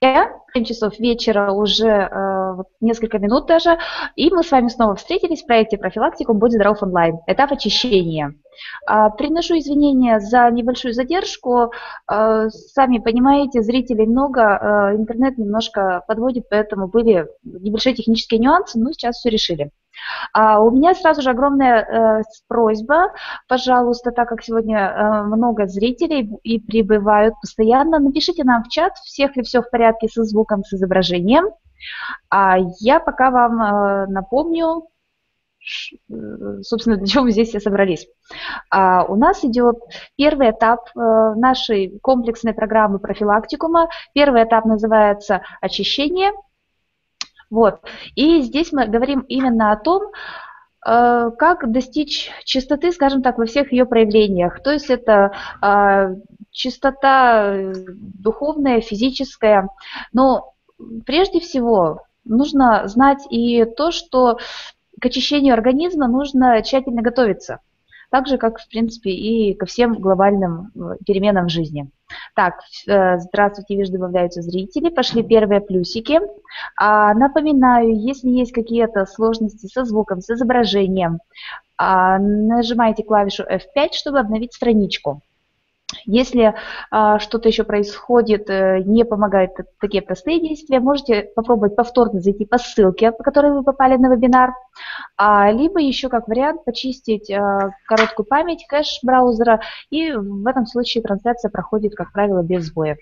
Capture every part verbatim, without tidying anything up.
семь часов вечера уже э, вот несколько минут даже, и мы с вами снова встретились в проекте «Профилактикум. Будь здоров онлайн». Этап очищения. А, приношу извинения за небольшую задержку. А, сами понимаете, зрителей много, а, интернет немножко подводит, поэтому были небольшие технические нюансы, но сейчас все решили. А у меня сразу же огромная э, просьба, пожалуйста, так как сегодня э, много зрителей и прибывают постоянно, напишите нам в чат, всех ли все в порядке со звуком, с изображением. А я пока вам э, напомню, ш, э, собственно, для чего мы здесь все собрались. А у нас идет первый этап э, нашей комплексной программы профилактикума. Первый этап называется «Очищение». Вот. И здесь мы говорим именно о том, э, как достичь чистоты, скажем так, во всех ее проявлениях. То есть это э, чистота духовная, физическая. Но прежде всего нужно знать и то, что к очищению организма нужно тщательно готовиться. Так же, как, в принципе, и ко всем глобальным переменам в жизни. Так, здравствуйте, вижу, добавляются зрители, пошли первые плюсики. А, напоминаю, если есть какие-то сложности со звуком, с изображением, а, нажимайте клавишу эф пять, чтобы обновить страничку. Если а, что-то еще происходит, не помогают такие простые действия, можете попробовать повторно зайти по ссылке, по которой вы попали на вебинар, а, либо еще как вариант почистить а, короткую память, кэш браузера, и в этом случае трансляция проходит, как правило, без сбоев.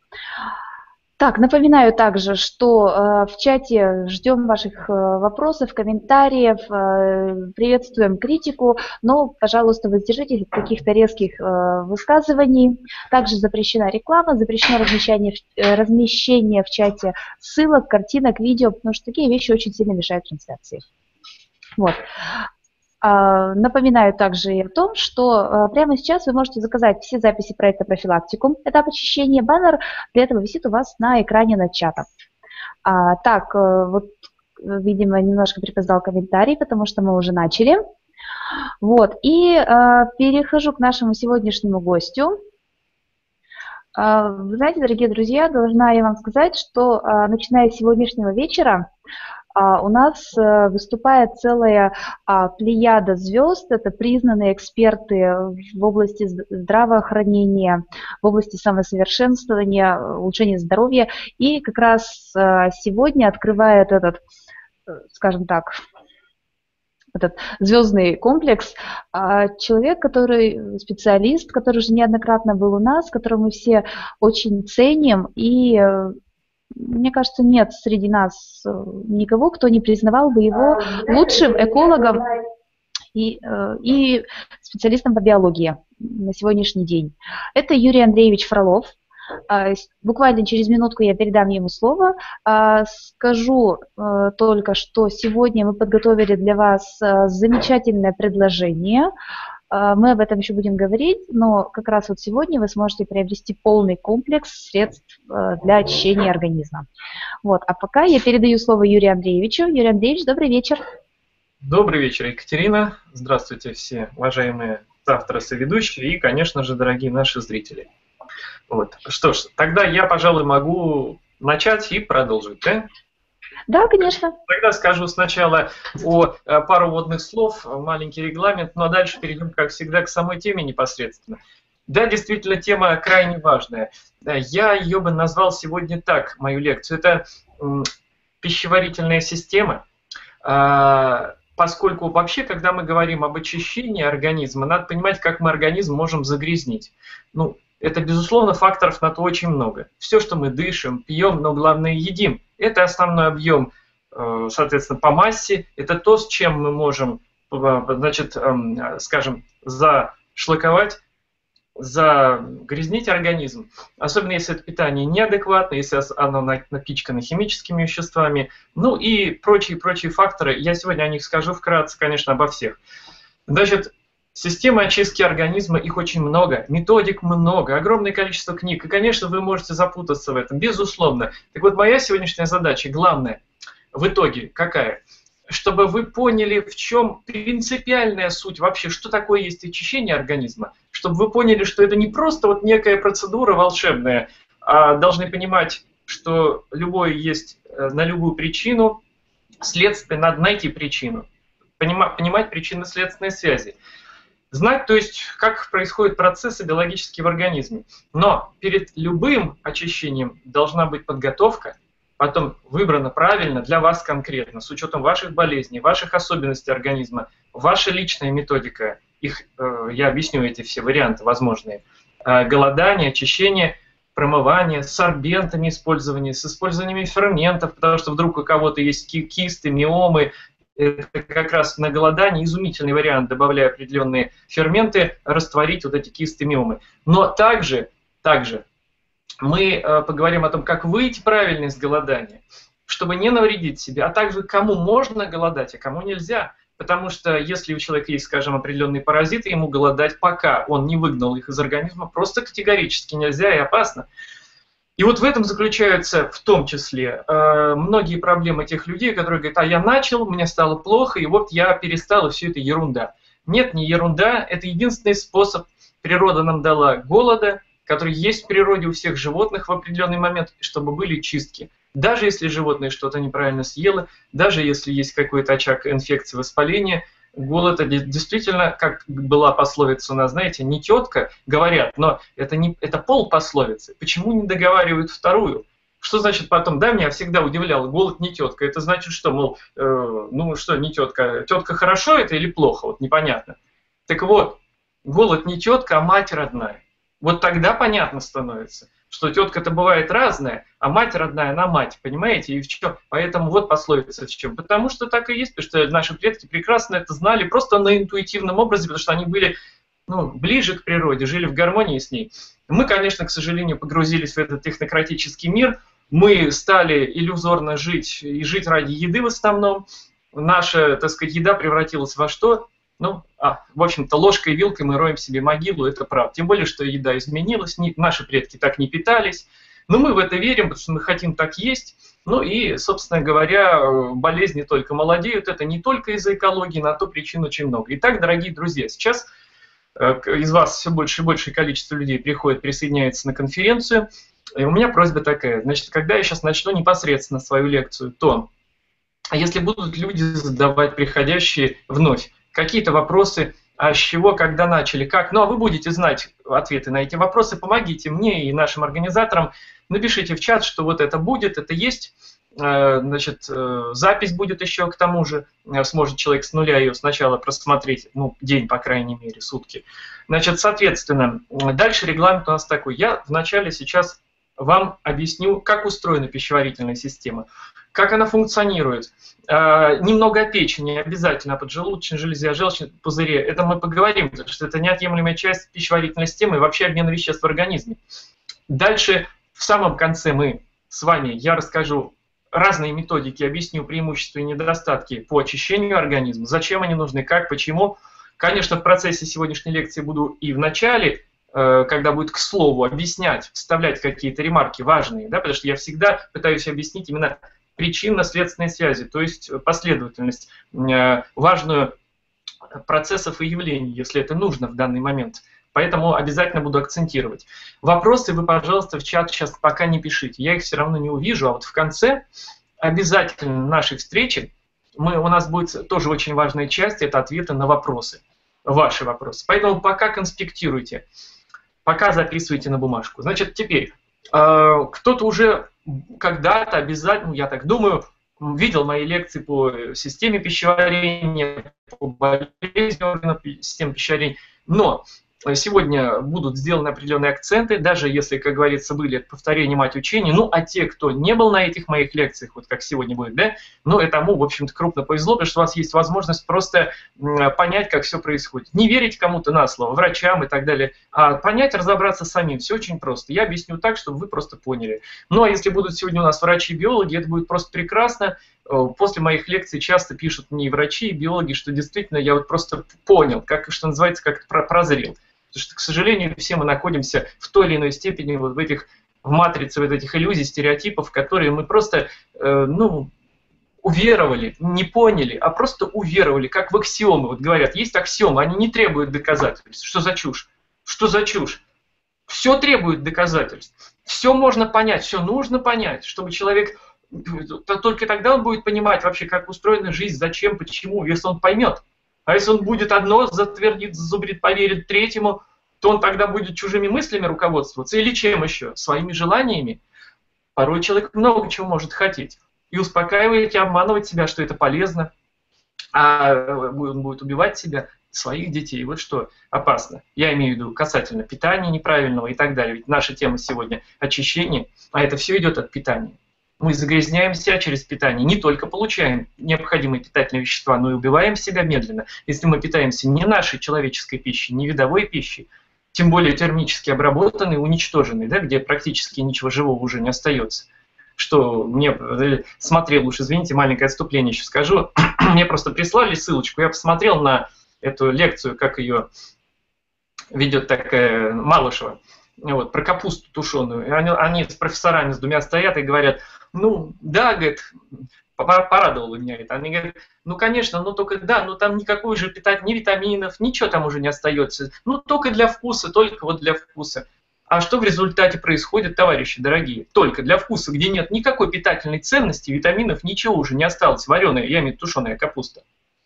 Так, напоминаю также, что э, в чате ждем ваших э, вопросов, комментариев, э, приветствуем критику, но, пожалуйста, воздержитесь от каких-то резких э, высказываний. Также запрещена реклама, запрещено размещение, э, размещение в чате ссылок, картинок, видео, потому что такие вещи очень сильно мешают трансляции. Вот. Напоминаю также и о том, что прямо сейчас вы можете заказать все записи проекта «Профилактикум», этап очищения. Баннер для этого висит у вас на экране над чатом. А, так, вот, видимо, немножко припоздал комментарий, потому что мы уже начали. Вот, и а, перехожу к нашему сегодняшнему гостю. А, вы знаете, дорогие друзья, должна я вам сказать, что а, начиная с сегодняшнего вечера у нас выступает целая плеяда звезд, это признанные эксперты в области здравоохранения, в области самосовершенствования, улучшения здоровья. И как раз сегодня открывает этот, скажем так, этот звездный комплекс человек, который специалист, который уже неоднократно был у нас, которого мы все очень ценим, и мне кажется, нет среди нас никого, кто не признавал бы его лучшим экологом и, и специалистом по биологии на сегодняшний день. Это Юрий Андреевич Фролов. Буквально через минутку я передам ему слово. Скажу только, что сегодня мы подготовили для вас замечательное предложение. Мы об этом еще будем говорить, но как раз вот сегодня вы сможете приобрести полный комплекс средств для очищения организма. Вот. А пока я передаю слово Юрию Андреевичу. Юрий Андреевич, добрый вечер. Добрый вечер, Екатерина. Здравствуйте все уважаемые авторы, соведущие и, конечно же, дорогие наши зрители. Вот. Что ж, тогда я, пожалуй, могу начать и продолжить, да? Да, конечно. Тогда скажу сначала о пару вводных слов, маленький регламент, но дальше перейдем, как всегда, к самой теме непосредственно. Да, действительно, тема крайне важная. Я ее бы назвал сегодня так, мою лекцию. Это пищеварительная система, поскольку вообще, когда мы говорим об очищении организма, надо понимать, как мы организм можем загрязнить. Ну, это, безусловно, факторов на то очень много. Все, что мы дышим, пьем, но главное едим. Это основной объем, соответственно, по массе. Это то, с чем мы можем, значит, скажем, зашлаковать, загрязнить организм. Особенно если это питание неадекватное, если оно напичкано химическими веществами. Ну и прочие-прочие факторы. Я сегодня о них скажу вкратце, конечно, обо всех. Значит, системы очистки организма, их очень много, методик много, огромное количество книг. И, конечно, вы можете запутаться в этом, безусловно. Так вот, моя сегодняшняя задача, главная, в итоге какая? Чтобы вы поняли, в чем принципиальная суть вообще, что такое есть очищение организма. Чтобы вы поняли, что это не просто вот некая процедура волшебная, а должны понимать, что любое есть на любую причину, следствие, надо найти причину, понимать, понимать причинно-следственные связи. Знать, то есть, как происходят процессы биологические в организме. Но перед любым очищением должна быть подготовка, потом выбрана правильно для вас конкретно, с учетом ваших болезней, ваших особенностей организма, ваша личная методика. Их, э, я объясню эти все варианты возможные. Э, голодание, очищение, промывание, с сорбентами использование, с использованием ферментов, потому что вдруг у кого-то есть кисты, миомы. Это как раз на голодании изумительный вариант, добавляя определенные ферменты, растворить вот эти кисты, миомы. Но также, также мы э, поговорим о том, как выйти правильно из голодания, чтобы не навредить себе, а также кому можно голодать, а кому нельзя. Потому что если у человека есть, скажем, определенные паразиты, ему голодать, пока он не выгнал их из организма, просто категорически нельзя и опасно. И вот в этом заключаются в том числе э, многие проблемы тех людей, которые говорят, а я начал, мне стало плохо, и вот я перестал, и все это ерунда. Нет, не ерунда, это единственный способ. Природа нам дала голода, который есть в природе у всех животных в определенный момент, чтобы были чистки. Даже если животное что-то неправильно съело, даже если есть какой-то очаг инфекции, воспаления, голод, это действительно, как была пословица у нас, знаете, не тетка, говорят, но это, не, это пол пословицы. Почему не договаривают вторую? Что значит потом, да, меня всегда удивляло, голод не тетка. Это значит что, мол, э, ну что, не тетка, тетка хорошо это или плохо, вот непонятно. Так вот, голод не тетка, а мать родная. Вот тогда понятно становится, что тетка-то бывает разная, а мать родная, она мать, понимаете? И в чем? Поэтому вот пословица в чем. Потому что так и есть, потому что наши предки прекрасно это знали, просто на интуитивном образе, потому что они были ну, ближе к природе, жили в гармонии с ней. Мы, конечно, к сожалению, погрузились в этот технократический мир, мы стали иллюзорно жить и жить ради еды в основном. Наша, так сказать, еда превратилась во что? Ну, а, в общем-то, ложкой и вилкой мы роем себе могилу, это правда. Тем более, что еда изменилась, не, наши предки так не питались. Но мы в это верим, потому что мы хотим так есть. Ну и, собственно говоря, болезни только молодеют. Это не только из-за экологии, на то причин очень много. Итак, дорогие друзья, сейчас э, из вас все больше и большее количество людей приходит, присоединяется на конференцию. И у меня просьба такая. Значит, когда я сейчас начну непосредственно свою лекцию, то если будут люди задавать приходящие вновь какие-то вопросы, а с чего, когда начали, как. Ну, а вы будете знать ответы на эти вопросы. Помогите мне и нашим организаторам. Напишите в чат, что вот это будет, это есть. Значит, запись будет еще к тому же. Сможет человек с нуля ее сначала просмотреть, ну, день, по крайней мере, сутки. Значит, соответственно, дальше регламент у нас такой. Я вначале сейчас вам объясню, как устроена пищеварительная система, как она функционирует. Uh, немного о печени, обязательно о поджелудочной железе, о желчном пузыре. Это мы поговорим, потому что это неотъемлемая часть пищеварительной системы и вообще обмена веществ в организме. Дальше, в самом конце мы с вами, я расскажу разные методики, объясню преимущества и недостатки по очищению организма, зачем они нужны, как, почему. Конечно, в процессе сегодняшней лекции буду и в начале, когда будет к слову, объяснять, вставлять какие-то ремарки важные, да, потому что я всегда пытаюсь объяснить именно причинно-следственные связи, то есть последовательность, важную процессов и явлений, если это нужно в данный момент. Поэтому обязательно буду акцентировать. Вопросы вы, пожалуйста, в чат сейчас пока не пишите, я их все равно не увижу, а вот в конце обязательно нашей встречи мы, у нас будет тоже очень важная часть, это ответы на вопросы, ваши вопросы. Поэтому пока конспектируйте, пока записывайте на бумажку. Значит, теперь, кто-то уже когда-то обязательно, я так думаю, видел мои лекции по системе пищеварения, по болезням органов системы пищеварения, но сегодня будут сделаны определенные акценты, даже если, как говорится, были повторения мать учения, ну, а те, кто не был на этих моих лекциях, вот как сегодня будет, да, ну, этому, в общем-то, крупно повезло, потому что у вас есть возможность просто понять, как все происходит. Не верить кому-то на слово, врачам и так далее, а понять, разобраться самим. Все очень просто. Я объясню так, чтобы вы просто поняли. Ну, а если будут сегодня у нас врачи и биологи, это будет просто прекрасно. После моих лекций часто пишут мне и врачи, и биологи, что действительно я вот просто понял, как, что называется, как-то прозрел. Потому что, к сожалению, все мы находимся в той или иной степени вот в этих, в матрице вот этих иллюзий, стереотипов, которые мы просто, э, ну, уверовали, не поняли, а просто уверовали, как в аксиомы. Вот говорят, есть аксиомы, они не требуют доказательств. Что за чушь? Что за чушь? Все требует доказательств. все можно понять, все нужно понять, чтобы человек, только тогда он будет понимать вообще, как устроена жизнь, зачем, почему, если он поймет. А если он будет одно затвердит, зубрит, поверит третьему, то он тогда будет чужими мыслями руководствоваться или чем еще? Своими желаниями. Порой человек много чего может хотеть. И успокаивать, и обманывать себя, что это полезно. А он будет убивать себя, своих детей. Вот что опасно. Я имею в виду касательно питания неправильного и так далее. Ведь наша тема сегодня очищение, а это все идет от питания. Мы загрязняем себя через питание, не только получаем необходимые питательные вещества, но и убиваем себя медленно. Если мы питаемся не нашей человеческой пищей, не видовой пищей, тем более термически обработанной, уничтоженной, да, где практически ничего живого уже не остается. Что мне смотрел, уж извините, маленькое отступление еще скажу, мне просто прислали ссылочку, я посмотрел на эту лекцию, как ее ведет такая Малышева, вот, про капусту тушеную. И они, они с профессорами с двумя стоят и говорят, ну да, говорит, порадовало меня это. Они говорят, ну конечно, ну только да, но там никакой же питать, ни витаминов, ничего там уже не остается. Ну только для вкуса, только вот для вкуса. А что в результате происходит, товарищи дорогие? Только для вкуса, где нет никакой питательной ценности, витаминов, ничего уже не осталось. Вареная, я имею в виду тушеная капуста.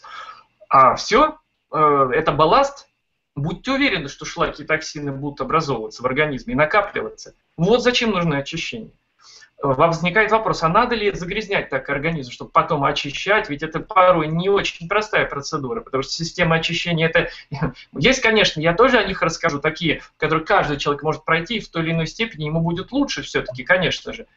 А все, э, это балласт. Будьте уверены, что шлаки и токсины будут образовываться в организме и накапливаться. Вот зачем нужно очищение. Возникает вопрос, а надо ли загрязнять так организм, чтобы потом очищать? Ведь это порой не очень простая процедура, потому что система очищения это... Есть, конечно, я тоже о них расскажу, такие, которые каждый человек может пройти, и в той или иной степени ему будет лучше все-таки, конечно же.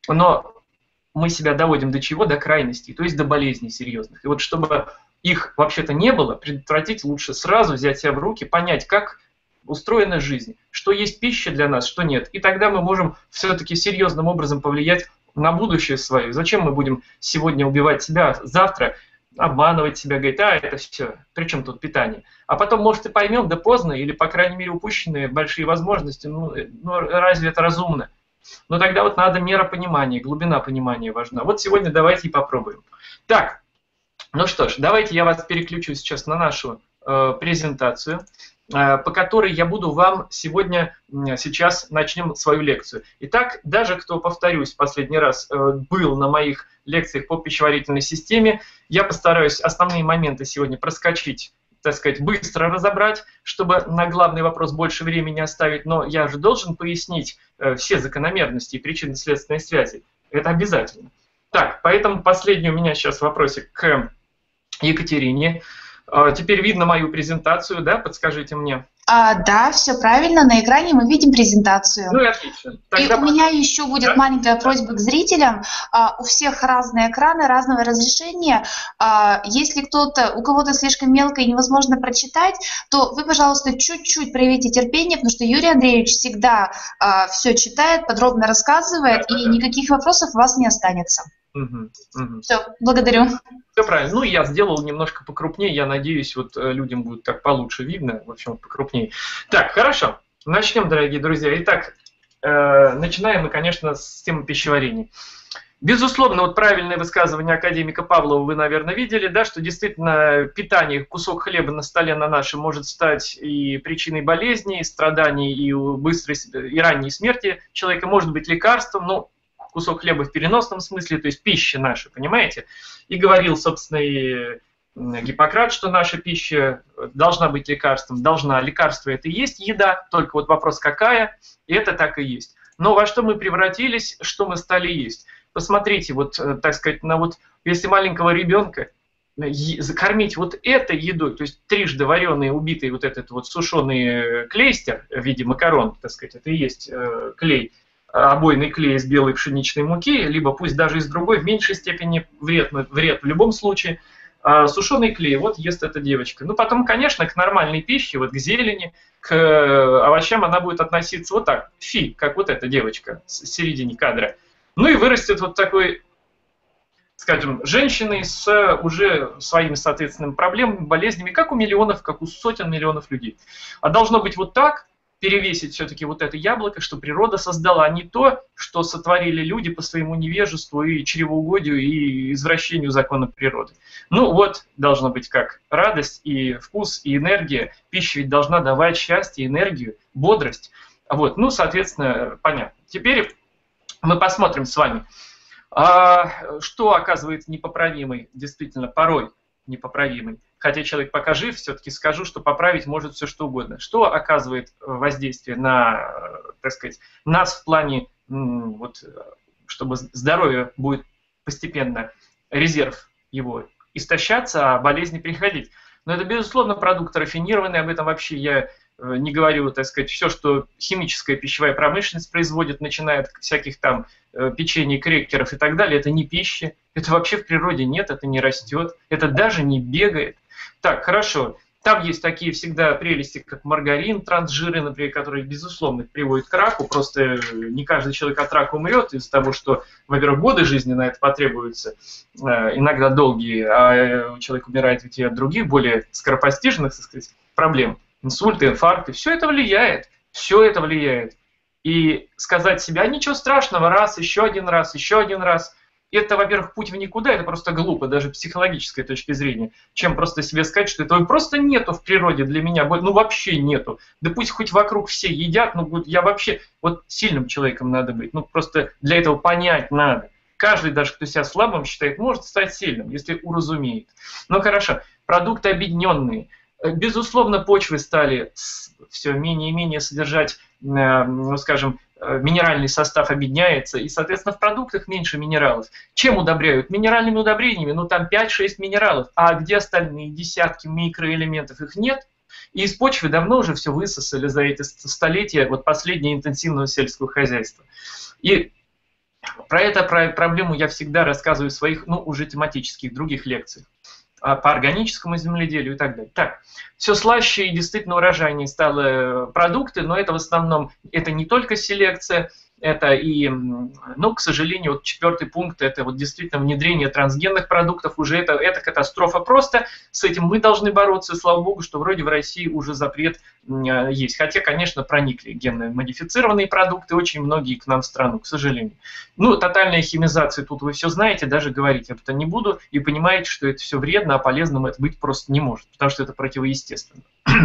Но мы себя доводим до чего? До крайностей, то есть до болезней серьезных. И вот чтобы их вообще-то не было, предотвратить лучше сразу взять себя в руки, понять, как устроена жизнь, что есть пища для нас, что нет. И тогда мы можем все-таки серьезным образом повлиять на будущее свое. Зачем мы будем сегодня убивать себя, завтра обманывать себя, говорить, а это все, при чем тут питание? А потом, может, и поймем, да поздно, или, по крайней мере, упущенные большие возможности, ну, ну разве это разумно? Но тогда вот надо мера понимания, глубина понимания важна. Вот сегодня давайте и попробуем. Так, ну что ж, давайте я вас переключу сейчас на нашу э, презентацию, по которой я буду вам сегодня, сейчас начнем свою лекцию. Итак, даже кто, повторюсь, в последний раз был на моих лекциях по пищеварительной системе, я постараюсь основные моменты сегодня проскочить, так сказать, быстро разобрать, чтобы на главный вопрос больше времени оставить, но я же должен пояснить все закономерности и причинно-следственные связи. Это обязательно. Так, поэтому последний у меня сейчас вопросик к Екатерине. Теперь видно мою презентацию, да? Подскажите мне. А, да, все правильно. На экране мы видим презентацию. Ну и отлично. Тогда... И у меня еще будет да? маленькая просьба к зрителям. А, у всех разные экраны, разного разрешения. А, если кто-то, у кого-то слишком мелко и невозможно прочитать, то вы, пожалуйста, чуть-чуть проявите терпение, потому что Юрий Андреевич всегда а, все читает, подробно рассказывает, да, и да, никаких вопросов у вас не останется. Угу, угу. Все, благодарю. Все правильно. Ну, я сделал немножко покрупнее. Я надеюсь, вот людям будет так получше видно. В общем, покрупнее. Так, хорошо. Начнем, дорогие друзья. Итак, э, начинаем мы, конечно, с темы пищеварения. Безусловно, вот правильное высказывание академика Павлова вы, наверное, видели, да, что действительно питание, кусок хлеба на столе на нашем может стать и причиной болезней, и страданий, и быстрой, и ранней смерти человека, может быть лекарством, но кусок хлеба в переносном смысле, то есть пища наша, понимаете? И говорил, собственно, и Гиппократ, что наша пища должна быть лекарством, должна. Лекарство это и есть еда, только вот вопрос какая, и это так и есть. Но во что мы превратились, что мы стали есть? Посмотрите, вот, так сказать, на вот, если маленького ребенка кормить вот этой едой, то есть трижды вареный, убитый вот этот вот сушеный клейстер в виде макарон, так сказать, это и есть э, клей, обойный клей из белой пшеничной муки, либо пусть даже из другой, в меньшей степени вред, вред в любом случае. А сушеный клей, вот ест эта девочка. Ну, потом, конечно, к нормальной пище, вот к зелени, к овощам она будет относиться вот так, фи, как вот эта девочка в середине кадра. Ну и вырастет вот такой, скажем, женщиной с уже своими, соответственными проблемами, болезнями, как у миллионов, как у сотен миллионов людей. А должно быть вот так, перевесить все-таки вот это яблоко, что природа создала, а не то, что сотворили люди по своему невежеству и чревоугодию и извращению закона природы. Ну вот, должно быть как радость и вкус, и энергия. Пища ведь должна давать счастье, энергию, бодрость. Вот, ну, соответственно, понятно. теперь мы посмотрим с вами, а, что оказывается непоправимой, действительно, порой непоправимой. Хотя человек пока жив, все-таки скажу, что поправить может все что угодно. Что оказывает воздействие на, так сказать, нас в плане, вот, чтобы здоровье будет постепенно, резерв его истощаться, а болезни приходить. Но это, безусловно, продукты рафинированные, об этом вообще я не говорю, так сказать, все, что химическая пищевая промышленность производит, начиная от всяких там печений, крекеров и так далее, это не пища, это вообще в природе нет, это не растет, это даже не бегает. Так, хорошо, там есть такие всегда прелести, как маргарин, трансжиры, например, которые, безусловно, приводят к раку, просто не каждый человек от рака умрет из-за того, что, во-первых, годы жизни на это потребуются, иногда долгие, а человек умирает ведь и от других, более скоропостижных, так сказать, проблем. Инсульты, инфаркты, все это влияет, все это влияет. И сказать себе, а ничего страшного, раз, еще один раз, еще один раз, это, во-первых, путь в никуда, это просто глупо, даже с психологической точки зрения, чем просто себе сказать, что этого просто нету в природе для меня, ну вообще нету. Да пусть хоть вокруг все едят, ну я вообще, вот сильным человеком надо быть, ну просто для этого понять надо. Каждый, даже кто себя слабым считает, может стать сильным, если уразумеет. Ну хорошо, продукты объединенные. Безусловно, почвы стали все менее и менее содержать, ну, скажем, минеральный состав объединяется, и, соответственно, в продуктах меньше минералов. Чем удобряют? Минеральными удобрениями, ну там пять-шесть минералов, а где остальные десятки микроэлементов? Их нет. И из почвы давно уже все высосали за эти столетия, вот последнее интенсивного сельского хозяйства. И про эту про проблему я всегда рассказываю в своих, ну, уже тематических других лекциях по органическому земледелию и так далее. Так, все слаще и действительно урожайнее стало продукты, но это в основном, это не только селекция, это и, ну, к сожалению, вот четвертый пункт, это вот действительно внедрение трансгенных продуктов, уже это, это катастрофа просто, с этим мы должны бороться, и слава богу, что вроде в России уже запрет есть. Хотя, конечно, проникли генно-модифицированные продукты, очень многие к нам в страну, к сожалению. Ну, тотальная химизация, тут вы все знаете, даже говорить об этом не буду, и понимаете, что это все вредно, а полезным это быть просто не может, потому что это противоестественно.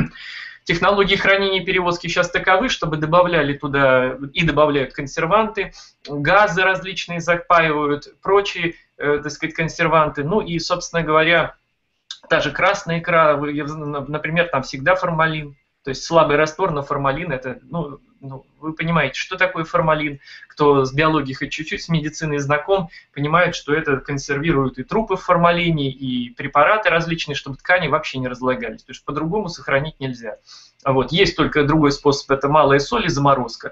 Технологии хранения и перевозки сейчас таковы, чтобы добавляли туда и добавляют консерванты, газы различные запаивают, прочие, э, так сказать, консерванты. Ну и, собственно говоря, та же красная икра, например, там всегда формалин. То есть слабый раствор, но формалин это, ну, ну, вы понимаете, что такое формалин. Кто с биологией хоть чуть-чуть, с медициной знаком, понимает, что это консервирует и трупы в формалине, и препараты различные, чтобы ткани вообще не разлагались. Потому что по-другому сохранить нельзя. Вот. Есть только другой способ, это малая соль и заморозка.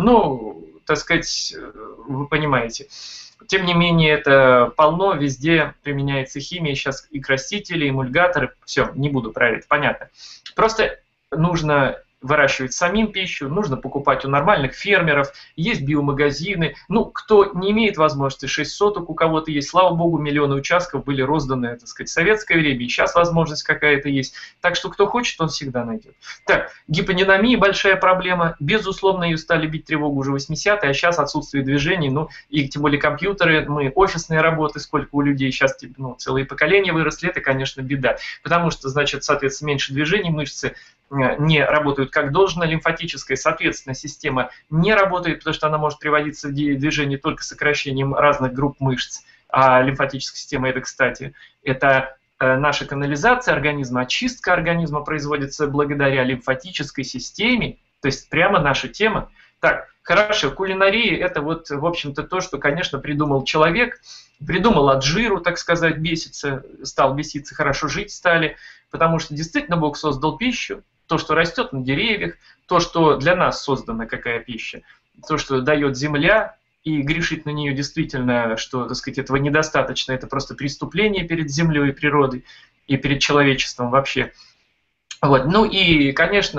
Ну, так сказать, вы понимаете. Тем не менее, это полно, везде применяется химия, сейчас и красители, и эмульгаторы. Все, не буду про это, понятно. Просто нужно выращивать самим пищу, нужно покупать у нормальных фермеров, есть биомагазины. Ну, кто не имеет возможности, шесть соток у кого-то есть, слава богу, миллионы участков были розданы, так сказать, в советское время, и сейчас возможность какая-то есть. Так что кто хочет, он всегда найдет. Так, гиподинамия большая проблема, безусловно, ее стали бить тревогу уже восьмидесятые, а сейчас отсутствие движений, ну, и тем более компьютеры, мы, офисные работы, сколько у людей сейчас, ну, целые поколения выросли, это, конечно, беда. Потому что, значит, соответственно, меньше движений, мышцы не работают как должно, лимфатическая, соответственно, система не работает, потому что она может приводиться в движение только сокращением разных групп мышц, а лимфатическая система это, кстати, это наша канализация организма, очистка организма производится благодаря лимфатической системе, то есть прямо наша тема. Так, хорошо, кулинария это вот, в общем-то, то, что, конечно, придумал человек, придумал от жиру, так сказать, беситься, стал беситься, хорошо жить стали, потому что действительно Бог создал пищу, то, что растет на деревьях, то, что для нас создана какая пища, то, что дает земля, и грешить на нее действительно, что, так сказать, этого недостаточно, это просто преступление перед землей и природой, и перед человечеством вообще. Вот. Ну и, конечно,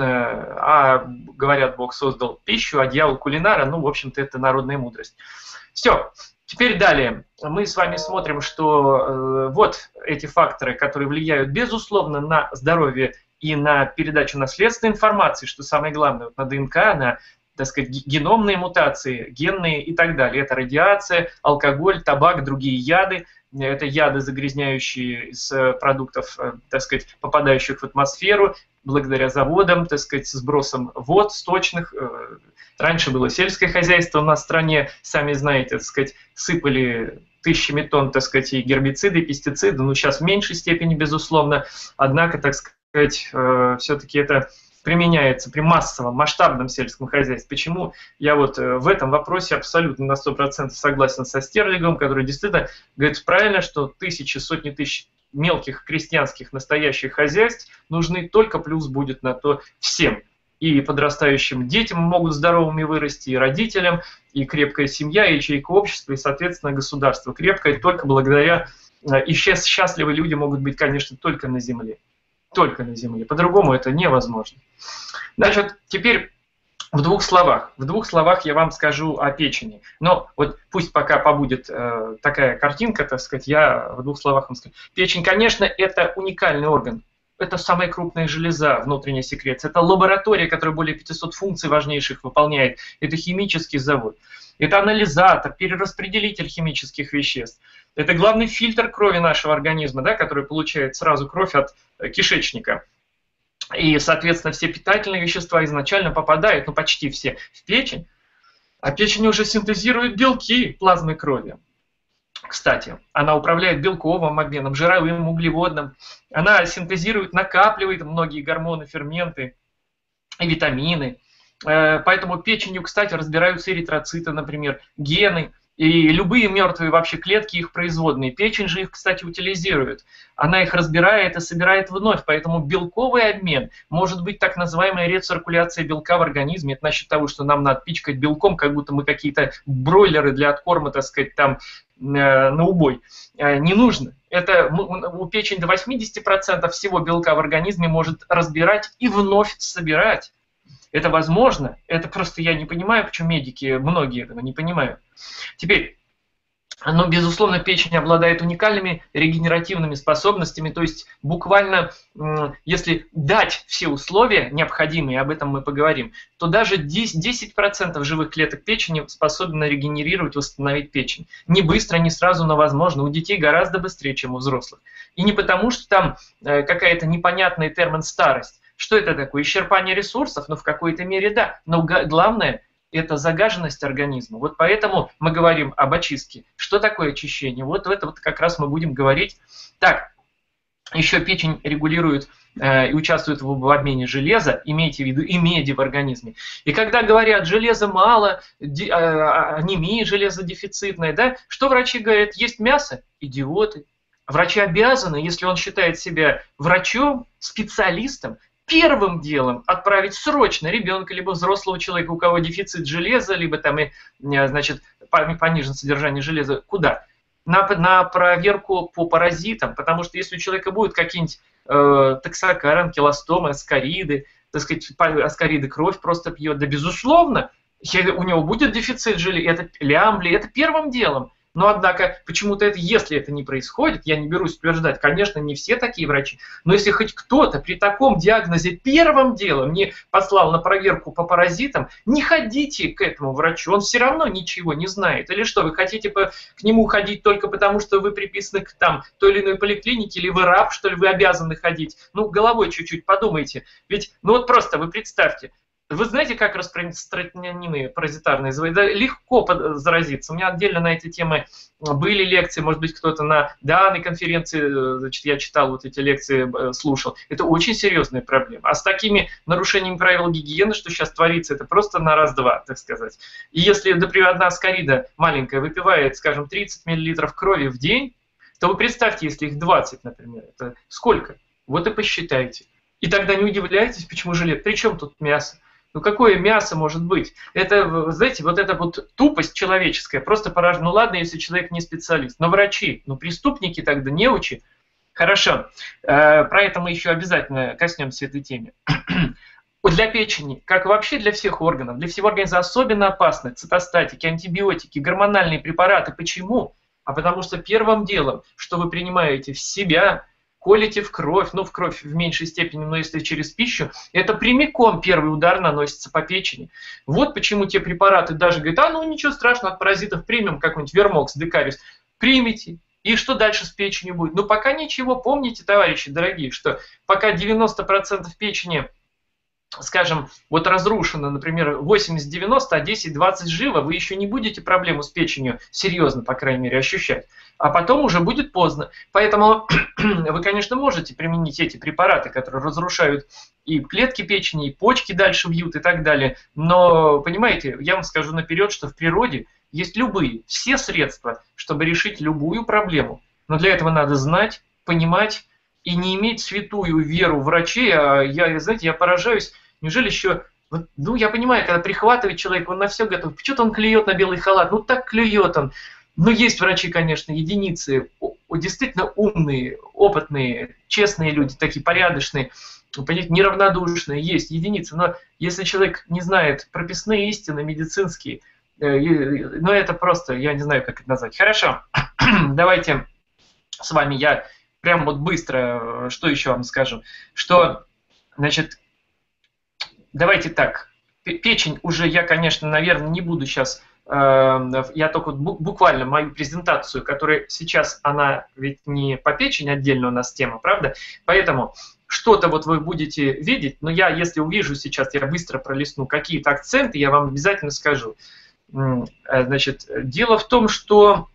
а, говорят, Бог создал пищу, а дьявол кулинара, ну, в общем-то, это народная мудрость. Все. Теперь далее. Мы с вами смотрим, что э, вот эти факторы, которые влияют, безусловно, на здоровье и на передачу наследственной информации, что самое главное, вот на ДНК, на, так сказать, геномные мутации, генные и так далее. Это радиация, алкоголь, табак, другие яды. Это яды, загрязняющие из продуктов, так сказать, попадающих в атмосферу. благодаря заводам, так сказать, сбросом вод сточных. Раньше было сельское хозяйство у нас в стране, сами знаете, так сказать, сыпали тысячами тонн, так сказать, и гербициды, и пестициды, ну, сейчас в меньшей степени, безусловно, однако, так сказать, все-таки это применяется при массовом, масштабном сельском хозяйстве. Почему я вот в этом вопросе абсолютно на сто процентов согласен со Стерлиговым, который действительно говорит правильно, что тысячи, сотни тысяч мелких крестьянских настоящих хозяйств нужны, только плюс будет на то всем. И подрастающим детям могут здоровыми вырасти, и родителям, и крепкая семья, и ячейка общества, и, соответственно, государство крепкое только благодаря... И счастливые люди могут быть, конечно, только на земле. Только на земле. По-другому это невозможно. Значит, теперь в двух словах. В двух словах я вам скажу о печени. Но вот пусть пока побудет э, такая картинка, так сказать, я в двух словах вам скажу. Печень, конечно, это уникальный орган. Это самая крупная железа внутренней секреции. Это лаборатория, которая более пятисот функций важнейших выполняет. Это химический завод. Это анализатор, перераспределитель химических веществ. Это главный фильтр крови нашего организма, да, который получает сразу кровь от кишечника. И, соответственно, все питательные вещества изначально попадают, ну почти все, в печень. А печень уже синтезирует белки плазмы крови. Кстати, она управляет белковым обменом, жировым, углеводным. Она синтезирует, накапливает многие гормоны, ферменты и витамины. Поэтому печенью, кстати, разбираются эритроциты, например, гены. И любые мертвые вообще клетки, их производные. Печень же их, кстати, утилизирует. Она их разбирает и собирает вновь. Поэтому белковый обмен может быть так называемая рециркуляция белка в организме. Это насчет того, что нам надо пичкать белком, как будто мы какие-то бройлеры для откорма, так сказать, там э, на убой. Э, не нужно. Это у печени до восьмидесяти процентов всего белка в организме может разбирать и вновь собирать. Это возможно, это просто я не понимаю, почему медики, многие этого не понимают. Теперь, ну, безусловно, печень обладает уникальными регенеративными способностями, то есть буквально, если дать все условия необходимые, об этом мы поговорим, то даже десять процентов живых клеток печени способны регенерировать, восстановить печень. Не быстро, не сразу, но возможно. У детей гораздо быстрее, чем у взрослых. И не потому, что там какая-то непонятный термин «старость». Что это такое? Исчерпание ресурсов? Ну, в какой-то мере да. Но главное – это загаженность организма. Вот поэтому мы говорим об очистке. Что такое очищение? Вот в это вот как раз мы будем говорить. Так, еще печень регулирует э, и участвует в, в обмене железа, имейте в виду, и меди в организме. И когда говорят, железа мало, ди, э, анемия железодефицитная, да, что врачи говорят? Есть мясо? Идиоты. Врачи обязаны, если он считает себя врачом, специалистом, первым делом отправить срочно ребенка, либо взрослого человека, у кого дефицит железа, либо там и, значит, понижен содержание железа, куда? На, на проверку по паразитам, потому что если у человека будут какие-нибудь э, токсокары, анкилостомы, аскариды, так сказать, аскариды кровь просто пьет, да безусловно, у него будет дефицит железа, это лямбли, это первым делом. Но, однако, почему-то это, если это не происходит, я не берусь утверждать, конечно, не все такие врачи, но если хоть кто-то при таком диагнозе первым делом не послал на проверку по паразитам, не ходите к этому врачу, он все равно ничего не знает. Или что, вы хотите по, к нему ходить только потому, что вы приписаны к там, той или иной поликлинике, или вы раб, что ли, вы обязаны ходить? Ну, головой чуть-чуть подумайте. Ведь, ну вот просто вы представьте, вы знаете, как распространены паразитарные заболевания? Легко заразиться. У меня отдельно на эти темы были лекции, может быть, кто-то на данной конференции, значит, я читал вот эти лекции, слушал. Это очень серьезная проблема. А с такими нарушениями правил гигиены, что сейчас творится, это просто на раз-два, так сказать. И если, например, одна аскарида маленькая выпивает, скажем, тридцать миллилитров крови в день, то вы представьте, если их двадцать, например, это сколько? Вот и посчитайте. И тогда не удивляйтесь, почему желез. Причем тут мясо? Ну какое мясо может быть? Это, знаете, вот эта вот тупость человеческая просто поражена. Ну ладно, если человек не специалист, но врачи, ну преступники тогда, неучи. Хорошо, про это мы еще обязательно коснемся этой темы. Для печени, как и вообще для всех органов, для всего организма особенно опасны цитостатики, антибиотики, гормональные препараты. Почему? А потому что первым делом, что вы принимаете в себя, колите в кровь, ну в кровь в меньшей степени, но если через пищу, это прямиком первый удар наносится по печени. Вот почему те препараты даже говорят, а ну ничего страшного, от паразитов примем какой-нибудь вермокс, декарис, примите, И что дальше с печенью будет? Ну, пока ничего. Помните, товарищи дорогие, что пока девяносто процентов печени, скажем, вот разрушено, например, восемьдесят-девяносто, а десять-двадцать живо, вы еще не будете проблему с печенью серьезно, по крайней мере, ощущать. А потом уже будет поздно. Поэтому вы, конечно, можете применить эти препараты, которые разрушают и клетки печени, и почки дальше бьют и так далее. Но, понимаете, я вам скажу наперед, что в природе есть любые, все средства, чтобы решить любую проблему. Но для этого надо знать, понимать и не иметь святую веру врачей. А я, знаете, я поражаюсь, неужели еще... Ну, я понимаю, когда прихватывает человек, он на все готов. Почему-то он клюет на белый халат. Ну, так клюет он. Но есть врачи, конечно, единицы, действительно умные, опытные, честные люди, такие порядочные, неравнодушные, есть единицы. Но если человек не знает прописные истины медицинские, ну это просто, я не знаю, как это назвать. Хорошо, давайте с вами я прям вот быстро, что еще вам скажу, что, значит, давайте так, печень уже я, конечно, наверное, не буду сейчас... Я только буквально мою презентацию, которая сейчас, она ведь не по печени отдельно у нас тема, правда? Поэтому что-то вот вы будете видеть, но я, если увижу сейчас, я быстро пролистну какие-то акценты, я вам обязательно скажу. Значит, дело в том, что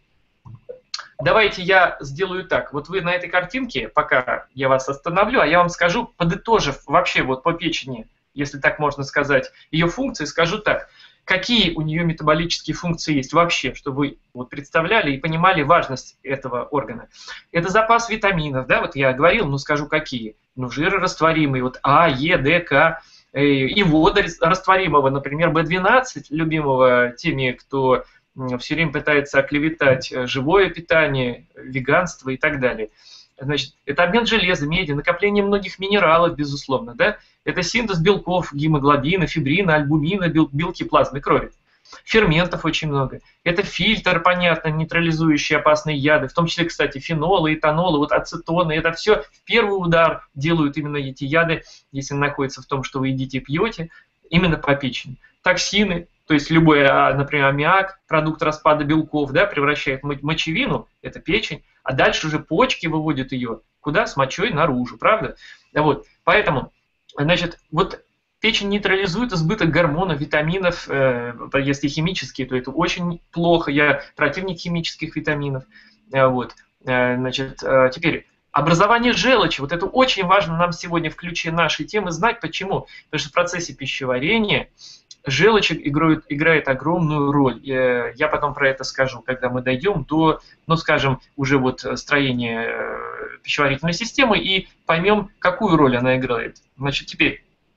давайте я сделаю так. Вот вы на этой картинке, пока я вас остановлю, а я вам скажу, подытожив вообще вот по печени, если так можно сказать, ее функции, скажу так. Какие у нее метаболические функции есть вообще, чтобы вы вот представляли и понимали важность этого органа. Это запас витаминов, да, вот я говорил, ну скажу какие. Ну, жирорастворимые, вот А, Е, Д, К, и водорастворимого, например, бэ двенадцать, любимого теми, кто все время пытается оклеветать живое питание, веганство и так далее. Значит, это обмен железа, меди, накопление многих минералов, безусловно, да? Это синтез белков, гемоглобина, фибрина, альбумина, бел, белки плазмы крови. Ферментов очень много. Это фильтр, понятно, нейтрализующий опасные яды, в том числе, кстати, фенолы, этанолы, вот ацетоны. Это все в первый удар делают именно эти яды, если находится в том, что вы едите и пьете, именно по печени. Токсины, то есть любой, например, аммиак, продукт распада белков, да, превращает в мочевину, это печень, а дальше уже почки выводят ее куда? С мочой наружу, правда? Вот, поэтому, значит, вот печень нейтрализует избыток гормонов, витаминов, э, если химические, то это очень плохо, я противник химических витаминов. Э, вот, э, значит, э, теперь образование желчи, вот это очень важно нам сегодня в ключе нашей темы знать, почему? Потому что в процессе пищеварения желчь играет, играет огромную роль. Я потом про это скажу, когда мы дойдем до, ну, скажем, уже вот строения пищеварительной системы и поймем, какую роль она играет. Значит, теперь,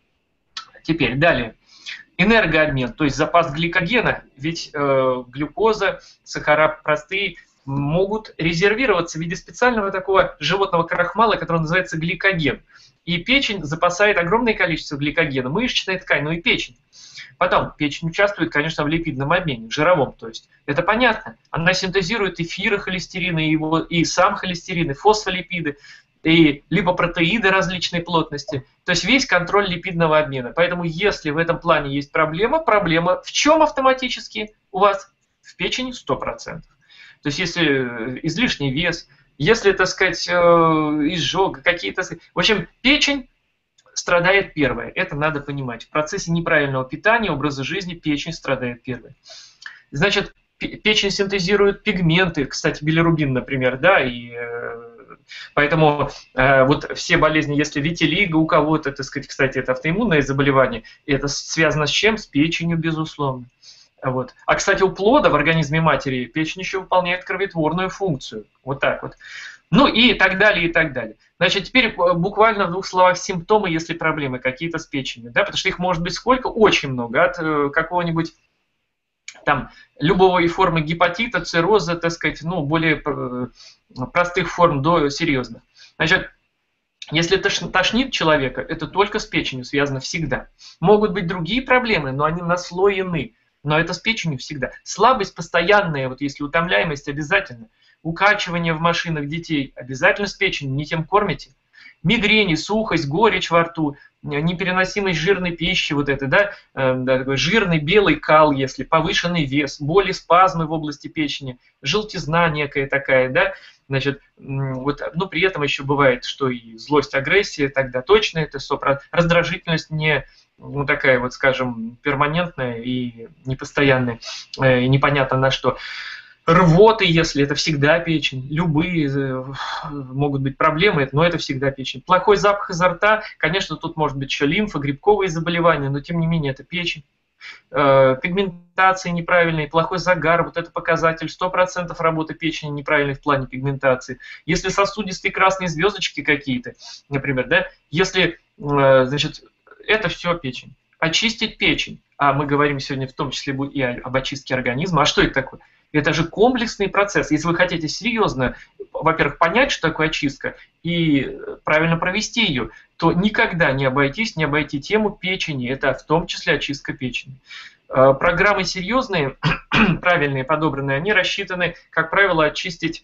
теперь далее. Энергообмен, то есть запас гликогена, ведь э, глюкоза, сахара простые могут резервироваться в виде специального такого животного крахмала, который называется гликоген. И печень запасает огромное количество гликогена, мышечная ткань, ну и печень. Потом печень участвует, конечно, в липидном обмене, в жировом, то есть это понятно. Она синтезирует эфиры холестерина, и, его, и сам холестерин, и фосфолипиды, и липопротеиды различной плотности. То есть весь контроль липидного обмена. Поэтому если в этом плане есть проблема, проблема в чем автоматически у вас? В печени сто процентов. То есть если излишний вес, если, так сказать, изжога, какие-то... В общем, печень страдает первая. Это надо понимать. В процессе неправильного питания, образа жизни печень страдает первая. Значит, печень синтезирует пигменты, кстати, билирубин, например, да, и э, поэтому э, вот все болезни, если витилиго у кого-то, так сказать, кстати, это автоиммунное заболевание, это связано с чем? С печенью, безусловно. Вот. А, кстати, у плода в организме матери печень еще выполняет кроветворную функцию. Вот так вот. Ну и так далее, и так далее. Значит, теперь буквально в двух словах симптомы, если проблемы какие-то с печенью. Да? Потому что их может быть сколько? Очень много. От э, какого-нибудь там любого и формы гепатита, цирроза, так сказать, ну, более э, простых форм до серьезных. Значит, если тошнит человека, это только с печенью связано всегда. Могут быть другие проблемы, но они наслоены. Но это с печенью всегда. Слабость постоянная, вот если утомляемость, обязательно. Укачивание в машинах детей, обязательно с печенью, не тем кормите. Мигрени, сухость, горечь во рту, непереносимость жирной пищи, вот это, да, э, такой жирный белый кал, если повышенный вес, боли, спазмы в области печени, желтизна некая такая, да, Значит, вот, ну, при этом еще бывает, что и злость, агрессия, тогда точно это сопра... раздражительность не, ну, такая вот, скажем, перманентная и непостоянная, э, и непонятно на что. Рвоты, если это всегда печень, любые э, могут быть проблемы, но это всегда печень. Плохой запах изо рта, конечно, тут может быть еще лимфа, грибковые заболевания, но тем не менее это печень. Пигментация неправильная, плохой загар, вот это показатель, сто процентов работы печени неправильной в плане пигментации. Если сосудистые красные звездочки какие-то, например, да, если, значит, это все печень. Очистить печень, а мы говорим сегодня в том числе и об очистке организма, а что это такое? Это же комплексный процесс. Если вы хотите серьезно, во-первых, понять, что такое очистка, и правильно провести ее, то никогда не обойтись, не обойти тему печени. Это в том числе очистка печени. Программы серьезные, правильные, подобранные, они рассчитаны, как правило, очистить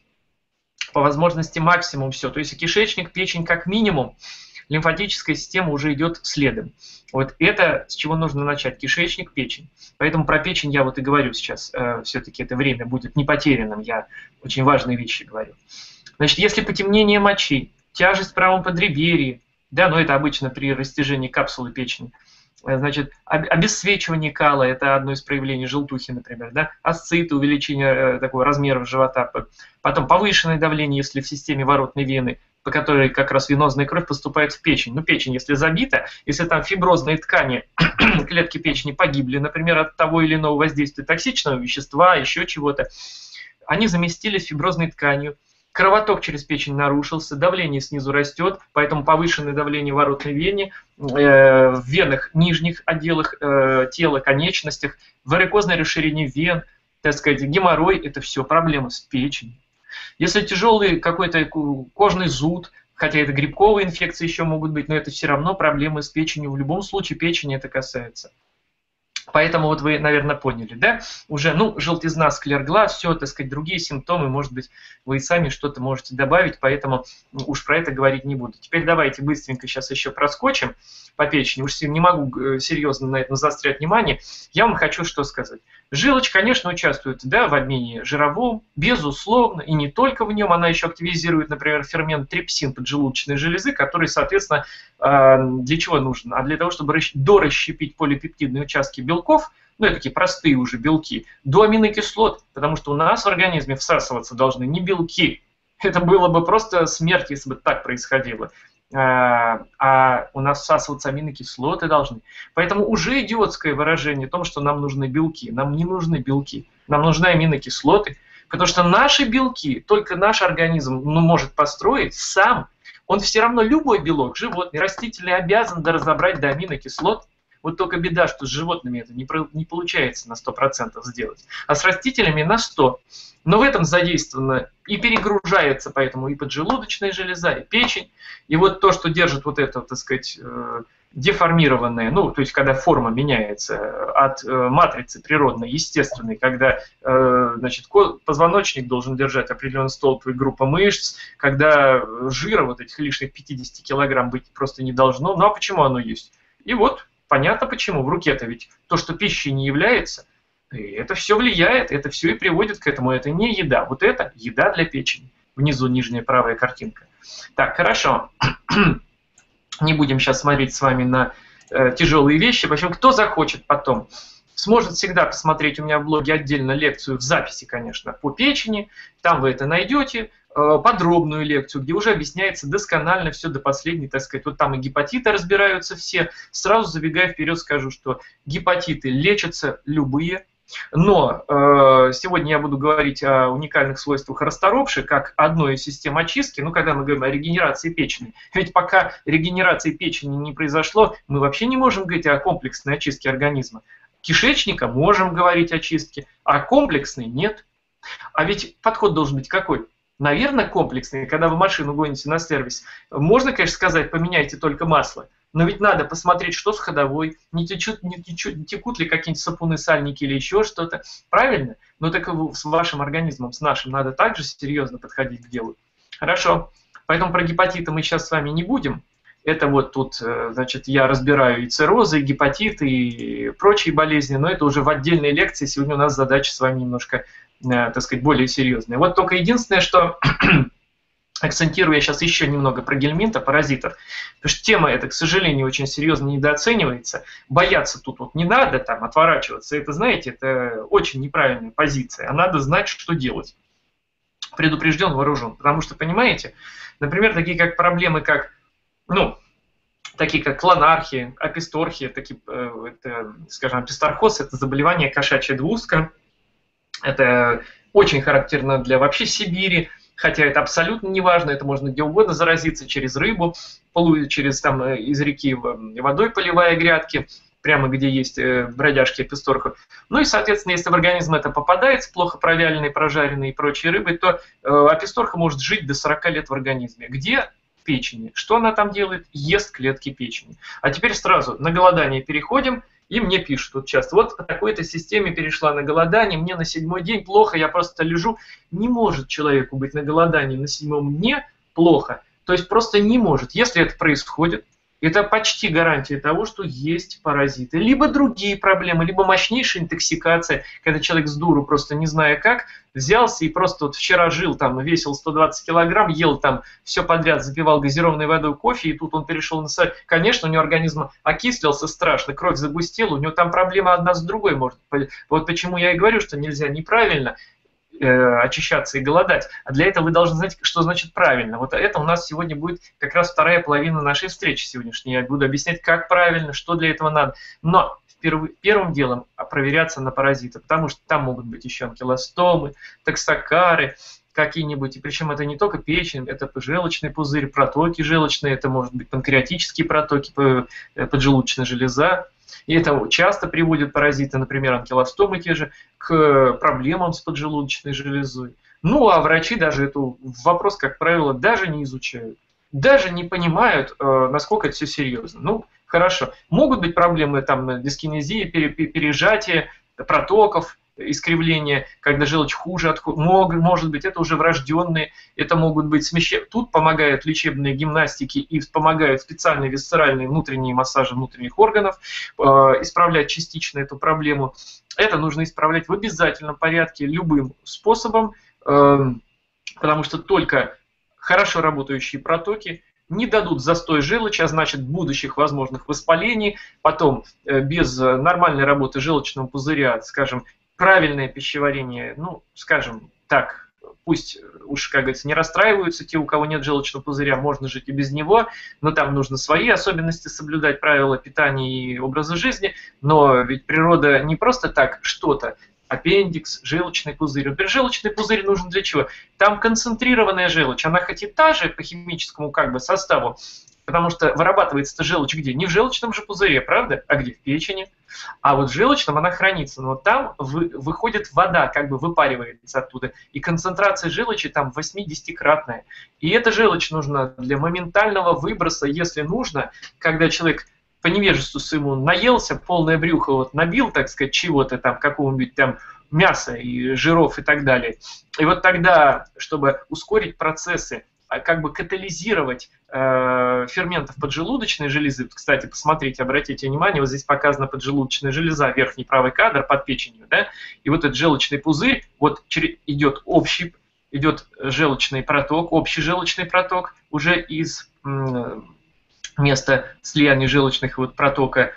по возможности максимум все. То есть кишечник, печень как минимум, лимфатическая система уже идет следом. Вот это с чего нужно начать. Кишечник, печень. Поэтому про печень я вот и говорю сейчас. Э, все-таки это время будет не потерянным. Я очень важные вещи говорю. Значит, если потемнение мочи, тяжесть в правом подреберье, да, но это обычно при растяжении капсулы печени. Значит, обесцвечивание кала – это одно из проявлений желтухи, например, да, асциты, увеличение э, такого размера живота. Потом повышенное давление, если в системе воротной вены, по которой как раз венозная кровь поступает в печень. Ну, печень, если забита, если там фиброзные ткани, клетки печени погибли, например, от того или иного воздействия токсичного вещества, еще чего-то, они заместились фиброзной тканью, кровоток через печень нарушился, давление снизу растет, поэтому повышенное давление в воротной вене, э, в венах, нижних отделах э, тела, конечностях, варикозное расширение вен, так сказать, геморрой – это все проблемы с печенью. Если тяжелый какой-то кожный зуд, хотя это грибковые инфекции еще могут быть, но это все равно проблемы с печенью. В любом случае печени это касается. Поэтому вот вы, наверное, поняли, да? Уже, ну, желтизна, склероглаз, все, так сказать, другие симптомы, может быть, вы и сами что-то можете добавить, поэтому уж про это говорить не буду. Теперь давайте быстренько сейчас еще проскочим по печени. Уж не могу серьезно на этом заострять внимание. Я вам хочу что сказать. Желчь, конечно, участвует, да, в обмене жировом, безусловно, и не только в нем. Она еще активизирует, например, фермент трипсин поджелудочной железы, который, соответственно, для чего нужен? А для того, чтобы дорасщепить полипептидные участки белков, ну, это такие простые уже белки, до аминокислот, потому что у нас в организме всасываться должны не белки. Это было бы просто смерть, если бы так происходило. А у нас всасываться аминокислоты должны. Поэтому уже идиотское выражение о том, что нам нужны белки. Нам не нужны белки, нам нужны аминокислоты, потому что наши белки, только наш организм ну, может построить сам. Он все равно любой белок, животный, растительный, обязан разобрать до аминокислот. Вот только беда, что с животными это не, не получается на сто процентов сделать, а с растителями на сто процентов. Но в этом задействовано и перегружается поэтому и поджелудочная железа, и печень. И вот то, что держит вот это, так сказать, деформированное, ну, то есть когда форма меняется от матрицы природной, естественной, когда, значит, позвоночник должен держать определенный столб и группа мышц, когда жира вот этих лишних пятьдесят килограмм быть просто не должно. Ну, а почему оно есть? И вот понятно почему. В руке-то ведь то, что пищей не является, и это все влияет, это все и приводит к этому. Это не еда. Вот это еда для печени. Внизу нижняя правая картинка. Так, хорошо. Не будем сейчас смотреть с вами на э, тяжелые вещи. В общем, кто захочет потом, сможет всегда посмотреть у меня в блоге отдельно лекцию, в записи, конечно, по печени. Там вы это найдете. Э, подробную лекцию, где уже объясняется досконально все до последней, так сказать. Вот там и гепатиты разбираются все. Сразу забегая вперед скажу, что гепатиты лечатся любые. Но э, сегодня я буду говорить о уникальных свойствах расторопши, как одной из систем очистки, ну, когда мы говорим о регенерации печени. Ведь пока регенерации печени не произошло, мы вообще не можем говорить о комплексной очистке организма. Кишечника можем говорить о чистке, а комплексной нет. А ведь подход должен быть какой? Наверное, комплексный. Когда вы машину гоните на сервис, можно, конечно, сказать, поменяйте только масло. Но ведь надо посмотреть, что с ходовой, не течут, не течут, не текут ли какие-нибудь сапуны, сальники или еще что-то. Правильно? Но так и с вашим организмом, с нашим, надо также серьезно подходить к делу. Хорошо. Поэтому про гепатиты мы сейчас с вами не будем. Это вот тут, значит, я разбираю и циррозы, и гепатиты, и прочие болезни, но это уже в отдельной лекции. Сегодня у нас задача с вами немножко так сказать, более серьезные. Вот только единственное, что акцентирую я сейчас еще немного про гельминта, паразитов, потому что тема эта, к сожалению, очень серьезно недооценивается. Бояться тут вот не надо, там, отворачиваться, это, знаете, это очень неправильная позиция, а надо знать, что делать. Предупрежден, вооружен. Потому что, понимаете, например, такие как проблемы, как, ну, такие как клонархия, аписторхия, такие, это, скажем, аписторхоз, это заболевание кошачья двустка, это очень характерно для вообще Сибири, хотя это абсолютно не важно, это можно где угодно заразиться через рыбу, через там из реки водой поливая грядки, прямо где есть бродяжки аписторхов. Ну и, соответственно, если в организм это попадает с плохо провяленной, прожаренной и прочей рыбой, то аписторха может жить до сорока лет в организме. Где? В печени. Что она там делает? Ест клетки печени. А теперь сразу на голодание переходим. И мне пишут вот часто, вот по такой-то системе перешла на голодание, мне на седьмой день плохо, я просто лежу. Не может человеку быть на голодании на седьмом дне плохо. То есть просто не может. Если это происходит, это почти гарантия того, что есть паразиты. Либо другие проблемы, либо мощнейшая интоксикация, когда человек с дуру, просто не зная как, взялся и просто вот вчера жил, там, весил сто двадцать килограмм, ел там все подряд, запивал газированной водой кофе, и тут он перешел на соль. Конечно, у него организм окислился страшно, кровь загустела, у него там проблема одна с другой может. Вот почему я и говорю, что нельзя неправильно очищаться и голодать. А для этого вы должны знать, что значит правильно. Вот это у нас сегодня будет как раз вторая половина нашей встречи сегодняшней. Я буду объяснять, как правильно, что для этого надо. Но первым делом проверяться на паразиты, потому что там могут быть еще анкилостомы, токсокары, какие-нибудь, и причем это не только печень, это желчный пузырь, протоки желчные, это может быть панкреатические протоки, поджелудочная железа. И это часто приводит паразиты, например, анкилостомы те же, к проблемам с поджелудочной железой. Ну, а врачи даже эту вопрос, как правило, даже не изучают. Даже не понимают, насколько это все серьезно. Ну, хорошо. Могут быть проблемы там дискинезии, пережатия, протоков, искривления, когда желчь хуже отходит. Может быть, это уже врожденные, это могут быть смещения. Тут помогают лечебные гимнастики и помогают специальные висцеральные внутренние массажи внутренних органов, э, исправлять частично эту проблему. Это нужно исправлять в обязательном порядке любым способом, э, потому что только хорошо работающие протоки не дадут застой желчи, а значит будущих возможных воспалений. Потом э, без нормальной работы желчного пузыря, скажем, правильное пищеварение, ну, скажем так, пусть уж, как говорится, не расстраиваются те, у кого нет желчного пузыря, можно жить и без него, но там нужно свои особенности соблюдать, правила питания и образа жизни, но ведь природа не просто так что-то, аппендикс, желчный пузырь. Например, желчный пузырь нужен для чего? Там концентрированная желчь, она хоть и та же по химическому как бы составу, потому что вырабатывается-то желчь где? Не в желчном же пузыре, правда? А где? В печени. А вот в желчном она хранится, но там вы, выходит вода, как бы выпаривается оттуда, и концентрация желчи там восьмидесятикратная. И эта желчь нужна для моментального выброса, если нужно, когда человек по невежеству своему наелся, полное брюхо вот набил, так сказать, чего-то там, какого-нибудь там мяса и жиров и так далее. И вот тогда, чтобы ускорить процессы, как бы катализировать э, ферментов поджелудочной железы. Кстати, посмотрите, обратите внимание, вот здесь показана поджелудочная железа, верхний правый кадр под печенью, да, и вот этот желчный пузырь, вот идет общий, идет желчный проток, общий желчный проток уже из э, места слияния желчных вот протока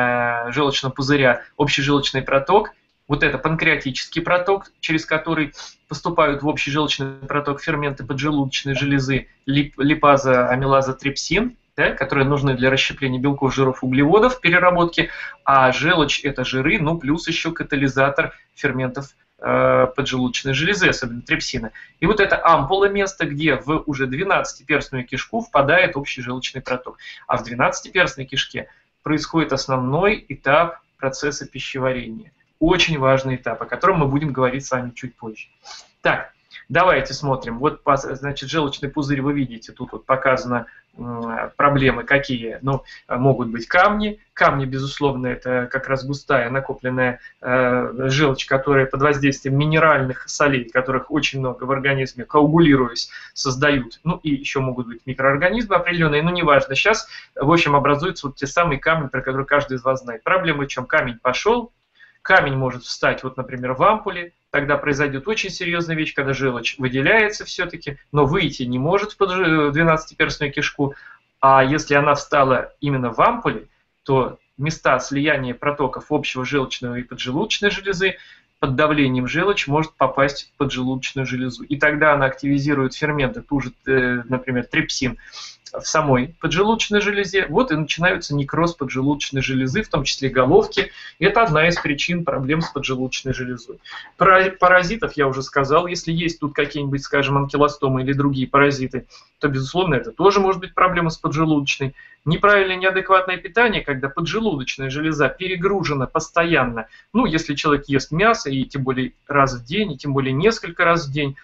э, желчного пузыря, общий желчный проток. Вот это панкреатический проток, через который поступают в общий желчный проток ферменты поджелудочной железы, лип, липаза, амилаза, трипсин, да, которые нужны для расщепления белков, жиров, углеводов, переработки, а желчь – это жиры, ну плюс еще катализатор ферментов э, поджелудочной железы, особенно трипсина. И вот это ампула место, где в уже двенадцатиперстную кишку впадает общий желчный проток. А в двенадцатиперстной кишке происходит основной этап процесса пищеварения. Очень важный этап, о котором мы будем говорить с вами чуть позже. Так, давайте смотрим. Вот, значит, желчный пузырь вы видите, тут вот показано э, проблемы какие. Ну, могут быть камни. Камни, безусловно, это как раз густая накопленная э, желчь, которая под воздействием минеральных солей, которых очень много в организме, коагулируясь, создают. Ну, и еще могут быть микроорганизмы определенные, но неважно. Сейчас, в общем, образуются вот те самые камни, про которые каждый из вас знает. Проблема в чем? Камень пошел, камень может встать, вот, например, в ампуле, тогда произойдет очень серьезная вещь, когда желчь выделяется все-таки, но выйти не может в двенадцатиперстную кишку, а если она встала именно в ампуле, то места слияния протоков общего желчного и поджелудочной железы под давлением желчь может попасть в поджелудочную железу. И тогда она активизирует ферменты, ту же, например, трипсин, в самой поджелудочной железе, вот и начинается некроз поджелудочной железы, в том числе головки. Это одна из причин проблем с поджелудочной железой. Про паразитов я уже сказал. Если есть тут какие-нибудь, скажем, анкилостомы или другие паразиты, то, безусловно, это тоже может быть проблема с поджелудочной. Неправильное, неадекватное питание, когда поджелудочная железа перегружена постоянно. Ну, если человек ест мясо, и тем более раз в день, и тем более несколько раз в день,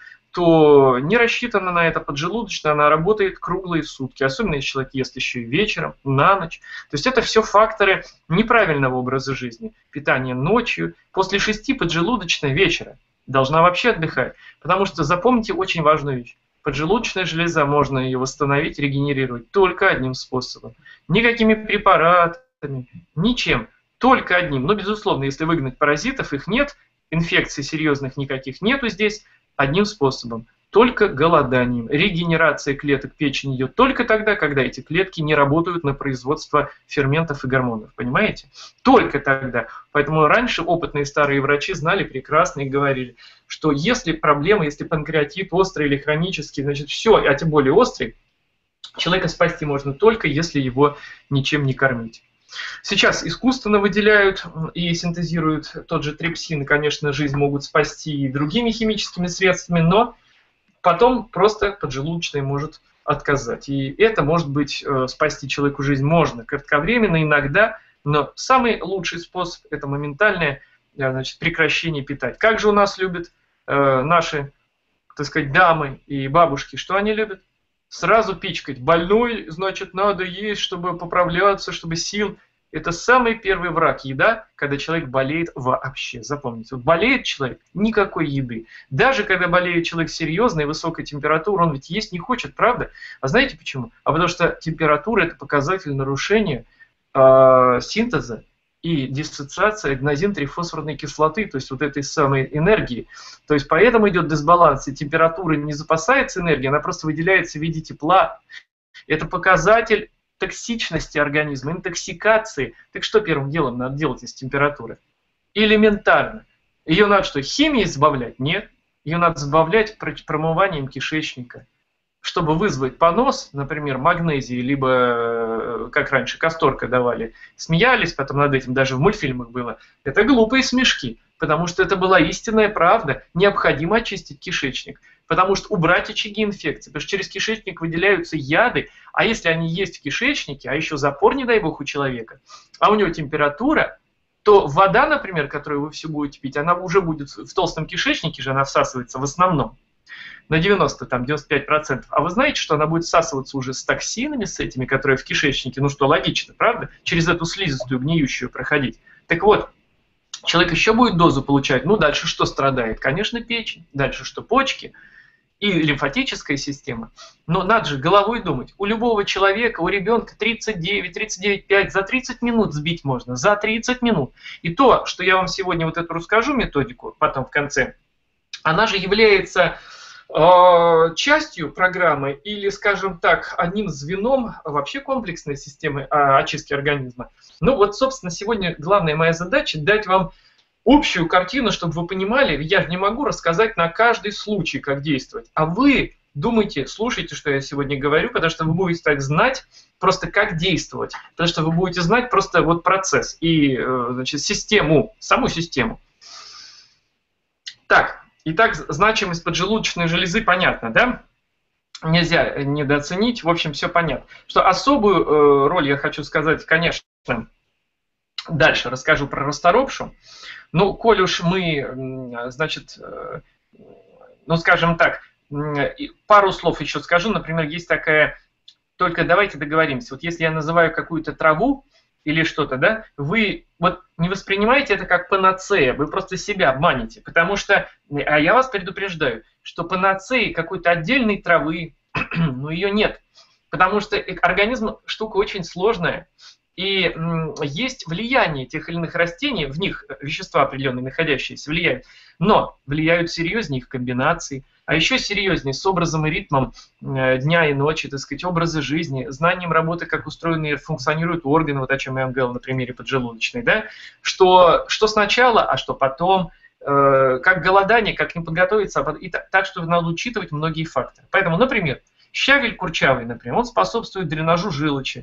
то не рассчитана на это поджелудочная, она работает круглые сутки, особенно если человек ест еще и вечером, на ночь. То есть это все факторы неправильного образа жизни. Питание ночью, после шести поджелудочная вечера должна вообще отдыхать. Потому что запомните очень важную вещь. Поджелудочная железа, можно ее восстановить, регенерировать только одним способом. Никакими препаратами, ничем, только одним. Но, безусловно, если выгнать паразитов, их нет, инфекций серьезных никаких нету здесь, одним способом, только голоданием. Регенерация клеток печени идет только тогда, когда эти клетки не работают на производство ферментов и гормонов. Понимаете? Только тогда. Поэтому раньше опытные старые врачи знали прекрасно и говорили, что если проблема, если панкреатит острый или хронический, значит все, а тем более острый, человека спасти можно только, если его ничем не кормить. Сейчас искусственно выделяют и синтезируют тот же трипсин, и, конечно, жизнь могут спасти и другими химическими средствами, но потом просто поджелудочная может отказать. И это, может быть, спасти человеку жизнь можно кратковременно, иногда, но самый лучший способ – это моментальное, значит, прекращение питать. Как же у нас любят э, наши, так сказать, дамы и бабушки, что они любят? Сразу пичкать. Больной, значит, надо есть, чтобы поправляться, чтобы сил. Это самый первый враг еда, когда человек болеет вообще. Запомните, вот болеет человек, никакой еды. Даже когда болеет человек серьезной, высокой температурой, он ведь есть не хочет, правда? А знаете почему? А потому что температура – это показатель нарушения э, синтеза и диссоциации аденозин-трифосфорной кислоты, то есть вот этой самой энергии. То есть поэтому идет дисбаланс, и температура не запасается энергией, она просто выделяется в виде тепла. Это показатель токсичности организма, интоксикации. Так что первым делом надо делать из температуры? Элементарно. Ее надо что, химией сбавлять? Нет. Ее надо сбавлять промыванием кишечника. Чтобы вызвать понос, например, магнезии, либо, как раньше, касторка давали, смеялись потом над этим, даже в мультфильмах было. Это глупые смешки, потому что это была истинная правда. Необходимо очистить кишечник, потому что убрать очаги инфекции, потому что через кишечник выделяются яды, а если они есть в кишечнике, а еще запор, не дай бог, у человека, а у него температура, то вода, например, которую вы все будете пить, она уже будет в толстом кишечнике же, она всасывается в основном на девяносто, там, девяносто пять процентов. А вы знаете, что она будет всасываться уже с токсинами, с этими, которые в кишечнике, ну что, логично, правда? Через эту слизистую гниющую проходить. Так вот, человек еще будет дозу получать, ну дальше что страдает? Конечно, печень, дальше что? Почки и лимфатическая система. Но надо же головой думать. У любого человека, у ребенка тридцать девять, тридцать девять и пять, за тридцать минут сбить можно, за тридцать минут. И то, что я вам сегодня вот эту расскажу методику, потом в конце, она же является э, частью программы или, скажем так, одним звеном вообще комплексной системы э, очистки организма. Ну вот, собственно, сегодня главная моя задача дать вам общую картину, чтобы вы понимали, я же не могу рассказать на каждый случай, как действовать. А вы думайте, слушайте, что я сегодня говорю, потому что вы будете так знать просто, как действовать. Потому что вы будете знать просто вот процесс и, значит, систему, саму систему. Так, итак, значимость поджелудочной железы понятна, да? Нельзя недооценить, в общем, все понятно. Что особую э, роль я хочу сказать, конечно, дальше расскажу про расторопшу. Ну, коль уж мы, значит, э, ну, скажем так, пару слов еще скажу. Например, есть такая, только давайте договоримся, вот если я называю какую-то траву или что-то, да, вы вот не воспринимаете это как панацея, вы просто себя обманете, потому что, а я вас предупреждаю, что панацеи какой-то отдельной травы, ну, ее нет, потому что организм штука очень сложная, И есть влияние тех или иных растений, в них вещества определенные находящиеся влияют, но влияют серьезнее их комбинации, а еще серьезнее с образом и ритмом дня и ночи, так сказать, образы жизни, знанием работы, как устроены и функционируют органы, вот о чем я вам говорил на примере поджелудочной, да, что, что сначала, а что потом, э, как голодание, как не подготовиться, и так, так что надо учитывать многие факторы. Поэтому, например, щавель курчавый, например, он способствует дренажу желчи,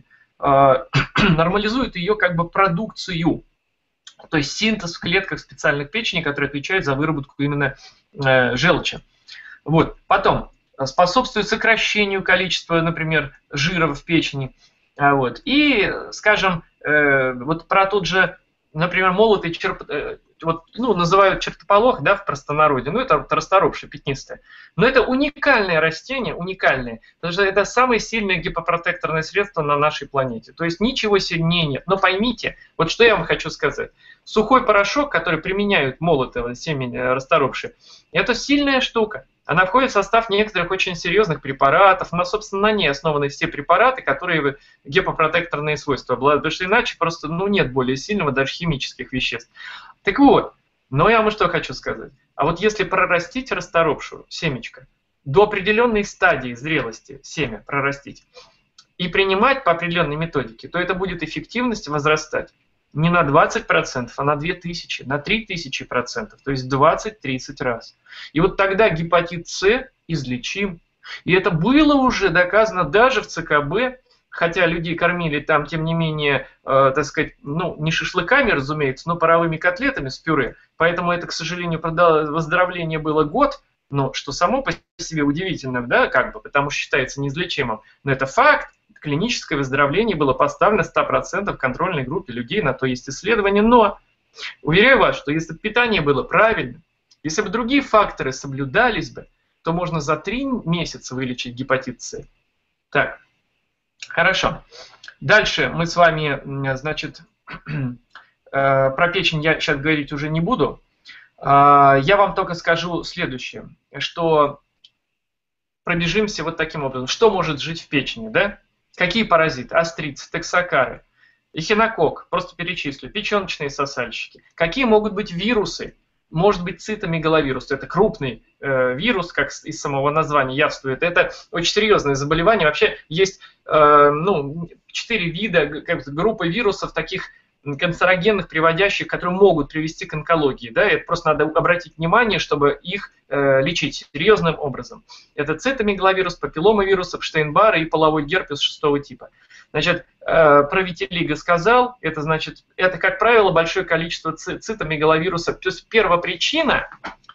нормализует ее как бы продукцию, то есть синтез в клетках специальных печени, которые отвечают за выработку именно э, желчи. Вот. Потом способствует сокращению количества, например, жира в печени. А вот. И, скажем, э, вот про тот же, например, молотый черп... э, вот, ну, называют чертополох, да, в простонародье, ну, это расторопшее, пятнистое. Но это уникальное растение, уникальное, потому что это самое сильное гипопротекторное средство на нашей планете. То есть ничего сильнее нет. Но поймите, вот что я вам хочу сказать. Сухой порошок, который применяют молотого семени расторопшее, это сильная штука. Она входит в состав некоторых очень серьезных препаратов, но, собственно, на ней основаны все препараты, которые гепопротекторные свойства обладают, потому что иначе просто ну, нет более сильного даже химических веществ. Так вот, но я вам что хочу сказать. А вот если прорастить расторопшую семечко до определенной стадии зрелости, семя прорастить, и принимать по определенной методике, то это будет эффективность возрастать не на двадцать процентов, а на две тысячи, на три тысячи процентов, то есть двадцать-тридцать раз. И вот тогда гепатит С излечим. И это было уже доказано даже в ЦКБ, хотя людей кормили там, тем не менее, э, так сказать, ну, не шашлыками, разумеется, но паровыми котлетами с пюре. Поэтому это, к сожалению, выздоровление было год, но что само по себе удивительно, да, как бы, потому что считается неизлечимым. Но это факт. Клиническое выздоровление было поставлено сто процентов в контрольной группе людей, на то есть исследования. Но уверяю вас, что если бы питание было правильным, если бы другие факторы соблюдались бы, то можно за три месяца вылечить гепатит С. Так, хорошо. Дальше мы с вами, значит, про печень я сейчас говорить уже не буду. Я вам только скажу следующее, что пробежимся вот таким образом. Что может жить в печени, да? Какие паразиты? Острицы, токсокары, эхинококк, просто перечислю, печеночные сосальщики. Какие могут быть вирусы? Может быть цитомегаловирус, это крупный э, вирус, как из самого названия явствует. Это очень серьезное заболевание. Вообще есть э, ну, четыре вида, как группы вирусов таких канцерогенных, приводящих, которые могут привести к онкологии. Да? Это просто надо обратить внимание, чтобы их э, лечить серьезным образом. Это цитомегаловирус, папилломавирус, Эпштейн-Барр и половой герпес шестого типа. Значит, э, про витилиго сказал, это значит, это, как правило, большое количество цитомегаловируса. То есть первопричина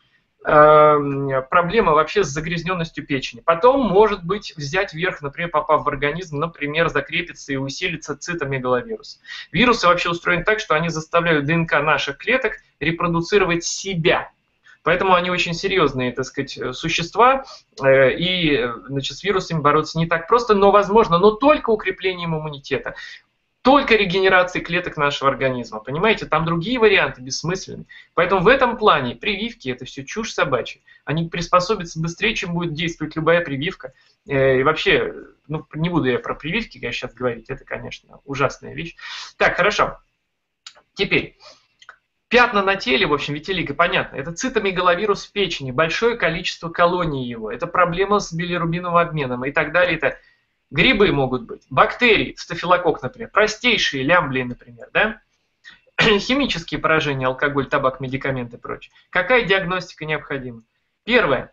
э, проблема вообще с загрязненностью печени. Потом, может быть, взять верх, например, попав в организм, например, закрепится и усилится цитомегаловирус. Вирусы вообще устроены так, что они заставляют ДНК наших клеток репродуцировать себя. Поэтому они очень серьезные, так сказать, существа, и, значит, с вирусами бороться не так просто, но возможно, но только укреплением иммунитета, только регенерацией клеток нашего организма. Понимаете, там другие варианты бессмысленные. Поэтому в этом плане прививки – это все чушь собачья. Они приспособятся быстрее, чем будет действовать любая прививка. И вообще, ну, не буду я про прививки я сейчас говорить, это, конечно, ужасная вещь. Так, хорошо. Теперь. Пятна на теле, в общем, витилиго, понятно, это цитомегаловирус в печени, большое количество колоний его, это проблема с билирубиновым обменом и так далее. Это грибы могут быть, бактерии, стафилококк, например, простейшие лямблии, например, да? Химические поражения, алкоголь, табак, медикаменты и прочее. Какая диагностика необходима? Первое.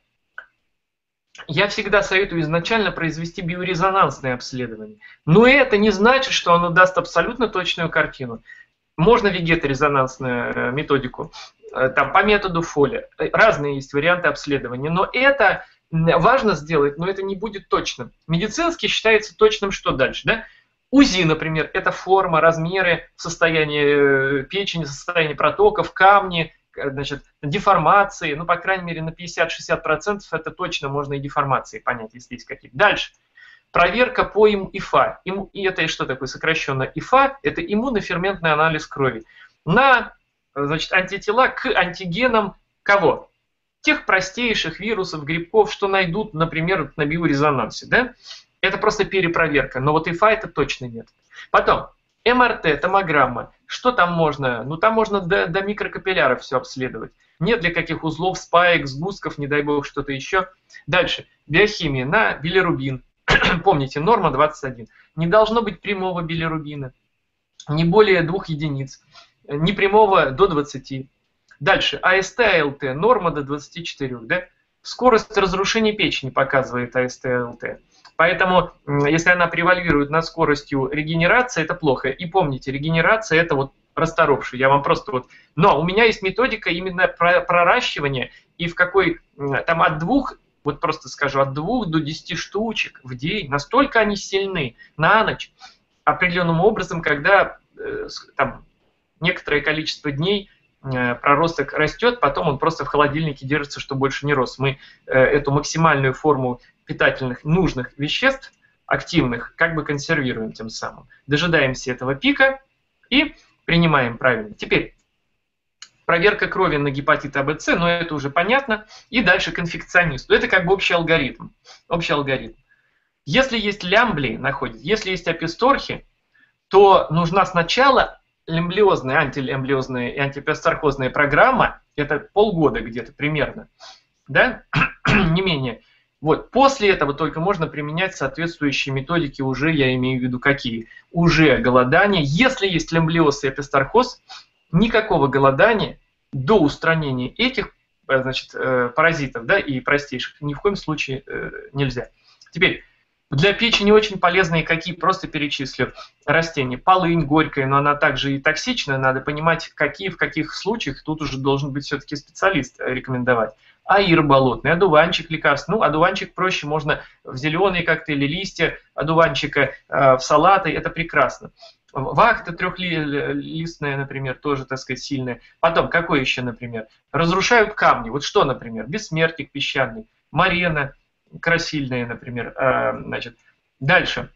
Я всегда советую изначально произвести биорезонансное обследование. Но это не значит, что оно даст абсолютно точную картину. Можно вегеторезонансную методику, там, по методу Фоля. Разные есть варианты обследования. Но это важно сделать, но это не будет точным. Медицински считается точным, что дальше. Да? УЗИ, например, это форма, размеры, состояние печени, состояние протоков, камни, значит, деформации. Ну, по крайней мере, на пятьдесят-шестьдесят процентов это точно можно и деформации понять, если есть какие-то. Дальше. Проверка по ИФА. И это что такое сокращенно ИФА? Это иммуноферментный анализ крови. На, значит, антитела к антигенам кого? Тех простейших вирусов, грибков, что найдут, например, на биорезонансе. Да? Это просто перепроверка. Но вот ИФА это точно нет. Потом, эм эр тэ, томограмма. Что там можно? Ну, там можно до, до микрокапилляров все обследовать. Нет для каких узлов, спаек, сгустков, не дай бог, что-то еще. Дальше. Биохимия на билирубин. Помните, норма двадцать один. Не должно быть прямого билирубина. Не более двух единиц. Не прямого до двадцати. Дальше. а эс тэ, а эл тэ. Норма до двадцати четырёх. Да? Скорость разрушения печени показывает а эс тэ, а эл тэ. Поэтому, если она превалирует над скоростью регенерации, это плохо. И помните, регенерация – это вот расторопший. Я вам просто вот... Но у меня есть методика именно проращивания, и в какой... Там от двух, вот просто скажу, от двух до десяти штучек в день. Настолько они сильны на ночь. Определенным образом, когда там некоторое количество дней проросток растет, потом он просто в холодильнике держится, чтобы больше не рос. Мы эту максимальную форму питательных нужных веществ, активных, как бы консервируем тем самым. Дожидаемся этого пика и принимаем правильно. Теперь проверка крови на гепатит А, Б, С, но это уже понятно. И дальше к инфекционисту. Это как бы общий алгоритм. Общий алгоритм. Если есть лямбли, находит, если есть аписторхи, то нужна сначала лямблиозная, антилямблиозная и антипиосаркозная программа. Это полгода где-то примерно. Да? Не менее. Вот. После этого только можно применять соответствующие методики, уже я имею в виду какие. Уже голодание. Если есть лямблиоз и апистархоз, никакого голодания до устранения этих, значит, паразитов, да, и простейших ни в коем случае нельзя. Теперь, для печени очень полезные какие, просто перечислю растения. Полынь горькая, но она также и токсичная, надо понимать, какие в каких случаях, тут уже должен быть все-таки специалист рекомендовать. Аир болотный, одуванчик лекарств. Ну, одуванчик проще, можно в зеленые коктейли, листья одуванчика э, в салаты, это прекрасно. Вахта трехлистная, например, тоже, так сказать, сильная. Потом, какой еще, например? Разрушают камни. Вот что, например? Бессмертник песчаный, марена красильная, например. Э, значит. Дальше.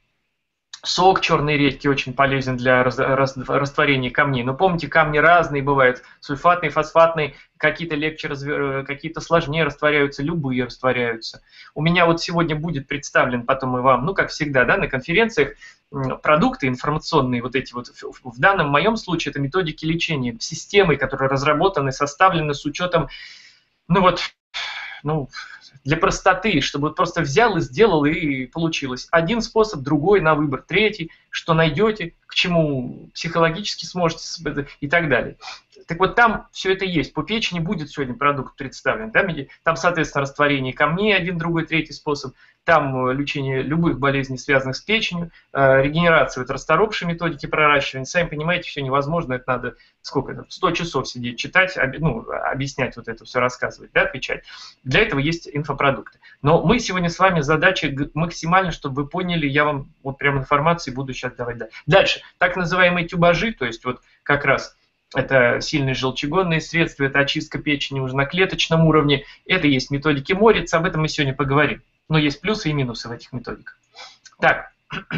Сок черной редьки очень полезен для растворения камней. Но помните, камни разные бывают. Сульфатные, фосфатные, какие-то легче, какие-то сложнее растворяются, любые растворяются. У меня вот сегодня будет представлен потом и вам, ну как всегда, да, на конференциях продукты информационные, вот эти вот. В данном моем случае это методики лечения, системы, которые разработаны, составлены с учетом, ну вот, ну... для простоты, чтобы вот просто взял и сделал, и получилось. Один способ, другой на выбор, третий, что найдете, к чему психологически сможете и так далее. Так вот там все это есть. По печени будет сегодня продукт представлен. Там, там соответственно, растворение камней, один, другой, третий способ. Там лечение любых болезней, связанных с печенью, регенерация, вот расторопшие методики проращивания. Сами понимаете, все невозможно, это надо сколько это, сто часов сидеть, читать, ну, объяснять вот это все, рассказывать, да, отвечать. Для этого есть инфопродукты. Но мы сегодня с вами задача максимально, чтобы вы поняли, я вам вот прям информации буду сейчас давать. Да. Дальше, так называемые тюбажи, то есть вот как раз это сильные желчегонные средства, это очистка печени уже на клеточном уровне, это есть методики Морица, об этом мы сегодня поговорим. Но есть плюсы и минусы в этих методиках. Так,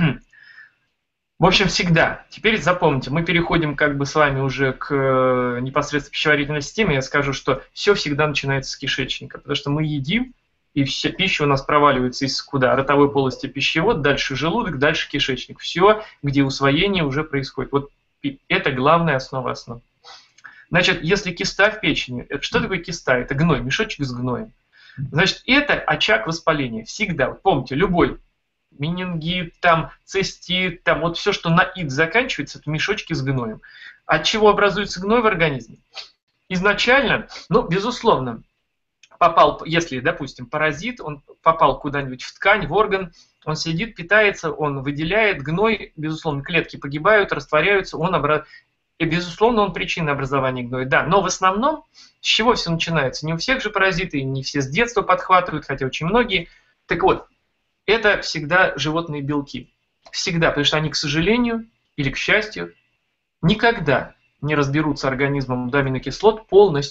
в общем, всегда. Теперь запомните, мы переходим как бы с вами уже к непосредственно пищеварительной системе. Я скажу, что все всегда начинается с кишечника, потому что мы едим, и вся пища у нас проваливается из куда? Ротовой полости пищевод, дальше желудок, дальше кишечник. Все, где усвоение уже происходит. Вот это главная основа основ. Значит, если киста в печени, это что такое киста? Это гной, мешочек с гноем. Значит, это очаг воспаления. Всегда. Вот помните, любой менингит, там, цистит, там, вот все, что на ид заканчивается, это мешочки с гноем. От чего образуется гной в организме? Изначально, ну, безусловно, попал, если, допустим, паразит, он попал куда-нибудь в ткань, в орган, он сидит, питается, он выделяет гной, безусловно, клетки погибают, растворяются, он обра... и, безусловно, он причина образования гноя. Да, но в основном, с чего все начинается? Не у всех же паразиты, не все с детства подхватывают, хотя очень многие. Так вот, это всегда животные белки. Всегда, потому что они, к сожалению, или к счастью, никогда не разберутся организмом аминокислот полностью.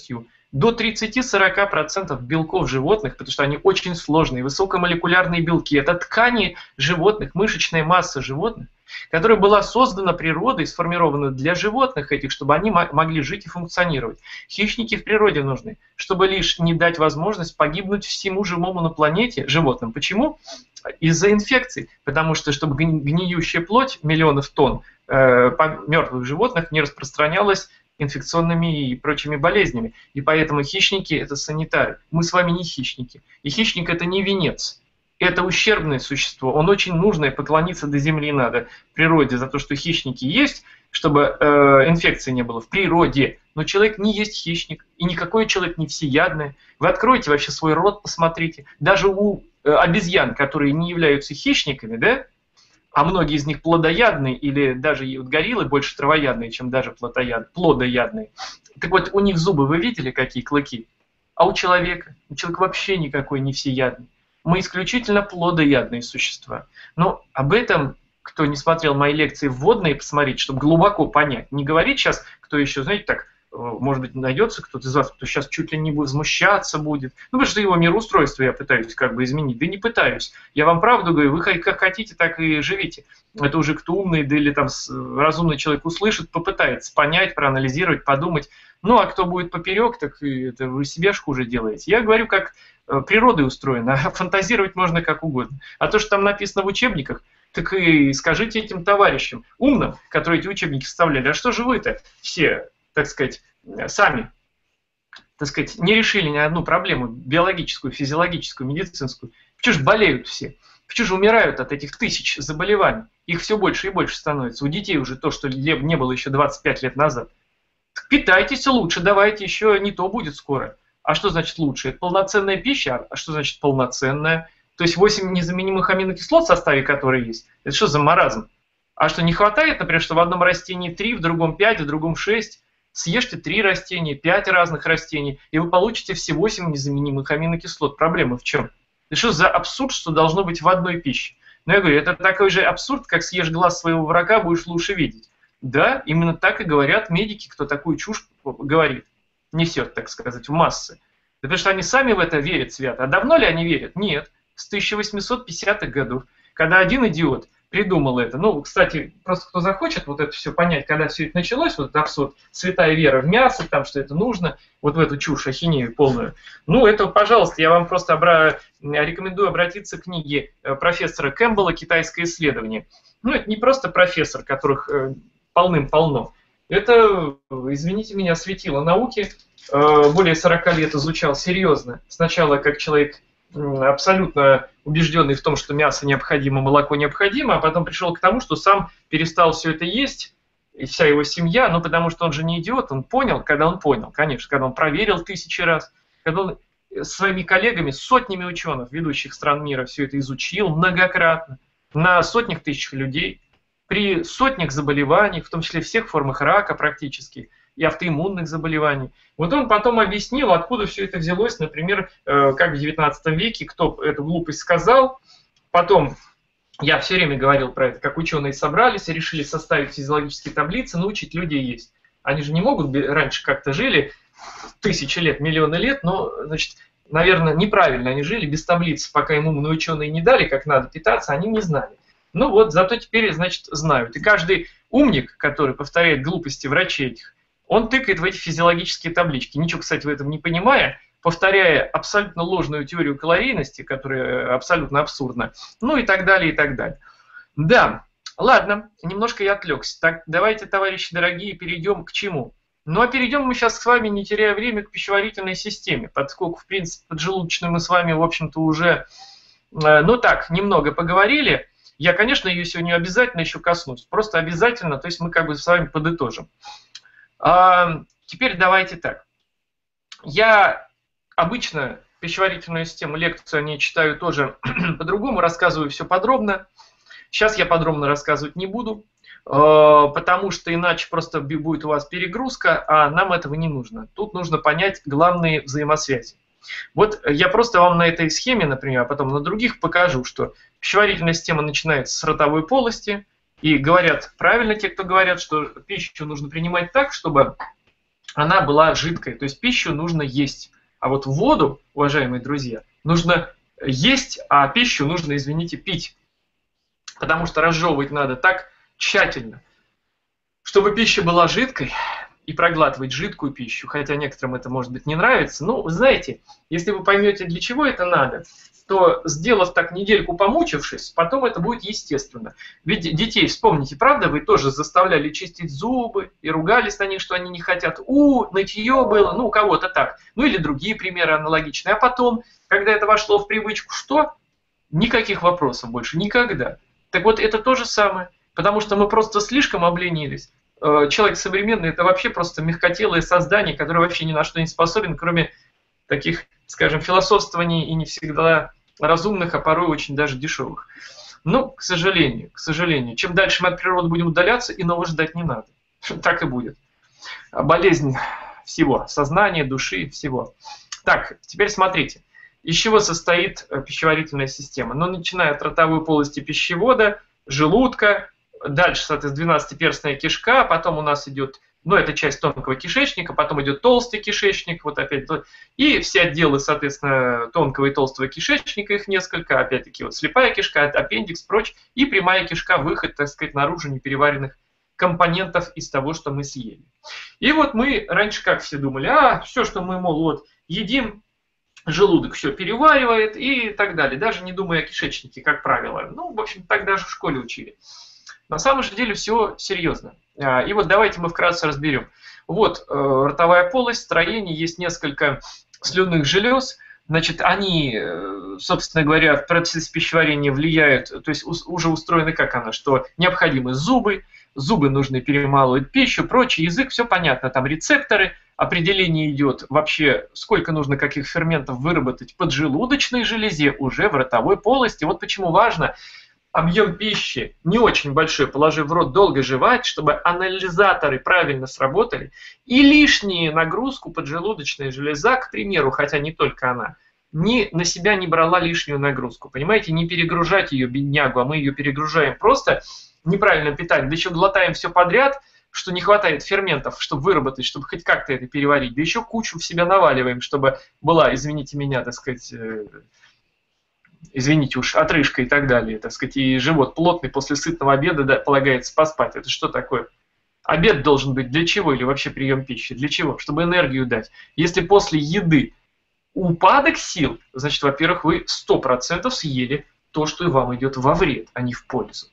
до тридцати-сорока процентов белков животных, потому что они очень сложные, высокомолекулярные белки. Это ткани животных, мышечная масса животных, которая была создана природой, сформирована для животных этих, чтобы они могли жить и функционировать. Хищники в природе нужны, чтобы лишь не дать возможность погибнуть всему живому на планете животным. Почему? Из-за инфекций. Потому что, чтобы гниющая плоть миллионов тонн э, мертвых животных не распространялась инфекционными и прочими болезнями. И поэтому хищники – это санитары. Мы с вами не хищники. И хищник – это не венец. Это ущербное существо, он очень нужное, поклониться до земли надо природе за то, что хищники есть, чтобы э, инфекции не было в природе. Но человек не есть хищник, и никакой человек не всеядный. Вы откройте вообще свой рот, посмотрите. Даже у э, обезьян, которые не являются хищниками, да, а многие из них плодоядные, или даже вот гориллы больше травоядные, чем даже плодоядные. Так вот, у них зубы вы видели, какие клыки? А у человека? У человека вообще никакой не всеядный. Мы исключительно плодоядные существа. Но об этом, кто не смотрел мои лекции вводные, посмотреть, чтобы глубоко понять. Не говорить сейчас, кто еще, знаете, так, может быть, найдется кто-то из вас, кто сейчас чуть ли не возмущаться будет. Ну, потому что его мироустройство я пытаюсь как бы изменить. Да не пытаюсь. Я вам правду говорю, вы как хотите, так и живите. Это уже кто умный, да или там разумный человек услышит, попытается понять, проанализировать, подумать. Ну, а кто будет поперек, так это вы себе ж хуже делаете. Я говорю, как природой устроена, а фантазировать можно как угодно. А то, что там написано в учебниках, так и скажите этим товарищам, умным, которые эти учебники составляли, а что же вы-то все, так сказать, сами, так сказать, не решили ни одну проблему биологическую, физиологическую, медицинскую? Почему же болеют все? Почему же умирают от этих тысяч заболеваний? Их все больше и больше становится. У детей уже то, что не было еще двадцать пять лет назад. Так питайтесь лучше, давайте, еще не то будет скоро. А что значит лучше? Это полноценная пища. А что значит полноценная? То есть восемь незаменимых аминокислот в составе, которые есть. Это что за маразм? А что, не хватает, например, что в одном растении три, в другом пять, в другом шесть? Съешьте три растения, пять разных растений, и вы получите все восемь незаменимых аминокислот. Проблема в чем? Это что за абсурд, что должно быть в одной пище? Но я говорю, это такой же абсурд, как съешь глаз своего врага, будешь лучше видеть. Да, именно так и говорят медики, кто такую чушь говорит. Несет, так сказать, в массы. Потому что они сами в это верят свято. А давно ли они верят? Нет. С тысяча восьмисот пятидесятых годов, когда один идиот придумал это. Ну, кстати, просто кто захочет вот это все понять, когда все это началось, вот этот абсурд, святая вера в мясо, там, что это нужно, вот в эту чушь, ахинею полную. Ну, это, пожалуйста, я вам просто обра... рекомендую обратиться к книге профессора Кэмпбелла «Китайское исследование». Ну, это не просто профессор, которых полным-полно. Это, извините меня, светило науки, более сорока лет изучал серьезно. Сначала как человек абсолютно убежденный в том, что мясо необходимо, молоко необходимо, а потом пришел к тому, что сам перестал все это есть, и вся его семья, ну потому что он же не идиот, он понял, когда он понял, конечно, когда он проверил тысячи раз, когда он с своими коллегами, сотнями ученых, ведущих стран мира, все это изучил многократно, на сотнях тысяч людей, при сотнях заболеваний, в том числе всех формах рака практически, и автоиммунных заболеваний. Вот он потом объяснил, откуда все это взялось, например, как в девятнадцатом веке, кто эту глупость сказал. Потом, я все время говорил про это, как ученые собрались и решили составить физиологические таблицы, научить людей есть. Они же не могут, раньше как-то жили тысячи лет, миллионы лет, но, значит, наверное, неправильно они жили, без таблиц, пока им умные ученые не дали, как надо питаться, они не знали. Ну вот, зато теперь, значит, знают. И каждый умник, который повторяет глупости врачей этих, он тыкает в эти физиологические таблички, ничего, кстати, в этом не понимая, повторяя абсолютно ложную теорию калорийности, которая абсолютно абсурдна, ну и так далее, и так далее. Да, ладно, немножко я отвлекся. Так, давайте, товарищи дорогие, перейдем к чему? Ну а перейдем мы сейчас с вами, не теряя время, к пищеварительной системе, поскольку, в принципе, поджелудочную мы с вами, в общем-то, уже, ну так, немного поговорили. Я, конечно, ее сегодня обязательно еще коснусь, просто обязательно, то есть мы как бы с вами подытожим. А теперь давайте так. Я обычно пищеварительную систему, лекцию о ней читаю тоже по-другому, рассказываю все подробно. Сейчас я подробно рассказывать не буду, потому что иначе просто будет у вас перегрузка, а нам этого не нужно. Тут нужно понять главные взаимосвязи. Вот я просто вам на этой схеме, например, а потом на других покажу, что пищеварительная система начинается с ротовой полости, и говорят правильно те, кто говорят, что пищу нужно принимать так, чтобы она была жидкой. То есть пищу нужно есть. А вот воду, уважаемые друзья, нужно есть, а пищу нужно, извините, пить. Потому что разжевывать надо так тщательно, чтобы пища была жидкой, и проглатывать жидкую пищу, хотя некоторым это, может быть, не нравится. Ну, вы знаете, если вы поймете, для чего это надо, то, сделав так недельку помучившись, потом это будет естественно. Ведь детей, вспомните, правда, вы тоже заставляли чистить зубы и ругались на них, что они не хотят. У, нытье было, ну, у кого-то так. Ну, или другие примеры аналогичные. А потом, когда это вошло в привычку, что? Никаких вопросов больше, никогда. Так вот, это то же самое, потому что мы просто слишком обленились. Человек современный – это вообще просто мягкотелое создание, которое вообще ни на что не способен, кроме таких, скажем, философствований и не всегда разумных, а порой очень даже дешевых. Ну, к сожалению, к сожалению, чем дальше мы от природы будем удаляться, иного ждать не надо. Так и будет. Болезнь всего, сознания, души, всего. Так, теперь смотрите, из чего состоит пищеварительная система. Ну, начиная от ротовой полости пищевода, желудка, дальше, соответственно, двенадцатиперстная кишка, потом у нас идет, ну, это часть тонкого кишечника, потом идет толстый кишечник, вот опять, и все отделы, соответственно, тонкого и толстого кишечника, их несколько, опять-таки, вот слепая кишка, аппендикс, прочь, и прямая кишка, выход, так сказать, наружу непереваренных компонентов из того, что мы съели. И вот мы раньше как все думали, а, все, что мы, мол, вот, едим, желудок все переваривает и так далее, даже не думая о кишечнике, как правило. Ну, в общем, так даже в школе учили. На самом же деле все серьезно. И вот давайте мы вкратце разберем. Вот ротовая полость, строение, есть несколько слюнных желез. Значит, они, собственно говоря, в процессе пищеварения влияют, то есть уже устроены как она, что необходимы зубы, зубы нужны перемалывать пищу, прочее, язык, все понятно, там рецепторы, определение идет вообще, сколько нужно каких ферментов выработать поджелудочной железе уже в ротовой полости. Вот почему важно объем пищи не очень большой, положив в рот, долго жевать, чтобы анализаторы правильно сработали, и лишнюю нагрузку поджелудочная железа, к примеру, хотя не только она, не, на себя не брала лишнюю нагрузку. Понимаете, не перегружать ее, беднягу, а мы ее перегружаем просто неправильное питание, да еще глотаем все подряд, что не хватает ферментов, чтобы выработать, чтобы хоть как-то это переварить, да еще кучу в себя наваливаем, чтобы была, извините меня, так сказать, извините уж, отрыжка и так далее, так сказать, и живот плотный после сытного обеда, да, полагается поспать. Это что такое? Обед должен быть для чего или вообще прием пищи? Для чего? Чтобы энергию дать. Если после еды упадок сил, значит, во-первых, вы сто процентов съели то, что и вам идет во вред, а не в пользу.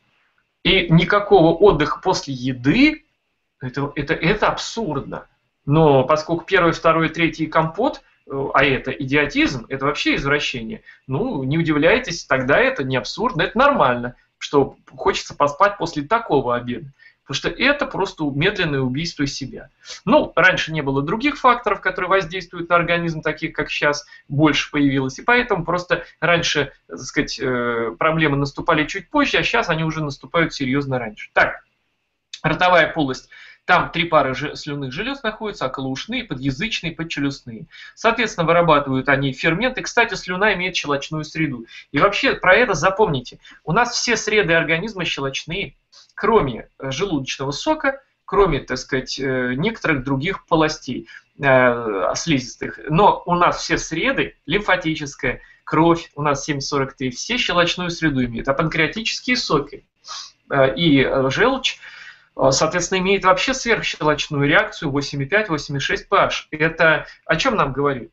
И никакого отдыха после еды, это, это, это абсурдно. Но поскольку первый, второй, третий компот, а это идиотизм, это вообще извращение, ну, не удивляйтесь, тогда это не абсурдно, это нормально, что хочется поспать после такого обеда. Потому что это просто медленное убийство себя. Ну, раньше не было других факторов, которые воздействуют на организм, таких как сейчас, больше появилось. И поэтому просто раньше, так сказать, проблемы наступали чуть позже, а сейчас они уже наступают серьезно раньше. Так, ротовая полость. Там три пары слюнных желез находятся, околоушные, подъязычные, подчелюстные. Соответственно, вырабатывают они ферменты. Кстати, слюна имеет щелочную среду. И вообще про это запомните. У нас все среды организма щелочные, кроме желудочного сока, кроме, так сказать, некоторых других полостей э, слизистых. Но у нас все среды, лимфатическая, кровь, у нас семь сорок три, все щелочную среду имеют. А панкреатические соки э, и желчь, соответственно, имеет вообще сверхщелочную реакцию восемь и пять - восемь и шесть pH. Это о чем нам говорит?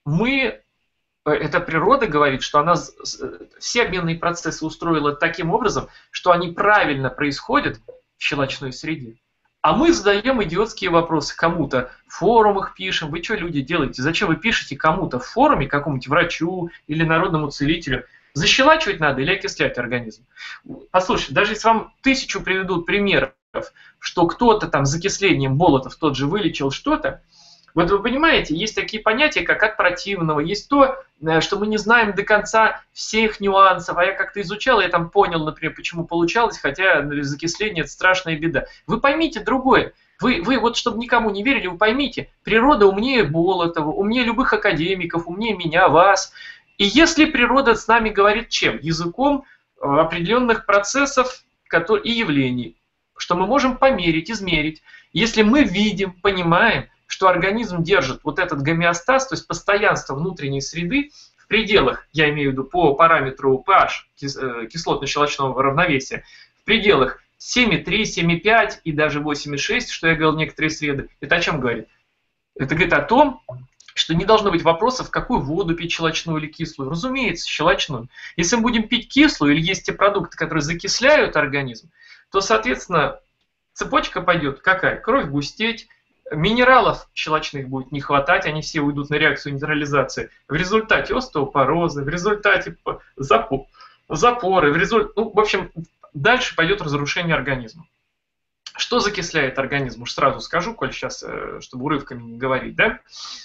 Мы, эта природа говорит, что она все обменные процессы устроила таким образом, что они правильно происходят в щелочной среде. А мы задаем идиотские вопросы кому-то, в форумах пишем, вы что, люди, делаете? Зачем вы пишете кому-то в форуме, какому-нибудь врачу или народному целителю? Защелачивать надо или окислять организм? Послушайте, даже если вам тысячу приведут примеров, что кто-то там с закислением Болотов тот же вылечил что-то, вот вы понимаете, есть такие понятия, как от противного, есть то, что мы не знаем до конца всех нюансов, а я как-то изучал, я там понял, например, почему получалось, хотя закисление – это страшная беда. Вы поймите другое. Вы, вы вот, чтобы никому не верили, вы поймите, природа умнее Болотова, умнее любых академиков, умнее меня, вас. И если природа с нами говорит чем? Языком определенных процессов и явлений, что мы можем померить, измерить. Если мы видим, понимаем, что организм держит вот этот гомеостаз, то есть постоянство внутренней среды в пределах, я имею в виду по параметру pH, кислотно-щелочного равновесия, в пределах семь и три, семь и пять и даже восемь и шесть, что я говорил некоторые среды. Это о чем говорит? Это говорит о том, что не должно быть вопросов, какую воду пить, щелочную или кислую. Разумеется, щелочную. Если мы будем пить кислую или есть те продукты, которые закисляют организм, то, соответственно, цепочка пойдет какая? Кровь густеть, минералов щелочных будет не хватать, они все уйдут на реакцию нейтрализации. В результате остеопороза, в результате запоры, в результате, ну, в общем, дальше пойдет разрушение организма. Что закисляет организм? Уж сразу скажу, коль сейчас, чтобы урывками не говорить, да?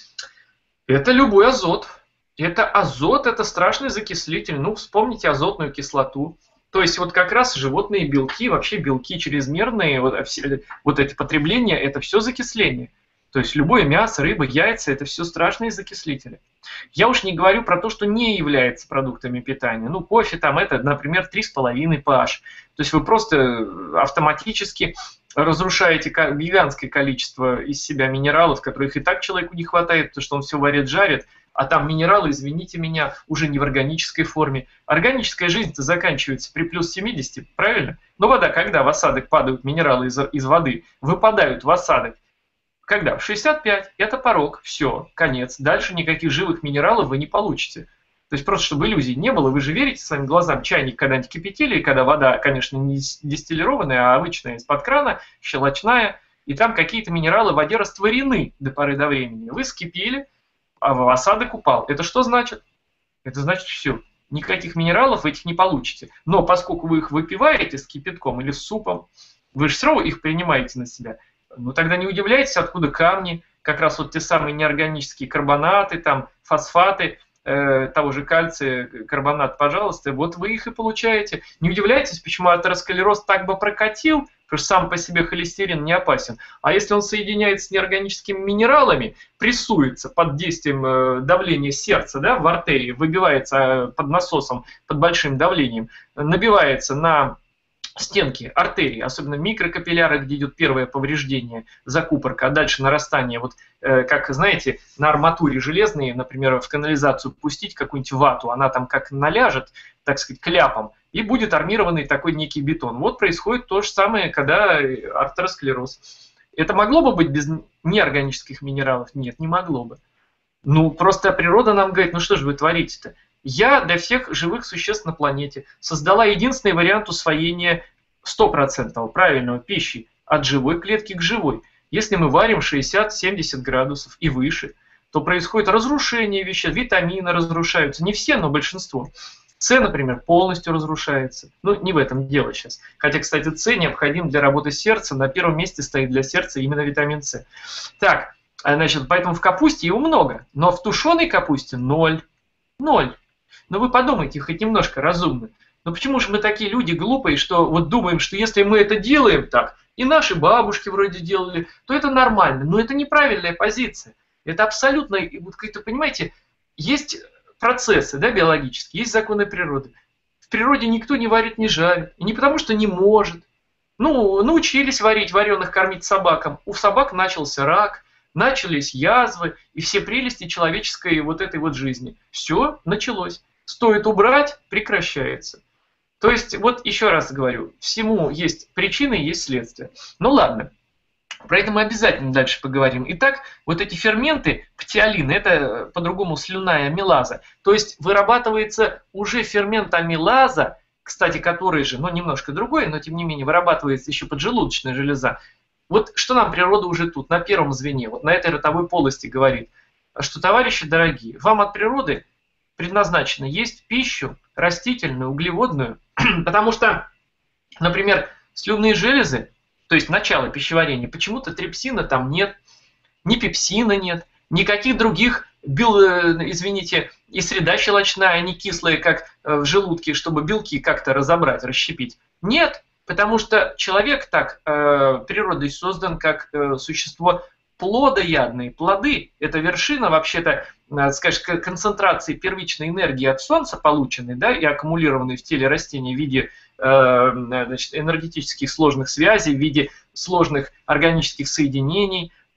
Это любой азот. Это азот, это страшный закислитель. Ну, вспомните азотную кислоту. То есть вот как раз животные белки, вообще белки чрезмерные, вот, все, вот эти потребления, это все закисление. То есть любое мясо, рыба, яйца, это все страшные закислители. Я уж не говорю про то, что не является продуктами питания. Ну, кофе там это, например, три с половиной pH. То есть вы просто автоматически разрушаете гигантское количество из себя минералов, которых и так человеку не хватает, потому что он все варит, жарит, а там минералы, извините меня, уже не в органической форме. Органическая жизнь-то заканчивается при плюс семидесяти, правильно? Но вода, когда в осадок падают минералы из, из воды, выпадают в осадок, когда? В шестьдесят пять. Это порог. Все, конец. Дальше никаких живых минералов вы не получите. То есть просто, чтобы иллюзий не было, вы же верите своим глазам, чайник когда-нибудь кипятили, и когда вода, конечно, не дистиллированная, а обычная из-под крана, щелочная, и там какие-то минералы в воде растворены до поры до времени. Вы вскипели, а в осадок упал. Это что значит? Это значит все. Никаких минералов вы этих не получите. Но поскольку вы их выпиваете с кипятком или с супом, вы же все равно их принимаете на себя. Ну тогда не удивляйтесь, откуда камни, как раз вот те самые неорганические карбонаты, там фосфаты, э, того же кальция, карбонат, пожалуйста, вот вы их и получаете. Не удивляйтесь, почему атеросклероз так бы прокатил, потому что сам по себе холестерин не опасен. А если он соединяется с неорганическими минералами, прессуется под действием э, давления сердца, да, в артерии, выбивается э, под насосом, под большим давлением, набивается на стенки артерий, особенно микрокапилляры, где идет первое повреждение, закупорка, а дальше нарастание. Вот э, как, знаете, на арматуре железной, например, в канализацию пустить какую-нибудь вату, она там как наляжет, так сказать, кляпом, и будет армированный такой некий бетон. Вот происходит то же самое, когда атеросклероз. Это могло бы быть без неорганических минералов? Нет, не могло бы. Ну, просто природа нам говорит, ну что же вы творите-то? Я для всех живых существ на планете создала единственный вариант усвоения стопроцентного правильного пищи от живой клетки к живой. Если мы варим шестьдесят-семьдесят градусов и выше, то происходит разрушение веществ, витамины разрушаются, не все, но большинство. С, например, полностью разрушается. Ну, не в этом дело сейчас. Хотя, кстати, С необходим для работы сердца. На первом месте стоит для сердца именно витамин С. Так, значит, поэтому в капусте его много, но в тушеной капусте ноль. Ноль. Но вы подумайте хоть немножко разумно. Но почему же мы такие люди глупые, что вот думаем, что если мы это делаем так, и наши бабушки вроде делали, то это нормально. Но это неправильная позиция. Это абсолютно, вот какие-то, понимаете, есть процессы, да, биологические, есть законы природы. В природе никто не варит, не жарит. И не потому, что не может. Ну, научились варить, вареных кормить собакам. У собак начался рак. Начались язвы и все прелести человеческой вот этой вот жизни. Все началось. Стоит убрать, прекращается. То есть, вот еще раз говорю, всему есть причины, есть следствие. Ну ладно, про это мы обязательно дальше поговорим. Итак, вот эти ферменты, птиолины, это по-другому слюнная амилаза. То есть вырабатывается уже фермент амилаза, кстати, который же, ну немножко другой, но тем не менее вырабатывается еще поджелудочная железа. Вот что нам природа уже тут, на первом звене, вот на этой ротовой полости говорит, что, товарищи дорогие, вам от природы предназначено есть пищу растительную, углеводную, потому что, например, слюнные железы, то есть начало пищеварения, почему-то трипсина там нет, ни пепсина нет, никаких других, бел, извините, и среда щелочная, не кислая, как в желудке, чтобы белки как-то разобрать, расщепить. Нет. Потому что человек так э, природой создан как э, существо плодоядное. Плоды – это вершина вообще-то, э, скажем, концентрации первичной энергии от Солнца полученной, да, и аккумулированной в теле растения в виде э, значит, энергетических сложных связей, в виде сложных органических соединений.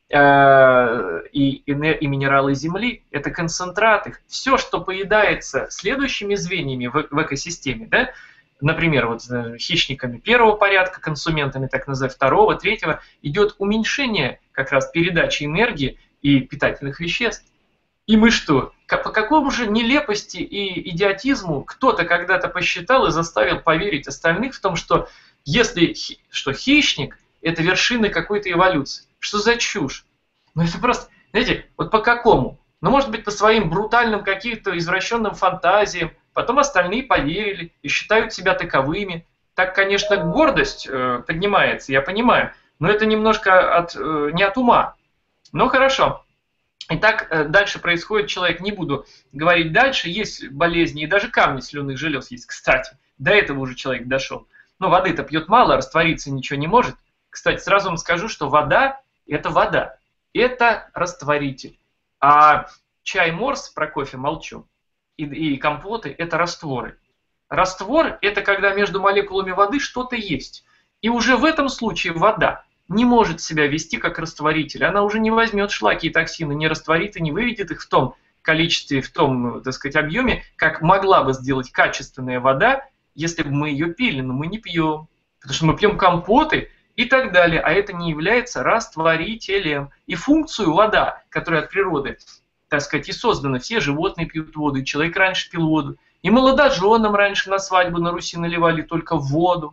э, и, и минералы земли, это концентраты. Все, что поедается следующими звеньями в, в экосистеме, да, например, вот хищниками первого порядка, консументами, так называемого, второго, третьего, идет уменьшение как раз передачи энергии и питательных веществ. И мы что? По какому же нелепости и идиотизму кто-то когда-то посчитал и заставил поверить остальных в том, что если что хищник – это вершина какой-то эволюции. Что за чушь? Ну это просто, знаете, вот по какому? Ну может быть по своим брутальным каким-то извращенным фантазиям, потом остальные поверили и считают себя таковыми. Так, конечно, гордость э, поднимается, я понимаю, но это немножко от, э, не от ума. Ну хорошо. Итак, дальше происходит, человек, не буду говорить дальше, есть болезни, и даже камни слюнных желез есть, кстати. До этого уже человек дошел. Но воды-то пьет мало, раствориться ничего не может. Кстати, сразу вам скажу, что вода – это вода, это растворитель. А чай, морс, про кофе молчу, и, и компоты – это растворы. Раствор – это когда между молекулами воды что-то есть. И уже в этом случае вода не может себя вести как растворитель. Она уже не возьмет шлаки и токсины, не растворит и не выведет их в том количестве, в том, так сказать, объеме, как могла бы сделать качественная вода, если бы мы ее пили, но мы не пьем. Потому что мы пьем компоты и так далее, а это не является растворителем. И функцию вода, которая от природы, так сказать, и создана, все животные пьют воду, и человек раньше пил воду, и молодоженам раньше на свадьбу на Руси наливали только воду.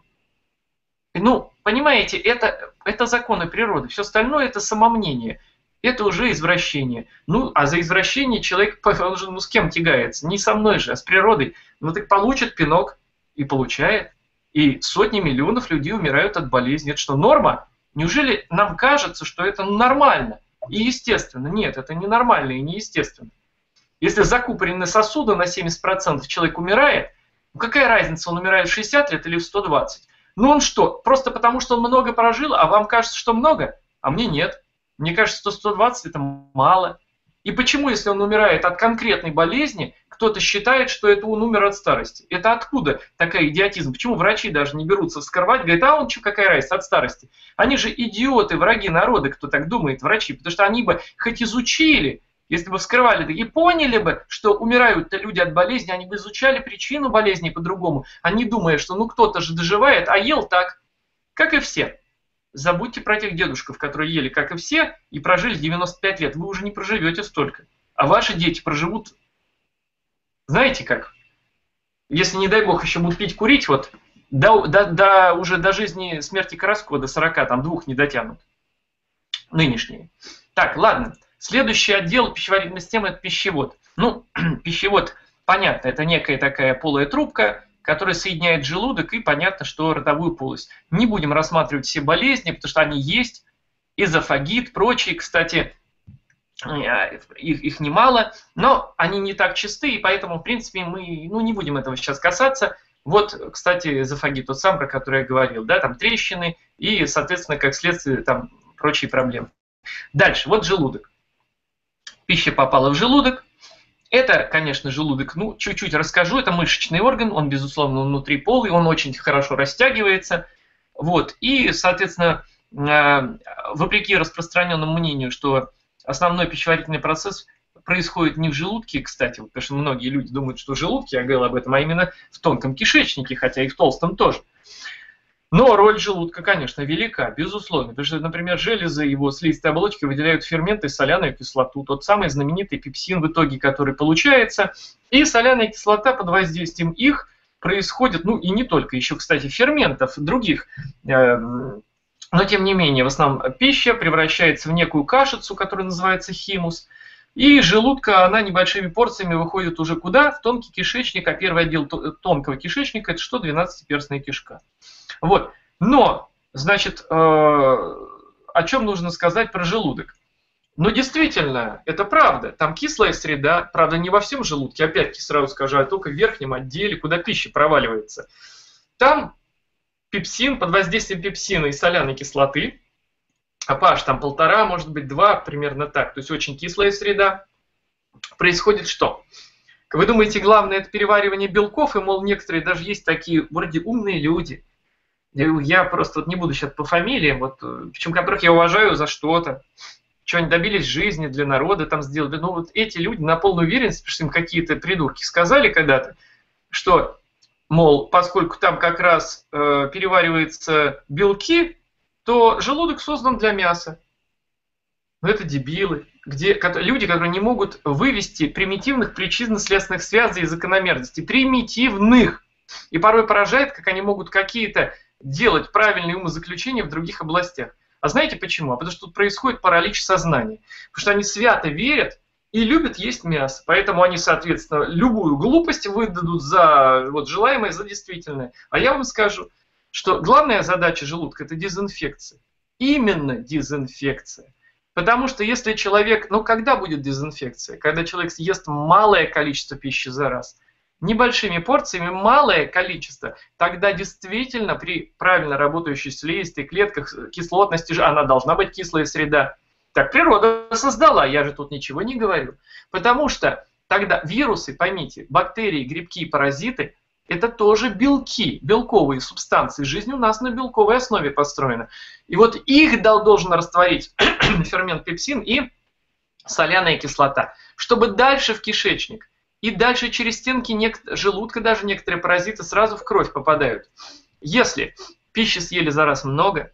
Ну, понимаете, это, это законы природы. Все остальное это самомнение. Это уже извращение. Ну, а за извращение человек, он же, ну, с кем тягается? Не со мной же, а с природой. Ну, так получит пинок и получает. И сотни миллионов людей умирают от болезни. Это что, норма? Неужели нам кажется, что это нормально и естественно? Нет, это не нормально и не естественно. Если закупорены сосуды на семьдесят процентов человек умирает, ну, какая разница, он умирает в шестьдесят лет или в сто двадцать? Ну он что, просто потому что он много прожил, а вам кажется, что много? А мне нет. Мне кажется, что сто двадцать это мало. И почему, если он умирает от конкретной болезни, кто-то считает, что это он умер от старости? Это откуда такой идиотизм? Почему врачи даже не берутся вскрывать, говорят, а он что, какая разница от старости? Они же идиоты, враги народа, кто так думает, врачи, потому что они бы хоть изучили, если бы вскрывали и поняли бы, что умирают-то люди от болезни, они бы изучали причину болезни по-другому, а не думая, что ну кто-то же доживает, а ел так, как и все. Забудьте про тех дедушков, которые ели, как и все, и прожили девяносто пять лет. Вы уже не проживете столько. А ваши дети проживут, знаете как, если, не дай бог, еще будут пить, курить, вот, до, до, до, уже до жизни смерти Караскова, до сорока, там, двух не дотянут. Нынешние. Так, ладно. Следующий отдел пищеварительной системы – это пищевод. Ну, пищевод, понятно, это некая такая полая трубка, которая соединяет желудок и, понятно, что ротовую полость. Не будем рассматривать все болезни, потому что они есть, эзофагит, прочие, кстати, их, их немало, но они не так чисты, и поэтому, в принципе, мы ну, не будем этого сейчас касаться. Вот, кстати, эзофагит, тот сам, про который я говорил, да, там трещины и, соответственно, как следствие, там прочие проблемы. Дальше, вот желудок. Пища попала в желудок. Это, конечно, желудок, ну, чуть-чуть расскажу, это мышечный орган, он, безусловно, внутриполый, он очень хорошо растягивается. Вот, и, соответственно, вопреки распространенному мнению, что основной пищеварительный процесс происходит не в желудке, кстати, потому что многие люди думают, что в желудке, я говорил об этом, а именно в тонком кишечнике, хотя и в толстом тоже. Но роль желудка, конечно, велика, безусловно. Потому что, например, железы его слизистой оболочки выделяют ферменты и соляную кислоту. Тот самый знаменитый пепсин в итоге, который получается. И соляная кислота под воздействием их происходит, ну и не только, еще, кстати, ферментов других. Но, тем не менее, в основном пища превращается в некую кашицу, которая называется химус. И желудка, она небольшими порциями выходит уже куда? В тонкий кишечник. А первый отдел тонкого кишечника – это что? двенадцатиперстная кишка. Вот. Но, значит, э, о чем нужно сказать про желудок? Ну, действительно, это правда. Там кислая среда, правда, не во всем желудке, опять-таки сразу скажу, а только в верхнем отделе, куда пища проваливается. Там пепсин, под воздействием пепсина и соляной кислоты, а pH там полтора, может быть, два, примерно так, то есть очень кислая среда. Происходит что? Вы думаете, главное это переваривание белков, и, мол, некоторые даже есть такие вроде умные люди, я просто вот не буду сейчас по фамилиям, вот, причем которых я уважаю за что-то. что-нибудь добились жизни для народа, там сделали. Ну вот эти люди на полную уверенность, потому что им какие-то придурки сказали когда-то, что, мол, поскольку там как раз э, перевариваются белки, то желудок создан для мяса. Но это дебилы. Где, люди, которые не могут вывести примитивных причинно-следственных связей и закономерностей. Примитивных. И порой поражает, как они могут какие-то делать правильные умозаключения в других областях. А знаете почему? А потому что тут происходит паралич сознания. Потому что они свято верят и любят есть мясо. Поэтому они, соответственно, любую глупость выдадут за вот, желаемое, за действительное. А я вам скажу, что главная задача желудка – это дезинфекция. Именно дезинфекция. Потому что если человек, ну когда будет дезинфекция? Когда человек съест малое количество пищи за раз, небольшими порциями, малое количество, тогда действительно при правильно работающей слизистой клетках кислотности, она должна быть кислая среда. Так природа создала, я же тут ничего не говорю. Потому что тогда вирусы, поймите, бактерии, грибки, паразиты, это тоже белки, белковые субстанции. Жизнь у нас на белковой основе построена. И вот их должен растворить фермент пепсин и соляная кислота, чтобы дальше в кишечник и дальше через стенки желудка даже некоторые паразиты сразу в кровь попадают. Если пищи съели за раз много,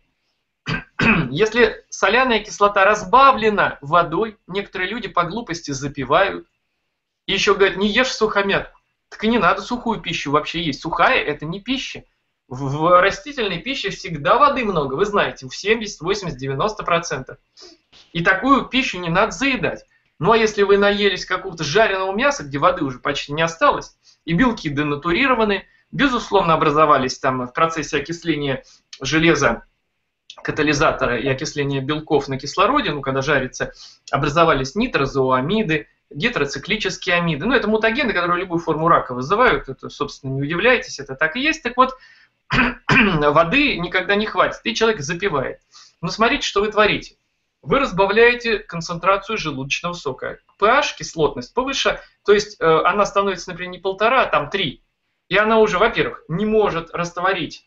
если соляная кислота разбавлена водой, некоторые люди по глупости запивают. И еще говорят, не ешь сухомятку. Так и не надо сухую пищу вообще есть. Сухая – это не пища. В растительной пище всегда воды много, вы знаете, в семьдесят, восемьдесят, девяносто процентов. И такую пищу не надо заедать. Ну а если вы наелись какого-то жареного мяса, где воды уже почти не осталось, и белки денатурированы, безусловно, образовались там в процессе окисления железа, катализатора и окисления белков на кислороде, ну когда жарится, образовались нитрозоамиды, гетероциклические амиды. Ну, это мутагены, которые любую форму рака вызывают. Это, собственно, не удивляйтесь, это так и есть. Так вот, воды никогда не хватит, и человек запивает. Но смотрите, что вы творите. Вы разбавляете концентрацию желудочного сока. pH, кислотность повыше, то есть э, она становится, например, не полтора, а там три. И она уже, во-первых, не может растворить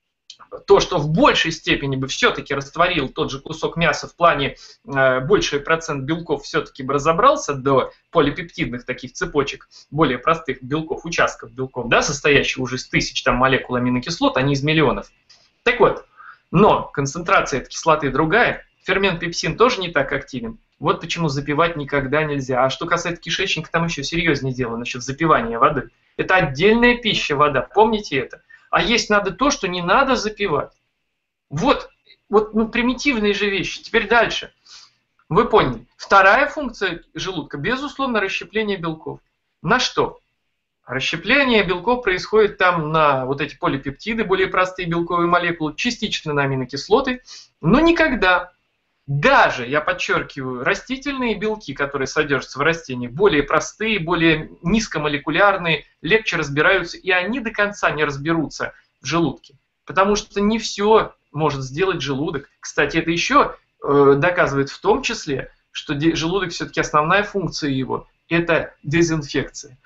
то, что в большей степени бы все-таки растворил тот же кусок мяса в плане э, больший процент белков все-таки бы разобрался до полипептидных таких цепочек, более простых белков, участков белков, да, состоящих уже из тысяч там, молекул аминокислот, а не из миллионов. Так вот, но концентрация этой кислоты другая, фермент пепсин тоже не так активен. Вот почему запивать никогда нельзя. А что касается кишечника, там еще серьезнее дело насчет запивания воды. Это отдельная пища, вода, помните это. А есть надо то, что не надо запивать. Вот, вот ну, примитивные же вещи. Теперь дальше. Вы поняли. Вторая функция желудка, безусловно, расщепление белков. На что? Расщепление белков происходит там на вот эти полипептиды, более простые белковые молекулы, частично на аминокислоты, но никогда. Даже, я подчеркиваю, растительные белки, которые содержатся в растении, более простые, более низкомолекулярные, легче разбираются, и они до конца не разберутся в желудке. Потому что не все может сделать желудок. Кстати, это еще э, доказывает в том числе, что желудок все-таки основная функция его – это дезинфекция.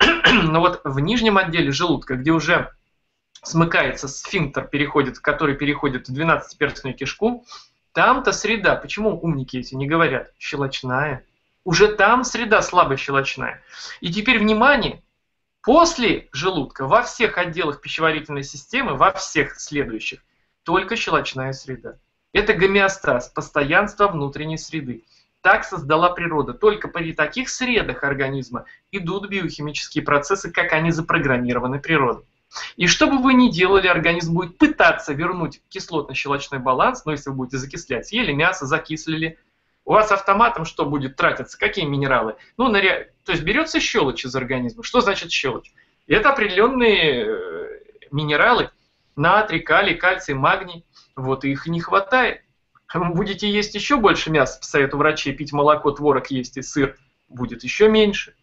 Но вот в нижнем отделе желудка, где уже смыкается сфинктер, переходит, который переходит в двенадцатиперстную кишку, там-то среда, почему умники эти не говорят, щелочная. Уже там среда слабо щелочная. И теперь внимание, после желудка во всех отделах пищеварительной системы, во всех следующих, только щелочная среда. Это гомеостаз, постоянство внутренней среды. Так создала природа. Только при таких средах организма идут биохимические процессы, как они запрограммированы природой. И что бы вы ни делали, организм будет пытаться вернуть кислотно-щелочной баланс, но если вы будете закислять, съели мясо, закислили, у вас автоматом что будет тратиться? Какие минералы? Ну, на ре... То есть берется щелочь из организма. Что значит щелочь? Это определенные минералы, натрий, калий, кальций, магний. Вот, и их не хватает. Вы будете есть еще больше мяса, по совету врачей, пить молоко, творог есть и сыр, будет еще меньше.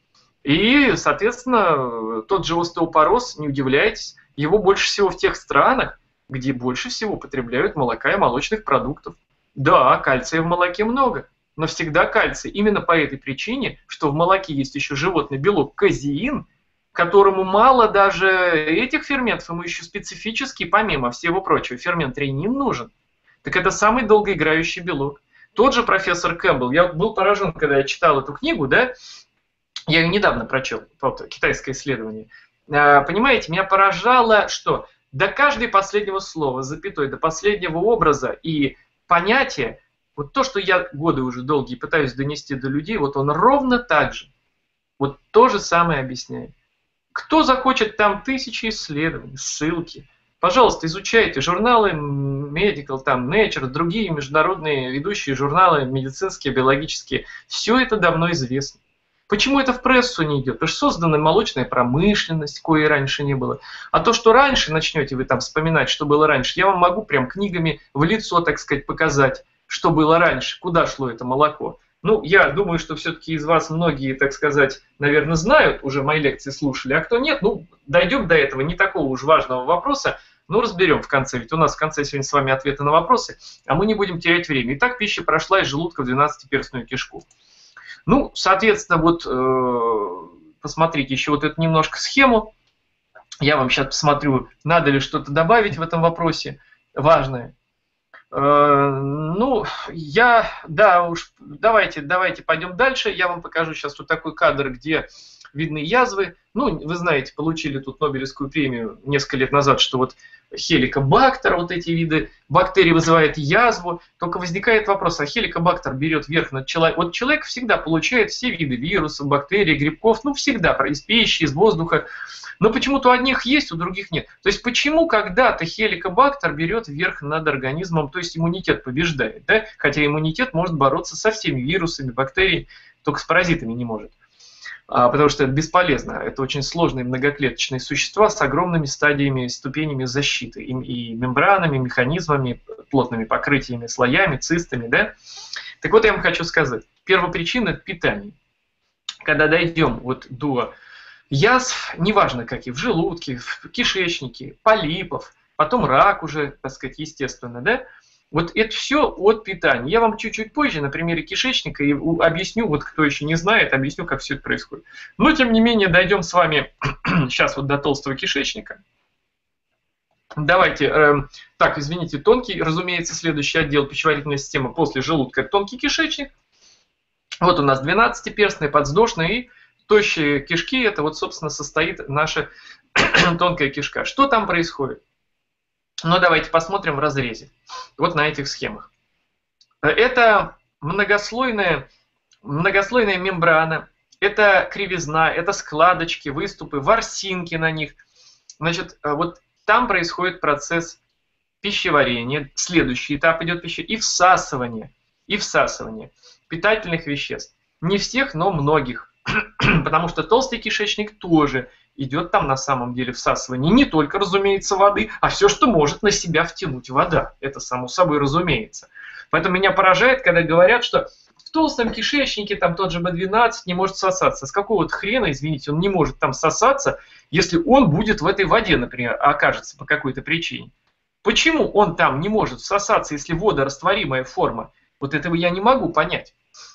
И, соответственно, тот же остеопороз, не удивляйтесь, его больше всего в тех странах, где больше всего потребляют молока и молочных продуктов. Да, кальция в молоке много, но всегда кальций именно по этой причине, что в молоке есть еще животный белок казеин, которому мало даже этих ферментов, ему еще специфический, помимо всего прочего, фермент ренин нужен. Так это самый долгоиграющий белок. Тот же профессор Кэмпбелл, я был поражен, когда я читал эту книгу, да, я ее недавно прочел, правда, китайское исследование. Понимаете, меня поражало, что до каждого последнего слова, запятой, до последнего образа и понятия, вот то, что я годы уже долгие пытаюсь донести до людей, вот он ровно так же, вот то же самое объясняет. Кто захочет, там тысячи исследований, ссылки. Пожалуйста, изучайте журналы Medical, там Nature, другие международные ведущие журналы медицинские, биологические. Все это давно известно. Почему это в прессу не идет? Потому что создана молочная промышленность, кое раньше не было. А то, что раньше начнете вы там вспоминать, что было раньше, я вам могу прям книгами в лицо, так сказать, показать, что было раньше, куда шло это молоко. Ну, я думаю, что все-таки из вас многие, так сказать, наверное, знают, уже мои лекции слушали, а кто нет, ну, дойдем до этого не такого уж важного вопроса, но разберем в конце, ведь у нас в конце сегодня с вами ответы на вопросы, а мы не будем терять время. Итак, пища прошла из желудка в двенадцатиперстную кишку. Ну, соответственно, вот э, посмотрите еще вот эту немножко схему. Я вам сейчас посмотрю, надо ли что-то добавить в этом вопросе важное. Э, ну, я, да уж, давайте, давайте пойдем дальше. Я вам покажу сейчас вот такой кадр, где видны язвы. Ну, вы знаете, получили тут Нобелевскую премию несколько лет назад, что вот хеликобактер, вот эти виды бактерий вызывает язву. Только возникает вопрос, а хеликобактер берет верх над человеком. Вот человек всегда получает все виды вирусов, бактерий, грибков, ну всегда, из пищи, из воздуха. Но почему-то у одних есть, у других нет. То есть почему когда-то хеликобактер берет верх над организмом, то есть иммунитет побеждает, да? Хотя иммунитет может бороться со всеми вирусами, бактериями, только с паразитами не может. Потому что это бесполезно. Это очень сложные многоклеточные существа с огромными стадиями, ступенями защиты. И, и мембранами, механизмами, плотными покрытиями, слоями, цистами. Да? Так вот, я вам хочу сказать. Первопричина – это питание. Когда дойдем вот до язв, неважно какие, в желудке, в кишечнике, полипов, потом рак уже, так сказать, естественно, да? Вот это все от питания. Я вам чуть-чуть позже на примере кишечника и объясню, вот кто еще не знает, объясню, как все это происходит. Но, тем не менее, дойдем с вами сейчас вот до толстого кишечника. Давайте, э, так, извините, тонкий, разумеется, следующий отдел пищеварительной системы после желудка – это тонкий кишечник. Вот у нас двенадцатиперстный, подвздошный и тощие кишки – это вот, собственно, состоит наша тонкая кишка. Что там происходит? Ну, давайте посмотрим в разрезе. Вот на этих схемах. Это многослойная, многослойная мембрана, это кривизна, это складочки, выступы, ворсинки на них. Значит, вот там происходит процесс пищеварения. Следующий этап идет пища и всасывание, и всасывание питательных веществ. Не всех, но многих. Потому что толстый кишечник тоже идет там на самом деле всасывание не только, разумеется, воды, а все, что может на себя втянуть вода. Это само собой разумеется. Поэтому меня поражает, когда говорят, что в толстом кишечнике там тот же бэ двенадцать не может сосаться. С какого-то хрена, извините, он не может там сосаться, если он будет в этой воде, например, окажется по какой-то причине. Почему он там не может всосаться, если водорастворимая форма? Вот этого я не могу понять.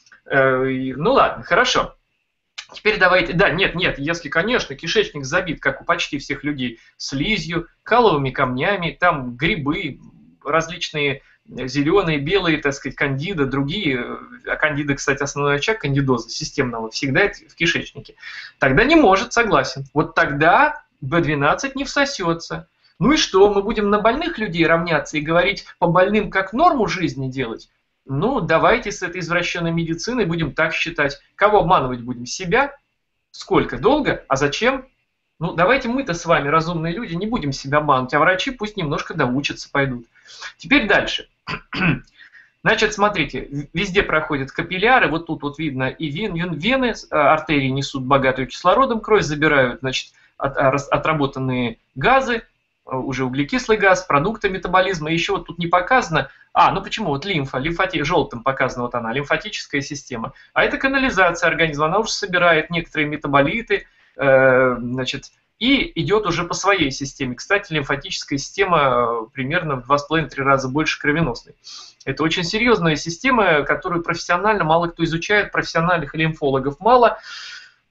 Ну ладно, хорошо. Теперь давайте, да, нет, нет, если, конечно, кишечник забит, как у почти всех людей, слизью, каловыми камнями, там грибы, различные зеленые, белые, так сказать, кандида, другие, а кандида, кстати, основной очаг кандидоза системного, всегда в кишечнике, тогда не может, согласен. Вот тогда бэ двенадцать не всосется. Ну и что, мы будем на больных людей равняться и говорить по больным, как норму жизни делать? Ну, давайте с этой извращенной медициной будем так считать. Кого обманывать будем? Себя? Сколько? Долго? А зачем? Ну, давайте мы-то с вами, разумные люди, не будем себя обманывать, а врачи пусть немножко доучатся пойдут. Теперь дальше. Значит, смотрите, везде проходят капилляры, вот тут вот видно и вен, вены, артерии несут богатую кислородом кровь, забирают, значит, от, отработанные газы, уже углекислый газ, продукты метаболизма, еще вот тут не показано, а, ну почему, вот лимфа, лимфати... желтым показана вот она, лимфатическая система, а это канализация организма, она уже собирает некоторые метаболиты, э, значит, и идет уже по своей системе. Кстати, лимфатическая система примерно в два с половиной — три раза больше кровеносной. Это очень серьезная система, которую профессионально мало кто изучает, профессиональных лимфологов мало.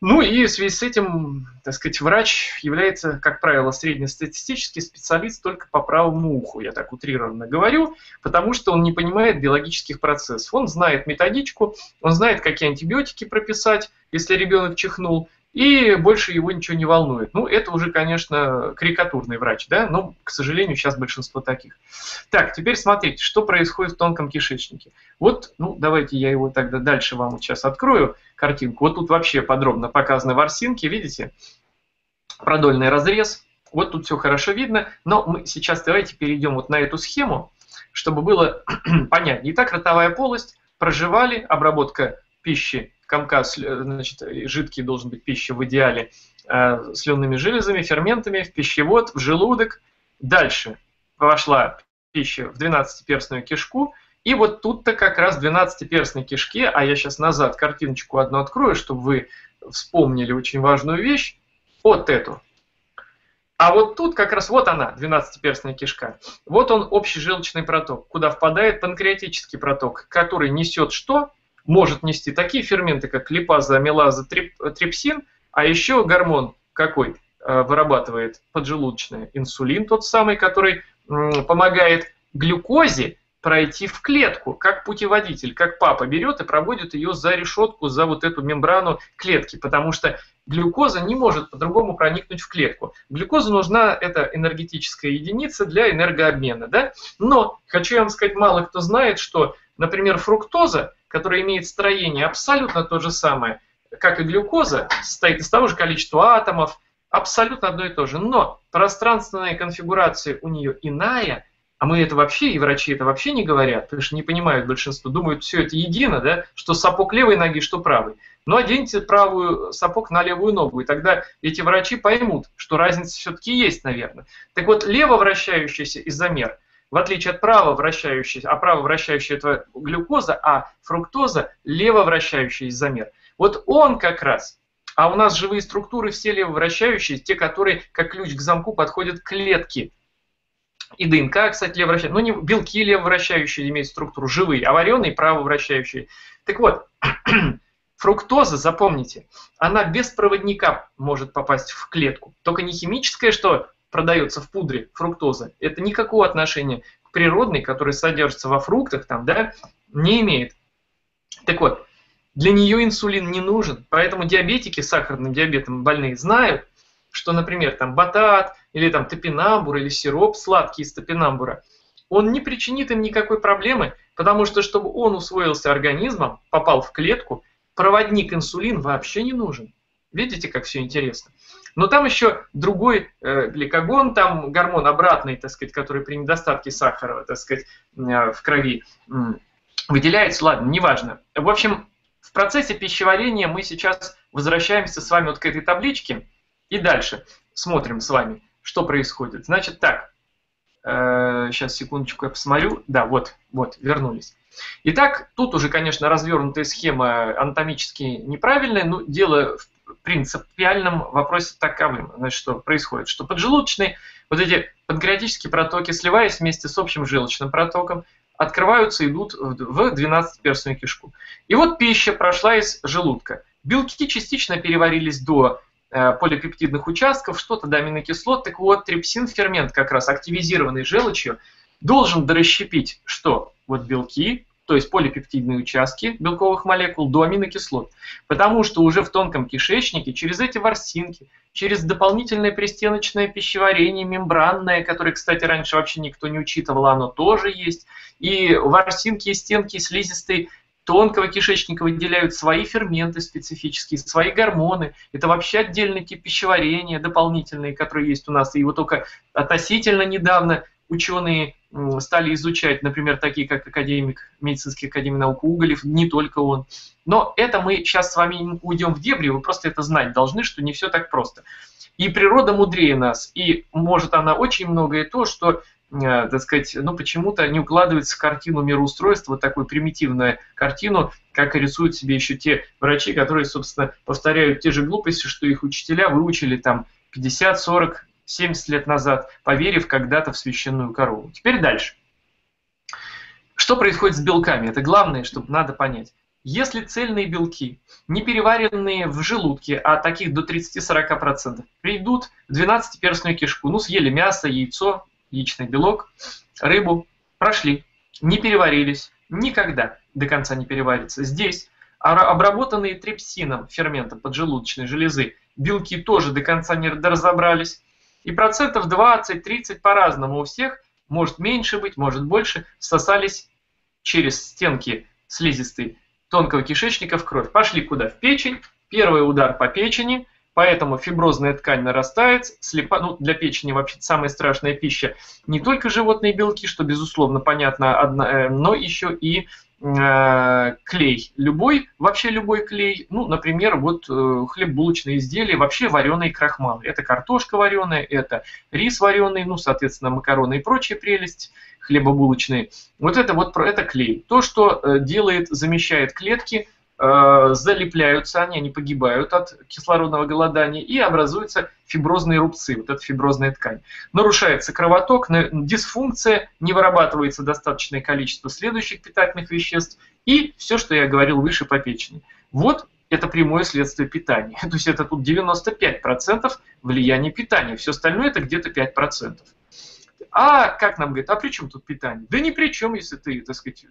Ну и в связи с этим, так сказать, врач является, как правило, среднестатистический специалист только по правому уху, я так утрированно говорю, потому что он не понимает биологических процессов. Он знает методичку, он знает, какие антибиотики прописать, если ребенок чихнул, и больше его ничего не волнует. Ну, это уже, конечно, карикатурный врач, да, но, к сожалению, сейчас большинство таких. Так, теперь смотрите, что происходит в тонком кишечнике. Вот, ну, давайте я его тогда дальше вам вот сейчас открою, картинку. Вот тут вообще подробно показаны ворсинки, видите? Продольный разрез. Вот тут все хорошо видно, но мы сейчас давайте перейдем вот на эту схему, чтобы было понятнее. Итак, ротовая полость, проживали, обработка пищи, комка, значит, жидкий должен быть пища в идеале, э, слюнными железами, ферментами, в пищевод, в желудок. Дальше пошла пища в двенадцатиперстную кишку. И вот тут-то как раз в двенадцатиперстной кишке, а я сейчас назад картиночку одну открою, чтобы вы вспомнили очень важную вещь, вот эту. А вот тут как раз вот она, двенадцатиперстная кишка. Вот он, общий желчный проток, куда впадает панкреатический проток, который несет что? Может нести такие ферменты, как липаза, амилаза, трипсин, а еще гормон какой вырабатывает поджелудочный инсулин, тот самый, который помогает глюкозе пройти в клетку, как путеводитель, как папа берет и проводит ее за решетку, за вот эту мембрану клетки, потому что глюкоза не может по-другому проникнуть в клетку. Глюкоза нужна, это энергетическая единица для энергообмена, да? Но хочу вам сказать, мало кто знает, что, например, фруктоза, которая имеет строение абсолютно то же самое, как и глюкоза, состоит из того же количества атомов, абсолютно одно и то же, но пространственная конфигурация у нее иная. А мы это вообще, и врачи это вообще не говорят, потому что не понимают большинство, думают, все это едино, да, что сапог левой ноги, что правой. Но оденьте правую сапог на левую ногу, и тогда эти врачи поймут, что разница все-таки есть, наверное. Так вот, лево вращающийся изомер, в отличие от право вращающейся, а право вращающая это глюкоза, а фруктоза лево вращающий изомер. Вот он как раз, а у нас живые структуры все лево вращающие, те, которые как ключ к замку подходят к клетке. И ДНК, кстати, леворачающие, но не белки леворачающие имеют структуру, живые, а вареные правовращающие. Так вот, фруктоза, запомните, она без проводника может попасть в клетку. Только не химическое, что продается в пудре, фруктоза, это никакого отношения к природной, которая содержится во фруктах, там, да, не имеет. Так вот, для нее инсулин не нужен, поэтому диабетики с сахарным диабетом больные знают, что, например, там батат, или там топинамбур, или сироп сладкий из топинамбура, он не причинит им никакой проблемы, потому что, чтобы он усвоился организмом, попал в клетку, проводник инсулин вообще не нужен. Видите, как все интересно? Но там еще другой э, гликагон, там гормон обратный, так сказать, который при недостатке сахара, так сказать, э, в крови э, выделяется, ладно, неважно. В общем, в процессе пищеварения мы сейчас возвращаемся с вами вот к этой табличке, и дальше смотрим с вами, что происходит. Значит так, э, сейчас секундочку я посмотрю. Да, вот, вот, вернулись. Итак, тут уже, конечно, развернутая схема анатомически неправильная, но дело в принципиальном вопросе таковым. Значит, что происходит? Что поджелудочные, вот эти панкреатические протоки, сливаясь вместе с общим желчным протоком, открываются и идут в двенадцатиперстную кишку. И вот пища прошла из желудка. Белки частично переварились до полипептидных участков, что-то до аминокислот. Так вот, трипсин, фермент, как раз активизированный желчью, должен дорасщепить что? Вот белки, то есть полипептидные участки белковых молекул до аминокислот. Потому что уже в тонком кишечнике через эти ворсинки, через дополнительное пристеночное пищеварение, мембранное, которое, кстати, раньше вообще никто не учитывал, оно тоже есть, и ворсинки и стенки слизистой тонкого кишечника выделяют свои ферменты специфические, свои гормоны. Это вообще отдельный тип пищеварения, дополнительные, которые есть у нас. И его только относительно недавно ученые стали изучать, например, такие как академик медицинской академии наук Уголев, не только он. Но это мы сейчас с вами уйдем в дебри, вы просто это знать должны, что не все так просто. И природа мудрее нас, и может она очень многое то, что, так сказать, ну почему-то не укладывается в картину мироустройства, вот такую примитивную картину, как рисуют себе еще те врачи, которые, собственно, повторяют те же глупости, что их учителя выучили там пятьдесят, сорок, семьдесят лет назад, поверив когда-то в священную корову. Теперь дальше. Что происходит с белками? Это главное, что надо понять. Если цельные белки, не переваренные в желудке, а таких до тридцати-сорока процентов, придут в двенадцатиперстную кишку, ну съели мясо, яйцо, яичный белок, рыбу, прошли, не переварились, никогда до конца не переварится. Здесь обработанные трипсином, ферментом поджелудочной железы, белки тоже до конца не разобрались. И процентов двадцать-тридцать по-разному у всех, может меньше быть, может больше, всосались через стенки слизистой тонкого кишечника в кровь. Пошли куда? В печень. Первый удар по печени, поэтому фиброзная ткань нарастает. Слепа... Ну, для печени вообще самая страшная пища не только животные белки, что безусловно понятно, одна, но еще и э, клей. Любой, вообще любой клей. Ну, например, вот э, хлебобулочные изделия, вообще вареные крахмалы. Это картошка вареная, это рис вареный, ну, соответственно, макароны и прочая прелесть хлебобулочные. Вот это вот это клей. То, что э, делает, замещает клетки, э, залепляются они, они погибают от кислородного голодания и образуются фиброзные рубцы, вот эта фиброзная ткань. Нарушается кровоток, дисфункция, не вырабатывается достаточное количество следующих питательных веществ и все, что я говорил выше по печени. Вот это прямое следствие питания. То есть это тут девяносто пять процентов влияния питания, все остальное это где-то пять процентов. А как нам говорят, а при чем тут питание? Да ни при чем, если ты, так сказать,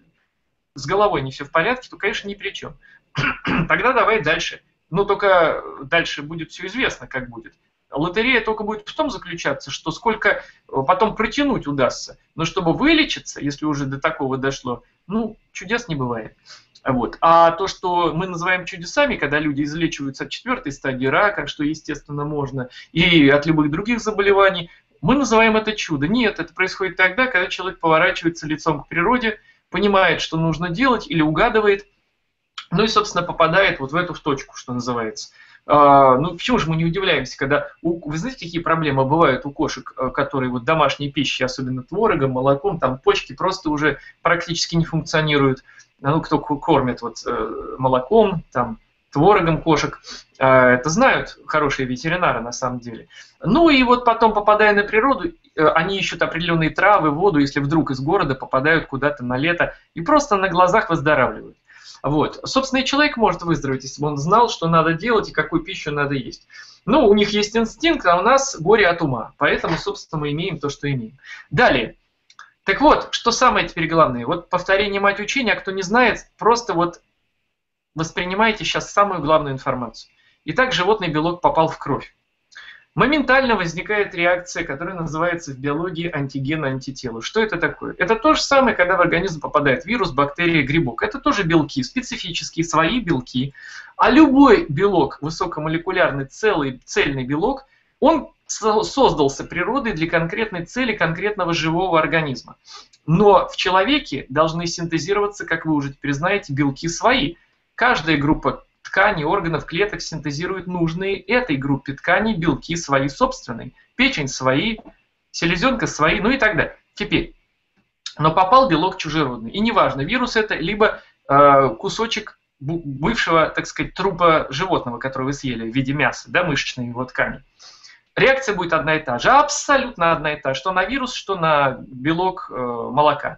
с головой не все в порядке, то, конечно, ни при чем. Тогда давай дальше. Но только дальше будет все известно, как будет. Лотерея только будет в том заключаться, что сколько потом протянуть удастся. Но чтобы вылечиться, если уже до такого дошло, ну, чудес не бывает. Вот. А то, что мы называем чудесами, когда люди излечиваются от четвертой стадии рака, что, естественно, можно, и от любых других заболеваний, мы называем это чудо. Нет, это происходит тогда, когда человек поворачивается лицом к природе, понимает, что нужно делать, или угадывает, ну и, собственно, попадает вот в эту в точку, что называется. А, ну, почему же мы не удивляемся, когда... У, вы знаете, какие проблемы бывают у кошек, которые вот домашней пищей, особенно творогом, молоком, там почки просто уже практически не функционируют. Ну, кто кормит вот молоком, там, творогом кошек, это знают хорошие ветеринары на самом деле. Ну и вот потом, попадая на природу, они ищут определенные травы, воду, если вдруг из города попадают куда-то на лето и просто на глазах выздоравливают. Вот. Собственно, и человек может выздороветь, если бы он знал, что надо делать и какую пищу надо есть. Ну, у них есть инстинкт, а у нас горе от ума. Поэтому, собственно, мы имеем то, что имеем. Далее. Так вот, что самое теперь главное. Вот повторение мать учения, а кто не знает, просто вот воспринимайте сейчас самую главную информацию. Итак, животный белок попал в кровь. Моментально возникает реакция, которая называется в биологии антиген-антитело. Что это такое? Это то же самое, когда в организм попадает вирус, бактерия, грибок. Это тоже белки, специфические, свои белки. А любой белок, высокомолекулярный, целый, цельный белок, он создался природой для конкретной цели конкретного живого организма. Но в человеке должны синтезироваться, как вы уже теперь знаете, белки свои. Каждая группа тканей, органов, клеток синтезирует нужные этой группе тканей белки свои собственные. Печень свои, селезенка свои, ну и так далее. Теперь, но попал белок чужеродный. И неважно, вирус это, либо э, кусочек бывшего, так сказать, трупа животного, который вы съели в виде мяса, да, мышечной его ткани. Реакция будет одна и та же, абсолютно одна и та же, что на вирус, что на белок э, молока.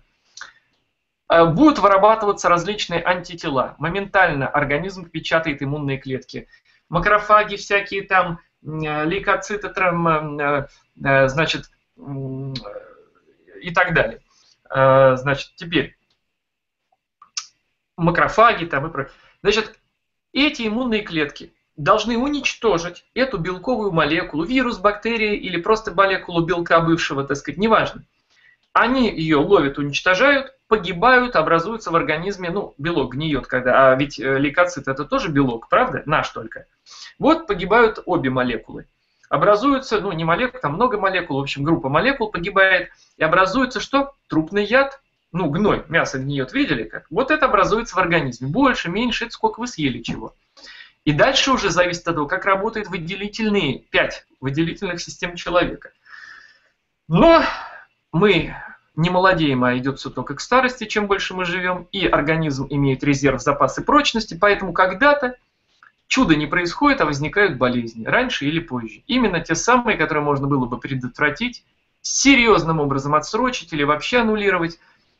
Будут вырабатываться различные антитела. Моментально организм печатает иммунные клетки. Макрофаги всякие там, лейкоциты, значит, и так далее. Значит, теперь макрофаги там и прочее. Значит, эти иммунные клетки должны уничтожить эту белковую молекулу, вирус, бактерия или просто молекулу белка бывшего, так сказать, неважно. Они ее ловят, уничтожают, погибают, образуются в организме, ну, белок гниет, когда, а ведь лейкоцит это тоже белок, правда? Наш только. Вот погибают обе молекулы. Образуются, ну, не молекулы, там много молекул, в общем, группа молекул погибает, и образуется что? Трупный яд, ну, гной, мясо гниет, видели как? Вот это образуется в организме. Больше, меньше, это сколько вы съели чего. И дальше уже зависит от того, как работают выделительные, пять выделительных систем человека. Но мы не молодеем, а идет все только к старости, чем больше мы живем, и организм имеет резерв, запасы прочности, поэтому когда-то чудо не происходит, а возникают болезни, раньше или позже. Именно те самые, которые можно было бы предотвратить, серьезным образом отсрочить или вообще аннулировать,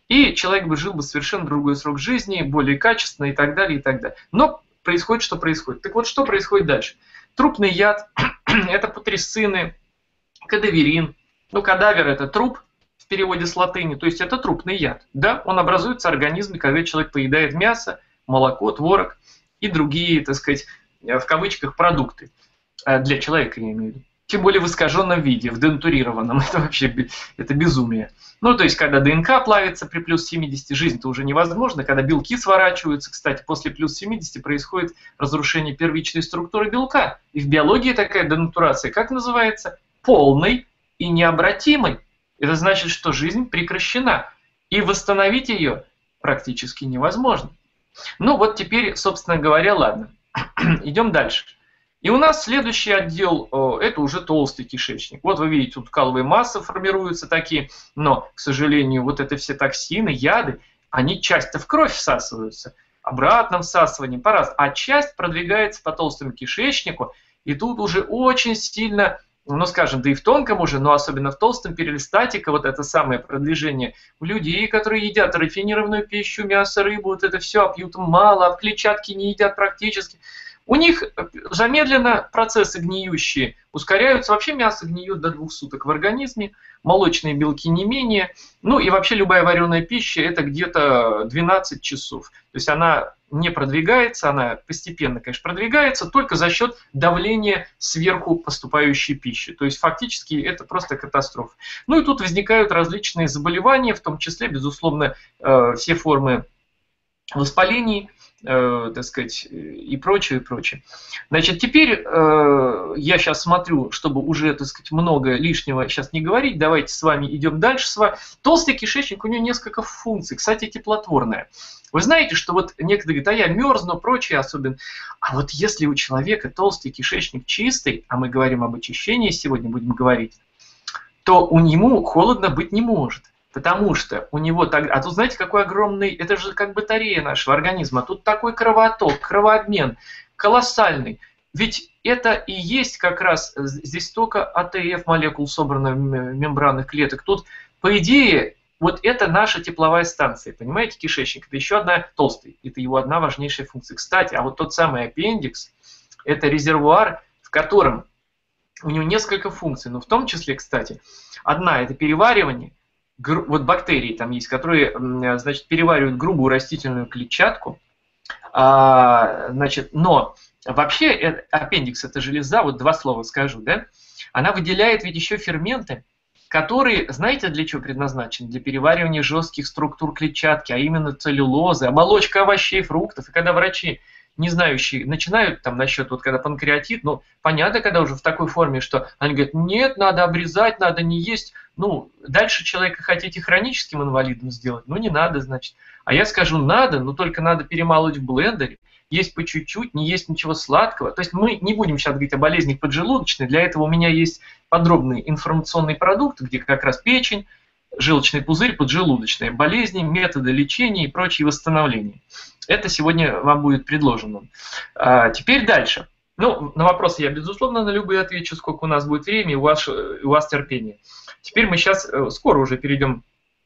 и человек бы жил бы совершенно другой срок жизни, более качественно и так далее, и так далее. Но происходит, что происходит. Так вот, что происходит дальше? Трупный яд – это путресцины, кадаверин. Ну, кадавер – это труп в переводе с латыни, то есть это трупный яд. Да, он образуется в организме, когда человек поедает мясо, молоко, творог и другие, так сказать, в кавычках, продукты. Для человека, я имею в виду. Тем более в искаженном виде, в денатурированном. Это вообще это безумие. Ну, то есть, когда ДНК плавится при плюс семидесяти, жизнь-то уже невозможна. Когда белки сворачиваются, кстати, после плюс семидесяти происходит разрушение первичной структуры белка. И в биологии такая денатурация, как называется? Полной и необратимой. Это значит, что жизнь прекращена. И восстановить ее практически невозможно. Ну, вот теперь, собственно говоря, ладно. Идем дальше. И у нас следующий отдел, это уже толстый кишечник. Вот вы видите, тут каловые массы формируются такие, но, к сожалению, вот это все токсины, яды, они часто в кровь всасываются, обратным всасыванием, по-разному. А часть продвигается по толстому кишечнику, и тут уже очень сильно, ну скажем, да и в тонком уже, но особенно в толстом перистатика, вот это самое продвижение у людей, которые едят рафинированную пищу, мясо, рыбу, вот это все, а пьют мало, а клетчатки не едят практически. У них замедленно процессы гниющие ускоряются. Вообще мясо гниет до двух суток в организме, молочные белки не менее. Ну и вообще любая вареная пища это где-то двенадцать часов. То есть она не продвигается, она постепенно, конечно, продвигается только за счет давления сверху поступающей пищи. То есть фактически это просто катастрофа. Ну и тут возникают различные заболевания, в том числе, безусловно, все формы воспалений, Э, так сказать, и прочее, и прочее. Значит, теперь э, я сейчас смотрю, чтобы уже, так сказать, много лишнего сейчас не говорить, давайте с вами идем дальше. С вами. Толстый кишечник, у него несколько функций, кстати, теплотворная. Вы знаете, что вот некоторые говорят, а я мерзну, прочее особенно. А вот если у человека толстый кишечник чистый, а мы говорим об очищении сегодня, будем говорить, то у него холодно быть не может. Потому что у него так... А тут знаете, какой огромный... Это же как батарея нашего организма. Тут такой кровоток, кровообмен колоссальный. Ведь это и есть как раз... Здесь столько АТФ молекул собрано в мембранных клеток. Тут, по идее, вот это наша тепловая станция. Понимаете, кишечник? Это еще одна... Толстый. Это его одна важнейшая функция. Кстати, а вот тот самый аппендикс, это резервуар, в котором у него несколько функций. Но в том числе, кстати, одна – это переваривание. Вот бактерии там есть, которые, значит, переваривают грубую растительную клетчатку, а, значит, но вообще аппендикс, это железа, вот два слова скажу, да, она выделяет ведь еще ферменты, которые, знаете, для чего предназначены? Для переваривания жестких структур клетчатки, а именно целлюлозы, оболочка овощей, фруктов. И когда врачи, не знающие, начинают там насчет, вот когда панкреатит, ну, понятно, когда уже в такой форме, что они говорят, нет, надо обрезать, надо не есть. Ну, дальше человека хотите хроническим инвалидом сделать, ну, не надо, значит. А я скажу, надо, но только надо перемалывать в блендере, есть по чуть-чуть, не есть ничего сладкого. То есть мы не будем сейчас говорить о болезнях поджелудочной, для этого у меня есть подробный информационный продукт, где как раз печень, желчный пузырь, поджелудочная, болезни, методы лечения и прочие восстановления. Это сегодня вам будет предложено. А теперь дальше. Ну, на вопросы я, безусловно, на любые отвечу, сколько у нас будет времени, у вас, у вас терпение. Теперь мы сейчас скоро уже перейдем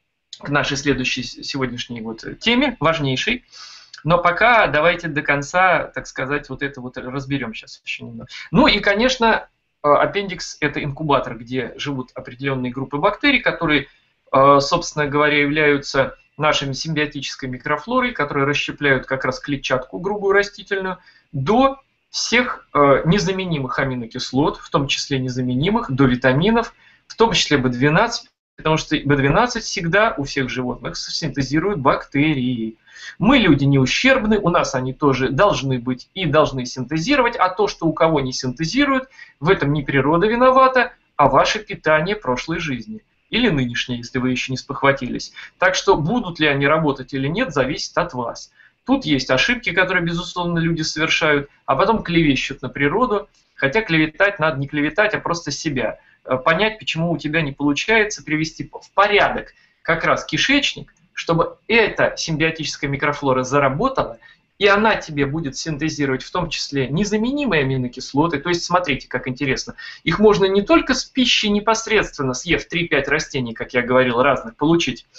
к нашей следующей сегодняшней вот теме, важнейшей. Но пока давайте до конца, так сказать, вот это вот разберем сейчас еще немного. Ну и, конечно, аппендикс – это инкубатор, где живут определенные группы бактерий, которые, собственно говоря, являются нашими симбиотической микрофлорой, которые расщепляют как раз клетчатку грубую растительную до всех незаменимых аминокислот, в том числе незаменимых, до витаминов, в том числе бэ двенадцать, потому что бэ двенадцать всегда у всех животных синтезируют бактерии. Мы, люди, не ущербны, у нас они тоже должны быть и должны синтезировать, а то, что у кого не синтезируют, в этом не природа виновата, а ваше питание прошлой жизни. Или нынешнее, если вы еще не спохватились. Так что будут ли они работать или нет, зависит от вас. Тут есть ошибки, которые, безусловно, люди совершают, а потом клевещут на природу. Хотя клеветать надо не клеветать, а просто себя. Понять, почему у тебя не получается привести в порядок как раз кишечник, чтобы эта симбиотическая микрофлора заработала, и она тебе будет синтезировать в том числе незаменимые аминокислоты. То есть, смотрите, как интересно. Их можно не только с пищей непосредственно, съев три-пять растений, как я говорил, разных, получить,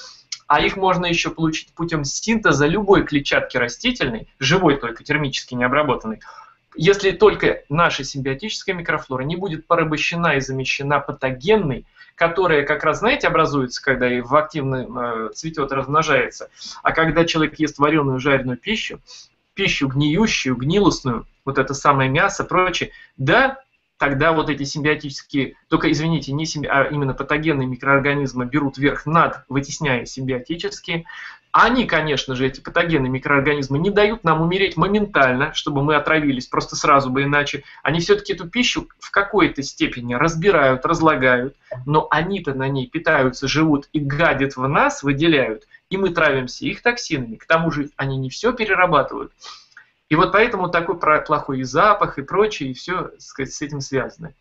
а их можно еще получить путем синтеза любой клетчатки растительной, живой только, термически необработанной, если только наша симбиотическая микрофлора не будет порабощена и замещена патогенной, которая как раз, знаете, образуется, когда в активном э, цветет, размножается. А когда человек ест вареную, жареную пищу, пищу гниющую, гнилостную, вот это самое мясо, прочее, да, тогда вот эти симбиотические, только, извините, не симби, а именно патогенные микроорганизмы берут верх над, вытесняя симбиотические. Они, конечно же, эти патогенные микроорганизмы не дают нам умереть моментально, чтобы мы отравились, просто сразу бы иначе. Они все-таки эту пищу в какой-то степени разбирают, разлагают, но они-то на ней питаются, живут и гадят в нас, выделяют, и мы травимся их токсинами. К тому же они не все перерабатывают. И вот поэтому такой плохой и запах, и прочее, и все, так сказать, с этим связано.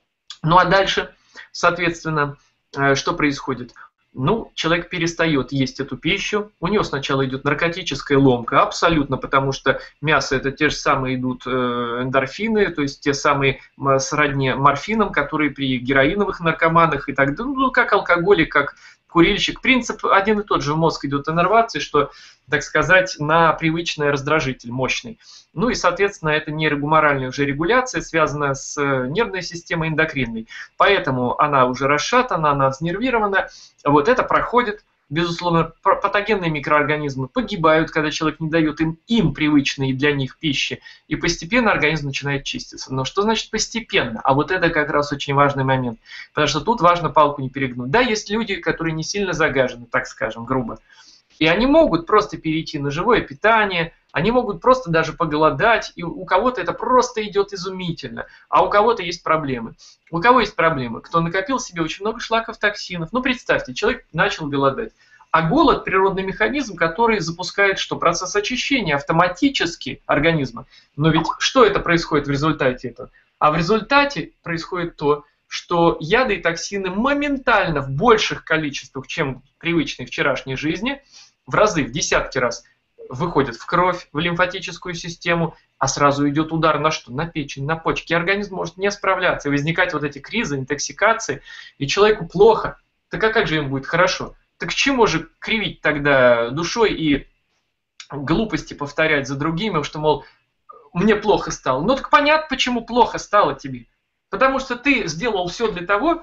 Ну а дальше, соответственно, что происходит? Ну, человек перестает есть эту пищу, у него сначала идет наркотическая ломка, абсолютно, потому что мясо это те же самые идут эндорфины, то есть те самые сродни морфинам, которые при героиновых наркоманах и так далее, ну, как алкоголик, как курильщик. Принцип один и тот же, мозг идет иннервации, что, так сказать, на привычный раздражитель мощный. Ну и, соответственно, это нейрогуморальная уже регуляция, связана с нервной системой эндокринной. Поэтому она уже расшатана, она знервирована. Вот это проходит. Безусловно, патогенные микроорганизмы погибают, когда человек не дает им, им привычной для них пищи, и постепенно организм начинает чиститься. Но что значит постепенно? А вот это как раз очень важный момент, потому что тут важно палку не перегнуть. Да, есть люди, которые не сильно загажены, так скажем, грубо, и они могут просто перейти на живое питание, они могут просто даже поголодать, и у кого-то это просто идет изумительно, а у кого-то есть проблемы. У кого есть проблемы? Кто накопил себе очень много шлаков, токсинов. Ну, представьте, человек начал голодать. А голод – природный механизм, который запускает что? Процесс очищения автоматически организма. Но ведь что это происходит в результате этого? А в результате происходит то, что яды и токсины моментально в больших количествах, чем в привычной вчерашней жизни, в разы, в десятки раз, выходят в кровь, в лимфатическую систему, а сразу идет удар на что? На печень, на почки. И организм может не справляться, и возникать вот эти кризы, интоксикации, и человеку плохо. Так а как же ему будет хорошо? Так к чему же кривить тогда душой и глупости повторять за другими, что, мол, мне плохо стало? Ну так понятно, почему плохо стало тебе. Потому что ты сделал все для того,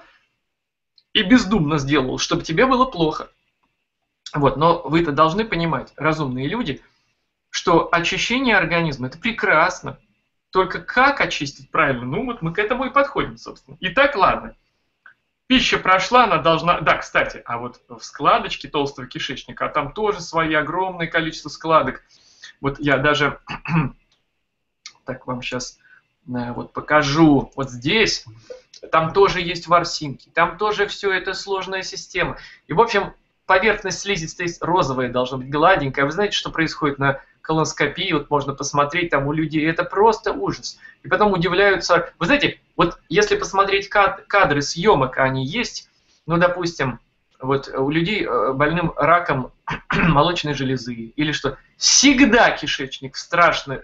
и бездумно сделал, чтобы тебе было плохо. Вот, но вы-то должны понимать, разумные люди, что очищение организма – это прекрасно. Только как очистить правильно? Ну вот мы к этому и подходим, собственно. Итак, ладно. Пища прошла, она должна... Да, кстати, а вот в складочке толстого кишечника, а там тоже свои огромное количество складок. Вот я даже... так вам сейчас вот покажу. Вот здесь, там тоже есть ворсинки, там тоже все это сложная система. И, в общем... Поверхность слизистой розовая должна быть гладенькая. Вы знаете, что происходит на колоноскопии? Вот можно посмотреть там у людей. Это просто ужас. И потом удивляются. Вы знаете, вот если посмотреть кадры съемок, они есть, ну, допустим, вот у людей больным раком молочной железы или что, всегда кишечник страшно,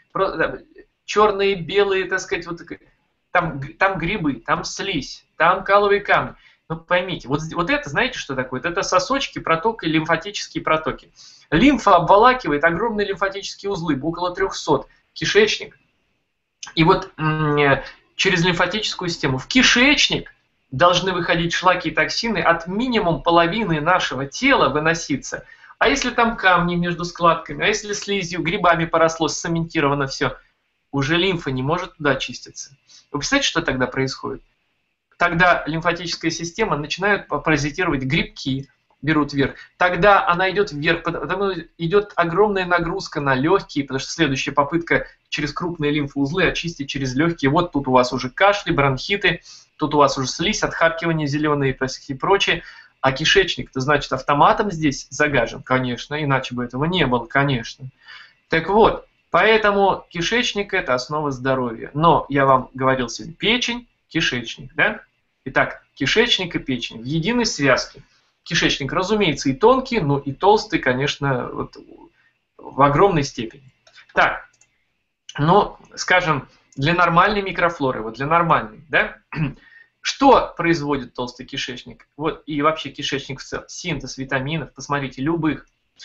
черные, белые, так сказать, вот там, там грибы, там слизь, там каловые камни. Ну, поймите, вот, вот это, знаете, что такое? Это сосочки, протоки, лимфатические протоки. Лимфа обволакивает огромные лимфатические узлы, около трехсот, кишечник. И вот через лимфатическую систему в кишечник должны выходить шлаки и токсины от минимум половины нашего тела выноситься. А если там камни между складками, а если слизью, грибами поросло, сцементировано все, уже лимфа не может туда очиститься. Вы представляете, что тогда происходит? Тогда лимфатическая система начинает паразитировать грибки, берут вверх. Тогда она идет вверх, потому идет огромная нагрузка на легкие, потому что следующая попытка через крупные лимфоузлы очистить через легкие. Вот тут у вас уже кашли, бронхиты, тут у вас уже слизь, отхаркивание зеленые и прочее. А кишечник-то, значит, автоматом здесь загажен? Конечно, иначе бы этого не было, конечно. Так вот, поэтому кишечник – это основа здоровья. Но я вам говорил сегодня, печень, кишечник, да? Итак, кишечник и печень в единой связке. Кишечник, разумеется, и тонкий, но и толстый, конечно, вот, в огромной степени. Так, ну, скажем, для нормальной микрофлоры, вот для нормальной, да, Что производит толстый кишечник? Вот, и вообще кишечник в целом. Синтез витаминов, посмотрите, любых.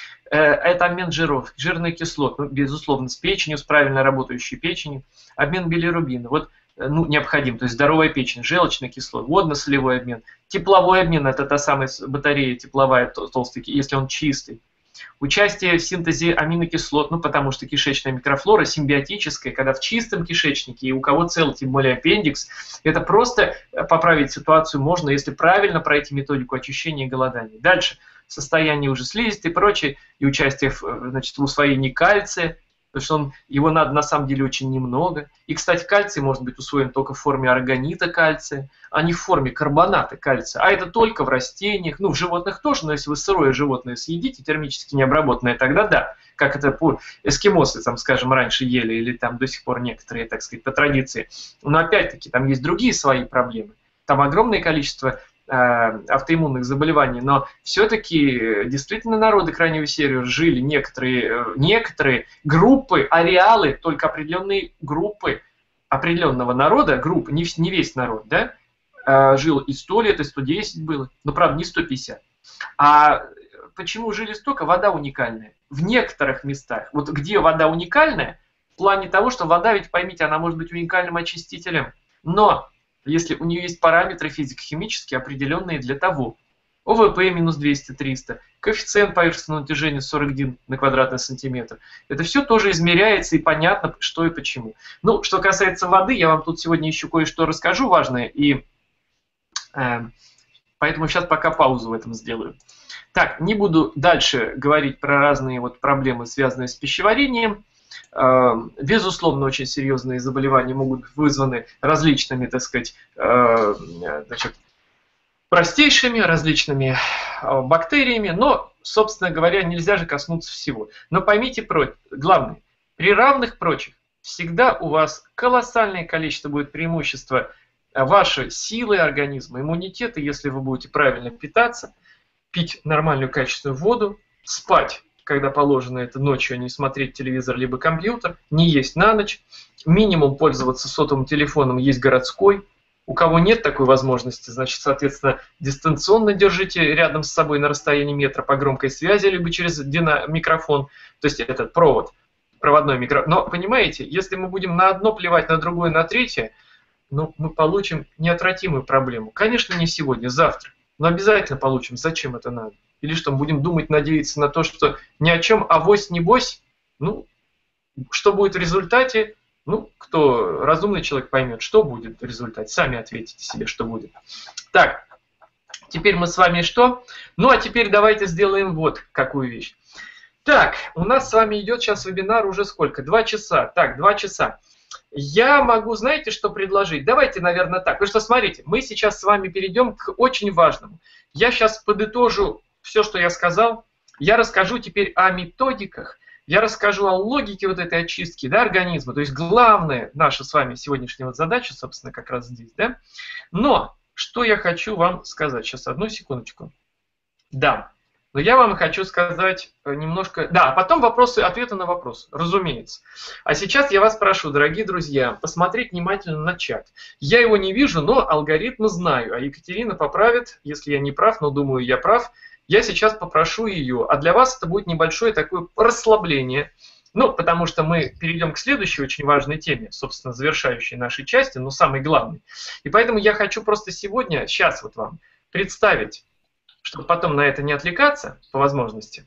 Это обмен жиров, жирных кислот, ну, безусловно, с печенью, с правильно работающей печенью. Обмен билирубина, вот, ну, необходим, то есть здоровая печень, желчный кислот, водно-солевой обмен. Тепловой обмен, это та самая батарея тепловая, толстый, если он чистый. Участие в синтезе аминокислот, ну потому что кишечная микрофлора симбиотическая, когда в чистом кишечнике, и у кого целый, тем более аппендикс, это просто поправить ситуацию можно, если правильно пройти методику очищения и голодания. Дальше, состояние уже слизистой и прочее, и участие в, значит, в усвоении кальция, потому что он, его надо на самом деле очень немного. И, кстати, кальций может быть усвоен только в форме органита кальция, а не в форме карбоната кальция. А это только в растениях, ну в животных тоже, но если вы сырое животное съедите, термически необработанное, тогда да, как это эскимосы, там, скажем, раньше ели, или там до сих пор некоторые, так сказать, по традиции. Но опять-таки там есть другие свои проблемы. Там огромное количество автоиммунных заболеваний, но все-таки действительно народы крайнего севера жили некоторые, некоторые группы, ареалы, только определенные группы определенного народа, группы, не, не весь народ, да, жил и сто лет, и сто десять было, но правда не сто пятьдесят. А почему жили столько? Вода уникальная. В некоторых местах, вот где вода уникальная, в плане того, что вода, ведь поймите, она может быть уникальным очистителем, но если у нее есть параметры физико-химические, определенные для того. О вэ пэ минус двести триста, коэффициент поверхностного натяжения сорок один на квадратный сантиметр. Это все тоже измеряется и понятно, что и почему. Ну, что касается воды, я вам тут сегодня еще кое-что расскажу важное, и э, поэтому сейчас пока паузу в этом сделаю. Так, не буду дальше говорить про разные вот проблемы, связанные с пищеварением. Безусловно, очень серьезные заболевания могут быть вызваны различными, так сказать, значит, простейшими, различными бактериями, но, собственно говоря, нельзя же коснуться всего. Но поймите, главное, при равных прочих всегда у вас колоссальное количество будет преимущества вашей силы организма, иммунитета, если вы будете правильно питаться, пить нормальную качественную воду, спать, когда положено это ночью, а не смотреть телевизор либо компьютер, не есть на ночь, минимум пользоваться сотовым телефоном, есть городской. У кого нет такой возможности, значит, соответственно, дистанционно держите рядом с собой на расстоянии метра по громкой связи, либо через микрофон, то есть этот провод, проводной микрофон. Но, понимаете, если мы будем на одно плевать, на другое, на третье, ну, мы получим неотвратимую проблему. Конечно, не сегодня, завтра, но обязательно получим. Зачем это надо? Или что, мы будем думать, надеяться на то, что ни о чем, авось небось, ну, что будет в результате, ну, кто разумный человек поймет, что будет в результате, сами ответите себе, что будет. Так, теперь мы с вами что? Ну, а теперь давайте сделаем вот какую вещь. Так, у нас с вами идет сейчас вебинар уже сколько? Два часа. Так, два часа. Я могу, знаете, что предложить? Давайте, наверное, так. Потому что, смотрите, мы сейчас с вами перейдем к очень важному. Я сейчас подытожу все, что я сказал, я расскажу теперь о методиках, я расскажу о логике вот этой очистки, да, организма. То есть главная наша с вами сегодняшняя вот задача, собственно, как раз здесь. Да? Но что я хочу вам сказать? Сейчас, одну секундочку. Да, но я вам хочу сказать немножко... Да, а потом вопросы, ответы на вопросы, разумеется. А сейчас я вас прошу, дорогие друзья, посмотреть внимательно на чат. Я его не вижу, но алгоритмы знаю. А Екатерина поправит, если я не прав, но думаю, я прав. Я сейчас попрошу ее, а для вас это будет небольшое такое расслабление, ну, потому что мы перейдем к следующей очень важной теме, собственно, завершающей нашей части, но самой главной. И поэтому я хочу просто сегодня, сейчас вот вам представить, чтобы потом на это не отвлекаться, по возможности,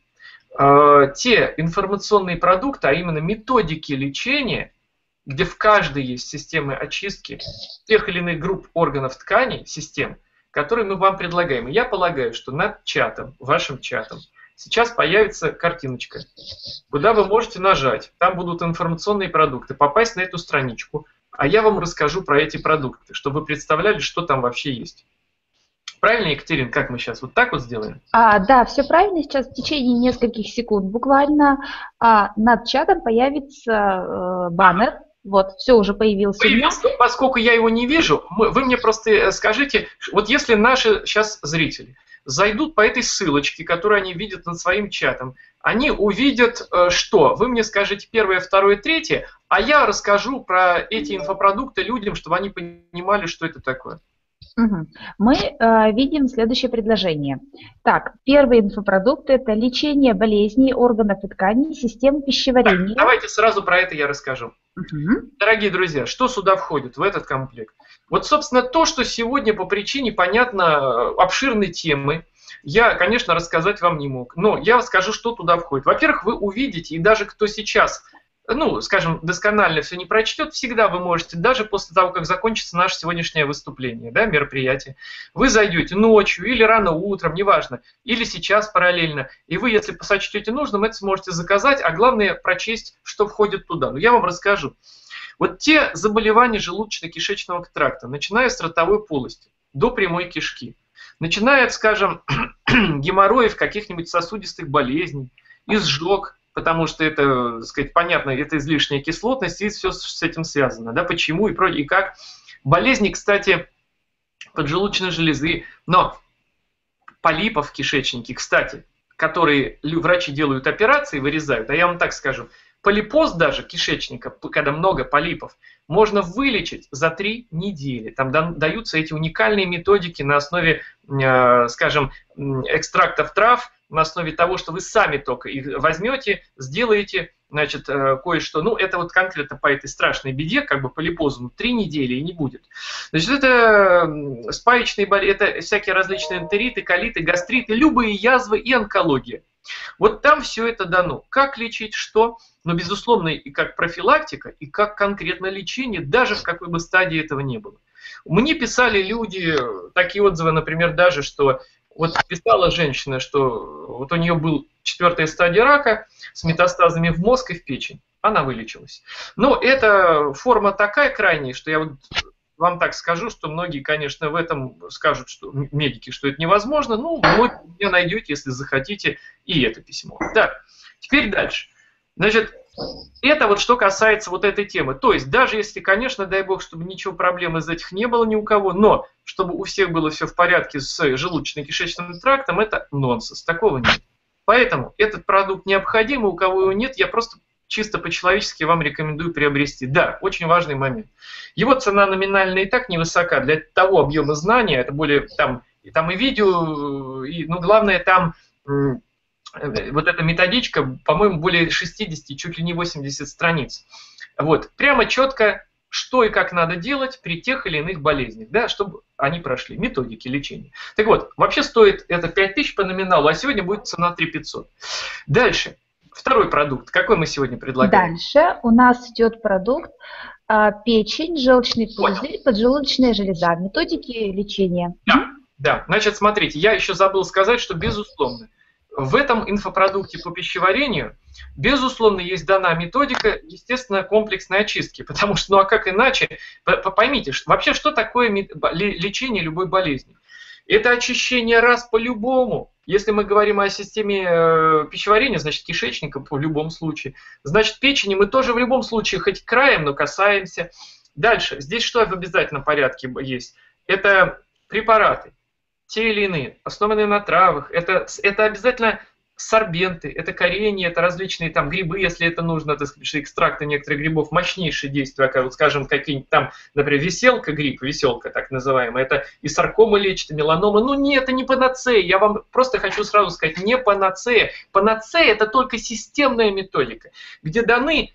э, те информационные продукты, а именно методики лечения, где в каждой есть системы очистки тех или иных групп органов тканей, систем, которые мы вам предлагаем. И я полагаю, что над чатом, вашим чатом, сейчас появится картиночка, куда вы можете нажать. Там будут информационные продукты, попасть на эту страничку, а я вам расскажу про эти продукты, чтобы вы представляли, что там вообще есть. Правильно, Екатерина, как мы сейчас вот так вот сделаем? А, да, все правильно. Сейчас в течение нескольких секунд буквально а, над чатом появится э, баннер. Вот, все уже появился. Появился, поскольку я его не вижу, вы мне просто скажите, вот если наши сейчас зрители зайдут по этой ссылочке, которую они видят над своим чатом, они увидят что? Вы мне скажите первое, второе, третье, а я расскажу про эти инфопродукты людям, чтобы они понимали, что это такое. Мгм. Мы э, видим следующее предложение. Так, первый инфопродукт– это лечение болезней органов и тканей, систем Так, пищеварения. давайте сразу про это я расскажу. Мгм. Дорогие друзья, что сюда входит, в этот комплект? Вот, собственно, то, что сегодня по причине, понятно, обширной темы, я, конечно, рассказать вам не мог. Но я скажу, что туда входит. Во-первых, вы увидите, и даже кто сейчас, ну, скажем, досконально все не прочтет, всегда вы можете, даже после того, как закончится наше сегодняшнее выступление, да, мероприятие, вы зайдете ночью или рано утром, неважно, или сейчас параллельно, и вы, если сочтете нужным, это сможете заказать, а главное прочесть, что входит туда. Но я вам расскажу. Вот те заболевания желудочно-кишечного тракта, начиная с ротовой полости до прямой кишки, начиная от, скажем, геморроев, каких-нибудь сосудистых болезней, изжог, потому что это, так сказать, понятно, это излишняя кислотность, и все с этим связано, да, почему и, про, и как. Болезни, кстати, поджелудочной железы, но полипов в кишечнике, кстати, которые врачи делают операции, вырезают, а я вам так скажу, полипоз даже кишечника, когда много полипов, можно вылечить за три недели. Там даются эти уникальные методики на основе, скажем, экстрактов трав, на основе того, что вы сами только их возьмете, сделаете, значит, кое-что. Ну, это вот конкретно по этой страшной беде, как бы полипозу, три недели и не будет. Значит, это спаечные болезни, это всякие различные энтериты, колиты, гастриты, любые язвы и онкология. Вот там все это дано. Как лечить, что? Но, безусловно, и как профилактика, и как конкретно лечение, даже в какой бы стадии этого не было. Мне писали люди такие отзывы, например, даже, что вот писала женщина, что вот у нее был четвертая стадия рака с метастазами в мозг и в печень. Она вылечилась. Но это форма такая крайняя, что я вот вам так скажу, что многие, конечно, в этом скажут, что медики, что это невозможно. Ну, вы меня найдете, если захотите, и это письмо. Так, теперь дальше. Значит, это вот что касается вот этой темы. То есть, даже если, конечно, дай бог, чтобы ничего проблем из этих не было ни у кого, но чтобы у всех было все в порядке с желудочно-кишечным трактом, это нонсенс. Такого нет. Поэтому этот продукт необходим, и у кого его нет, я просто чисто по-человечески вам рекомендую приобрести. Да, очень важный момент. Его цена номинальная и так невысока. Для того объема знания, это более там, и, там и видео, и, ну, главное, там вот эта методичка, по-моему, более шестидесяти, чуть ли не восьмидесяти страниц. Вот, прямо четко, что и как надо делать при тех или иных болезнях, да, чтобы они прошли, методики лечения. Так вот, вообще стоит это пять тысяч по номиналу, а сегодня будет цена три тысячи пятьсот. Дальше, второй продукт, какой мы сегодня предлагаем? Дальше у нас идет продукт а, печень, желчный пузырь, поджелудочная железа, методики лечения. Да, да, значит, смотрите, я еще забыл сказать, что безусловно, в этом инфопродукте по пищеварению, безусловно, есть дана методика, естественно, комплексной очистки. Потому что, ну а как иначе? Поймите, вообще, что такое лечение любой болезни? Это очищение раз по-любому. Если мы говорим о системе пищеварения, значит, кишечника в любом случае. Значит, печени мы тоже в любом случае хоть краем, но касаемся. Дальше. Здесь что в обязательном порядке есть? Это препараты. Те или иные, основанные на травах, это, это обязательно сорбенты, это коренья, это различные там грибы, если это нужно, так сказать, экстракты некоторых грибов, мощнейшие действия, как, вот, скажем, какие-нибудь там, например, веселка, гриб, веселка так называемая, это и саркома лечит, и меланома. Ну нет, это не панацея, я вам просто хочу сразу сказать, не панацея. Панацея это только системная методика, где даны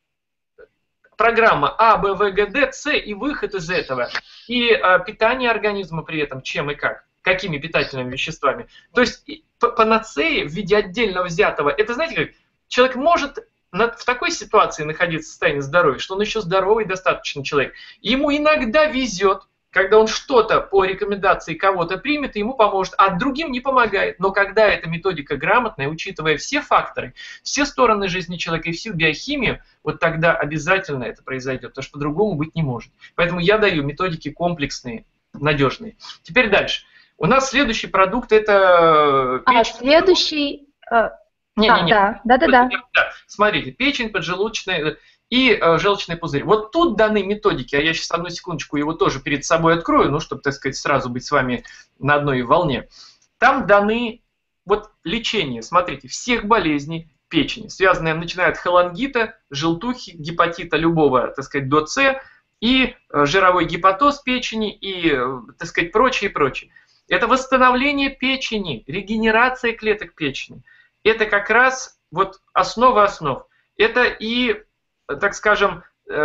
программа А, Б, В, Г, Д, С и выход из этого, и а, питание организма при этом, чем и как. Какими питательными веществами. То есть панацеи в виде отдельно взятого, это, знаете, как человек может в такой ситуации находиться в состоянии здоровья, что он еще здоровый достаточно человек. И ему иногда везет, когда он что-то по рекомендации кого-то примет, и ему поможет, а другим не помогает. Но когда эта методика грамотная, учитывая все факторы, все стороны жизни человека и всю биохимию, вот тогда обязательно это произойдет, потому что по-другому быть не может. Поэтому я даю методики комплексные, надежные. Теперь дальше. У нас следующий продукт это печень. А следующий... Не, а, не, не. Да, да, да, да. Да. Смотрите, печень, поджелудочная и э, желчный пузырь. Вот тут даны методики, а я сейчас одну секундочку его тоже перед собой открою, ну, чтобы, так сказать, сразу быть с вами на одной волне. Там даны вот лечение, смотрите, всех болезней печени, связанные, начиная от холангита, желтухи, гепатита любого, так сказать, до С, и жировой гепатоз печени, и, так сказать, прочее, прочее. Это восстановление печени, регенерация клеток печени. Это как раз вот основа основ. Это и, так скажем,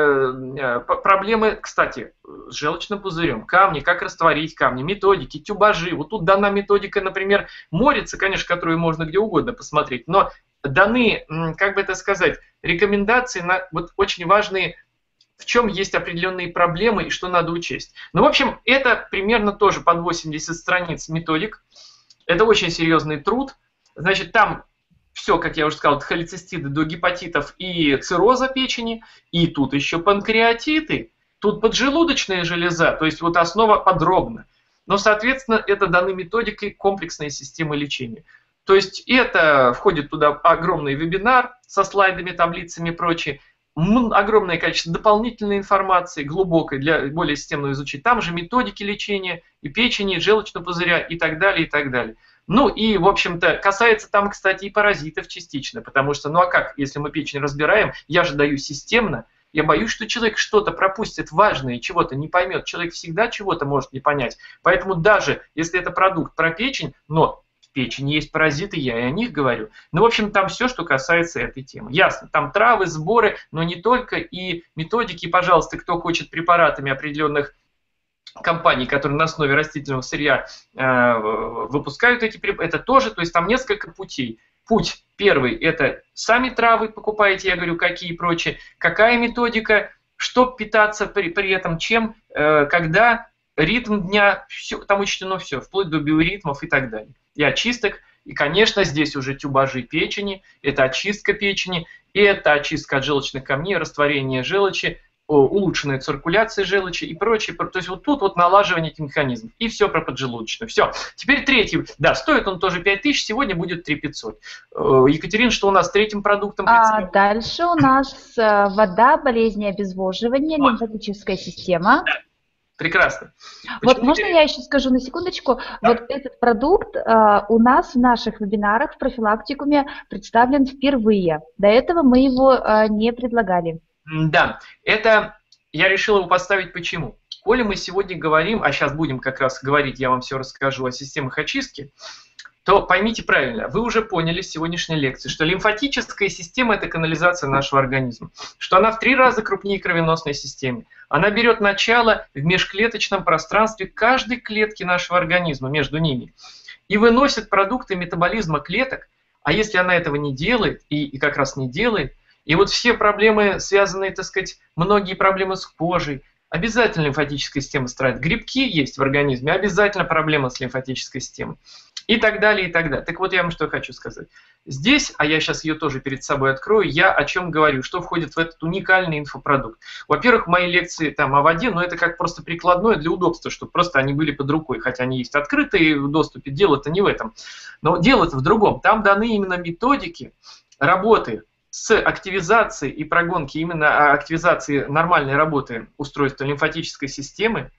проблемы, кстати, с желчным пузырем, камни, как растворить камни, методики, тюбажи. Вот тут дана методика, например, Морица, конечно, которую можно где угодно посмотреть, но даны, как бы это сказать, рекомендации на вот очень важные, в чем есть определенные проблемы и что надо учесть. Ну, в общем, это примерно тоже под восемьдесят страниц методик. Это очень серьезный труд. Значит, там все, как я уже сказал, от холецистиды до гепатитов и цирроза печени, и тут еще панкреатиты, тут поджелудочная железа, то есть вот основа подробно. Но, соответственно, это даны методикой комплексной системы лечения. То есть это входит туда огромный вебинар со слайдами, таблицами и прочее, огромное количество дополнительной информации, глубокой, для более системного изучения. Там же методики лечения и печени, и желчного пузыря и так далее, и так далее. Ну и, в общем-то, касается там, кстати, и паразитов частично, потому что, ну а как, если мы печень разбираем, я же даю системно, я боюсь, что человек что-то пропустит важное, чего-то не поймет, человек всегда чего-то может не понять. Поэтому даже если это продукт про печень, но в печени есть паразиты, я и о них говорю. Ну, в общем, там все, что касается этой темы. Ясно, там травы, сборы, но не только, и методики, пожалуйста, кто хочет препаратами определенных компаний, которые на основе растительного сырья э, выпускают эти препараты, это тоже, то есть там несколько путей. Путь первый – это сами травы покупаете, я говорю, какие и прочее, какая методика, что питаться при, при этом, чем, э, когда, ритм дня, все, там учтено все, вплоть до биоритмов и так далее. И очисток, и, конечно, здесь уже тюбажи печени, это очистка печени, и это очистка от желчных камней, растворение желчи, улучшенная циркуляция желчи и прочее. То есть вот тут вот налаживание этих механизмов. И все про поджелудочную. Все. Теперь третий. Да, стоит он тоже пять тысяч, сегодня будет три тысячи пятьсот. Екатерина, что у нас с третьим продуктом? А дальше у нас вода, болезни обезвоживания, лимфатическая система. Да. Прекрасно. Вот Почему можно я еще скажу на секундочку? Да. Вот этот продукт э, у нас в наших вебинарах в профилактикуме представлен впервые. До этого мы его э, не предлагали. Да, это я решил его поставить почему? Коли мы сегодня говорим, а сейчас будем как раз говорить, я вам все расскажу о системах очистки, то поймите правильно, вы уже поняли с сегодняшней лекции, что лимфатическая система – это канализация нашего организма, что она в три раза крупнее кровеносной системы. Она берет начало в межклеточном пространстве каждой клетки нашего организма, между ними, и выносит продукты метаболизма клеток, а если она этого не делает, и, и как раз не делает, и вот все проблемы, связанные, так сказать, многие проблемы с кожей, обязательно лимфатическая система страдает. Грибки есть в организме, обязательно проблема с лимфатической системой. И так далее, и так далее. Так вот, я вам что хочу сказать. Здесь, а я сейчас ее тоже перед собой открою, я о чем говорю, что входит в этот уникальный инфопродукт. Во-первых, мои лекции там о воде, но это как просто прикладное для удобства, чтобы просто они были под рукой, хотя они есть открытые в доступе, дело-то не в этом. Но дело-то в другом. Там даны именно методики работы с активизацией и прогонки, именно активизации нормальной работы устройства лимфатической системы,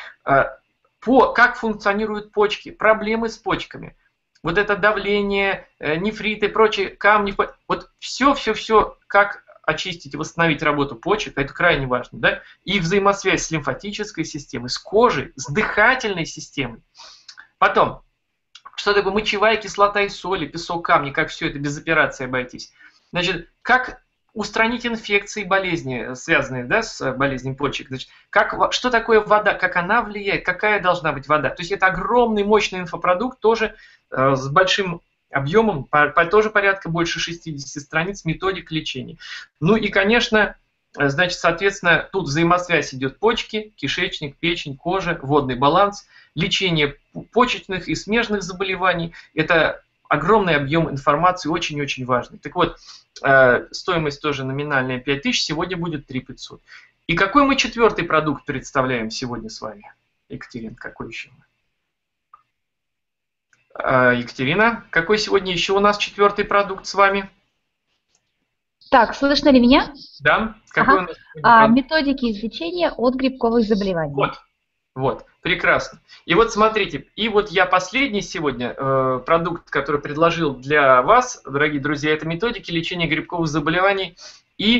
по как функционируют почки, проблемы с почками, вот это давление, нефриты, прочие камни, вот все-все-все, как очистить и восстановить работу почек, это крайне важно, да, и взаимосвязь с лимфатической системой, с кожей, с дыхательной системой. Потом, что такое мочевая кислота и соли, песок, камни, как все это без операции обойтись. Значит, как устранить инфекции и болезни, связанные, да, с болезнью почек. Значит, как, что такое вода, как она влияет, какая должна быть вода. То есть это огромный, мощный инфопродукт, тоже э, с большим объемом, по, по, тоже порядка больше шестидесяти страниц, методик лечения. Ну и, конечно, значит, соответственно, тут взаимосвязь идет почки, кишечник, печень, кожа, водный баланс, лечение почечных и смежных заболеваний. Это огромный объем информации, очень-очень важный. Так вот, э, стоимость тоже номинальная пять тысяч, сегодня будет три тысячи пятьсот. И какой мы четвертый продукт представляем сегодня с вами? Екатерина, какой еще? Э, Екатерина, какой сегодня еще у нас четвертый продукт с вами? Так, слышно ли меня? Да. Какой ага. у нас а, методики излечения от грибковых заболеваний. Вот. Вот, прекрасно. И вот смотрите, и вот я последний сегодня э, продукт, который предложил для вас, дорогие друзья, это методики лечения грибковых заболеваний и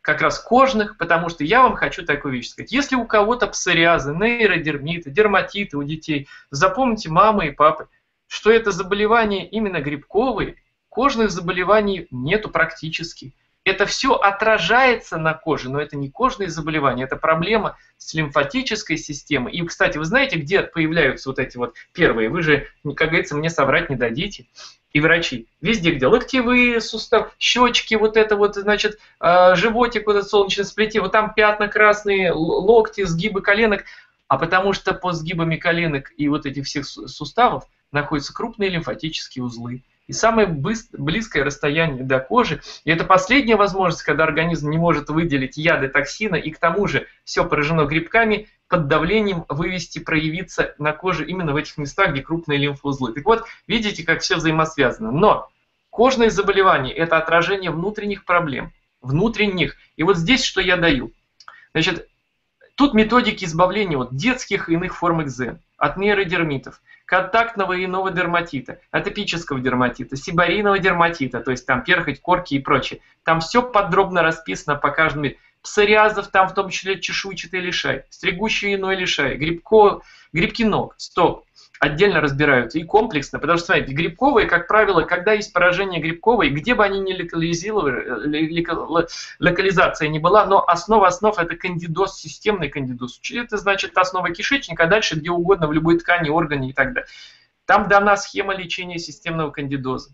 как раз кожных, потому что я вам хочу такую вещь сказать. Если у кого-то псориазы, нейродермиты, дерматиты у детей, запомните, мамы и папы, что это заболевания именно грибковые, кожных заболеваний нету практически. Это все отражается на коже, но это не кожные заболевания, это проблема с лимфатической системой. И, кстати, вы знаете, где появляются вот эти вот первые? Вы же, как говорится, мне соврать не дадите. И врачи. Везде, где локтевые суставы, щечки, вот это вот, значит, животик, вот это солнечное сплетение, вот там пятна красные, локти, сгибы коленок. А потому что под сгибами коленок и вот этих всех суставов находятся крупные лимфатические узлы. И самое близкое расстояние до кожи, и это последняя возможность, когда организм не может выделить яды, токсины, и к тому же все поражено грибками, под давлением вывести, проявиться на коже именно в этих местах, где крупные лимфоузлы. Так вот, видите, как все взаимосвязано. Но кожные заболевания – это отражение внутренних проблем, внутренних. И вот здесь что я даю. Значит, тут методики избавления от детских и иных форм экзем, от нейродермитов, контактного и иного дерматита, атопического дерматита, сибарийного дерматита, то есть там перхоть, корки и прочее. Там все подробно расписано по каждому. Псориазов, там в том числе чешуйчатый лишай, стригущий иной лишай, грибко, грибки ног, стоп, отдельно разбираются и комплексно, потому что, смотрите, грибковые, как правило, когда есть поражение грибковой, где бы они ни локализировали, локализация не была, но основа основ это кандидоз, системный кандидоз. Это значит основа кишечника, а дальше где угодно, в любой ткани, органе и так далее. Там дана схема лечения системного кандидоза.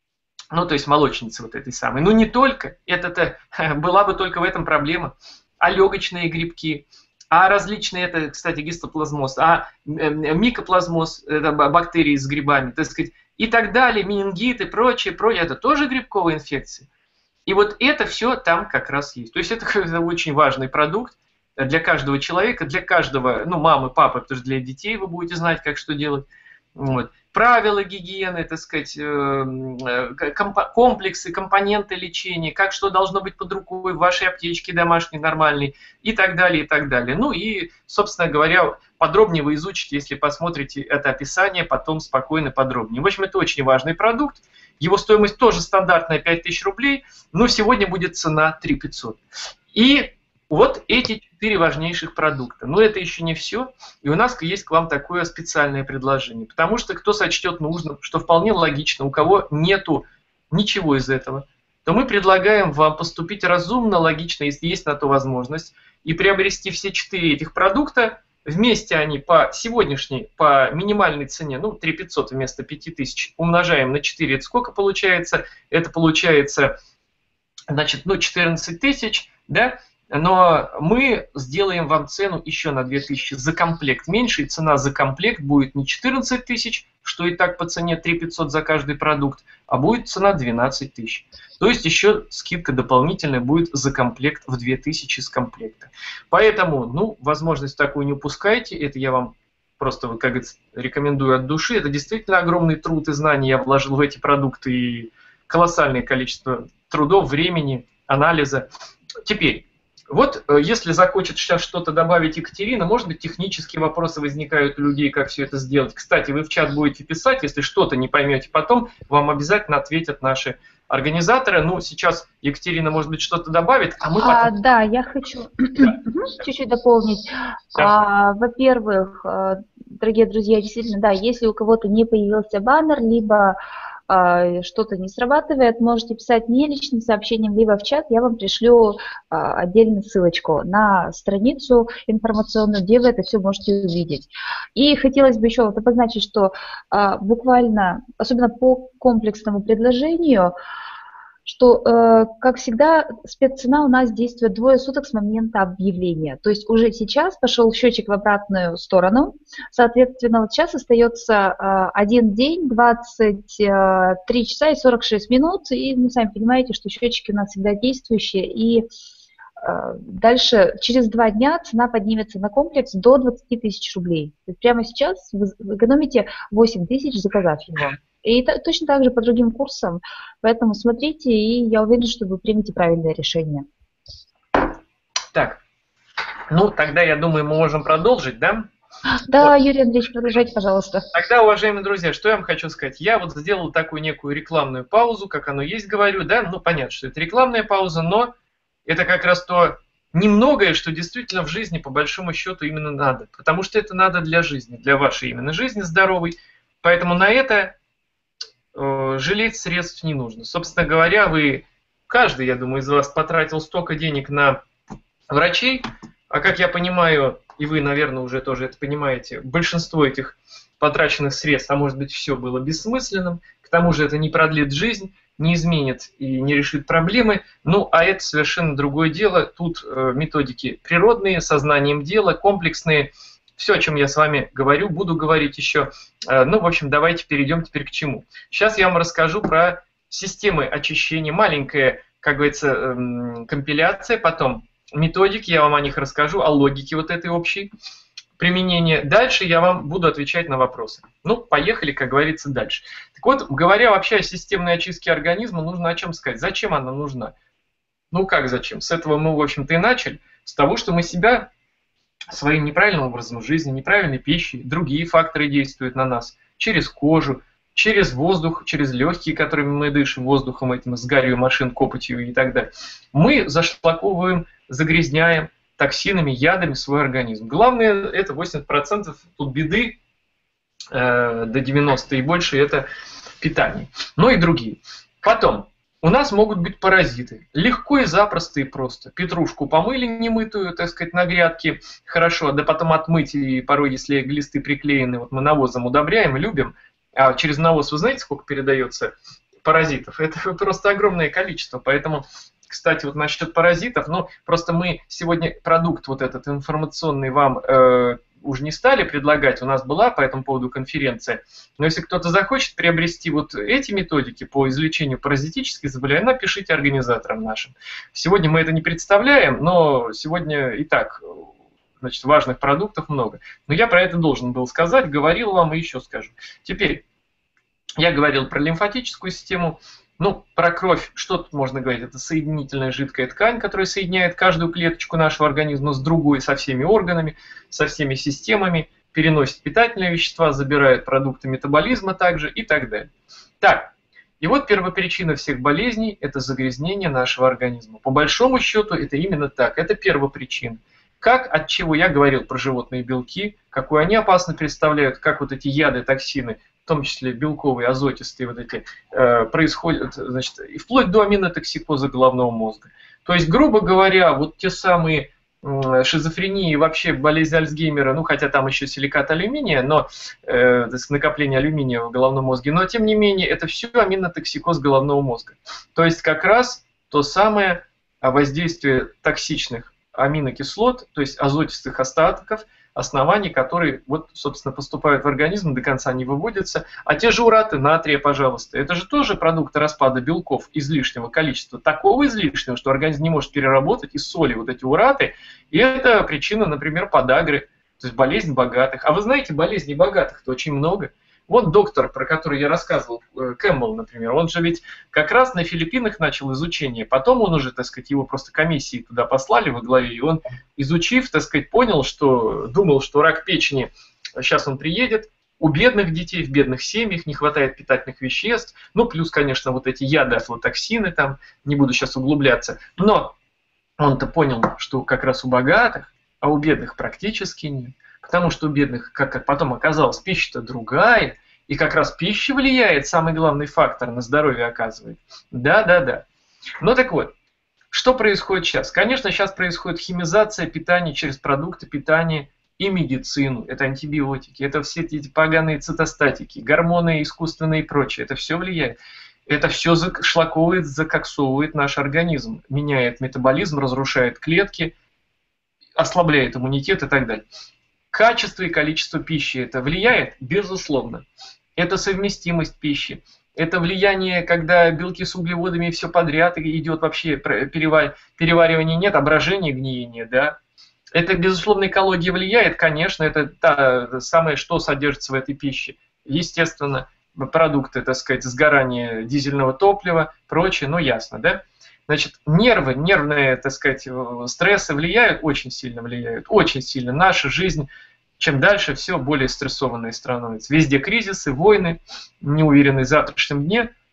Ну, то есть молочницы вот этой самой. Ну, не только. Это-то была бы только в этом проблема. А легочные грибки, а различные, это, кстати, гистоплазмоз, а микоплазмоз, это бактерии с грибами, так сказать, и так далее, менингит и прочее, прочее, это тоже грибковая инфекция. И вот это все там как раз есть. То есть это очень важный продукт для каждого человека, для каждого, ну, мамы, папы, потому что для детей вы будете знать, как что делать. Вот. Правила гигиены, так сказать, комплексы, компоненты лечения, как что должно быть под рукой в вашей аптечке домашней, нормальной, и так далее, и так далее. Ну и, собственно говоря, подробнее вы изучите, если посмотрите это описание, потом спокойно, подробнее. В общем, это очень важный продукт. Его стоимость тоже стандартная, пять тысяч рублей, но сегодня будет цена три тысячи пятьсот. И вот эти четыре важнейших продукта. Но это еще не все. И у нас есть к вам такое специальное предложение. Потому что кто сочтет нужным, что вполне логично, у кого нету ничего из этого, то мы предлагаем вам поступить разумно, логично, если есть на то возможность, и приобрести все четыре этих продукта. Вместе они по сегодняшней, по минимальной цене, ну, три тысячи пятьсот вместо пяти тысяч, умножаем на четыре. Это сколько получается? Это получается, значит, ну, четырнадцать тысяч, да? Но мы сделаем вам цену еще на две тысячи за комплект меньше, и цена за комплект будет не четырнадцать тысяч, что и так по цене три тысячи пятьсот за каждый продукт, а будет цена двенадцать тысяч. То есть еще скидка дополнительная будет за комплект в две тысячи с комплекта. Поэтому, ну, возможность такую не упускайте, это я вам просто, как говорится, рекомендую от души. Это действительно огромный труд и знаний я вложил в эти продукты, и колоссальное количество трудов, времени, анализа. Теперь, вот если захочет сейчас что-то добавить Екатерина, может быть, технические вопросы возникают у людей, как все это сделать. Кстати, вы в чат будете писать, если что-то не поймете потом, вам обязательно ответят наши организаторы. Ну, сейчас Екатерина, может быть, что-то добавит, а мы потом... А, да, я хочу чуть-чуть дополнить. Да. А, во-первых, дорогие друзья, действительно, да, если у кого-то не появился баннер, либо что-то не срабатывает, можете писать мне личным сообщением, либо в чат, я вам пришлю отдельную ссылочку на страницу информационную, где вы это все можете увидеть. И хотелось бы еще вот обозначить, что буквально, особенно по комплексному предложению, что, э, как всегда, спеццена у нас действует двое суток с момента объявления. То есть уже сейчас пошел счетчик в обратную сторону. Соответственно, вот сейчас остается э, один день, двадцать три часа и сорок шесть минут. И вы сами понимаете, что счетчики у нас всегда действующие. И э, дальше, через два дня, цена поднимется на комплекс до двадцати тысяч рублей. То есть прямо сейчас вы экономите восемь тысяч, заказав его. И точно так же по другим курсам. Поэтому смотрите, и я уверена, что вы примете правильное решение. Так, ну тогда, я думаю, мы можем продолжить, да? Да, вот. Юрий Андреевич, продолжайте, пожалуйста. Тогда, уважаемые друзья, что я вам хочу сказать? Я вот сделал такую некую рекламную паузу, как оно есть, говорю, да? Ну, понятно, что это рекламная пауза, но это как раз то немногое, что действительно в жизни по большому счету именно надо. Потому что это надо для жизни, для вашей именно жизни здоровой. Поэтому на это э, жалеть средств не нужно. Собственно говоря, вы, каждый, я думаю, из вас потратил столько денег на врачей, а как я понимаю, и вы, наверное, уже тоже это понимаете, большинство этих потраченных средств, а может быть все было бессмысленным, к тому же это не продлит жизнь, не изменит и не решит проблемы, ну а это совершенно другое дело, тут э, методики природные, сознанием дела, комплексные, все, о чем я с вами говорю, буду говорить еще, э, ну в общем давайте перейдем теперь к чему. Сейчас я вам расскажу про системы очищения, маленькая, как говорится, э, компиляция, потом методики, я вам о них расскажу, о логике вот этой общей применения. Дальше я вам буду отвечать на вопросы. Ну, поехали, как говорится, дальше. Так вот, говоря вообще о системной очистке организма, нужно о чем сказать. Зачем она нужна? Ну, как зачем? С этого мы, в общем-то, и начали. С того, что мы себя своим неправильным образом жизни, неправильной пищей, другие факторы действуют на нас. Через кожу, через воздух, через легкие, которыми мы дышим, воздухом этим, с гарью машин, копотью и так далее. Мы зашлаковываем, загрязняем токсинами, ядами свой организм. Главное, это восемьдесят процентов тут беды, э, до девяноста и больше, это питание. Но и другие. Потом, у нас могут быть паразиты. Легко и запросто и просто. Петрушку помыли немытую, так сказать, на грядке, хорошо, да потом отмыть, и порой, если глисты приклеены, вот мы навозом удобряем, любим, а через навоз, вы знаете, сколько передается паразитов? Это просто огромное количество, поэтому... Кстати, вот насчет паразитов, ну, просто мы сегодня продукт вот этот информационный вам э, уже не стали предлагать, у нас была по этому поводу конференция, но если кто-то захочет приобрести вот эти методики по излечению паразитических заболеваний, напишите организаторам нашим. Сегодня мы это не представляем, но сегодня и так, значит, важных продуктов много. Но я про это должен был сказать, говорил вам и еще скажу. Теперь, я говорил про лимфатическую систему. Ну, про кровь, что тут можно говорить? Это соединительная жидкая ткань, которая соединяет каждую клеточку нашего организма с другой, со всеми органами, со всеми системами, переносит питательные вещества, забирает продукты метаболизма также и так далее. Так, и вот первопричина всех болезней – это загрязнение нашего организма. По большому счету это именно так, это первопричина. Как, от чего я говорил про животные белки, какую они опасно представляют, как вот эти яды, токсины, в том числе белковые, азотистые, вот эти, э, происходят, значит, и вплоть до аминотоксикоза головного мозга. То есть, грубо говоря, вот те самые э, шизофрении, вообще болезнь Альцгеймера, ну, хотя там еще силикат алюминия, но э, накопление алюминия в головном мозге, но, тем не менее, это все аминотоксикоз головного мозга. То есть, как раз то самое воздействие токсичных аминокислот, то есть азотистых остатков, оснований, которые, вот, собственно, поступают в организм, до конца не выводятся. А те же ураты натрия, пожалуйста, это же тоже продукты распада белков излишнего количества, такого излишнего, что организм не может переработать из соли вот эти ураты, и это причина, например, подагры, то есть болезнь богатых. А вы знаете, болезней богатых-то очень много. Вот доктор, про который я рассказывал, Кэмпбелл, например, он же ведь как раз на Филиппинах начал изучение. Потом он уже, так сказать, его просто комиссии туда послали во главе, и он, изучив, так сказать, понял, что думал, что рак печени, сейчас он приедет, у бедных детей, в бедных семьях не хватает питательных веществ, ну, плюс, конечно, вот эти яды, афлотоксины, там, не буду сейчас углубляться, но он-то понял, что как раз у богатых, а у бедных практически нет. Потому что у бедных, как потом оказалось, пища-то другая, и как раз пища влияет, самый главный фактор на здоровье оказывает. Да-да-да. Ну так вот, что происходит сейчас? Конечно, сейчас происходит химизация питания через продукты питания и медицину. Это антибиотики, это все эти поганые цитостатики, гормоны искусственные и прочее. Это все влияет. Это все зашлаковывает, закоксовывает наш организм, меняет метаболизм, разрушает клетки, ослабляет иммунитет и так далее. Качество и количество пищи это влияет? Безусловно. Это совместимость пищи. Это влияние, когда белки с углеводами и все подряд, и идет вообще переваривание нет, а брожение, гниение, да. Это, безусловно, экология влияет, конечно, это та, самое, что содержится в этой пище. Естественно, продукты, так сказать, сгорания дизельного топлива, прочее, ну ясно, да. Значит, нервы, нервные, так сказать, стрессы влияют, очень сильно влияют, очень сильно. Наша жизнь, чем дальше, все более стрессованной становится. Везде кризисы, войны, неуверенность в завтрашнем дне.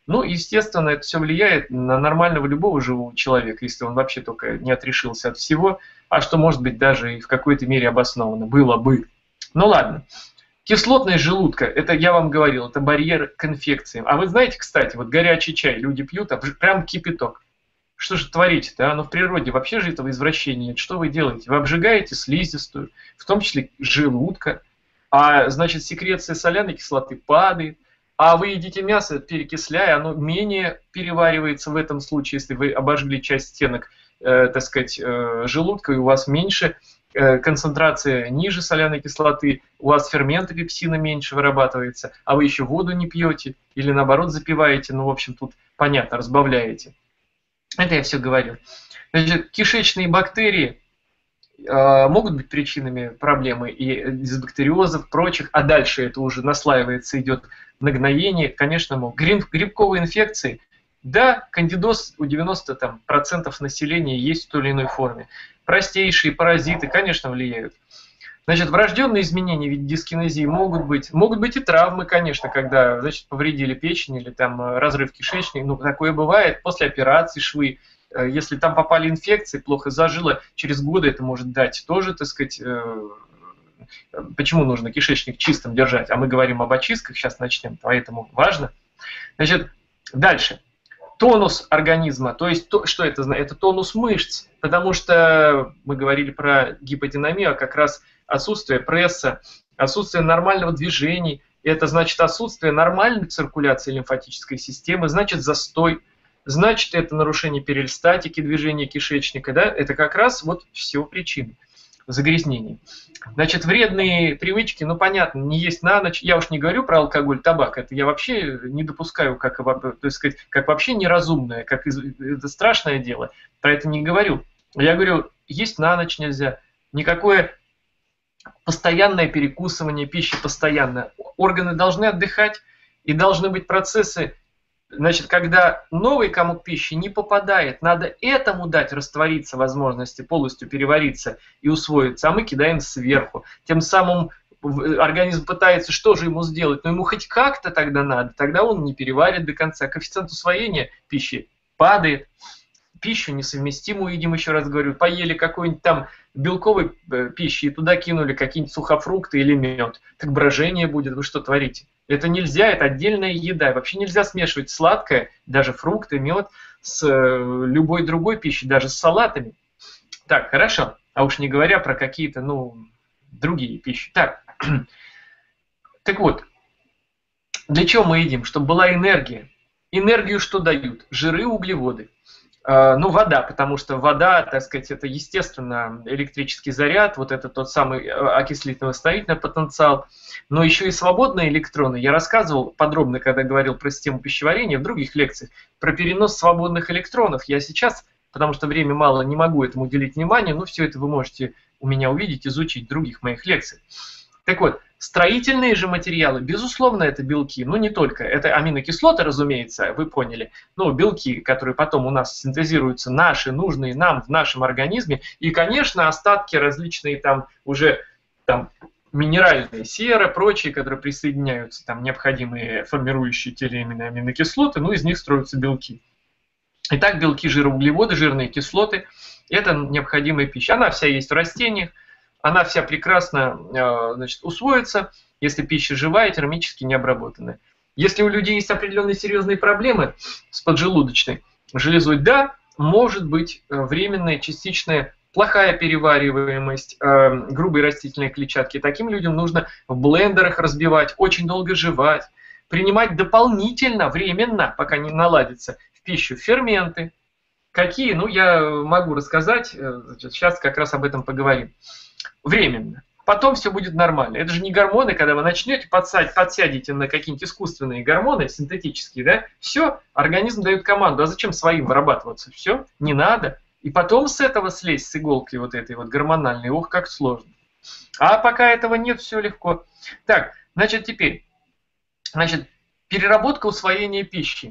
Ну, естественно, это все влияет на нормального любого живого человека, если он вообще только не отрешился от всего, а что может быть даже и в какой-то мере обосновано, было бы. Ну ладно. Кислотность желудка, это я вам говорил, это барьер к инфекциям. А вы знаете, кстати, вот горячий чай люди пьют, а прям кипяток. Что же творите-то? А? Ну в природе вообще же этого извращения нет. Что вы делаете? Вы обжигаете слизистую, в том числе желудка, а значит секреция соляной кислоты падает. А вы едите мясо, перекисляя, оно менее переваривается в этом случае, если вы обожгли часть стенок, э, так сказать, э, желудка, и у вас меньше э, концентрация ниже соляной кислоты, у вас ферменты пепсина меньше вырабатывается, а вы еще воду не пьете или наоборот запиваете, ну, в общем, тут понятно, разбавляете. Это я все говорил. Значит, кишечные бактерии э, могут быть причинами проблемы и дисбактериозов, прочих, а дальше это уже наслаивается, идет нагноение, конечно, могут. Грибковые инфекции, да, кандидоз у девяноста процентов населения есть в той или иной форме. Простейшие паразиты, конечно, влияют. Значит, врожденные изменения в виде дискинезии могут быть. Могут быть и травмы, конечно, когда, значит, повредили печень или там разрыв кишечника. Ну, такое бывает после операции швы. Если там попали инфекции, плохо зажило, через годы это может дать тоже, так сказать, почему нужно кишечник чистым держать, а мы говорим об очистках, сейчас начнем, поэтому важно. Значит, дальше. Тонус организма, то есть, то, что это значит? Это тонус мышц, потому что мы говорили про гиподинамию, а как раз отсутствие пресса, отсутствие нормального движения, это значит отсутствие нормальной циркуляции лимфатической системы, значит застой, значит это нарушение перистальтики движения кишечника, да, это как раз вот все причины загрязнений. Значит, вредные привычки, ну понятно, не есть на ночь. Я уж не говорю про алкоголь, табак, это я вообще не допускаю, как, то есть сказать, как вообще неразумное, как из, это страшное дело. Про это не говорю. Я говорю, есть на ночь нельзя. Никакое постоянное перекусывание пищи постоянно. Органы должны отдыхать, и должны быть процессы. Значит, когда новый комок пищи не попадает, надо этому дать раствориться, возможности полностью перевариться и усвоиться, а мы кидаем сверху. Тем самым организм пытается, что же ему сделать, но ему хоть как-то тогда надо, тогда он не переварит до конца. Коэффициент усвоения пищи падает, пищу несовместимую едим, еще раз говорю, поели какой-нибудь там белковой пищи и туда кинули какие-нибудь сухофрукты или мед, так брожение будет, вы что творите? Это нельзя, это отдельная еда. Вообще нельзя смешивать сладкое, даже фрукты, мед, с любой другой пищей, даже с салатами. Так, хорошо. А уж не говоря про какие-то, ну, другие пищи. Так, так вот, для чего мы едим? Чтобы была энергия. Энергию что дают? Жиры, углеводы. Ну, вода, потому что вода, так сказать, это естественно электрический заряд, вот это тот самый окислительно-восстановительный потенциал, но еще и свободные электроны. Я рассказывал подробно, когда говорил про систему пищеварения в других лекциях, про перенос свободных электронов. Я сейчас, потому что время мало, не могу этому уделить внимание, но все это вы можете у меня увидеть, изучить в других моих лекциях. Так вот, строительные же материалы, безусловно, это белки, но не только. Это аминокислоты, разумеется, вы поняли. Ну, белки, которые потом у нас синтезируются, наши, нужные нам в нашем организме. И, конечно, остатки различные там уже там, минеральные, сера, прочие, которые присоединяются, там необходимые формирующие те или иные аминокислоты, ну, из них строятся белки. Итак, белки, жиры, углеводы, жирные кислоты – это необходимая пища. Она вся есть в растениях. Она вся прекрасно, значит, усвоится, если пища живая, термически не обработанная. Если у людей есть определенные серьезные проблемы с поджелудочной железой, да, может быть временная, частичная, плохая перевариваемость, грубые растительные клетчатки. Таким людям нужно в блендерах разбивать, очень долго жевать, принимать дополнительно, временно, пока не наладится, в пищу ферменты. Какие? Ну, я могу рассказать, сейчас как раз об этом поговорим. Временно. Потом все будет нормально. Это же не гормоны, когда вы начнете подсядь, подсядете на какие-нибудь искусственные гормоны, синтетические, да, все, организм дает команду, а зачем своим вырабатываться? Все, не надо. И потом с этого слезть, с иголки вот этой вот гормональной, ох, как сложно. А пока этого нет, все легко. Так, значит, теперь, значит, переработка усвоения пищи.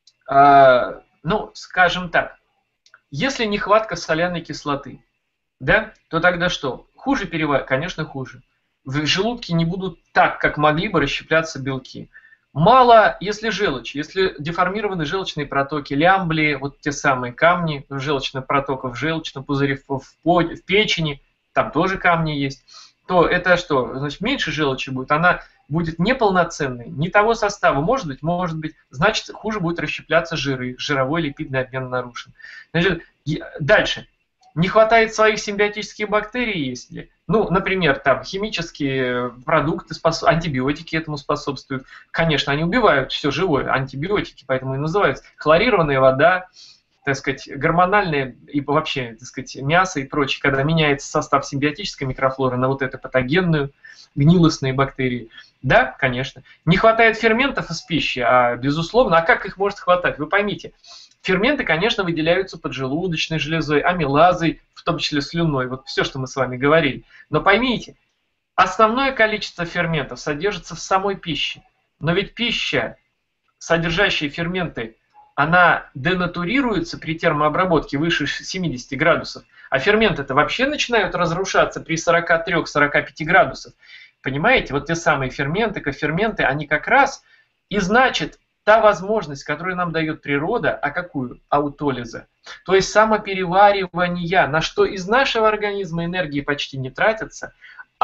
А, ну, скажем так, если нехватка соляной кислоты, да, то тогда что? Хуже переваривать? Конечно, хуже. В желудке не будут так, как могли бы расщепляться белки. Мало, если желчь, если деформированы желчные протоки, лямблии, вот те самые камни желчных протоков в желчном пузыре, в, в, в печени, там тоже камни есть, то это что? Значит, меньше желчи будет, она будет неполноценной, не того состава, может быть, может быть, значит, хуже будет расщепляться жиры, жировой липидный обмен нарушен. Значит, дальше. Не хватает своих симбиотических бактерий, если, ну, например, там химические продукты, способ... антибиотики этому способствуют. Конечно, они убивают все живое, антибиотики, поэтому и называются. Хлорированная вода, так сказать, гормональные и вообще, так сказать, мясо и прочее, когда меняется состав симбиотической микрофлоры на вот эту патогенную, гнилостные бактерии. Да, конечно. Не хватает ферментов из пищи, а безусловно, а как их может хватать? Вы поймите. Ферменты, конечно, выделяются поджелудочной железой, амилазой, в том числе слюной, вот все, что мы с вами говорили. Но поймите, основное количество ферментов содержится в самой пище. Но ведь пища, содержащая ферменты, она денатурируется при термообработке выше семидесяти градусов, а ферменты-то вообще начинают разрушаться при сорока трёх — сорока пяти градусах. Понимаете, вот те самые ферменты, коферменты, они как раз и значит та возможность, которую нам дает природа, а какую? Аутолиза. То есть самопереваривание, на что из нашего организма энергии почти не тратится,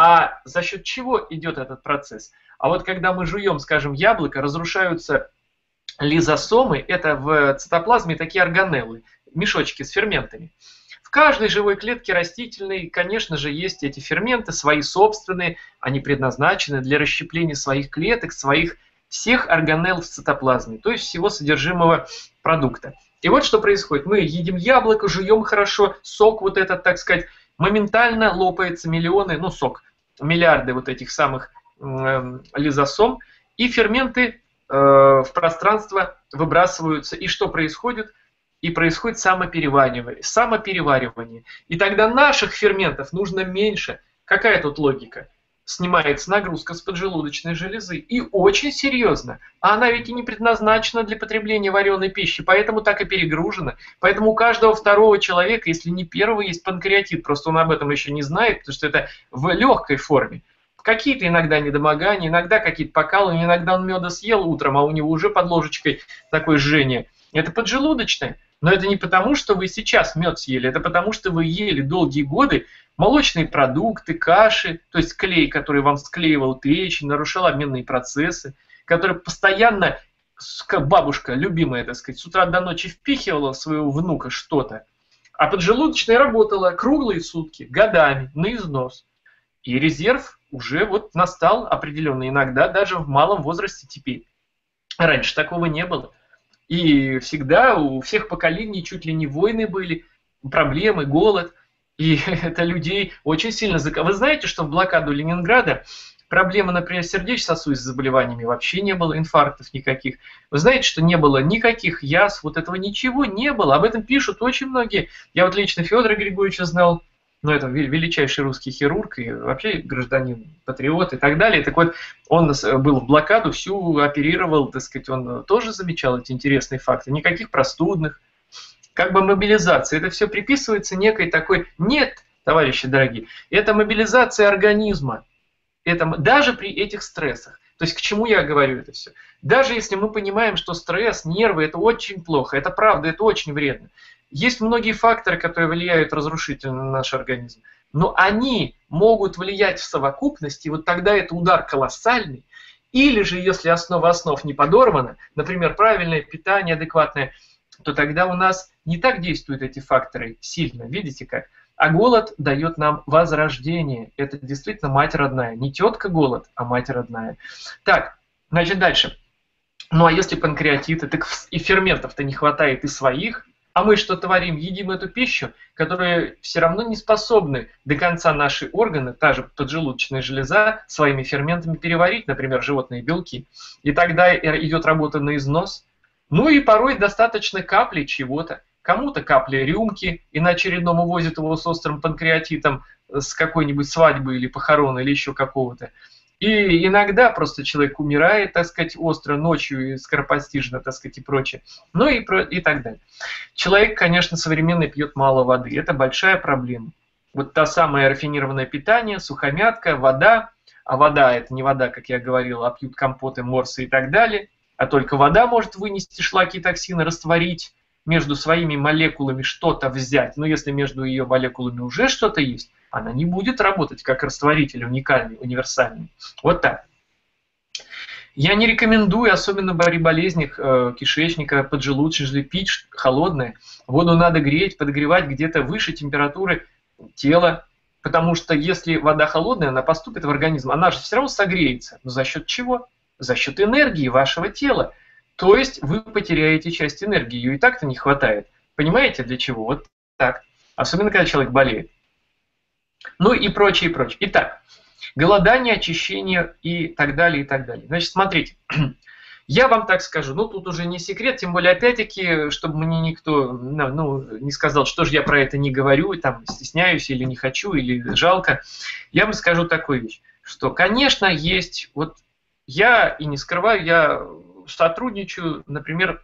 а за счет чего идет этот процесс? А вот когда мы жуем, скажем, яблоко, разрушаются лизосомы, это в цитоплазме такие органеллы, мешочки с ферментами. В каждой живой клетке растительной, конечно же, есть эти ферменты, свои собственные, они предназначены для расщепления своих клеток, своих всех органелл в цитоплазме, то есть всего содержимого продукта. И вот что происходит. Мы едим яблоко, жуем хорошо, сок вот этот, так сказать, моментально лопается миллионы, ну сок, миллиарды вот этих самых э, лизосом, и ферменты э, в пространство выбрасываются. И что происходит? И происходит самопереваривание, самопереваривание. И тогда наших ферментов нужно меньше. Какая тут логика? Снимается нагрузка с поджелудочной железы. И очень серьезно. А она ведь и не предназначена для потребления вареной пищи, поэтому так и перегружена. Поэтому у каждого второго человека, если не первого, есть панкреатит. Просто он об этом еще не знает, потому что это в легкой форме. Какие-то иногда недомогания, иногда какие-то покалывания, иногда он меда съел утром, а у него уже под ложечкой такое жжение. Это поджелудочное. Но это не потому, что вы сейчас мед съели, это потому, что вы ели долгие годы молочные продукты, каши, то есть клей, который вам склеивал печень, нарушал обменные процессы, который постоянно, как бабушка, любимая, так сказать, с утра до ночи впихивала в своего внука что-то, а поджелудочная работала круглые сутки, годами, на износ. И резерв уже вот настал определенный, иногда даже в малом возрасте теперь. Раньше такого не было. И всегда у всех поколений чуть ли не войны были, проблемы, голод. И это людей очень сильно заковало. Вы знаете, что в блокаду Ленинграда проблемы, например, с сердечно-сосудистыми заболеваниями вообще не было, инфарктов никаких. Вы знаете, что не было никаких язв, вот этого ничего не было. Об этом пишут очень многие. Я вот лично Федора Григорьевича знал, ну это величайший русский хирург и вообще гражданин, патриот и так далее. Так вот, он был в блокаду, всю оперировал, так сказать, он тоже замечал эти интересные факты. Никаких простудных, как бы мобилизация. Это все приписывается некой такой... Нет, товарищи дорогие, это мобилизация организма. Это даже при этих стрессах. То есть к чему я говорю это все? Даже если мы понимаем, что стресс, нервы, это очень плохо, это правда, это очень вредно. Есть многие факторы, которые влияют разрушительно на наш организм, но они могут влиять в совокупности, и вот тогда это удар колоссальный. Или же, если основа основ не подорвана, например, правильное питание, адекватное, то тогда у нас не так действуют эти факторы сильно, видите как? А голод дает нам возрождение. Это действительно мать родная. Не тетка голод, а мать родная. Так, значит дальше. Ну а если панкреатиты, так и ферментов-то не хватает и своих, а мы что творим? Едим эту пищу, которая все равно не способны до конца наши органы, та же поджелудочная железа, своими ферментами переварить, например, животные белки. И тогда идет работа на износ. Ну и порой достаточно капли чего-то. Кому-то капли рюмки, и на очередном увозят его с острым панкреатитом с какой-нибудь свадьбы или похорона или еще какого-то. И иногда просто человек умирает, так сказать, остро ночью и скоропостижно, так сказать, и прочее. Ну и, про, и так далее. Человек, конечно, современный пьет мало воды. Это большая проблема. Вот та самая рафинированное питание, сухомятка, вода, а вода это не вода, как я говорил, а пьют компоты, морсы и так далее, а только вода может вынести шлаки и токсины, растворить, между своими молекулами что-то взять, но если между ее молекулами уже что-то есть, она не будет работать как растворитель уникальный, универсальный. Вот так. Я не рекомендую, особенно при болезнях э, кишечника, поджелудочной железы, пить холодное. Воду надо греть, подогревать где-то выше температуры тела, потому что если вода холодная, она поступит в организм, она же все равно согреется. Но за счет чего? За счет энергии вашего тела. То есть вы потеряете часть энергии, ее и так-то не хватает. Понимаете, для чего? Вот так. Особенно, когда человек болеет. Ну и прочее, и прочее. Итак, голодание, очищение и так далее, и так далее. Значит, смотрите, я вам так скажу, ну тут уже не секрет, тем более, опять-таки, чтобы мне никто ну, не сказал, что же я про это не говорю, там, стесняюсь или не хочу, или жалко. Я вам скажу такую вещь, что, конечно, есть, вот я и не скрываю, я сотрудничаю, например,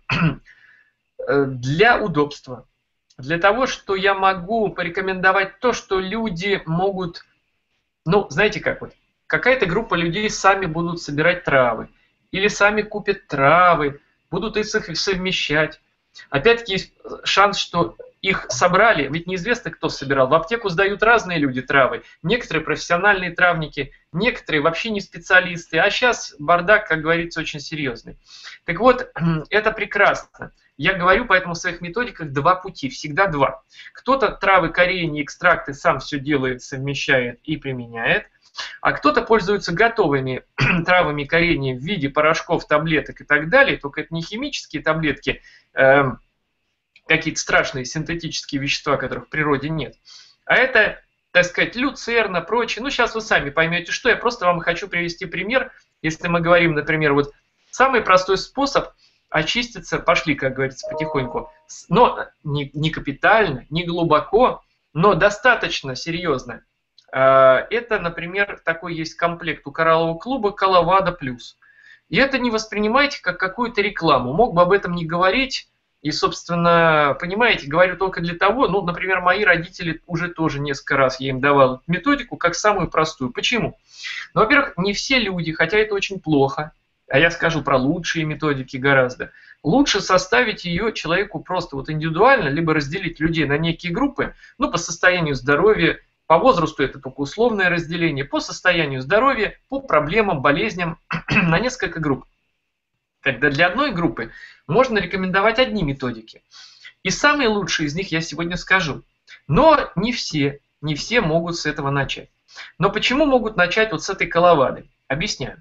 для удобства. Для того, что я могу порекомендовать то, что люди могут, ну, знаете как вот, какая-то группа людей сами будут собирать травы, или сами купят травы, будут их совмещать. Опять-таки есть шанс, что их собрали, ведь неизвестно, кто собирал. В аптеку сдают разные люди травы, некоторые профессиональные травники, некоторые вообще не специалисты, а сейчас бардак, как говорится, очень серьезный. Так вот, это прекрасно. Я говорю поэтому в своих методиках два пути, всегда два. Кто-то травы, коренья, экстракты сам все делает, совмещает и применяет, а кто-то пользуется готовыми травами, кореньями в виде порошков, таблеток и так далее, только это не химические таблетки, э, какие-то страшные синтетические вещества, которых в природе нет, а это, так сказать, люцерна, прочее. Ну, сейчас вы сами поймете, что я просто вам хочу привести пример. Если мы говорим, например, вот самый простой способ очиститься, пошли, как говорится, потихоньку, но не, не капитально, не глубоко, но достаточно серьезно. Это, например, такой есть комплект у кораллового клуба «Коловадо плюс». И это не воспринимайте как какую-то рекламу. Мог бы об этом не говорить. И, собственно, понимаете, говорю только для того, ну, например, мои родители уже тоже несколько раз я им давал методику как самую простую. Почему? Ну, во-первых, не все люди, хотя это очень плохо, а я скажу про лучшие методики гораздо, лучше составить ее человеку просто вот индивидуально, либо разделить людей на некие группы, ну, по состоянию здоровья, по возрасту это только условное разделение, по состоянию здоровья, по проблемам, болезням на несколько групп. Когда для одной группы можно рекомендовать одни методики. И самые лучшие из них я сегодня скажу. Но не все, не все могут с этого начать. Но почему могут начать вот с этой коловады? Объясняю.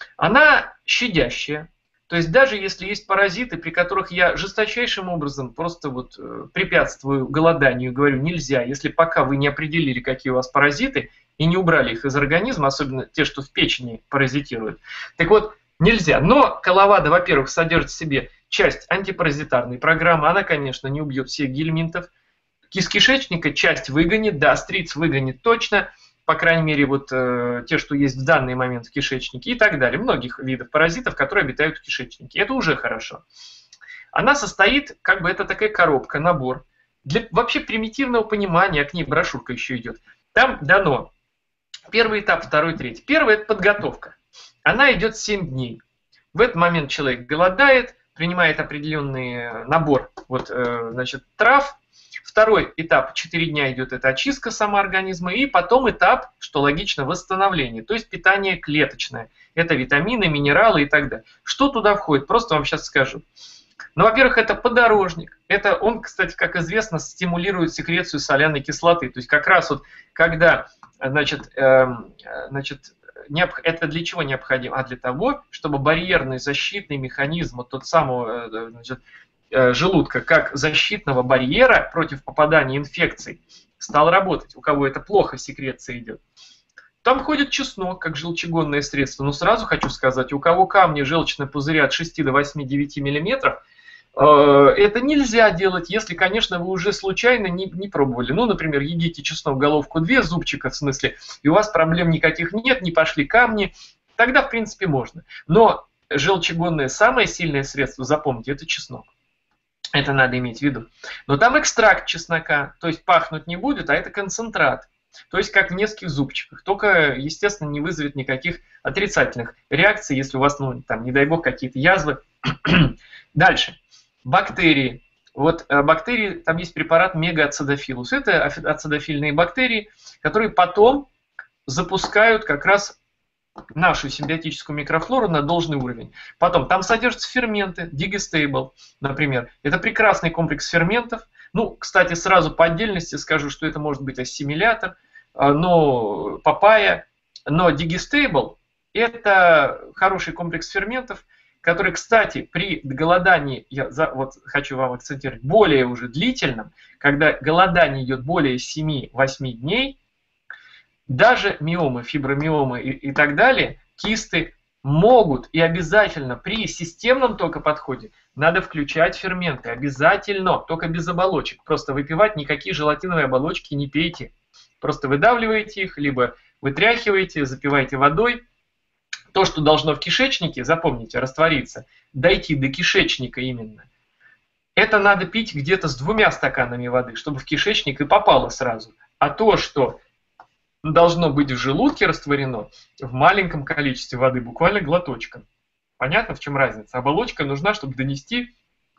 Она щадящая. То есть даже если есть паразиты, при которых я жесточайшим образом просто вот препятствую голоданию, говорю, нельзя, если пока вы не определили, какие у вас паразиты, и не убрали их из организма, особенно те, что в печени паразитируют. Так вот, нельзя. Но коловада, во-первых, содержит в себе часть антипаразитарной программы. Она, конечно, не убьет всех гельминтов. Из кишечника часть выгонит, да, стриц выгонит точно. По крайней мере, вот э, те, что есть в данный момент в кишечнике и так далее. Многих видов паразитов, которые обитают в кишечнике. Это уже хорошо. Она состоит, как бы это такая коробка, набор. Для вообще примитивного понимания, к ней брошюрка еще идет. Там дано первый этап, второй, третий. Первый – это подготовка. Она идет семь дней. В этот момент человек голодает, принимает определенный набор вот, э, значит, трав. Второй этап, четыре дня идет, это очистка самоорганизма. И потом этап, что логично, восстановление, то есть питание клеточное. Это витамины, минералы и так далее. Что туда входит? Просто вам сейчас скажу. Ну, во-первых, это подорожник. Это он, кстати, как известно, стимулирует секрецию соляной кислоты. То есть как раз вот когда, значит, э, значит это для чего необходимо? А для того, чтобы барьерный защитный механизм, вот тот самый, значит, желудка, как защитного барьера против попадания инфекций, стал работать. У кого это плохо, секреция идет. Там ходит чеснок, как желчегонное средство. Но сразу хочу сказать, у кого камни желчные пузыри от шести до восьми-девяти миллиметров, это нельзя делать, если, конечно, вы уже случайно не, не пробовали. Ну, например, едите чеснок головку две, зубчика в смысле, и у вас проблем никаких нет, не пошли камни, тогда, в принципе, можно. Но желчегонное самое сильное средство, запомните, это чеснок. Это надо иметь в виду. Но там экстракт чеснока, то есть пахнуть не будет, а это концентрат. То есть как в нескольких зубчиках. Только, естественно, не вызовет никаких отрицательных реакций, если у вас, ну, там, не дай бог, какие-то язвы. Дальше. Бактерии. Вот бактерии, там есть препарат мегаацидофилус. Это ацидофильные бактерии, которые потом запускают как раз нашу симбиотическую микрофлору на должный уровень. Потом там содержатся ферменты, Digestable, например. Это прекрасный комплекс ферментов. Ну, кстати, сразу по отдельности скажу, что это может быть ассимилятор, но папайя, но Digestable – это хороший комплекс ферментов, который, кстати, при голодании, я за, вот хочу вам акцентировать, более уже длительном, когда голодание идет более семи-восьми дней, даже миомы, фибромиомы и, и так далее, кисты могут и обязательно при системном только подходе надо включать ферменты. Обязательно, только без оболочек. Просто выпивать никакие желатиновые оболочки не пейте. Просто выдавливаете их, либо вытряхиваете, запиваете водой. То, что должно в кишечнике, запомните, раствориться, дойти до кишечника именно. Это надо пить где-то с двумя стаканами воды, чтобы в кишечник и попало сразу. А то, что должно быть в желудке растворено в маленьком количестве воды, буквально глоточком. Понятно, в чем разница? Оболочка нужна, чтобы донести,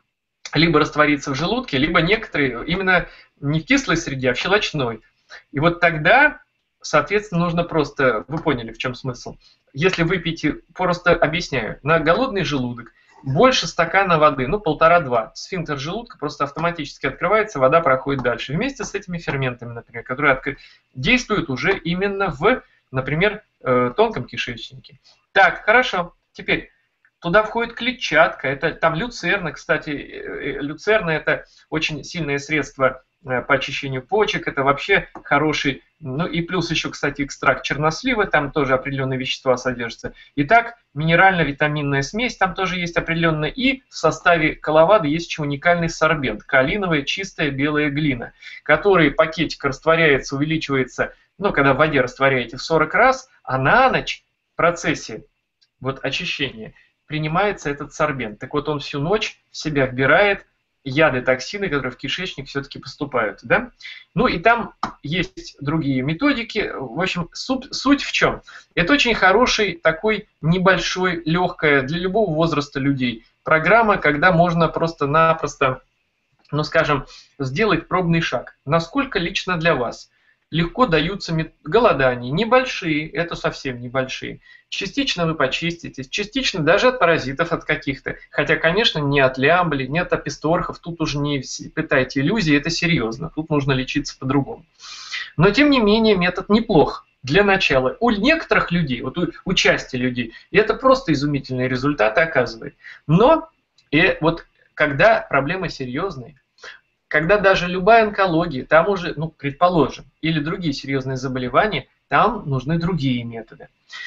либо раствориться в желудке, либо некоторые именно не в кислой среде, а в щелочной. И вот тогда, соответственно, нужно просто, вы поняли, в чем смысл. Если выпьете, просто объясняю, на голодный желудок больше стакана воды, ну полтора-два. Сфинктер желудка просто автоматически открывается, вода проходит дальше. Вместе с этими ферментами, например, которые откры... действуют уже именно в, например, тонком кишечнике. Так, хорошо. Теперь туда входит клетчатка. Это там люцерна, кстати. Люцерна – это очень сильное средство по очищению почек. Это вообще хороший. Ну и плюс еще, кстати, экстракт чернослива, там тоже определенные вещества содержатся. Итак, минерально-витаминная смесь, там тоже есть определенная. И в составе коловады есть еще уникальный сорбент, каолиновая чистая белая глина, который пакетик растворяется, увеличивается, ну, когда в воде растворяете в сорок раз, а на ночь в процессе вот, очищения принимается этот сорбент. Так вот, он всю ночь в себя вбирает яды, токсины, которые в кишечник все-таки поступают. Да? Ну и там есть другие методики. В общем, суть, суть в чем? Это очень хороший, такой небольшой, легкая для любого возраста людей программа, когда можно просто-напросто, ну скажем, сделать пробный шаг. Насколько лично для вас легко даются голодания, небольшие, это совсем небольшие. Частично вы почиститесь, частично даже от паразитов от каких-то. Хотя, конечно, не от лямбли, не от аписторхов, тут уже не питайте иллюзии, это серьезно, тут нужно лечиться по-другому. Но, тем не менее, метод неплох для начала. У некоторых людей, вот у, у части людей, это просто изумительные результаты оказывает. Но, и вот когда проблемы серьезные, когда даже любая онкология, там уже, ну, предположим, или другие серьезные заболевания, там нужны другие методы.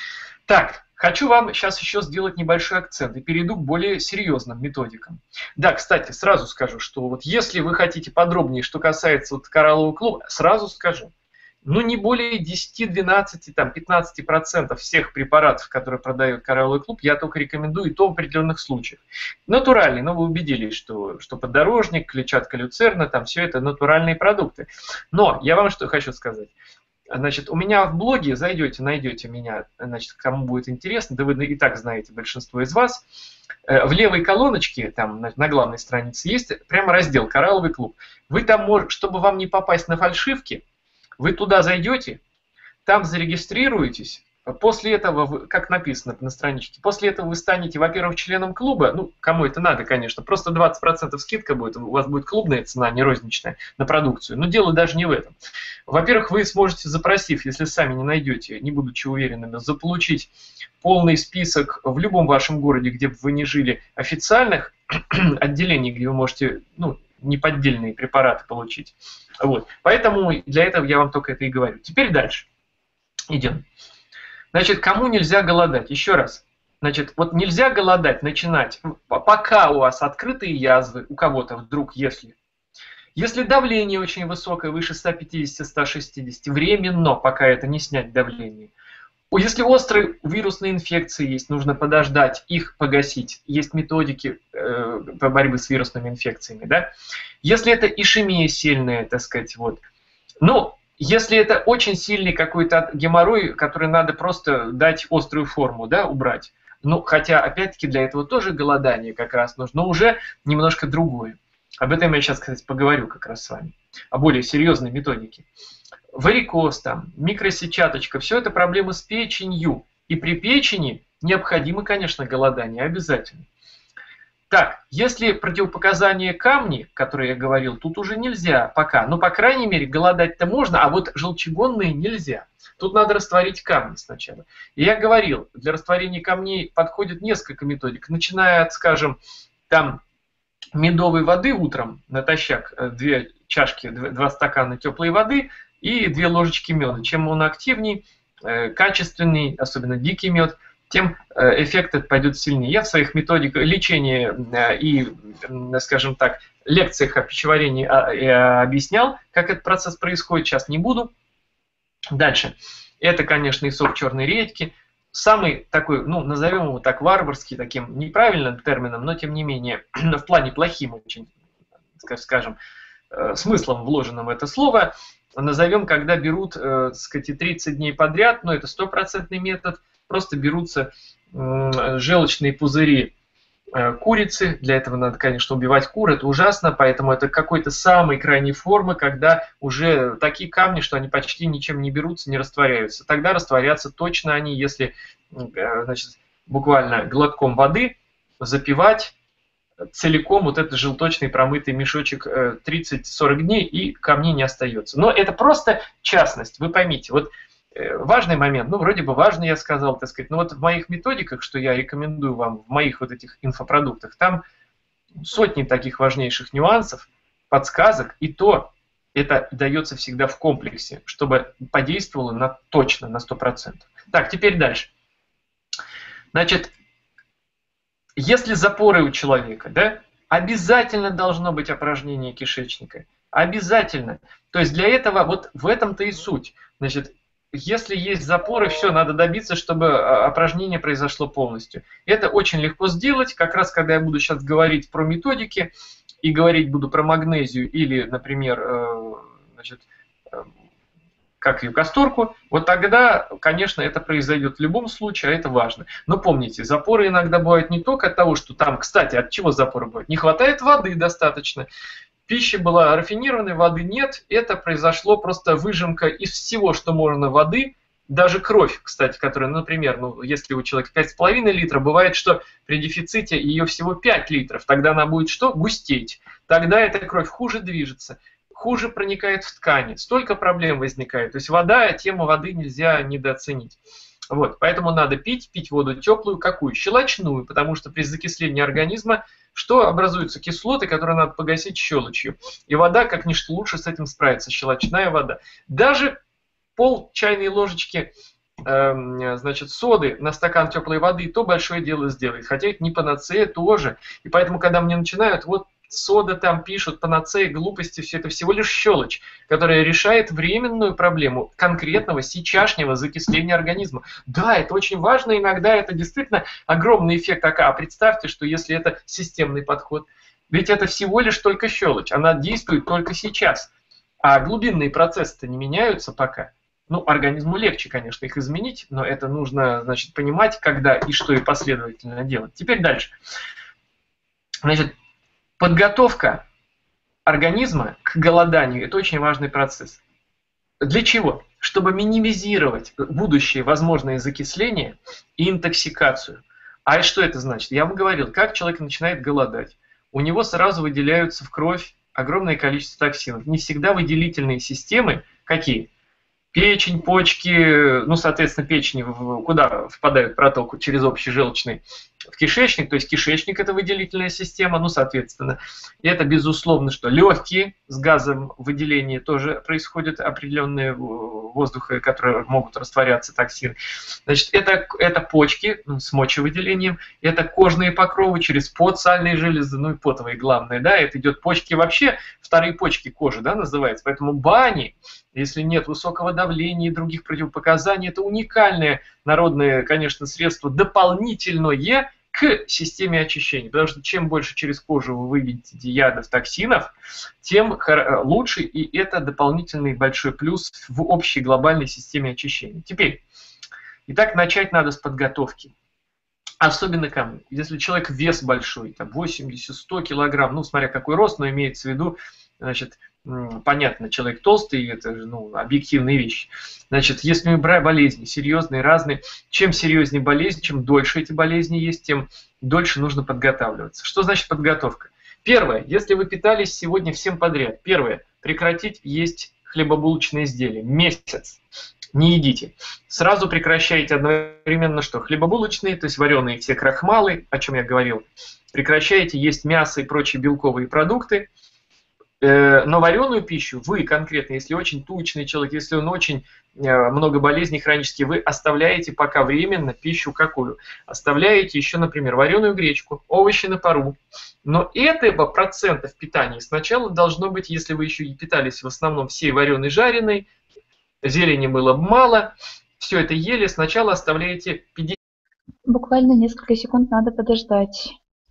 Так, хочу вам сейчас еще сделать небольшой акцент и перейду к более серьезным методикам. Да, кстати, сразу скажу, что вот если вы хотите подробнее, что касается вот кораллового клуба, сразу скажу, ну не более десяти-двенадцати, там, пятнадцати процентов всех препаратов, которые продает коралловый клуб, я только рекомендую, и то в определенных случаях. Натуральные, но вы убедились, что, что подорожник, клетчатка люцерна, там все это натуральные продукты. Но я вам что хочу сказать. Значит, у меня в блоге, зайдете, найдете меня, значит, кому будет интересно, да вы и так знаете большинство из вас, в левой колоночке, там на, на главной странице, есть прямо раздел «Коралловый клуб». Вы там можете, чтобы вам не попасть на фальшивки, вы туда зайдете, там зарегистрируетесь, после этого, как написано на страничке, после этого вы станете, во-первых, членом клуба, ну, кому это надо, конечно, просто двадцать процентов скидка будет, у вас будет клубная цена, не розничная, на продукцию, но дело даже не в этом. Во-первых, вы сможете, запросив, если сами не найдете, не будучи уверенными, заполучить полный список в любом вашем городе, где бы вы ни жили, официальных отделений, где вы можете, ну, неподдельные препараты получить. Вот. Поэтому для этого я вам только это и говорю. Теперь дальше. Идем. Значит, кому нельзя голодать? Еще раз. Значит, вот нельзя голодать, начинать, пока у вас открытые язвы, у кого-то вдруг, если. Если давление очень высокое, выше ста пятидесяти — ста шестидесяти, временно, пока это не снять давление. Если острые вирусные инфекции есть, нужно подождать, их погасить. Есть методики э, по борьбе с вирусными инфекциями. Да? Если это ишемия сильная, так сказать, вот. Ну, Если это очень сильный какой-то геморрой, который надо просто дать острую форму, да, убрать. Ну, хотя, опять-таки, для этого тоже голодание как раз нужно, но уже немножко другое. Об этом я сейчас, кстати, поговорю как раз с вами, о более серьезной методике. Варикоз, там, микросетчаточка, все это проблемы с печенью. И при печени необходимо, конечно, голодание, обязательно. Так, если противопоказания камни, которые я говорил, тут уже нельзя пока. Но, по крайней мере, голодать-то можно, а вот желчегонные нельзя. Тут надо растворить камни сначала. И я говорил, для растворения камней подходит несколько методик. Начиная от, скажем, там медовой воды утром натощак, две чашки, два стакана теплой воды и две ложечки меда. Чем он активней, качественный, особенно дикий мед, тем эффект этот пойдет сильнее. Я в своих методиках лечения и, скажем так, лекциях о пищеварении объяснял, как этот процесс происходит, сейчас не буду. Дальше. Это, конечно, и сок черной редьки. Самый такой, ну, назовем его так, варварский, таким неправильным термином, но тем не менее, в плане плохим очень, скажем, смыслом вложенным в это слово, назовем, когда берут, так сказать, тридцать дней подряд, но это стопроцентный метод, просто берутся желчные пузыри курицы. Для этого надо, конечно, убивать кур, это ужасно, поэтому это какой-то самой крайней формы, когда уже такие камни, что они почти ничем не берутся, не растворяются. Тогда растворятся точно они, если, значит, буквально глотком воды запивать целиком вот этот желточный промытый мешочек тридцать-сорок дней, и камней не остается. Но это просто частность, вы поймите. Вот важный момент, ну, вроде бы важный, я сказал, так сказать, но вот в моих методиках, что я рекомендую вам, в моих вот этих инфопродуктах, там сотни таких важнейших нюансов, подсказок, и то это дается всегда в комплексе, чтобы подействовало на, точно на сто процентов. Так, теперь дальше. Значит, если запоры у человека, да, обязательно должно быть опорожнение кишечника. Обязательно. То есть для этого, вот в этом-то и суть. Значит, если есть запоры, все, надо добиться, чтобы опорожнение произошло полностью. Это очень легко сделать, как раз когда я буду сейчас говорить про методики, и говорить буду про магнезию или, например, значит, как ее, касторку, вот тогда, конечно, это произойдет в любом случае, а это важно. Но помните, запоры иногда бывают не только от того, что там, кстати, от чего запоры бывают? Не хватает воды достаточно. Пища была рафинированной, воды нет, это произошло просто выжимка из всего, что можно воды, даже кровь, кстати, которая, например, ну, если у человека пять с половиной литра, бывает, что при дефиците ее всего пять литров, тогда она будет что? Густеть. Тогда эта кровь хуже движется, хуже проникает в ткани, столько проблем возникает. То есть вода, тему воды нельзя недооценить. Вот, поэтому надо пить, пить воду теплую, какую? Щелочную, потому что при закислении организма что образуются? Кислоты, которые надо погасить щелочью. И вода, как ничто лучше с этим справится, щелочная вода. Даже пол чайной ложечки э, значит, соды на стакан теплой воды, то большое дело сделает. Хотя это не панацея тоже. И поэтому, когда мне начинают, вот сода там пишут, панацея, глупости, все это всего лишь щелочь, которая решает временную проблему конкретного сейчасшнего закисления организма. Да, это очень важно, иногда это действительно огромный эффект. А представьте, что если это системный подход, ведь это всего лишь только щелочь, она действует только сейчас, а глубинные процессы-то не меняются пока. Ну, организму легче, конечно, их изменить, но это нужно, значит, понимать, когда и что и последовательно делать. Теперь дальше. Значит, подготовка организма к голоданию – это очень важный процесс. Для чего? Чтобы минимизировать будущее возможное закисление и интоксикацию. А что это значит? Я вам говорил, как человек начинает голодать. У него сразу выделяются в кровь огромное количество токсинов. Не всегда выделительные системы какие? Печень, почки, ну, соответственно, печень куда впадают протоку? Через общежелчный в кишечник, то есть кишечник – это выделительная система, ну, соответственно. И это, безусловно, что легкие с газом выделения тоже происходят определенные воздуха, которые могут растворяться, токсины. Значит, это, это почки с мочевыделением, это кожные покровы через пот, сальные железы, ну и потовые, главное, да, это идет почки вообще, вторые почки кожи, да, называется. Поэтому бани, если нет высокого давления и других противопоказаний, это уникальное народное, конечно, средство дополнительное к системе очищения. Потому что чем больше через кожу вы выведете ядов, токсинов, тем лучше, и это дополнительный большой плюс в общей глобальной системе очищения. Теперь, итак, начать надо с подготовки. Особенно ко мне. Если человек вес большой, там восемьдесят-сто килограмм, ну, смотря какой рост, но имеется в виду, значит, понятно, человек толстый, это же, ну, объективные вещи. Значит, если мы брать болезни серьезные, разные, чем серьезнее болезнь, чем дольше эти болезни есть, тем дольше нужно подготавливаться. Что значит подготовка? Первое, если вы питались сегодня всем подряд. Первое, прекратить есть хлебобулочные изделия. Месяц. Не едите. Сразу прекращайте одновременно что? Хлебобулочные, то есть вареные все крахмалы, о чем я говорил. Прекращайте есть мясо и прочие белковые продукты. Но вареную пищу вы конкретно, если очень тучный человек, если он очень много болезней хронических, вы оставляете пока временно пищу какую? Оставляете еще, например, вареную гречку, овощи на пару. Но этого процента в питании сначала должно быть, если вы еще и питались в основном всей вареной жареной, зелени было мало, все это ели, сначала оставляете пятьдесят. Буквально несколько секунд надо подождать.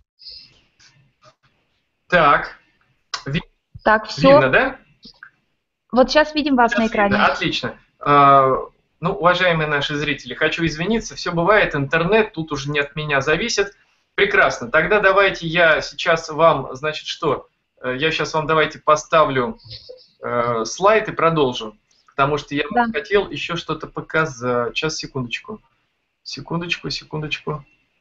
Так. Так, все. Видно, да? Вот сейчас видим вас сейчас на экране. Видно. Отлично. А, ну, уважаемые наши зрители, хочу извиниться, все бывает, интернет тут уже не от меня зависит. Прекрасно. Тогда давайте я сейчас вам, значит, что? Я сейчас вам давайте поставлю э, слайд и продолжим. Потому что я да. хотел еще что-то показать. Сейчас, секундочку. Секундочку, секундочку.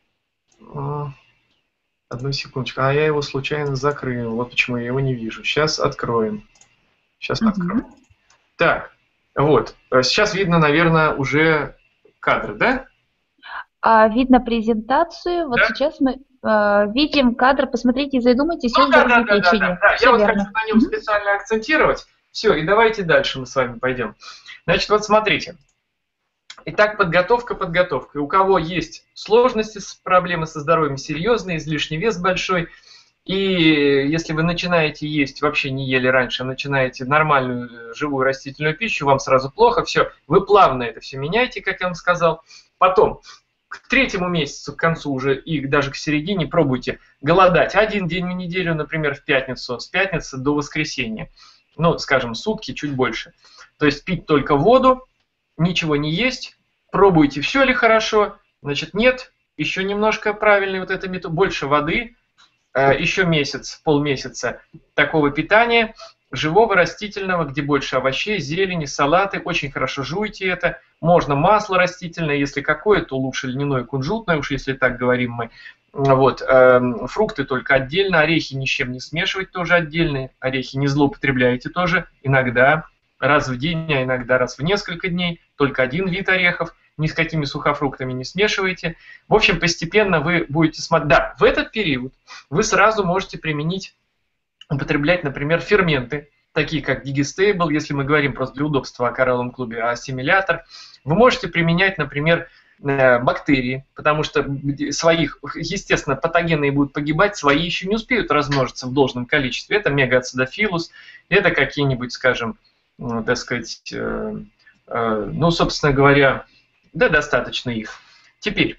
Одну секундочку. А я его случайно закрыл. Вот почему я его не вижу. Сейчас откроем. Сейчас угу. откроем. Так, вот. Сейчас видно, наверное, уже кадры, да? А, видно презентацию. Вот да? сейчас мы э, видим кадр. Посмотрите, задумайтесь. Ну, да, да, да, да, да, да. Я вот хочу на нем угу. специально акцентировать. Все, и давайте дальше мы с вами пойдем. Значит, вот смотрите. Итак, подготовка, подготовка. У кого есть сложности, проблемы со здоровьем серьезные, излишний вес большой, и если вы начинаете есть, вообще не ели раньше, начинаете нормальную живую растительную пищу, вам сразу плохо, все, вы плавно это все меняете, как я вам сказал. Потом, к третьему месяцу, к концу уже, и даже к середине пробуйте голодать. Один день в неделю, например, в пятницу, с пятницы до воскресенья. Ну, скажем, сутки, чуть больше. То есть пить только воду, ничего не есть, пробуйте, все ли хорошо, значит, нет, еще немножко правильный вот это метод, больше воды, э, еще месяц, полмесяца такого питания, живого, растительного, где больше овощей, зелени, салаты, очень хорошо жуйте это, можно масло растительное, если какое, то лучше льняное, кунжутное, уж если так говорим мы, вот, э, фрукты только отдельно, орехи ни с чем не смешивать тоже отдельные, орехи не злоупотребляйте тоже, иногда, раз в день, а иногда раз в несколько дней, только один вид орехов, ни с какими сухофруктами не смешивайте. В общем, постепенно вы будете смотреть. Да, в этот период вы сразу можете применить, употреблять, например, ферменты, такие как Digestible, если мы говорим просто для удобства о коралловом клубе, а ассимилятор. Вы можете применять, например, бактерии, потому что своих, естественно, патогенные будут погибать, свои еще не успеют размножиться в должном количестве. Это мегаацидофилус, это какие-нибудь, скажем, так сказать, э, э, ну, собственно говоря, да, достаточно их. Теперь,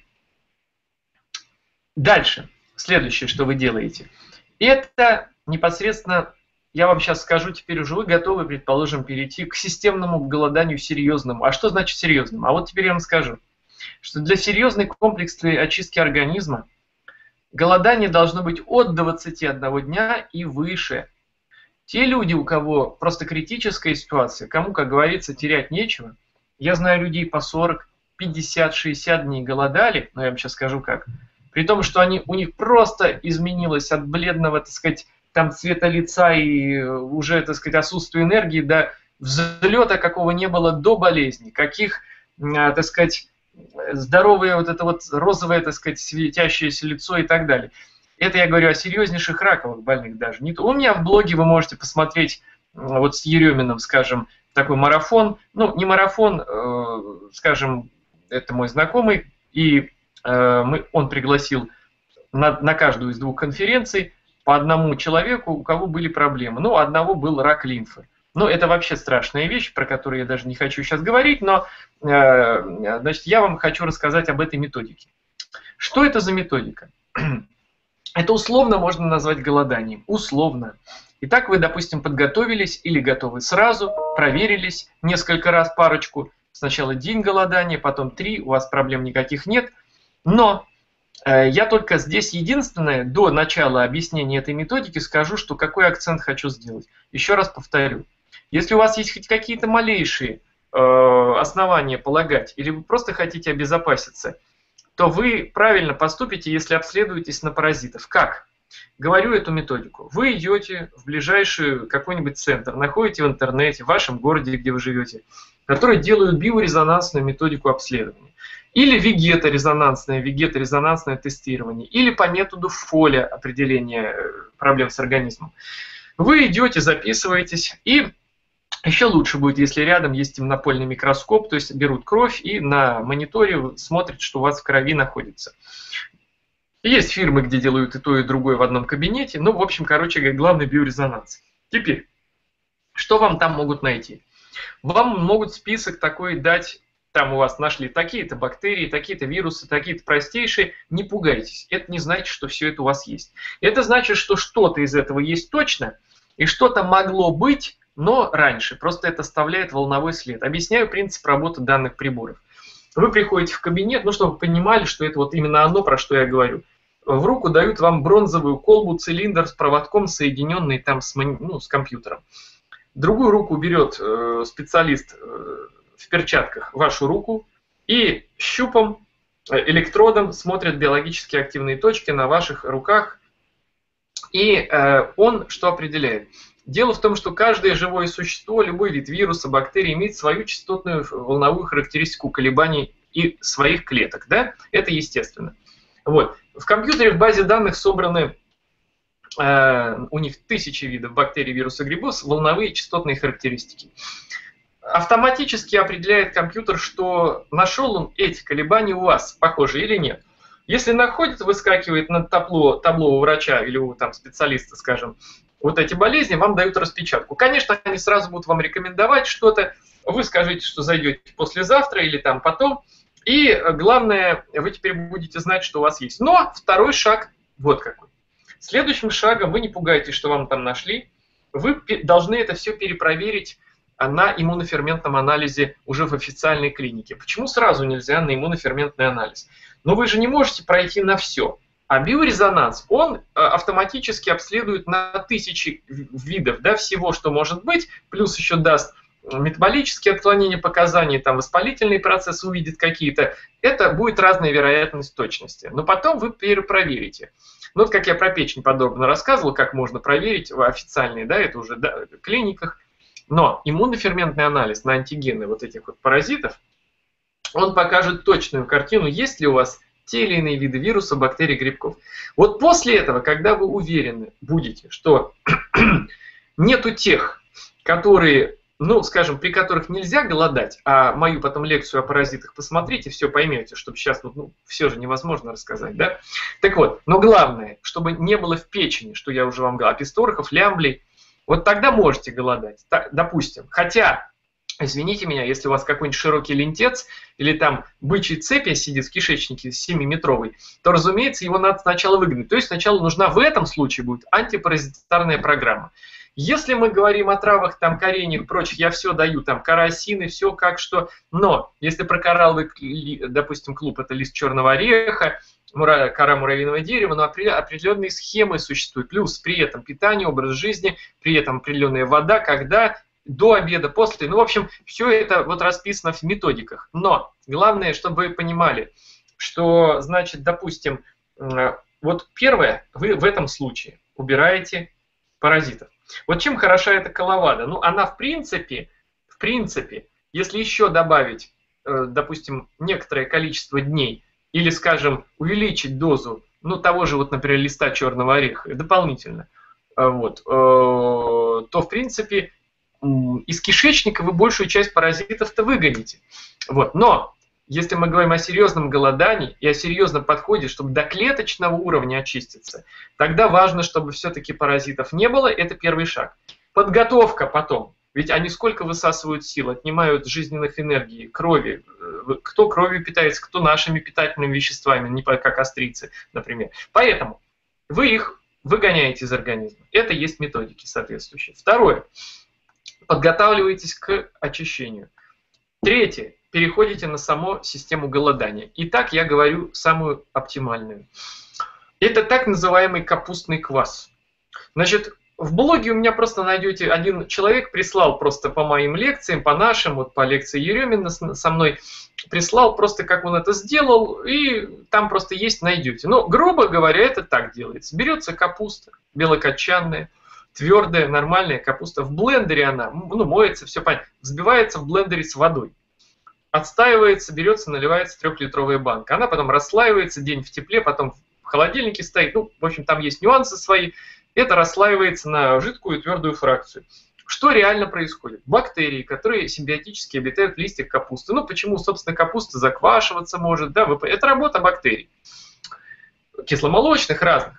дальше, следующее, что вы делаете, это непосредственно, я вам сейчас скажу, теперь уже вы готовы, предположим, перейти к системному голоданию серьезному. А что значит серьезному? А вот теперь я вам скажу, что для серьезной комплексной очистки организма голодание должно быть от двадцати одного дня и выше. Те люди, у кого просто критическая ситуация, кому, как говорится, терять нечего, я знаю людей по сорок, пятьдесят, шестьдесят дней голодали, но я вам сейчас скажу как, при том, что они, у них просто изменилось от бледного, так сказать, там цвета лица и уже, так сказать, отсутствия энергии до взлета, какого не было до болезни, каких, так сказать, здоровое вот это вот розовое, так сказать, светящееся лицо и так далее. Это я говорю о серьезнейших раковых больных даже. Не то. У меня в блоге вы можете посмотреть вот с Ереминым, скажем, такой марафон. Ну, не марафон, э, скажем, это мой знакомый, и э, мы, он пригласил на, на каждую из двух конференций по одному человеку, у кого были проблемы. Ну, одного был рак лимфы. Ну, это вообще страшная вещь, про которую я даже не хочу сейчас говорить, но э, значит, я вам хочу рассказать об этой методике. Что это за методика? это условно можно назвать голоданием. Условно. Итак, вы, допустим, подготовились или готовы сразу, проверились несколько раз парочку. Сначала день голодания, потом три, у вас проблем никаких нет. Но э, я только здесь единственное, до начала объяснения этой методики скажу, что какой акцент хочу сделать. Еще раз повторю. Если у вас есть хоть какие-то малейшие э, основания полагать, или вы просто хотите обезопаситься, то вы правильно поступите, если обследуетесь на паразитов. Как? Говорю эту методику. Вы идете в ближайший какой-нибудь центр, находите в интернете, в вашем городе, где вы живете, которые делают биорезонансную методику обследования. Или вегеторезонансное, вегеторезонансное тестирование. Или по методу Фоля определения проблем с организмом. Вы идете, записываетесь, и еще лучше будет, если рядом есть темнопольный микроскоп, то есть берут кровь и на мониторе смотрят, что у вас в крови находится. Есть фирмы, где делают и то, и другое в одном кабинете. Ну, в общем, короче говоря, главный биорезонанс. Теперь, что вам там могут найти? Вам могут список такой дать, там у вас нашли такие-то бактерии, такие-то вирусы, такие-то простейшие. Не пугайтесь, это не значит, что все это у вас есть. Это значит, что что-то из этого есть точно, и что-то могло быть, но раньше. Просто это оставляет волновой след. Объясняю принцип работы данных приборов. Вы приходите в кабинет, ну, чтобы вы понимали, что это вот именно оно, про что я говорю. В руку дают вам бронзовую колбу, цилиндр с проводком, соединенный там с, ну, с компьютером. Другую руку берет э, специалист э, в перчатках вашу руку и щупом, э, электродом смотрит биологически активные точки на ваших руках. И э, он что определяет? Дело в том, что каждое живое существо, любой вид вируса, бактерии имеет свою частотную волновую характеристику колебаний и своих клеток. Да? Это естественно. Вот. В компьютере в базе данных собраны, э, у них тысячи видов бактерий, вирусов, грибов, волновые частотные характеристики. Автоматически определяет компьютер, что нашел он эти колебания у вас, похоже или нет. Если находит, выскакивает на табло, табло у врача или у там, специалиста, скажем, вот эти болезни, вам дают распечатку. Конечно, они сразу будут вам рекомендовать что-то. Вы скажите, что зайдете послезавтра или там потом. И главное, вы теперь будете знать, что у вас есть. Но второй шаг вот какой. Следующим шагом, вы не пугайтесь, что вам там нашли, вы должны это все перепроверить на иммуноферментном анализе уже в официальной клинике. Почему сразу нельзя на иммуноферментный анализ? Но вы же не можете пройти на все. А биорезонанс, он автоматически обследует на тысячи видов, да, всего, что может быть, плюс еще даст метаболические отклонения показаний, там воспалительные процессы увидит какие-то. Это будет разная вероятность точности. Но потом вы перепроверите. Ну, вот как я про печень подробно рассказывал, как можно проверить в официальной, да, это уже да, в клиниках. Но иммуноферментный анализ на антигены вот этих вот паразитов, он покажет точную картину, есть ли у вас те или иные виды вирусов, бактерий, грибков. Вот после этого, когда вы уверены будете, что нету тех, которые, ну, скажем, при которых нельзя голодать, а мою потом лекцию о паразитах посмотрите, все поймете, чтобы сейчас, ну, все же невозможно рассказать, да? Так вот, но главное, чтобы не было в печени, что я уже вам говорил, аписторхов, лямблей, вот тогда можете голодать, так, допустим. Хотя, извините меня, если у вас какой-нибудь широкий лентец или там бычий цепь сидит в кишечнике семиметровый, то, разумеется, его надо сначала выгнать. То есть сначала нужна в этом случае будет антипаразитарная программа. Если мы говорим о травах, там, кореньях и прочих, я все даю, там, карасины, все как что. Но если про коралловый, допустим, клуб, это лист черного ореха, мура, кора муравьиного дерева, но определенные схемы существуют. Плюс при этом питание, образ жизни, при этом определенная вода, когда, до обеда, после. Ну, в общем, все это вот расписано в методиках. Но главное, чтобы вы понимали, что, значит, допустим, вот первое, вы в этом случае убираете паразитов. Вот чем хороша эта коловада? Ну, она в принципе, в принципе, если еще добавить, допустим, некоторое количество дней, или, скажем, увеличить дозу, ну, того же, вот, например, листа черного ореха дополнительно, вот, то, в принципе, из кишечника вы большую часть паразитов-то выгоните. Вот. Но, если мы говорим о серьезном голодании и о серьезном подходе, чтобы до клеточного уровня очиститься, тогда важно, чтобы все-таки паразитов не было, это первый шаг. Подготовка потом. Ведь они сколько высасывают сил, отнимают жизненных энергий, крови. Кто кровью питается, кто нашими питательными веществами, не как австрийцы, например. Поэтому вы их выгоняете из организма. Это есть методики соответствующие. Второе. Подготавливаетесь к очищению. Третье. Переходите на саму систему голодания. Итак, я говорю самую оптимальную. Это так называемый капустный квас. Значит, в блоге у меня просто найдете, один человек прислал просто по моим лекциям, по нашим, вот по лекции Еремина со мной, прислал просто, как он это сделал, и там просто есть, найдете. Но, грубо говоря, это так делается. Берется капуста белокочанная, твердая, нормальная капуста. В блендере она, ну, моется, все понятно, взбивается в блендере с водой. Отстаивается, берется, наливается трехлитровая банка. Она потом расслаивается день в тепле, потом в холодильнике стоит. Ну, в общем, там есть нюансы свои. Это расслаивается на жидкую и твердую фракцию. Что реально происходит? Бактерии, которые симбиотически обитают в листьях капусты. Ну, почему, собственно, капуста заквашиваться может? Да, вы... Это работа бактерий. Кисломолочных, разных.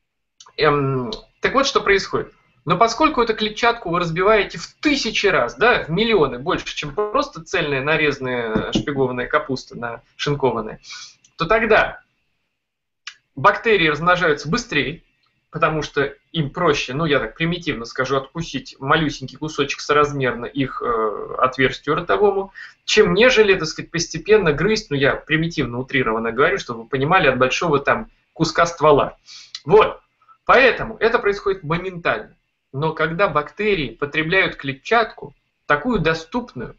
Эм... Так вот, что происходит. Но поскольку эту клетчатку вы разбиваете в тысячи раз, да, в миллионы, больше, чем просто цельная нарезанная шпигованная капуста, нашинкованная, то тогда бактерии размножаются быстрее, потому что им проще, ну я так примитивно скажу, откусить малюсенький кусочек соразмерно их э, отверстию ротовому, чем нежели, так сказать, постепенно грызть, ну я примитивно, утрированно говорю, чтобы вы понимали, от большого там куска ствола. Вот, поэтому это происходит моментально. Но когда бактерии потребляют клетчатку, такую доступную,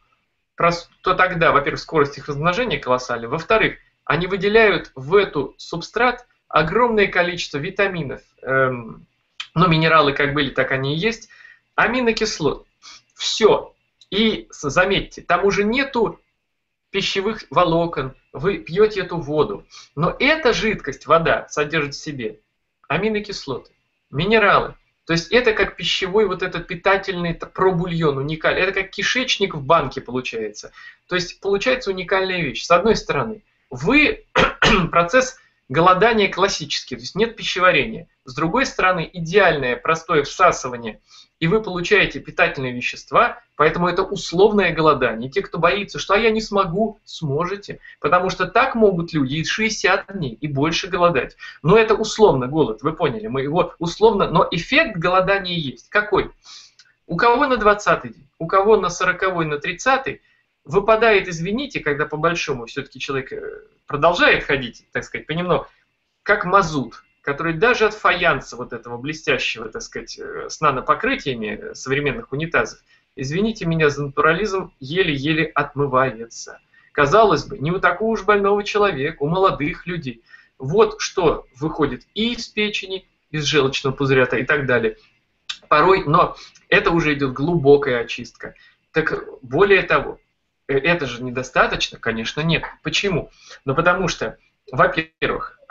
то тогда, во-первых, скорость их размножения колоссальная, во-вторых, они выделяют в эту субстрат огромное количество витаминов, эм, ну, минералы как были, так они и есть, аминокислот. Все. И заметьте, там уже нету пищевых волокон, вы пьете эту воду. Но эта жидкость, вода, содержит в себе аминокислоты, минералы. То есть это как пищевой вот этот питательный пробульон уникальный. Это как кишечник в банке получается. То есть получается уникальная вещь. С одной стороны, вы процесс голодания классический, то есть нет пищеварения. С другой стороны, идеальное простое всасывание, и вы получаете питательные вещества, поэтому это условное голодание. И те, кто боится, что а я не смогу, сможете, потому что так могут люди и шестьдесят дней, и больше голодать. Но это условно голод, вы поняли, мы его условно, но эффект голодания есть. Какой? У кого на двадцатый день, у кого на сороковой, на тридцатый выпадает, извините, когда по большому все-таки человек продолжает ходить, так сказать, понемногу, как мазут, который даже от фаянса вот этого блестящего, так сказать, с нанопокрытиями современных унитазов, извините меня за натурализм, еле-еле отмывается. Казалось бы, не у такого уж больного человека, у молодых людей. Вот что выходит и из печени, из желчного пузыря и так далее. Порой, но это уже идет глубокая очистка. Так более того, это же недостаточно? Конечно, нет. Почему? Ну, потому что, во-первых,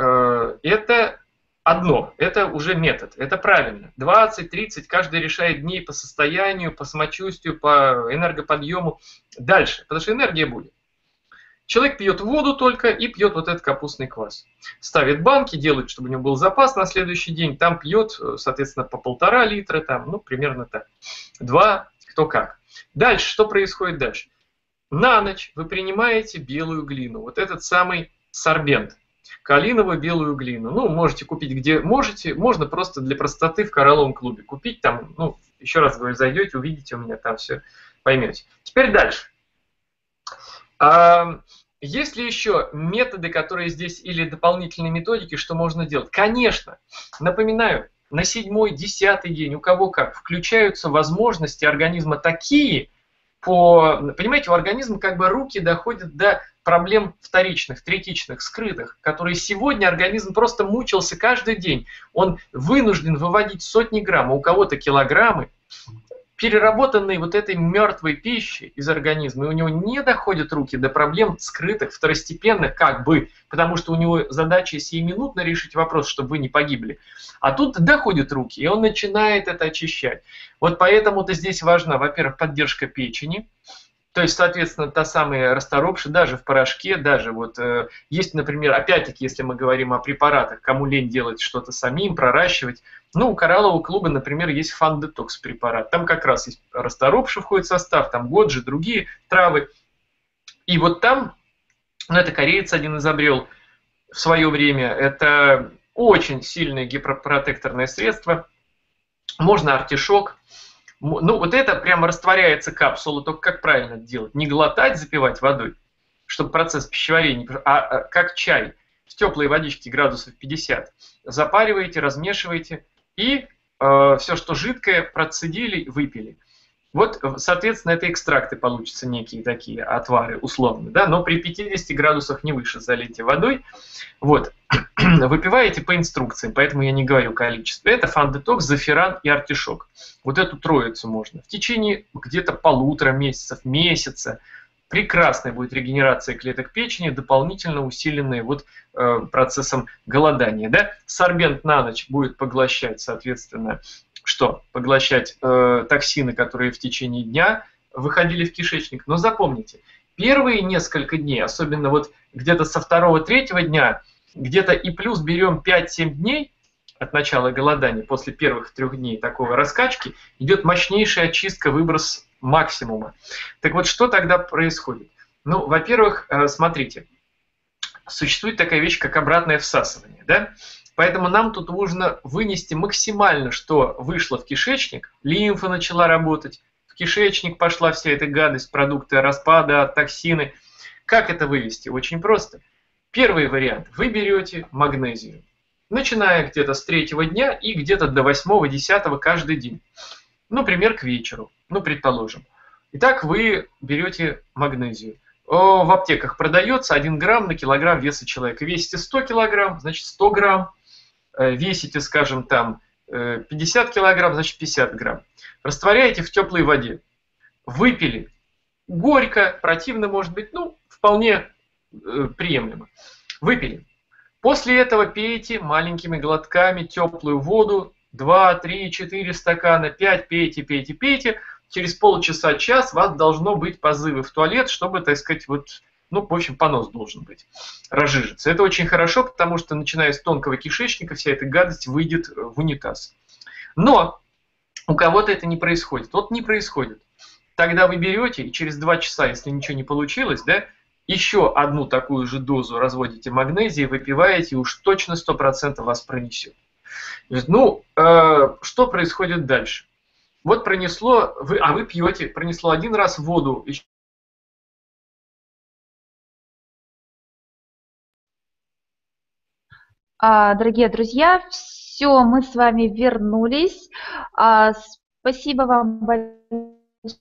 это одно, это уже метод, это правильно. двадцать-тридцать, каждый решает дней по состоянию, по самочувствию, по энергоподъему. Дальше, потому что энергия будет. Человек пьет воду только и пьет вот этот капустный квас. Ставит банки, делает, чтобы у него был запас на следующий день. Там пьет, соответственно, по полтора литра, там, ну, примерно так. Два, кто как. Дальше, что происходит дальше? На ночь вы принимаете белую глину, вот этот самый сорбент. Калиновую белую глину. Ну, можете купить где можете, можно просто для простоты в коралловом клубе купить. Там, ну, еще раз говорю, зайдете, увидите у меня там все, поймете. Теперь дальше. А, есть ли еще методы, которые здесь, или дополнительные методики, что можно делать? Конечно. Напоминаю, на седьмой, десятый день, у кого как, включаются возможности организма такие, по, понимаете, у организма как бы руки доходят до проблем вторичных, третичных, скрытых, которые сегодня организм просто мучился каждый день. Он вынужден выводить сотни грамм, а у кого-то килограммы, переработанной вот этой мертвой пищи из организма, и у него не доходят руки до проблем скрытых, второстепенных, как бы, потому что у него задача сиюминутно решить вопрос, чтобы вы не погибли. А тут доходят руки, и он начинает это очищать. Вот поэтому-то здесь важна, во-первых, поддержка печени, То есть, соответственно, та самая расторопшая, даже в порошке, даже вот э, есть, например, опять-таки, если мы говорим о препаратах, кому лень делать что-то самим, проращивать, ну, у кораллового клуба, например, есть фан-детокс препарат, там как раз есть расторопша входит в состав, там годжи, другие травы, и вот там, ну, это кореец один изобрел в свое время, это очень сильное гиперпротекторное средство, можно артишок. Ну, вот это прямо растворяется капсула, только как правильно это делать? Не глотать, запивать водой, чтобы процесс пищеварения, а как чай в теплой водичке градусов пятьдесят. Запариваете, размешиваете, и э, все, что жидкое, процедили, выпили. Вот, соответственно, это экстракты получатся некие такие отвары условные, да, но при пятидесяти градусах не выше залейте водой. Вот. Выпиваете по инструкциям, поэтому я не говорю количество. Это фан-детокс, заферан и артишок. Вот эту троицу можно. В течение где-то полутора месяцев, месяца прекрасная будет регенерация клеток печени, дополнительно усиленная вот, э, процессом голодания. Да? Сорбент на ночь будет поглощать, соответственно, что? Поглощать э, токсины, которые в течение дня выходили в кишечник. Но запомните, первые несколько дней, особенно вот где-то со второго-третьего дня, где-то и плюс берем пять-семь дней от начала голодания, после первых трех дней такого раскачки, идет мощнейшая очистка, выброс максимума. Так вот, что тогда происходит? Ну, во-первых, смотрите, существует такая вещь, как обратное всасывание, да? Поэтому нам тут нужно вынести максимально, что вышло в кишечник, лимфа начала работать, в кишечник пошла вся эта гадость, продукты распада, токсины. Как это вывести? Очень просто. Первый вариант. Вы берете магнезию, начиная где-то с третьего дня и где-то до восьмого-десятого каждый день. Ну, например, к вечеру, ну, предположим. Итак, вы берете магнезию. В аптеках продается один грамм на килограмм веса человека. Весите сто килограмм, значит сто грамм. Весите, скажем, там пятьдесят килограмм, значит пятьдесят грамм. Растворяете в теплой воде. Выпили. Горько, противно может быть, ну, вполне э, приемлемо. Выпили. После этого пейте маленькими глотками теплую воду. два, три, четыре стакана, пять, пейте, пейте, пейте. Через полчаса, час вас должно быть позывы в туалет, чтобы, так сказать, вот, ну, в общем, понос должен быть, разжижиться. Это очень хорошо, потому что, начиная с тонкого кишечника, вся эта гадость выйдет в унитаз. Но у кого-то это не происходит. Вот не происходит. Тогда вы берете и через два часа, если ничего не получилось, да, еще одну такую же дозу разводите магнезии, выпиваете, и уж точно сто процентов вас пронесет. Ну, э, что происходит дальше? Вот пронесло, вы, а вы пьете, пронесло один раз воду. А, дорогие друзья, все, мы с вами вернулись. А, спасибо вам большое.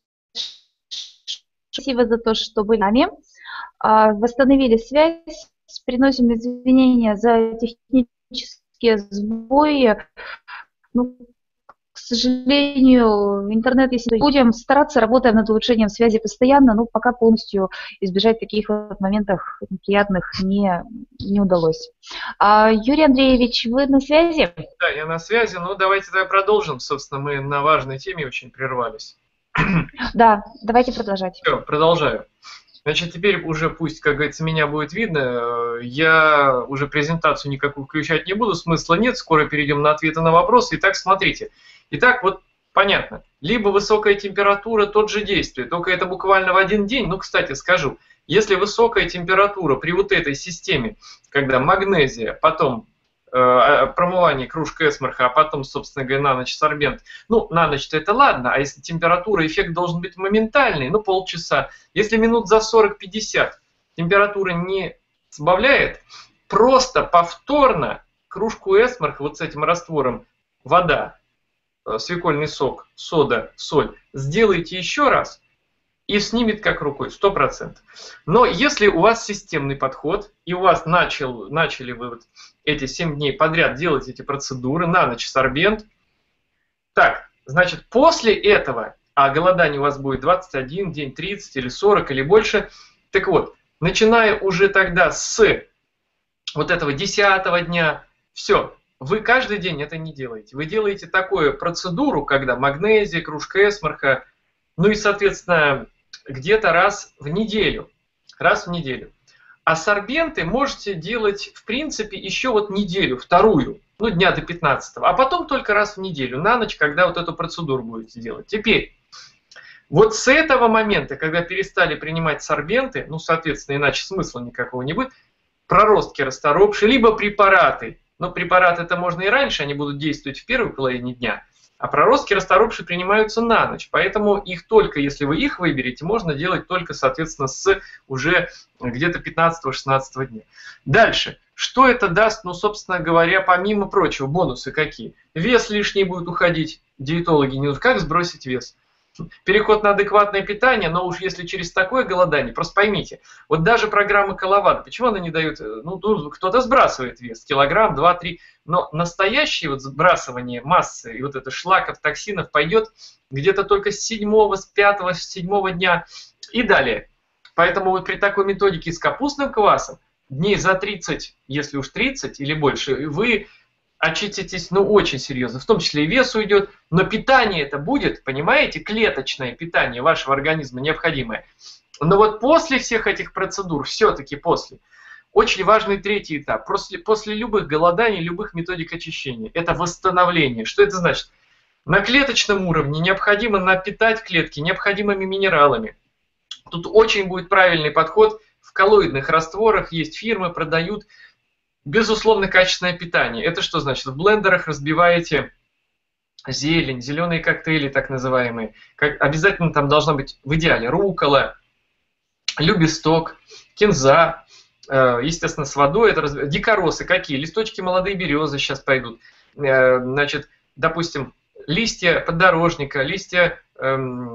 Спасибо за то, что были с нами. А, восстановили связь. Приносим извинения за технические сбои. Ну, к сожалению, интернет, если будем стараться, работаем над улучшением связи постоянно, но пока полностью избежать таких вот моментов неприятных не, не удалось. А, Юрий Андреевич, вы на связи? Да, я на связи. Ну, давайте тогда продолжим. Собственно, мы на важной теме очень прервались. Да, давайте продолжать. Все, продолжаю. Значит, теперь уже пусть, как говорится, меня будет видно. Я уже презентацию никакую включать не буду, смысла нет. Скоро перейдем на ответы на вопросы. Итак, смотрите. Итак, вот понятно. Либо высокая температура, тот же действие, только это буквально в один день. Ну, кстати, скажу, если высокая температура при вот этой системе, когда магнезия, потом э, промывание кружка эсмарха, а потом, собственно говоря, на ночь сорбент. Ну, на ночь-то это ладно, а если температура, эффект должен быть моментальный, ну, полчаса. Если минут за сорок-пятьдесят температура не сбавляет, просто повторно кружку эсмарха вот с этим раствором вода, свекольный сок, сода, соль, сделайте еще раз и снимет как рукой, сто процентов. Но если у вас системный подход, и у вас начал, начали вы вот эти семь дней подряд делать эти процедуры, на ночь сорбент, так, значит, после этого, а голодание у вас будет двадцать один день, тридцать или сорок или больше, так вот, начиная уже тогда с вот этого десятого дня, все, вы каждый день это не делаете. Вы делаете такую процедуру, когда магнезия, кружка эсмарха, ну и, соответственно, где-то раз в неделю. Раз в неделю. А сорбенты можете делать, в принципе, еще вот неделю, вторую, ну, дня до пятнадцатого, а потом только раз в неделю, на ночь, когда вот эту процедуру будете делать. Теперь, вот с этого момента, когда перестали принимать сорбенты, ну, соответственно, иначе смысла никакого не будет, проростки расторопшие, либо препараты, но препараты это можно и раньше, они будут действовать в первой половине дня, а проростки расторопшие принимаются на ночь, поэтому их только, если вы их выберете, можно делать только, соответственно, с уже где-то пятнадцатого-шестнадцатого дня. Дальше. Что это даст, ну, собственно говоря, помимо прочего, бонусы какие? Вес лишний будет уходить, диетологи не знают, как сбросить вес. Переход на адекватное питание, но уж если через такое голодание, просто поймите, вот даже программа Коловада, почему она не дает, ну, кто-то сбрасывает вес, килограмм, два, три, но настоящее вот сбрасывание массы и вот это шлаков, токсинов пойдет где-то только с седьмого, с пятого, с седьмого дня и далее. Поэтому вот при такой методике с капустным квасом дней за тридцать, если уж тридцать или больше, вы очиститесь, ну, очень серьезно, в том числе и вес уйдет, но питание это будет, понимаете, клеточное питание вашего организма необходимое. Но вот после всех этих процедур, все-таки после, очень важный третий этап, после, после любых голоданий, любых методик очищения, это восстановление. Что это значит? На клеточном уровне необходимо напитать клетки необходимыми минералами. Тут очень будет правильный подход, в коллоидных растворах есть фирмы, продают безусловно, качественное питание. Это что значит? В блендерах разбиваете зелень, зеленые коктейли так называемые. Как, обязательно там должна быть в идеале руккола, любесток, кинза, э, естественно, с водой. Это раз... Дикоросы какие? Листочки молодые березы сейчас пойдут. Э, значит, допустим, листья поддорожника, листья э,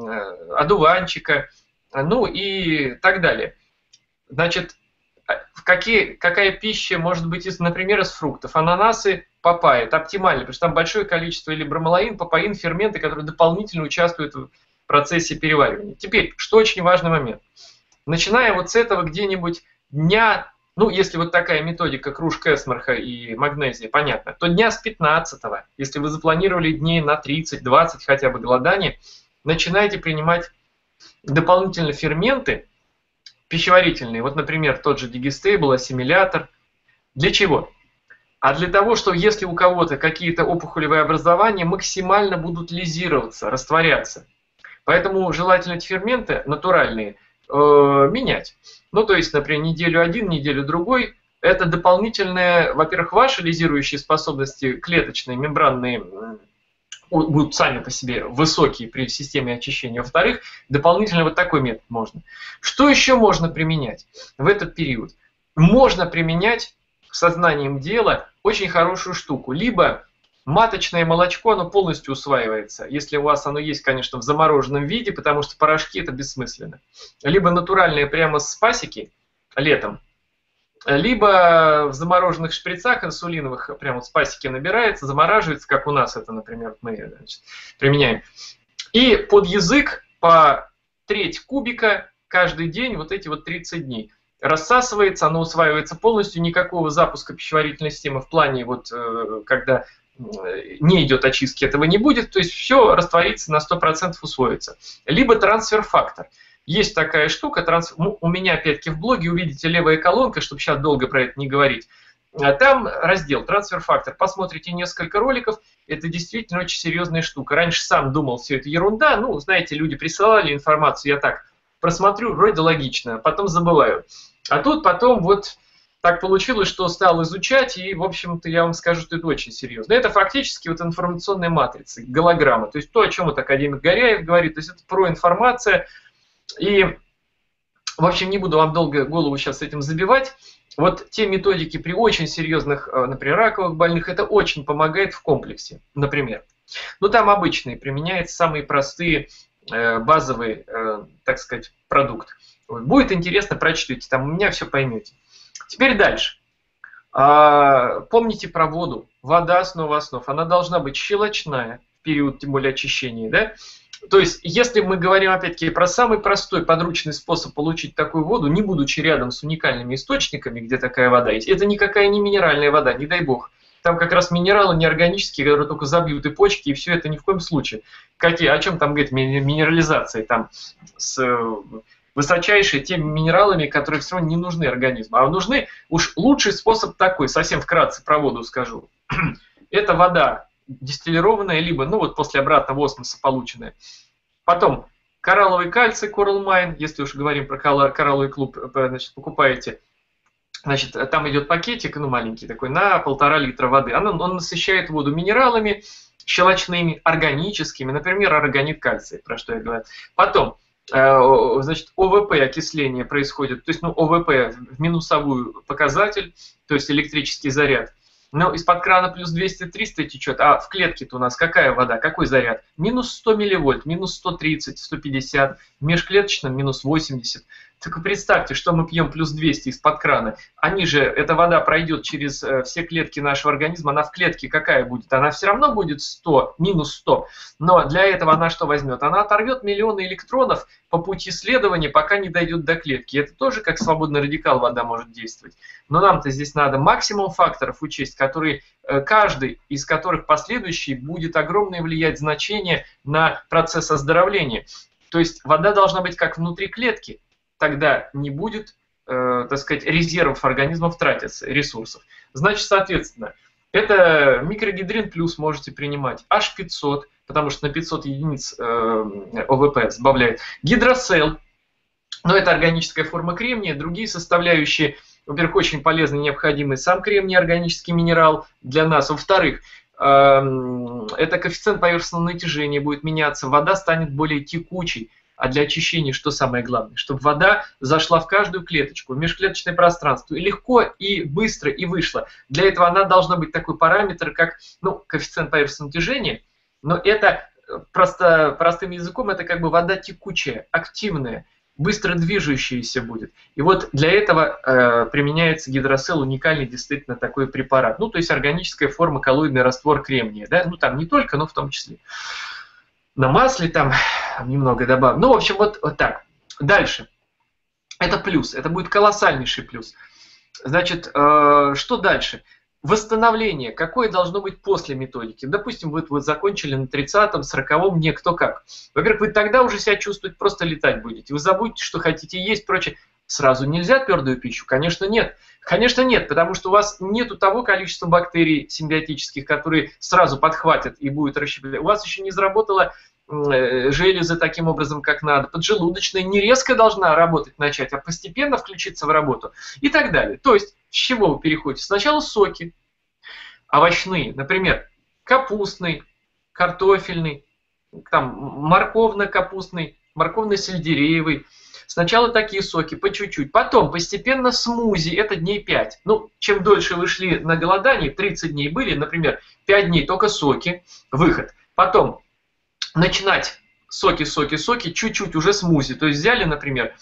одуванчика, ну и так далее. Значит, Какие, какая пища может быть, из, например, из фруктов? Ананасы, папайя. Это оптимально, потому что там большое количество или бромелаин, папаин, ферменты, которые дополнительно участвуют в процессе переваривания. Теперь, что очень важный момент. Начиная вот с этого где-нибудь дня, ну, если вот такая методика кружка эсмарха и магнезия, понятно, то дня с пятнадцатого, если вы запланировали дней на тридцать-двадцать хотя бы голодания, начинайте принимать дополнительно ферменты, пищеварительные, вот, например, тот же дигестейбл, ассимилятор. Для чего? А для того, что если у кого-то какие-то опухолевые образования максимально будут лизироваться, растворяться. Поэтому желательно эти ферменты натуральные э, менять. Ну, то есть, например, неделю один, неделю другой. Это дополнительные, во-первых, ваши лизирующие способности клеточные, мембранные, будут сами по себе высокие при системе очищения. Во-вторых, дополнительно вот такой метод можно. Что еще можно применять в этот период? Можно применять сознанием дела очень хорошую штуку. Либо маточное молочко, оно полностью усваивается, если у вас оно есть, конечно, в замороженном виде, потому что порошки это бессмысленно. Либо натуральное прямо с пасеки летом, либо в замороженных шприцах инсулиновых прямо вот с пасеки набирается, замораживается, как у нас это, например, мы, значит, применяем. И под язык по треть кубика каждый день, вот эти вот тридцать дней. Рассасывается, оно усваивается полностью, никакого запуска пищеварительной системы в плане, вот, когда не идет очистки, этого не будет, то есть все растворится, на сто процентов усвоится. Либо трансфер-фактор. Есть такая штука, транс... ну, у меня опять-таки в блоге увидите левая колонка, чтобы сейчас долго про это не говорить. Там раздел трансфер-фактор. Посмотрите несколько роликов, это действительно очень серьезная штука. Раньше сам думал, все это ерунда, ну, знаете, люди присылали информацию, я так просмотрю, вроде логично, потом забываю. А тут потом вот так получилось, что стал изучать, и, в общем-то, я вам скажу, что это очень серьезно. Это фактически вот информационная матрица, голограмма, то есть то, о чем вот академик Горяев говорит, то есть это проинформация. И, в общем, не буду вам долго голову сейчас с этим забивать. Вот те методики при очень серьезных, например, раковых больных, это очень помогает в комплексе, например. Ну, там обычные, применяются самые простые, базовые, так сказать, продукты. Будет интересно, прочтите, там у меня все поймете. Теперь дальше. Помните про воду. Вода основа основ. Она должна быть щелочная в период, тем более, очищения, да? То есть, если мы говорим, опять-таки, про самый простой подручный способ получить такую воду, не будучи рядом с уникальными источниками, где такая вода есть, это никакая не минеральная вода, не дай бог. там как раз минералы неорганические, которые только забьют и почки, и все это ни в коем случае. Какие, о чем там говорит минерализация? Там с высочайшие теми минералами, которые все равно не нужны организму. А нужны уж лучший способ такой, совсем вкратце про воду скажу. Это вода дистиллированная, либо, ну вот после обратного осмоса полученная. Потом коралловый кальций, Coral Mine, если уж говорим про коралловый клуб, значит, покупаете. Значит, там идет пакетик, ну маленький такой, на полтора литра воды. Он, он насыщает воду минералами щелочными, органическими, например, органит кальция, про что я говорю. Потом, значит, ОВП окисление происходит, то есть, ну, ОВП в минусовую показатель, то есть электрический заряд. Но из-под крана плюс двести-триста течет, а в клетке-то у нас какая вода, какой заряд? Минус сто милливольт, минус сто тридцать, сто пятьдесят, в межклеточном минус восемьдесят. Только представьте, что мы пьем плюс двести из-под крана. Они же, эта вода пройдет через все клетки нашего организма, она в клетке какая будет? Она все равно будет сто, минус сто. Но для этого она что возьмет? Она оторвет миллионы электронов по пути следования, пока не дойдет до клетки. Это тоже как свободный радикал вода может действовать. Но нам-то здесь надо максимум факторов учесть, которые, каждый из которых последующий будет огромное влиять значение на процесс оздоровления. То есть вода должна быть как внутри клетки. Тогда не будет, э, так сказать, резервов организмов тратиться, ресурсов. Значит, соответственно, это микрогидрин плюс можете принимать, аш пятьсот, потому что на пятьсот единиц э, ОВП сбавляет. Гидросел, но это органическая форма кремния, другие составляющие, во-первых, очень полезны и необходимы. Сам кремний органический минерал для нас. Во-вторых, э, это коэффициент поверхностного натяжения будет меняться, вода станет более текучей. А для очищения что самое главное? Чтобы вода зашла в каждую клеточку, в межклеточное пространство, и легко, и быстро, и вышла. Для этого она должна быть такой параметр, как, ну, коэффициент поверхностного натяжения, но это просто, простым языком, это как бы вода текучая, активная, быстро движущаяся будет. И вот для этого э, применяется гидросел, уникальный действительно такой препарат. Ну, то есть органическая форма, коллоидный раствор кремния. Да? Ну, там не только, но в том числе. На масле там немного добавим. Ну, в общем, вот, вот так. Дальше. Это плюс. Это будет колоссальнейший плюс. Значит, э, что дальше? Восстановление. Какое должно быть после методики? Допустим, вы вот закончили на тридцатом, сороковом, не кто как. Во-первых, вы тогда уже себя чувствовать, просто летать будете. Вы забудете, что хотите есть, прочее. Сразу нельзя твердую пищу? Конечно, нет. Конечно, нет, потому что у вас нету того количества бактерий симбиотических, которые сразу подхватят и будут расщеплять. У вас еще не заработала железы таким образом, как надо. Поджелудочная не резко должна работать начать, а постепенно включиться в работу и так далее. То есть, с чего вы переходите? Сначала соки овощные, например, капустный, картофельный, там, морковно-капустный, морковно-сельдереевый. Сначала такие соки, по чуть-чуть. Потом постепенно смузи, это дней пять. Ну, чем дольше вы шли на голодание, тридцать дней были, например, пять дней только соки, выход. Потом начинать соки, соки, соки, чуть-чуть уже смузи. То есть взяли, например,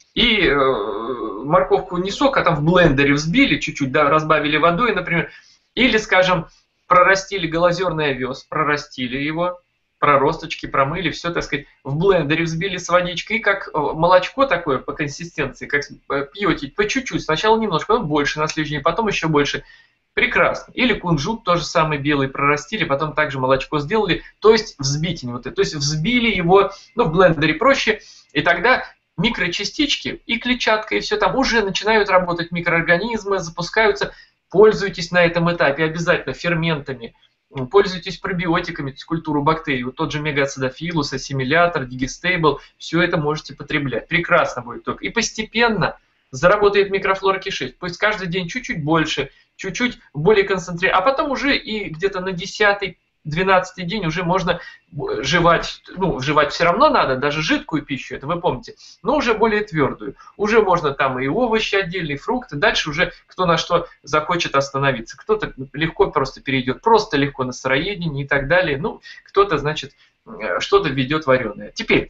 и э, морковку не сок, а там в блендере взбили, чуть-чуть, да, разбавили водой, например. Или, скажем, прорастили голозерный овес, прорастили его, проросточки, промыли, все, так сказать, в блендере взбили с водичкой, и как молочко такое по консистенции, как пьете по чуть-чуть, сначала немножко, потом больше на следующий день, потом еще больше. Прекрасно. Или кунжут тоже самый белый прорастили, потом также молочко сделали, то есть взбить вот это, то есть взбили его, ну, в блендере проще, и тогда микрочастички и клетчатка, и все там уже начинают работать микроорганизмы, запускаются. Пользуйтесь на этом этапе обязательно ферментами, пользуйтесь пробиотиками, то есть культуру бактерий, вот тот же мегаацидофилус, ассимилятор, дигестейбл, все это можете потреблять. Прекрасно будет только. И постепенно заработает микрофлора кишечника. Пусть каждый день чуть-чуть больше, чуть-чуть более концентрированно, а потом уже и где-то на десятый, двенадцатый день уже можно жевать, ну, жевать все равно надо, даже жидкую пищу, это вы помните, но уже более твердую. Уже можно там и овощи отдельные, и фрукты, дальше уже кто на что захочет остановиться. Кто-то легко просто перейдет, просто легко на сыроедение и так далее, ну, кто-то, значит, что-то ведет вареное. Теперь,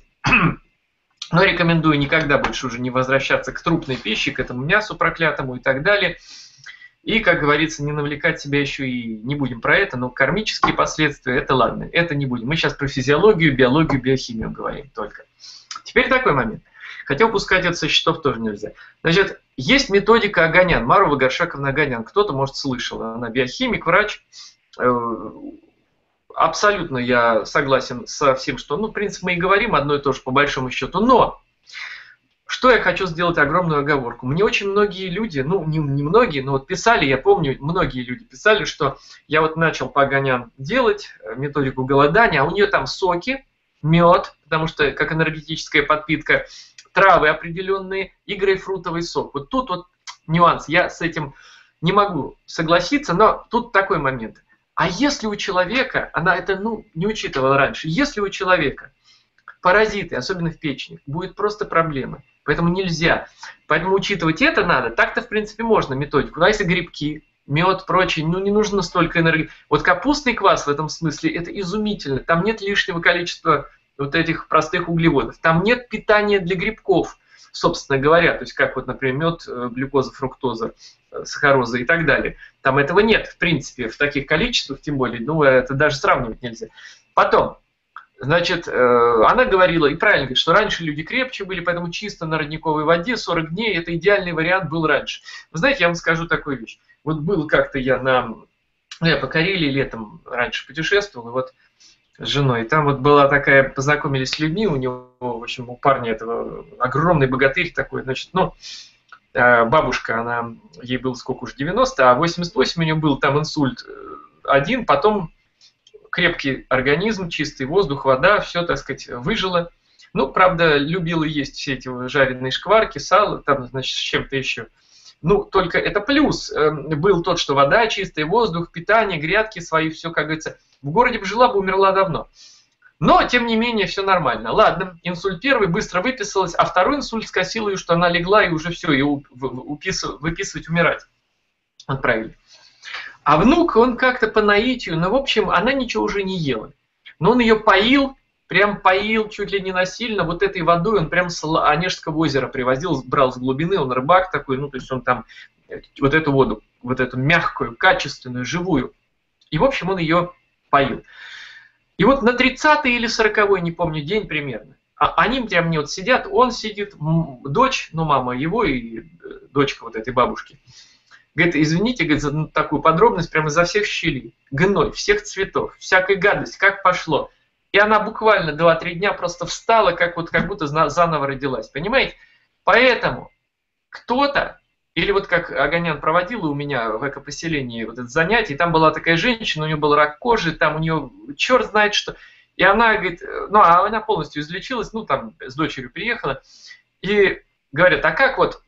но рекомендую никогда больше уже не возвращаться к трупной пище, к этому мясу проклятому и так далее. И, как говорится, не навлекать себя еще и не будем про это, но кармические последствия, это ладно, это не будем. Мы сейчас про физиологию, биологию, биохимию говорим только. Теперь такой момент. Хотя упускать это со счетов тоже нельзя. Значит, есть методика Оганян, Марова Горшаковна Оганян. Кто-то, может, слышал. Она биохимик, врач. Абсолютно я согласен со всем, что, ну, в принципе, мы и говорим одно и то же по большому счету. Но что я хочу сделать огромную оговорку. Мне очень многие люди, ну, не, не многие, но вот писали, я помню, многие люди писали, что я вот начал по Оганян делать методику голодания, а у нее там соки, мед, потому что как энергетическая подпитка, травы определенные и грейпфрутовый сок. Вот тут вот нюанс. Я с этим не могу согласиться, но тут такой момент. А если у человека, она это ну, не учитывала раньше, если у человека паразиты, особенно в печени, будет просто проблемы. Поэтому нельзя. Поэтому учитывать это надо. Так-то, в принципе, можно методику. Но если грибки, мед, прочее, ну не нужно столько энергии. Вот капустный квас в этом смысле, это изумительно. Там нет лишнего количества вот этих простых углеводов. Там нет питания для грибков, собственно говоря. То есть как вот, например, мед, глюкоза, фруктоза, сахароза и так далее. Там этого нет, в принципе, в таких количествах, тем более. Ну, это даже сравнивать нельзя. Потом. Значит, она говорила, и правильно говорит, что раньше люди крепче были, поэтому чисто на родниковой воде сорок дней, это идеальный вариант был раньше. Вы знаете, я вам скажу такую вещь. Вот был как-то я на... Ну, я по Карелии летом раньше путешествовал, и вот с женой. И там вот была такая, познакомились с людьми, у него, в общем, у парня этого огромный богатырь такой, значит, ну, бабушка, она, ей было сколько уж, девяносто, а восемьдесят восемь у нее был там инсульт один, потом... Крепкий организм, чистый воздух, вода, все, так сказать, выжило. Ну, правда, любила есть все эти жареные шкварки, сало, там, значит, с чем-то еще. Ну, только это плюс. Был тот, что вода, чистый воздух, питание, грядки свои, все, как говорится. В городе бы жила, бы умерла давно. Но, тем не менее, все нормально. Ладно, инсульт первый, быстро выписалась, а второй инсульт скосил ее, что она легла и уже все, ее выписывать, умирать отправили. А внук, он как-то по наитию, ну, в общем, она ничего уже не ела. Но он ее поил, прям поил чуть ли не насильно, вот этой водой он прям с Онежского озера привозил, брал с глубины, он рыбак такой, ну, то есть он там вот эту воду, вот эту мягкую, качественную, живую. И, в общем, он ее поил. И вот на тридцатый или сороковой, не помню, день примерно, а они прям мне вот сидят, он сидит, дочь, ну, мама его и дочка вот этой бабушки, говорит, извините, говорит, за такую подробность прямо изо всех щелей. Гной, всех цветов, всякая гадость, как пошло. И она буквально два-три дня просто встала, как, вот, как будто заново родилась. Понимаете? Поэтому кто-то, или вот как Оганян проводила у меня в экопоселении вот это занятие, там была такая женщина, у нее был рак кожи, там у нее черт знает что. И она говорит, ну а она полностью излечилась, ну там с дочерью приехала. И говорят, а как вот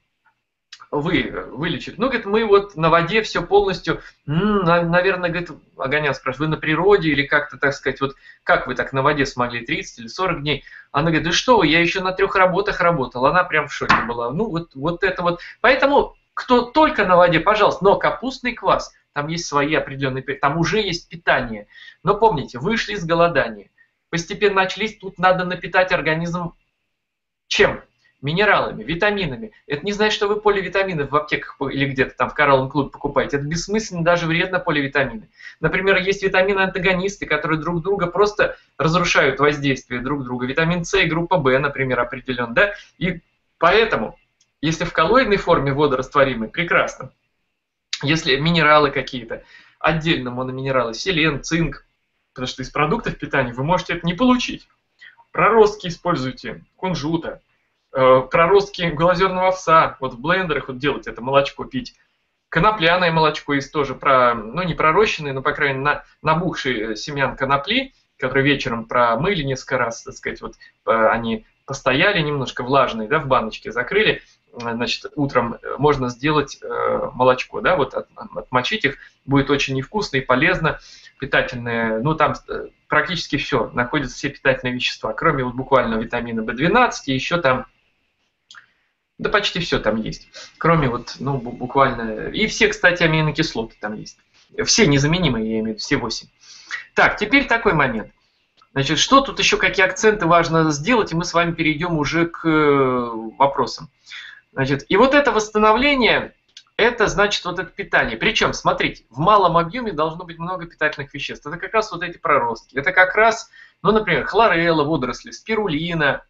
вы вылечить? Ну, говорит, мы вот на воде все полностью, м-м, наверное, говорит, Оганян спрашивает, вы на природе или как-то, так сказать, вот как вы так на воде смогли тридцать или сорок дней? Она говорит, да что вы, я еще на трех работах работала, она прям в шоке была. Ну, вот, вот это вот. Поэтому, кто только на воде, пожалуйста, но капустный квас, там есть свои определенные, там уже есть питание. Но помните, вышли из голодания, постепенно начались, тут надо напитать организм чем? Минералами, витаминами. Это не значит, что вы поливитамины в аптеках или где-то там в коралловом клубе покупаете. Это бессмысленно, даже вредно поливитамины. Например, есть витамины-антагонисты, которые друг друга просто разрушают воздействие друг друга. Витамин С и группа В, например, определен. Да? И поэтому, если в коллоидной форме водорастворимый, прекрасно. Если минералы какие-то, отдельно мономинералы, селен, цинк, потому что из продуктов питания вы можете это не получить. Проростки используйте, кунжута. Проростки глазерного овса, вот в блендерах вот делать это молочко пить. Конопляное молочко есть тоже, про, ну не пророщенные, но по крайней мере набухшие семян конопли, которые вечером промыли несколько раз, так сказать, вот они постояли немножко влажные, да, в баночке закрыли, значит, утром можно сделать молочко, да, вот отмочить их, будет очень невкусно и полезно, питательное, ну там практически все, находятся все питательные вещества, кроме вот буквально витамина В двенадцать и еще там, да почти все там есть, кроме вот, ну, буквально, и все, кстати, аминокислоты там есть. Все незаменимые, я имею в виду, все восемь. Так, теперь такой момент. Значит, что тут еще, какие акценты важно сделать, и мы с вами перейдем уже к вопросам. Значит, и вот это восстановление, это значит вот это питание. Причем, смотрите, в малом объеме должно быть много питательных веществ. Это как раз вот эти проростки. Это как раз, ну, например, хлорелла, водоросли, спирулина,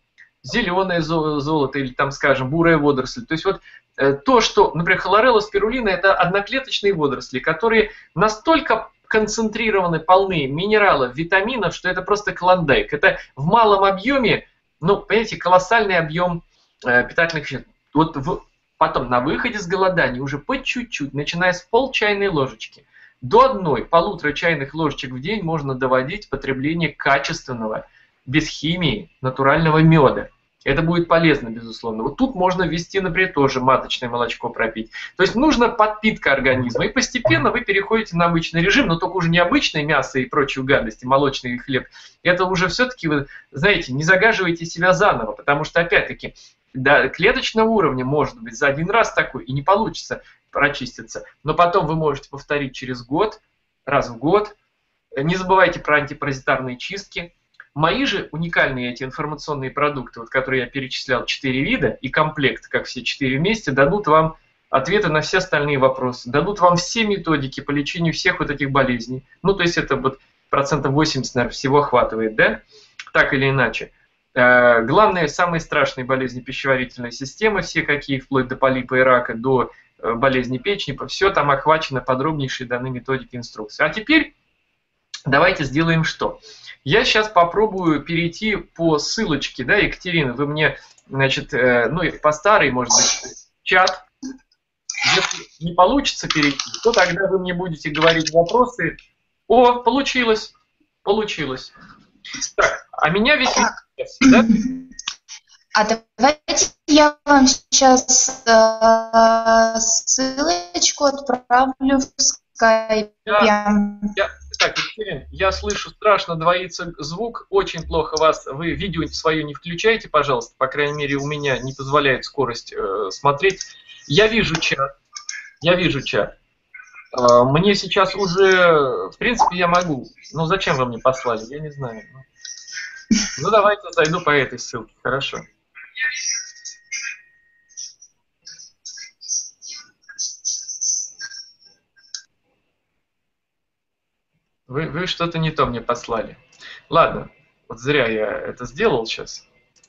зеленое золото или, там, скажем, бурая водоросль. То есть вот то, что, например, хлорелла спирулина – это одноклеточные водоросли, которые настолько концентрированы, полны минералов, витаминов, что это просто клондайк. Это в малом объеме, ну, понимаете, колоссальный объем э, питательных веществ. Вот в, потом на выходе с голодания уже по чуть-чуть, начиная с пол чайной ложечки, до одной, полутора чайных ложечек в день можно доводить потребление качественного, без химии, натурального меда. Это будет полезно, безусловно. Вот тут можно ввести, например, тоже маточное молочко пропить. То есть нужна подпитка организма. И постепенно вы переходите на обычный режим, но только уже не обычное мясо и прочую гадости, молочный хлеб. Это уже все-таки, вы знаете, не загаживайте себя заново, потому что, опять-таки, до клеточного уровня, может быть, за один раз такой и не получится прочиститься. Но потом вы можете повторить через год, раз в год. Не забывайте про антипаразитарные чистки. Мои же уникальные эти информационные продукты, вот, которые я перечислял, четыре вида и комплект, как все четыре вместе, дадут вам ответы на все остальные вопросы, дадут вам все методики по лечению всех вот этих болезней. Ну, то есть это вот процентов восемьдесят, наверное, всего охватывает, да? Так или иначе. Э, главное, самые страшные болезни пищеварительной системы, все какие, вплоть до полипа и рака, до э, болезни печени, все там охвачено подробнейшие даны методики инструкции. А теперь давайте сделаем что? Я сейчас попробую перейти по ссылочке, да, Екатерина, вы мне, значит, э, ну, по старой, может быть, чат. Если не получится перейти, то тогда вы мне будете говорить вопросы. О, получилось, получилось. Так, а меня ведь... Да? А давайте я вам сейчас э, ссылочку отправлю в скайпе. Я, я, так, Екатерина, я слышу, страшно двоится звук, очень плохо вас, вы видео свое не включайте, пожалуйста, по крайней мере у меня не позволяет скорость э, смотреть. Я вижу чат, я вижу чат. Э, мне сейчас уже, в принципе, я могу, но зачем вы мне послали, я не знаю. Ну давайте зайду по этой ссылке, хорошо. Вы, вы что-то не то мне послали. Ладно, вот зря я это сделал сейчас.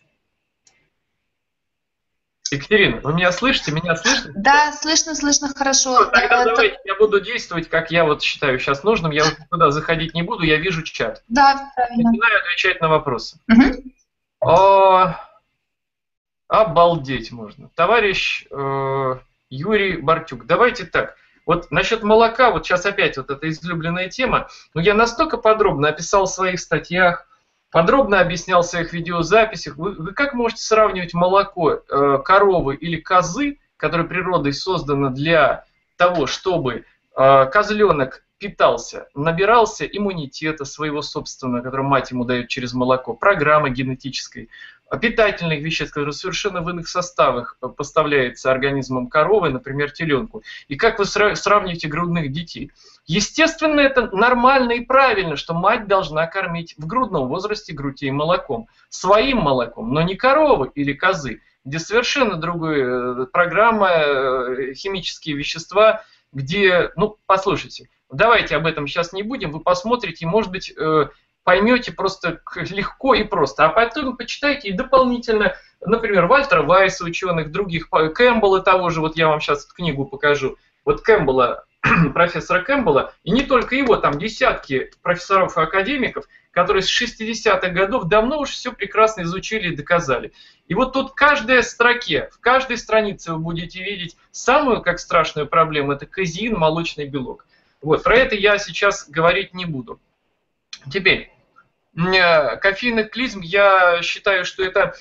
Екатерина, вы меня слышите? Меня слышно? Да, слышно, слышно хорошо. Ну, тогда это... давайте я буду действовать, как я вот считаю сейчас нужным. Я вот туда заходить не буду, я вижу чат. Да, правильно. Начинаю отвечать на вопросы. Угу. О, обалдеть можно. Товарищ э, Юрий Бартюк, давайте так. Вот насчет молока, вот сейчас опять вот эта излюбленная тема, но я настолько подробно описал в своих статьях, подробно объяснял в своих видеозаписях. Вы, вы как можете сравнивать молоко э, коровы или козы, которое природой создано для того, чтобы э, козленок питался, набирался иммунитета своего собственного, который мать ему дает через молоко, программы генетической, питательных веществ, которые совершенно в иных составах поставляется организмом коровы, например, теленку. И как вы сравниваете грудных детей? Естественно, это нормально и правильно, что мать должна кормить в грудном возрасте грудей молоком. Своим молоком, но не коровы или козы, где совершенно другая программа, химические вещества, где, ну, послушайте, давайте об этом сейчас не будем, вы посмотрите, может быть, поймете просто легко и просто. А потом почитайте и дополнительно, например, Вальтера Вайса, ученых, других, Кэмпбелла того же, вот я вам сейчас книгу покажу, вот Кэмпбелла, профессора Кэмпбелла, и не только его, там десятки профессоров и академиков, которые с шестидесятых годов давно уж все прекрасно изучили и доказали. И вот тут в каждой строке, в каждой странице вы будете видеть самую, как страшную проблему, это казеин, молочный белок. Вот, про это я сейчас говорить не буду. Теперь, кофейный клизм, я считаю, что это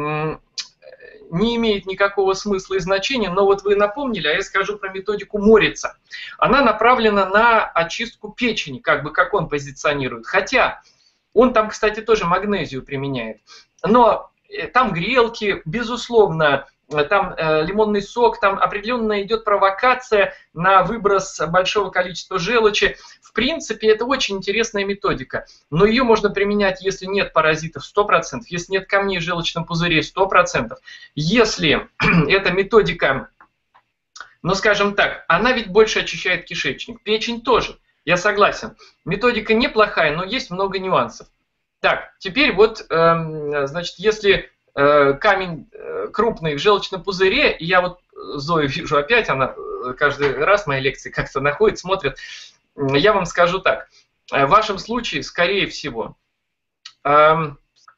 не имеет никакого смысла и значения, но вот вы напомнили, а я скажу про методику Морица. Она направлена на очистку печени, как бы как он позиционирует. Хотя он там, кстати, тоже магнезию применяет. Но там грелки, безусловно, там э, лимонный сок, там определенно идет провокация на выброс большого количества желчи. В принципе, это очень интересная методика, но ее можно применять, если нет паразитов, сто процентов, если нет камней в желчном пузыре, сто процентов. Если эта методика, ну скажем так, она ведь больше очищает кишечник, печень тоже, я согласен. Методика неплохая, но есть много нюансов. Так, теперь вот, э, значит, если э, камень э, крупный в желчном пузыре, и я вот Зою вижу опять, она каждый раз мои лекции как-то находит, смотрит. Я вам скажу так. В вашем случае, скорее всего, э,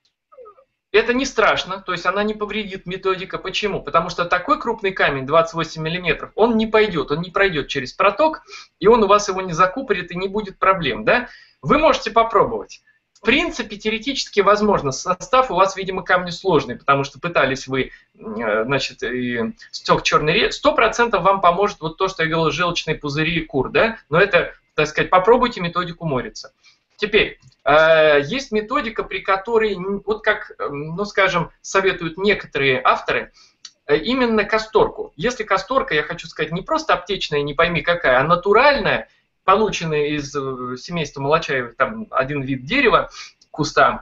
это не страшно, то есть она не повредит методика. Почему? Потому что такой крупный камень, двадцать восемь миллиметров, он не пойдет, он не пройдет через проток, и он у вас его не закупорит, и не будет проблем. Да? Вы можете попробовать. В принципе, теоретически возможно. Состав у вас, видимо, камни сложный, потому что пытались вы, значит, и стек черный речь. Сто процентов вам поможет вот то, что я говорил, желчные пузыри и кур, да? Но это, так сказать, попробуйте методику Морица. Теперь, э, есть методика, при которой, вот как, ну, скажем, советуют некоторые авторы, э, именно касторку. Если касторка, я хочу сказать, не просто аптечная, не пойми какая, а натуральная, полученные из семейства молочаевых, там один вид дерева, куста,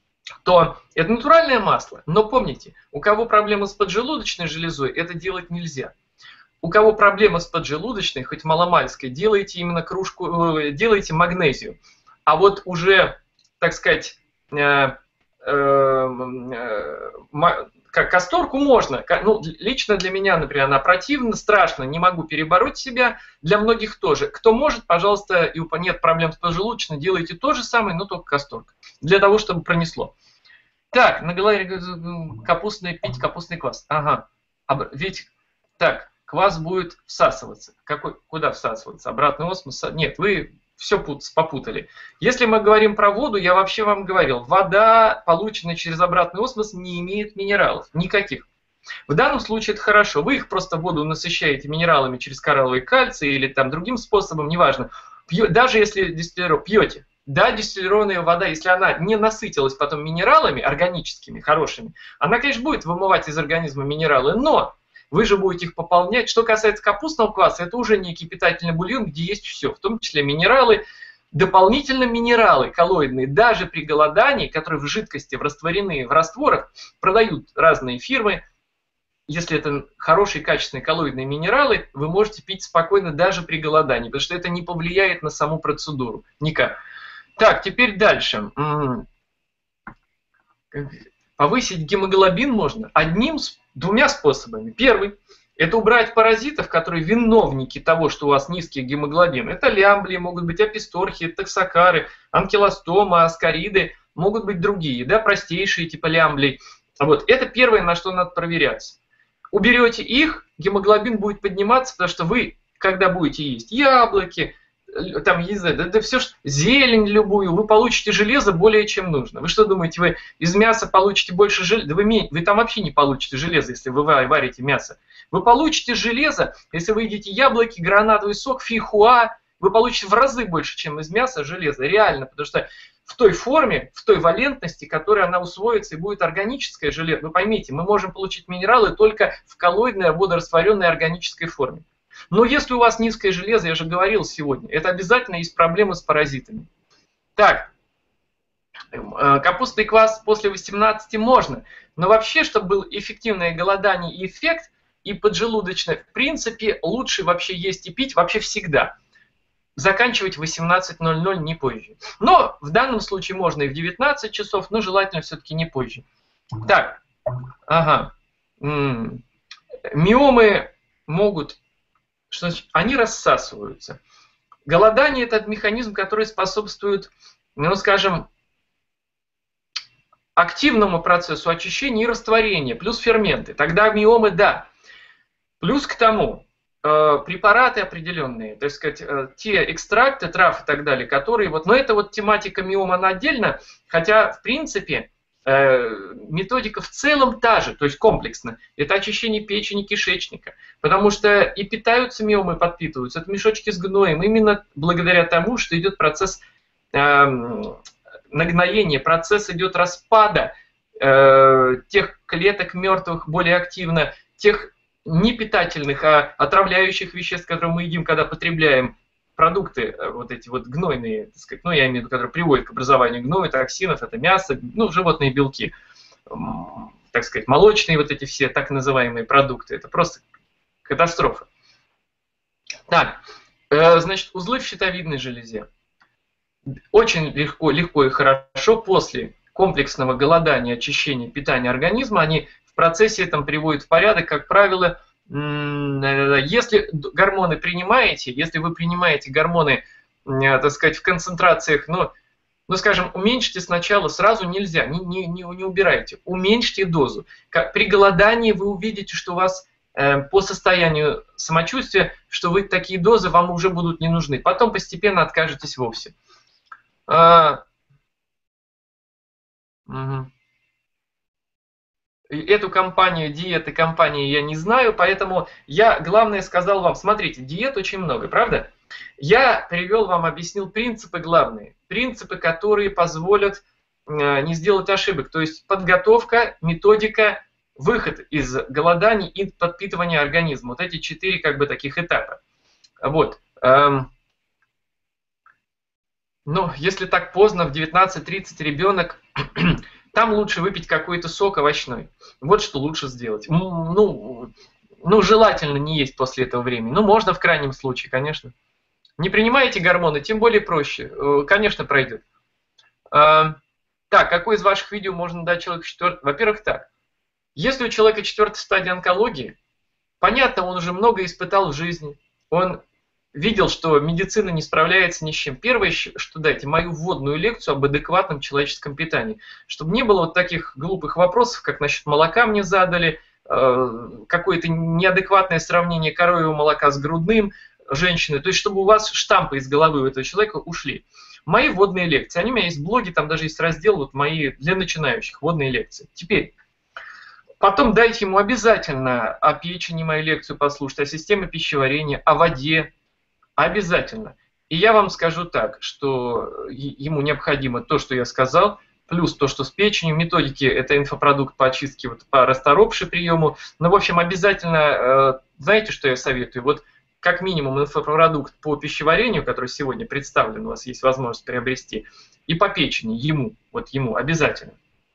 то это натуральное масло. Но помните, у кого проблемы с поджелудочной железой, это делать нельзя. У кого проблемы с поджелудочной, хоть маломальской, делайте именно кружку, делайте магнезию. А вот уже, так сказать, э, э, э, как касторку можно. Ну, лично для меня, например, она противна, страшно, не могу перебороть себя. Для многих тоже. Кто может, пожалуйста, и нет проблем с поджелудочной, делайте то же самое, но только касторка. Для того, чтобы пронесло. Так, на голове капустный, пить капустный квас. Ага. Ведь, так, квас будет всасываться. Какой, куда всасываться? Обратный осмос? Нет, вы все попутали. Если мы говорим про воду, я вообще вам говорил, вода, полученная через обратный осмос, не имеет минералов. Никаких. В данном случае это хорошо. Вы их просто в воду насыщаете минералами через коралловый кальций или там другим способом, неважно. Пьё, даже если дистиллиров пьете. Да, дистиллированная вода, если она не насытилась потом минералами органическими, хорошими, она, конечно, будет вымывать из организма минералы, но вы же будете их пополнять. Что касается капустного кваса, это уже некий питательный бульон, где есть все, в том числе минералы, дополнительно минералы коллоидные, даже при голодании, которые в жидкости, в растворенные в растворах, продают разные фирмы. Если это хорошие, качественные коллоидные минералы, вы можете пить спокойно даже при голодании, потому что это не повлияет на саму процедуру никак. Так, теперь дальше. Повысить гемоглобин можно одним, двумя способами. Первый – это убрать паразитов, которые виновники того, что у вас низкий гемоглобин. Это лямблии, могут быть аписторхи, токсокары, анкилостома, аскариды, могут быть другие, да, простейшие типа лямблий. Вот. Это первое, на что надо проверяться. Уберете их, гемоглобин будет подниматься, потому что вы, когда будете есть яблоки, там, не знаю, да, да все, зелень любую, вы получите железо более чем нужно. Вы что думаете, вы из мяса получите больше железа? Да вы, вы там вообще не получите железо, если вы варите мясо. Вы получите железо, если вы едите яблоки, гранатовый сок, фейхоа, вы получите в разы больше, чем из мяса железо. Реально, потому что в той форме, в той валентности, которой она усвоится и будет органическое железо. Вы поймите, мы можем получить минералы только в коллоидной, водорастворенной органической форме. Но если у вас низкое железо, я же говорил сегодня, это обязательно есть проблемы с паразитами. Так, капустный квас после восемнадцати можно, но вообще, чтобы был эффективное голодание и эффект, и поджелудочное, в принципе, лучше вообще есть и пить вообще всегда. Заканчивать в восемнадцать ноль ноль, не позже. Но в данном случае можно и в девятнадцать часов, но желательно все-таки не позже. Так, ага. М-м. Миомы могут... Что значит? Они рассасываются. Голодание – это механизм, который способствует, ну, скажем, активному процессу очищения и растворения, плюс ферменты. Тогда миомы – да. Плюс к тому э, препараты определенные, так сказать, э, те экстракты, трав и так далее, которые вот, но это вот тематика миома, она отдельно, хотя в принципе методика в целом та же, то есть комплексно. Это очищение печени, кишечника. Потому что и питаются миомы, подпитываются. Это мешочки с гноем. Именно благодаря тому, что идет процесс э, нагноения, процесс идет распада э, тех клеток мертвых более активно, тех непитательных, а отравляющих веществ, которые мы едим, когда потребляем продукты, вот эти вот гнойные, так сказать, ну я имею в виду, которые приводят к образованию гноя, токсинов, это мясо, ну животные белки, так сказать, молочные вот эти все так называемые продукты, это просто катастрофа. Так, значит, узлы в щитовидной железе. Очень легко, легко и хорошо после комплексного голодания, очищения, питания организма, они в процессе этом приводят в порядок, как правило, если гормоны принимаете, если вы принимаете гормоны, так сказать, в концентрациях, ну, ну скажем, уменьшите сначала, сразу нельзя, не, не, не, не убирайте, уменьшите дозу. Как, при голодании вы увидите, что у вас э, по состоянию самочувствия, что вы такие дозы вам уже будут не нужны. Потом постепенно откажетесь вовсе. А, угу. Эту компанию, диеты компании я не знаю, поэтому я, главное, сказал вам, смотрите, диет очень много, правда? Я привел вам, объяснил принципы главные, принципы, которые позволят э, не сделать ошибок, то есть подготовка, методика, выход из голодания и подпитывания организма. Вот эти четыре как бы таких этапа. Вот. Эм, ну, если так поздно, в девятнадцать тридцать ребенок... Там лучше выпить какой-то сок овощной. Вот что лучше сделать. Ну, ну, желательно не есть после этого времени. Ну, можно в крайнем случае, конечно. Не принимаете гормоны, тем более проще. Конечно, пройдет. Так, какое из ваших видео можно дать человеку четвертой? Во-первых, так. Если у человека четвертой стадии онкологии, понятно, он уже много испытал в жизни. Он видел, что медицина не справляется ни с чем. Первое, что дайте, мою вводную лекцию об адекватном человеческом питании. Чтобы не было вот таких глупых вопросов, как насчет молока мне задали, э, какое-то неадекватное сравнение коровьего молока с грудным женщины. То есть, чтобы у вас штампы из головы у этого человека ушли. Мои вводные лекции, они у меня есть в блоге, там даже есть раздел вот мои для начинающих, вводные лекции. Теперь, потом дайте ему обязательно о печени мою лекцию послушать, о системе пищеварения, о воде. Обязательно. И я вам скажу так, что ему необходимо то, что я сказал, плюс то, что с печенью, методики, это инфопродукт по очистке, вот, по расторопши приему. Но, в общем, обязательно, знаете, что я советую? Вот как минимум инфопродукт по пищеварению, который сегодня представлен, у вас есть возможность приобрести, и по печени, ему, вот ему обязательно.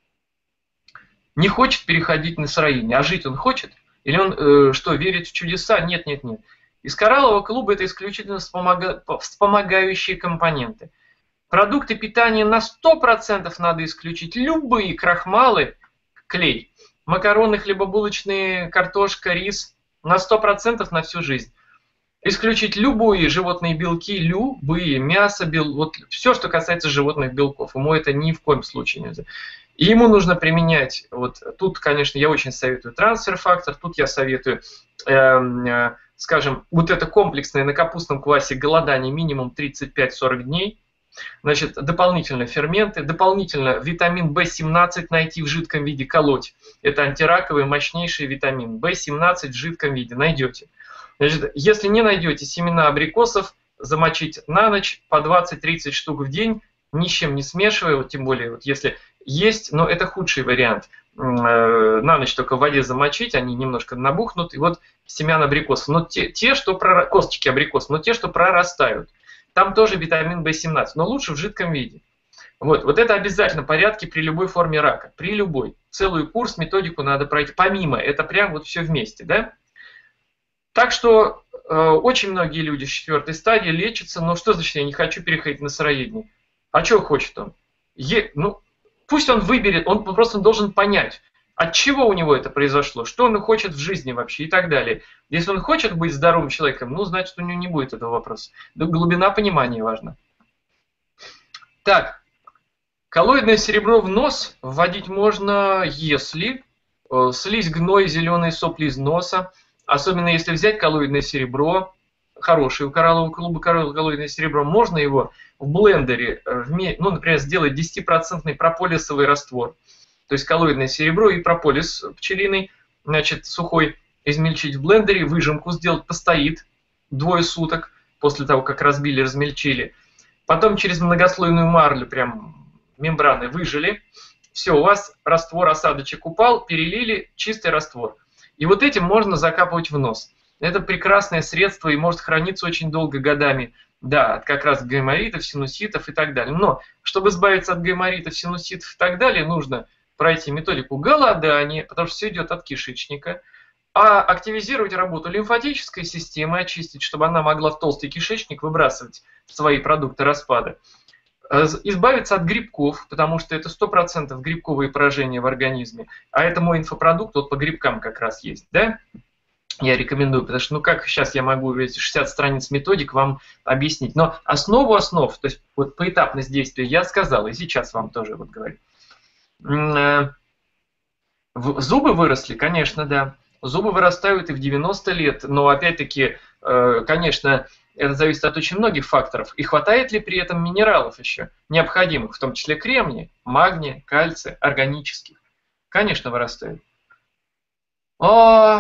Не хочет переходить на сыроедение, а жить он хочет? Или он э, что, верит в чудеса? Нет, нет, нет. Из кораллового клуба это исключительно вспомога... вспомогающие компоненты. Продукты питания на сто процентов надо исключить. Любые крахмалы, клей, макароны, хлебобулочные, картошка, рис на сто процентов на всю жизнь. Исключить любые животные белки, любые, мясо, бел... вот все, что касается животных белков. Ему это ни в коем случае нельзя. И ему нужно применять, вот тут, конечно, я очень советую трансфер-фактор, тут я советую... Э -э скажем, вот это комплексное на капустном квасе голодание минимум тридцать пять сорок дней. Значит, дополнительно ферменты, дополнительно витамин бэ семнадцать найти в жидком виде, колоть. Это антираковый мощнейший витамин. бэ семнадцать в жидком виде найдете. Значит, если не найдете, семена абрикосов замочить на ночь по двадцать-тридцать штук в день, ни с чем не смешивая, вот тем более, вот если есть, но это худший вариант. На ночь только в воде замочить, они немножко набухнут, и вот семян абрикосов, но те, те что прор... косточки абрикосов, но те, что прорастают, там тоже витамин бэ семнадцать, но лучше в жидком виде. Вот, вот это обязательно порядки при любой форме рака, при любой. Целый курс, методику надо пройти, помимо, это прям вот все вместе, да? Так что э, очень многие люди с четвертой стадии лечатся, но что значит я не хочу переходить на сыроедение? А что хочет он? Е... Ну, пусть он выберет, он просто должен понять, от чего у него это произошло, что он хочет в жизни вообще и так далее. Если он хочет быть здоровым человеком, ну, значит, у него не будет этого вопроса. Глубина понимания важна. Так, коллоидное серебро в нос вводить можно, если э, слизь, гной, зеленые сопли из носа, особенно если взять коллоидное серебро, хорошее у кораллового клуба коллоидное серебро, можно его в блендере, ну, например, сделать десятипроцентный прополисовый раствор. То есть коллоидное серебро и прополис пчелиный, значит, сухой, измельчить в блендере, выжимку сделать, постоит двое суток после того, как разбили, размельчили. Потом через многослойную марлю, прям мембраны выжили. Все, у вас раствор, осадочек упал, перелили, чистый раствор. И вот этим можно закапывать в нос. Это прекрасное средство и может храниться очень долго, годами. Да, от как раз гайморитов, синуситов и так далее. Но, чтобы избавиться от гайморитов, синуситов и так далее, нужно пройти методику голодания, потому что все идет от кишечника, а активизировать работу лимфатической системы, очистить, чтобы она могла в толстый кишечник выбрасывать свои продукты распада. Избавиться от грибков, потому что это сто процентов грибковые поражения в организме. А это мой инфопродукт, вот по грибкам как раз есть, да? Я рекомендую, потому что, ну как сейчас я могу эти шестьдесят страниц методик вам объяснить. Но основу основ, то есть вот поэтапность действия я сказал, и сейчас вам тоже вот говорю. Зубы выросли, конечно, да. Зубы вырастают и в девяносто лет, но опять-таки, конечно, это зависит от очень многих факторов. И хватает ли при этом минералов еще необходимых, в том числе кремния, магния, кальция, органических? Конечно, вырастают. О...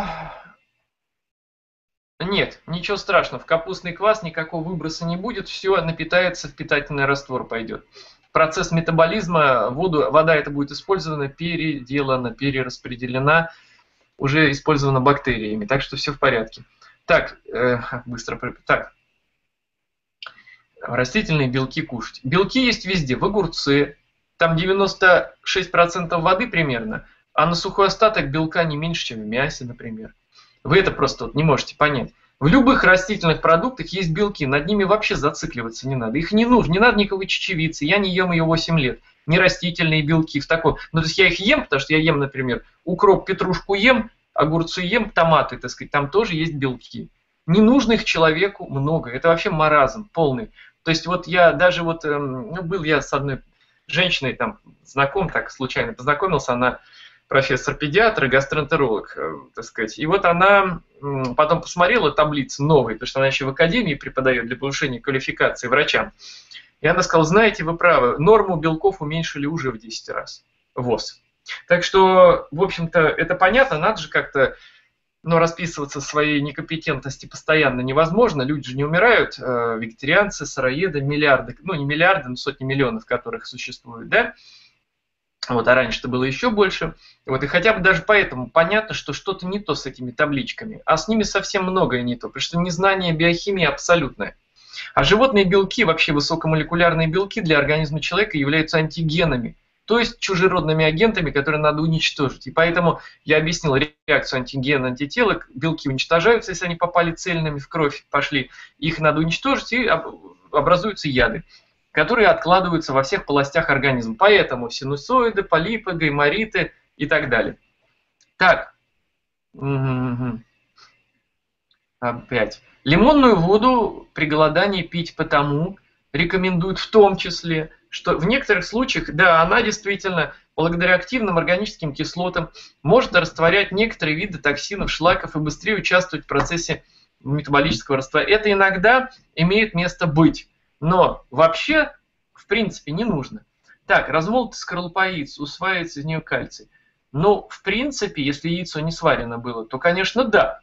Нет, ничего страшного. В капустный квас никакого выброса не будет, все напитается, в питательный раствор пойдет. Процесс метаболизма, воду, вода это будет использована, переделана, перераспределена, уже использована бактериями, так что все в порядке. Так, э, быстро. Так. Растительные белки кушать. Белки есть везде, в огурце, там девяносто шесть процентов воды примерно, а на сухой остаток белка не меньше, чем в мясе, например. Вы это просто вот не можете понять. В любых растительных продуктах есть белки, над ними вообще зацикливаться не надо. Их не нужно, не надо никакой чечевицы, я не ем ее восемь лет. Не растительные белки в таком. Ну, то есть я их ем, потому что я ем, например, укроп, петрушку ем, огурцы ем, томаты, так сказать, там тоже есть белки. Не нужно их человеку много, это вообще маразм полный. То есть вот я даже вот, ну, был я с одной женщиной там знаком, так случайно познакомился, она профессор-педиатр и гастроэнтеролог, так сказать. И вот она потом посмотрела таблицы новые, потому что она еще в академии преподает для повышения квалификации врачам. И она сказала, знаете, вы правы, норму белков уменьшили уже в десять раз. ВОЗ. Так что, в общем-то, это понятно, надо же как-то, но расписываться своей некомпетентности постоянно невозможно. Люди же не умирают, э, вегетарианцы, сыроеды, миллиарды, ну не миллиарды, но сотни миллионов, которых существует, да? Вот, а раньше-то было еще больше. Вот, и хотя бы даже поэтому понятно, что что-то не то с этими табличками, а с ними совсем многое не то, потому что незнание биохимии абсолютное. А животные белки, вообще высокомолекулярные белки для организма человека являются антигенами, то есть чужеродными агентами, которые надо уничтожить. И поэтому я объяснил реакцию антиген-антитела. Белки уничтожаются, если они попали цельными в кровь, пошли. Их надо уничтожить, и образуются яды, которые откладываются во всех полостях организма. Поэтому синусоиды, полипы, гаймориты и так далее. Так. Угу. Опять. Лимонную воду при голодании пить потому рекомендуют в том числе, что в некоторых случаях, да, она действительно, благодаря активным органическим кислотам, может растворять некоторые виды токсинов, шлаков и быстрее участвовать в процессе метаболического растворения. Это иногда имеет место быть, но вообще, в принципе, не нужно. Так, размолотая скорлупа яиц, усваивается из нее кальций. Ну, в принципе, если яйцо не сварено было, то, конечно, да.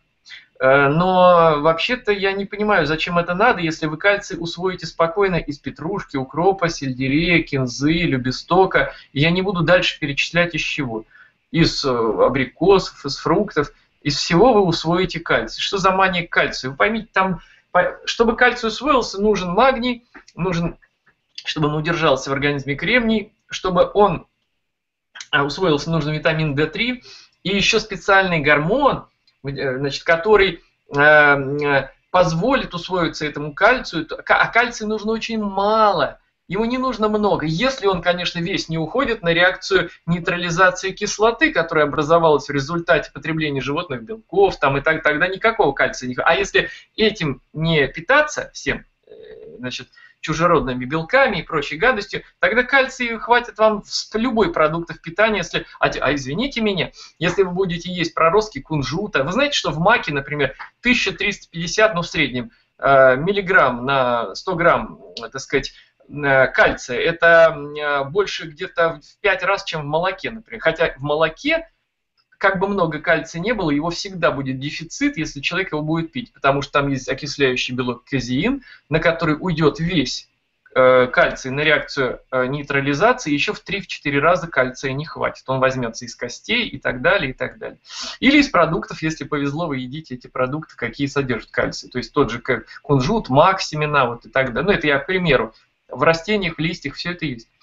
Но вообще-то я не понимаю, зачем это надо, если вы кальций усвоите спокойно из петрушки, укропа, сельдерея, кинзы, любестока. И я не буду дальше перечислять из чего. Из абрикосов, из фруктов, из всего вы усвоите кальций. Что за мания к кальцию? Вы поймите, там, чтобы кальций усвоился, нужен магний, нужен, чтобы он удержался в организме, кремний, чтобы он усвоился, нужен витамин дэ три и еще специальный гормон, значит, который э, позволит усвоиться этому кальцию, а кальция нужно очень мало, ему не нужно много, если он, конечно, весь не уходит на реакцию нейтрализации кислоты, которая образовалась в результате потребления животных белков, там, и так, тогда никакого кальция не хватит. А если этим не питаться всем, значит, чужеродными белками и прочей гадостью, тогда кальция хватит вам в любой продуктов питания. Если, а, а извините меня, если вы будете есть проростки кунжута, вы знаете, что в маке, например, тысяча триста пятьдесят, ну в среднем, э, миллиграмм на сто грамм, так сказать, э, кальция, это э, больше где-то в пять раз, чем в молоке, например. Хотя в молоке, как бы много кальция не было, его всегда будет дефицит, если человек его будет пить, потому что там есть окисляющий белок казеин, на который уйдет весь э, кальций на реакцию э, нейтрализации, еще в три-четыре раза кальция не хватит. Он возьмется из костей и так далее, и так далее. Или из продуктов, если повезло, вы едите эти продукты, какие содержат кальций. То есть тот же как кунжут, мак, семена, вот и так далее. Ну, это я, к примеру, в растениях, в листьях все это есть.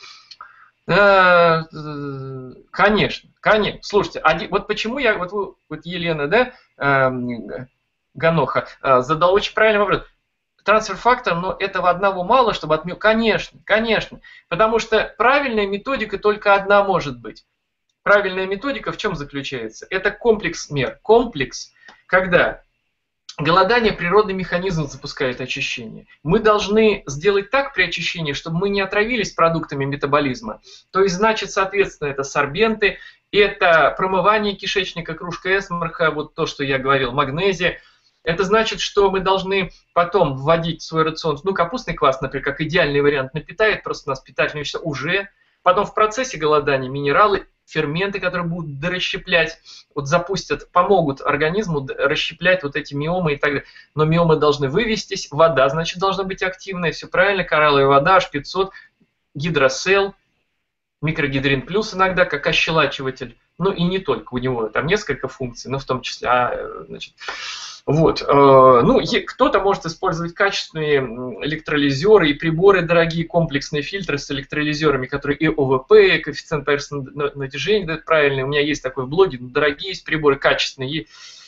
Конечно, конечно. Слушайте, один, вот почему я, вот, вот Елена, да, э, Ганоха, э, задала очень правильный вопрос. трансфер-фактор, но этого одного мало, чтобы отметить. Конечно, конечно. Потому что правильная методика только одна может быть. Правильная методика в чем заключается? Это комплекс мер. Комплекс, когда голодание природный механизм запускает очищение. Мы должны сделать так при очищении, чтобы мы не отравились продуктами метаболизма. То есть, значит, соответственно, это сорбенты, это промывание кишечника, кружка эсмарха, вот то, что я говорил, магнезия. Это значит, что мы должны потом вводить в свой рацион, ну, капустный квас, например, как идеальный вариант, напитает просто нас питательные вещества уже. Потом в процессе голодания минералы, ферменты, которые будут дорасщеплять, вот запустят, помогут организму расщеплять вот эти миомы и так далее. Но миомы должны вывестись, вода, значит, должна быть активная, все правильно, коралловая вода, аш пятьсот, гидросел, микрогидрин плюс иногда, как ощелачиватель. Ну и не только, у него там несколько функций, но в том числе, а, значит, вот. Ну, кто-то может использовать качественные электролизеры и приборы, дорогие комплексные фильтры с электролизерами, которые и о вэ пэ, коэффициент поверхностного натяжения дают правильный. У меня есть такой в блоге, дорогие есть приборы, качественные.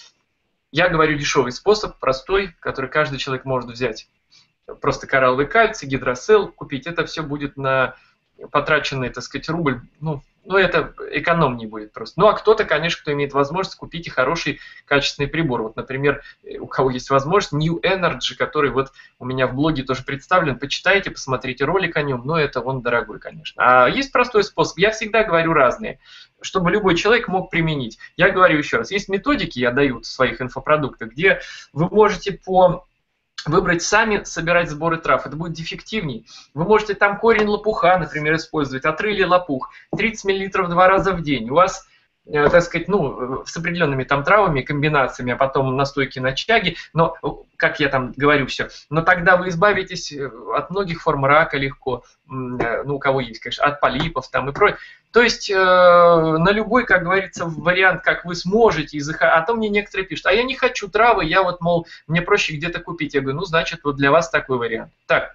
Я говорю дешевый способ, простой, который каждый человек может взять. Просто коралловый кальций, гидросел купить. Это все будет на потраченный, так сказать, рубль, ну, ну, это экономнее будет просто. Ну, а кто-то, конечно, кто имеет возможность, купить и хороший качественный прибор. Вот, например, у кого есть возможность, New Energy, который вот у меня в блоге тоже представлен. Почитайте, посмотрите ролик о нем, но это он дорогой, конечно. А есть простой способ. Я всегда говорю разные, чтобы любой человек мог применить. Я говорю еще раз, есть методики, я даю в своих инфопродуктах, где вы можете по... выбрать сами, собирать сборы трав. Это будет эффективней. Вы можете там корень лопуха, например, использовать. Отрыли лопух. тридцать миллилитров два раза в день. У вас, э, так сказать, ну, с определенными там травами, комбинациями, а потом настойки на чаге. Но, как я там говорю все. Но тогда вы избавитесь от многих форм рака легко. Ну, у кого есть, конечно, от полипов там и прочее. То есть э, на любой, как говорится, вариант, как вы сможете, языка. А то мне некоторые пишут, а я не хочу травы, я вот, мол, мне проще где-то купить. Я говорю, ну, значит, вот для вас такой вариант. Так.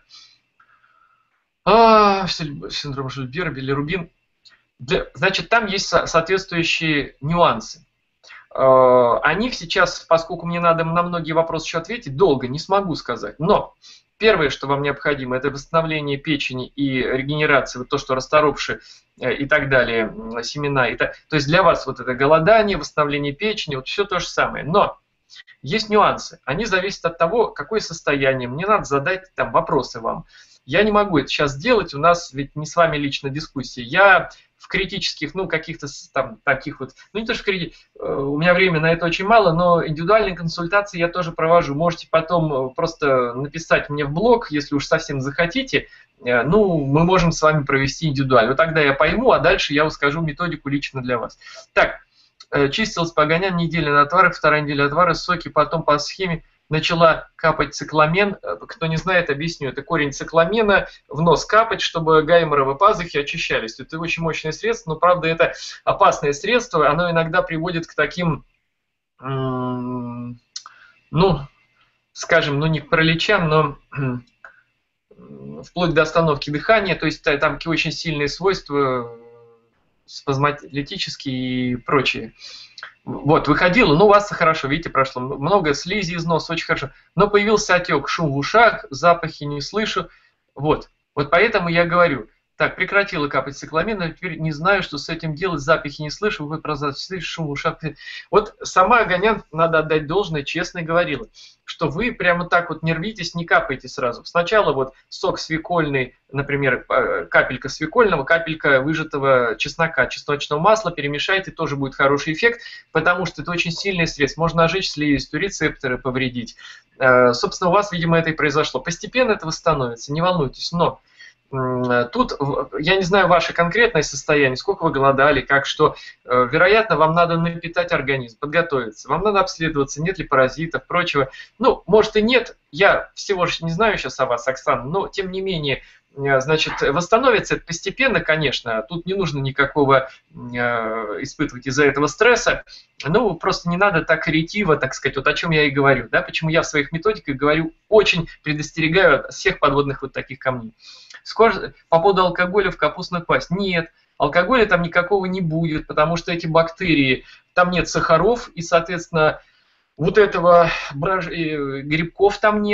А, синдром Жильбера, билирубин. Для, значит, там есть со соответствующие нюансы. Э, о них сейчас, поскольку мне надо на многие вопросы еще ответить, долго не смогу сказать. Но первое, что вам необходимо, это восстановление печени и регенерация, вот то, что расторопшие и так далее, семена. И так. То есть для вас вот это голодание, восстановление печени, вот все то же самое. Но есть нюансы. Они зависят от того, какое состояние. Мне надо задать там вопросы вам. Я не могу это сейчас сделать, у нас ведь не с вами лично дискуссия. Я в критических, ну, каких-то там таких вот, ну, не то, что крити... у меня времени на это очень мало, но индивидуальные консультации я тоже провожу. Можете потом просто написать мне в блог, если уж совсем захотите, ну, мы можем с вами провести индивидуально. Вот тогда я пойму, а дальше я скажу методику лично для вас. Так, чистилась по огоням, неделя на отвары, вторая неделя отвара, соки, потом по схеме начала капать цикламен. Кто не знает, объясню. Это корень цикламена в нос капать, чтобы гайморовые пазухи очищались. Это очень мощное средство, но, правда, это опасное средство. Оно иногда приводит к таким, ну, скажем, ну не к параличам, но вплоть до остановки дыхания. То есть там очень сильные свойства, спазмолитические и прочие. Вот, выходило, ну, у вас хорошо, видите, прошло много слизи из носа, очень хорошо. Но появился отек, шум в ушах, запахи не слышу. Вот, вот поэтому я говорю, так, прекратила капать цикламен, но теперь не знаю, что с этим делать, запахи не слышу, вы про шум в ушах. Вот сама Оганян, надо отдать должное, честно говорила, что вы прямо так вот не рвитесь, не капаете сразу. Сначала вот сок свекольный, например, капелька свекольного, капелька выжатого чеснока, чесночного масла, перемешайте, тоже будет хороший эффект, потому что это очень сильный средство. Можно ожечь слизистую, рецепторы повредить. Собственно, у вас, видимо, это и произошло. Постепенно это восстановится, не волнуйтесь, но тут, я не знаю ваше конкретное состояние, сколько вы голодали, как что. Вероятно, вам надо напитать организм, подготовиться. Вам надо обследоваться, нет ли паразитов, прочего. Ну, может и нет, я всего лишь не знаю сейчас о вас, Оксана, но тем не менее, значит, восстановится это постепенно, конечно. Тут не нужно никакого испытывать из-за этого стресса. Ну, просто не надо так ретиво, так сказать, вот о чем я и говорю. Да? Почему я в своих методиках говорю, очень предостерегаю от всех подводных вот таких камней. Скоро по поводу алкоголя в капустную пасть. Нет, алкоголя там никакого не будет, потому что эти бактерии, там нет сахаров, и, соответственно, вот этого брож... грибков там нет.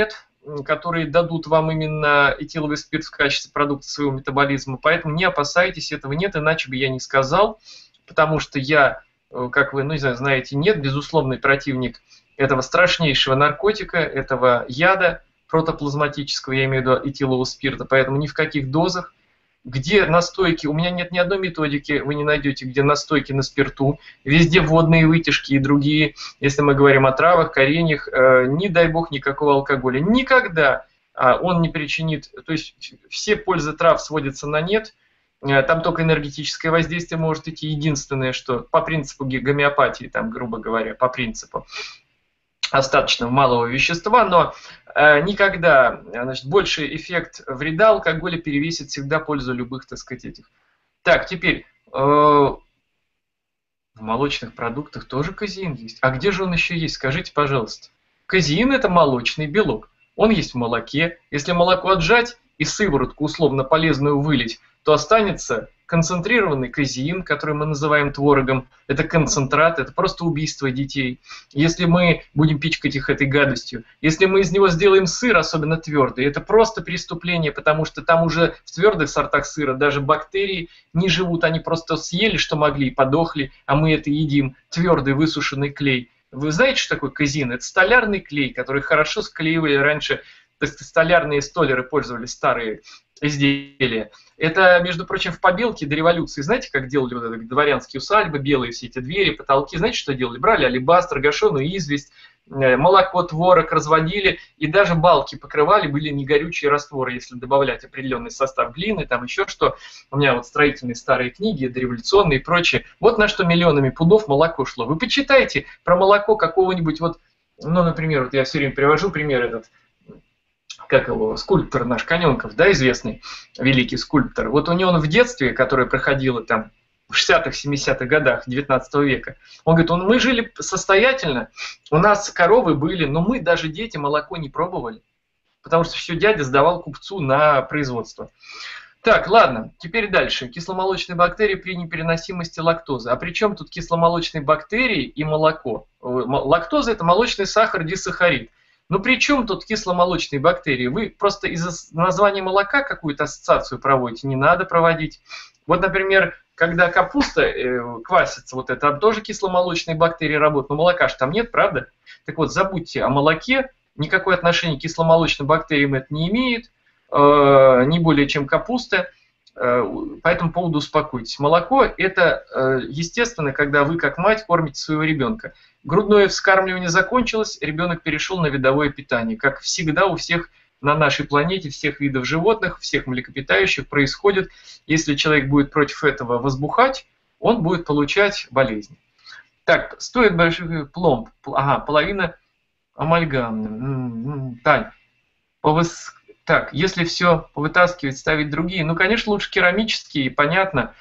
которые дадут вам именно этиловый спирт в качестве продукта своего метаболизма. Поэтому не опасайтесь, этого нет, иначе бы я не сказал, потому что я, как вы, ну, не знаю, знаете, нет, безусловный противник этого страшнейшего наркотика, этого яда протоплазматического, я имею в виду этилового спирта, поэтому ни в каких дозах. Где настойки, у меня нет ни одной методики, вы не найдете, где настойки на спирту, везде водные вытяжки и другие, если мы говорим о травах, кореньях, э, не дай бог никакого алкоголя. Никогда э, он не причинит, то есть все пользы трав сводятся на нет, э, там только энергетическое воздействие может идти, единственное, что по принципу гомеопатии, там, грубо говоря, по принципу остаточного малого вещества, но э, никогда, значит, больший эффект вреда алкоголя перевесит всегда пользу любых, так сказать, этих. Так, теперь, э, в молочных продуктах тоже казеин есть. А где же он еще есть? Скажите, пожалуйста. Казеин – это молочный белок. Он есть в молоке. Если молоко отжать и сыворотку условно полезную вылить, то останется концентрированный казеин, который мы называем творогом. Это концентрат, это просто убийство детей. Если мы будем пичкать их этой гадостью, если мы из него сделаем сыр, особенно твердый, это просто преступление, потому что там уже в твердых сортах сыра даже бактерии не живут, они просто съели, что могли, и подохли, а мы это едим. Твердый высушенный клей. Вы знаете, что такое казеин? Это столярный клей, который хорошо склеивали раньше, то есть столярные столяры пользовались старые изделия. Это, между прочим, в побелке до революции, знаете, как делали вот это, дворянские усадьбы, белые все эти двери, потолки, знаете, что делали? Брали алебастр, гашеную известь, молоко, творог разводили, и даже балки покрывали, были негорючие растворы, если добавлять определенный состав глины, там еще что. У меня вот строительные старые книги, дореволюционные и прочее. Вот на что миллионами пудов молоко шло. Вы почитайте про молоко какого-нибудь, вот, ну, например, вот я все время привожу пример этот, как его, скульптор наш Коненков, да, известный великий скульптор. Вот у него в детстве, которое проходило там в шестидесятых, семидесятых годах девятнадцатого века, он говорит, он, мы жили состоятельно, у нас коровы были, но мы даже дети молоко не пробовали, потому что все дядя сдавал купцу на производство. Так, ладно, теперь дальше. Кисломолочные бактерии при непереносимости лактозы. А при чем тут кисломолочные бактерии и молоко? Лактоза – это молочный сахар, дисахарид. Ну при чем тут кисломолочные бактерии? Вы просто из-за названия молока какую-то ассоциацию проводите, не надо проводить. Вот, например, когда капуста э, квасится, вот это тоже кисломолочные бактерии работают, но молока же там нет, правда? Так вот, забудьте о молоке, никакое отношение к кисломолочным бактериям это не имеет, э, не более чем капуста. По этому поводу успокойтесь. Молоко – это естественно, когда вы как мать кормите своего ребенка. Грудное вскармливание закончилось, ребенок перешел на видовое питание. Как всегда у всех на нашей планете, всех видов животных, всех млекопитающих происходит. Если человек будет против этого возбухать, он будет получать болезни. Так, стоит большой пломб. Ага, половина амальгамная. Тань, повыс... Так, если все повытаскивать, ставить другие, ну, конечно, лучше керамические, понятно,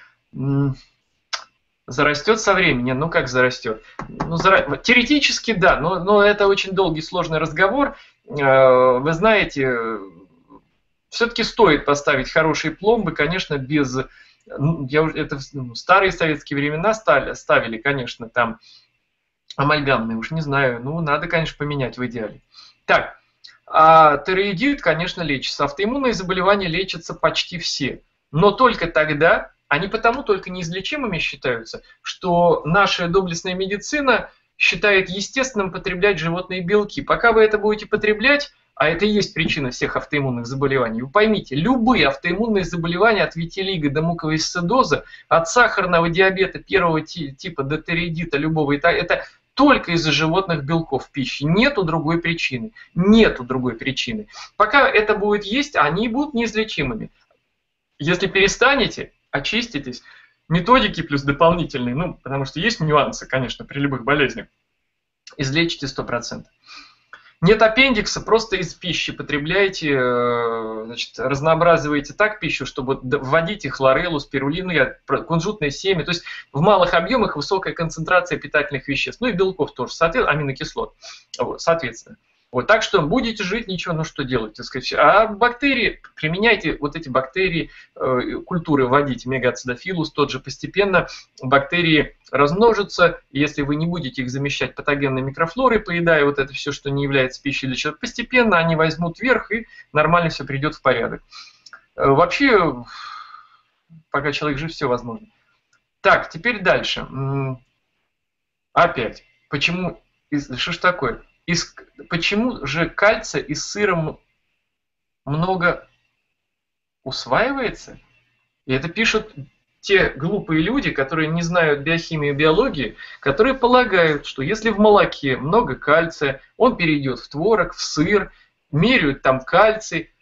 зарастет со временем, ну, как зарастет? Ну, зара... Теоретически, да, но, но это очень долгий, сложный разговор. Вы знаете, все-таки стоит поставить хорошие пломбы, конечно, без... Я, это в старые советские времена ставили, ставили, конечно, там амальгамные, уж не знаю, ну, надо, конечно, поменять в идеале. Так. А тиреоидит, конечно, лечится. Автоиммунные заболевания лечатся почти все. Но только тогда, они потому только неизлечимыми считаются, что наша доблестная медицина считает естественным потреблять животные белки. Пока вы это будете потреблять, а это и есть причина всех автоиммунных заболеваний, вы поймите, любые автоиммунные заболевания от витилиго до муковисцидоза, от сахарного диабета первого типа до тиреоидита любого, это только из-за животных белков в пище. Нету другой причины. Нету другой причины. Пока это будет есть, они будут неизлечимыми. Если перестанете, очиститесь, методики плюс дополнительные, ну, потому что есть нюансы, конечно, при любых болезнях, излечите сто процентов. Нет аппендикса, просто из пищи потребляйте, значит, разнообразиваете так пищу, чтобы вводите хлореллу, спирулину, кунжутное семя, то есть в малых объемах высокая концентрация питательных веществ, ну и белков тоже, соответственно, аминокислот, вот, соответственно. Вот так что будете жить, ничего, ну что делать, так сказать. А бактерии, применяйте вот эти бактерии, э, культуры вводите, мегаацидофилус, тот же постепенно бактерии размножатся, если вы не будете их замещать патогенной микрофлорой, поедая вот это все, что не является пищей для человека, постепенно они возьмут верх и нормально все придет в порядок. Э, вообще, пока человек жив, все возможно. Так, теперь дальше. Опять, почему, что ж такое? Из, почему же кальция из сыра много усваивается? И это пишут те глупые люди, которые не знают биохимии и биологии, которые полагают, что если в молоке много кальция, он перейдет в творог, в сыр, меряют там кальций.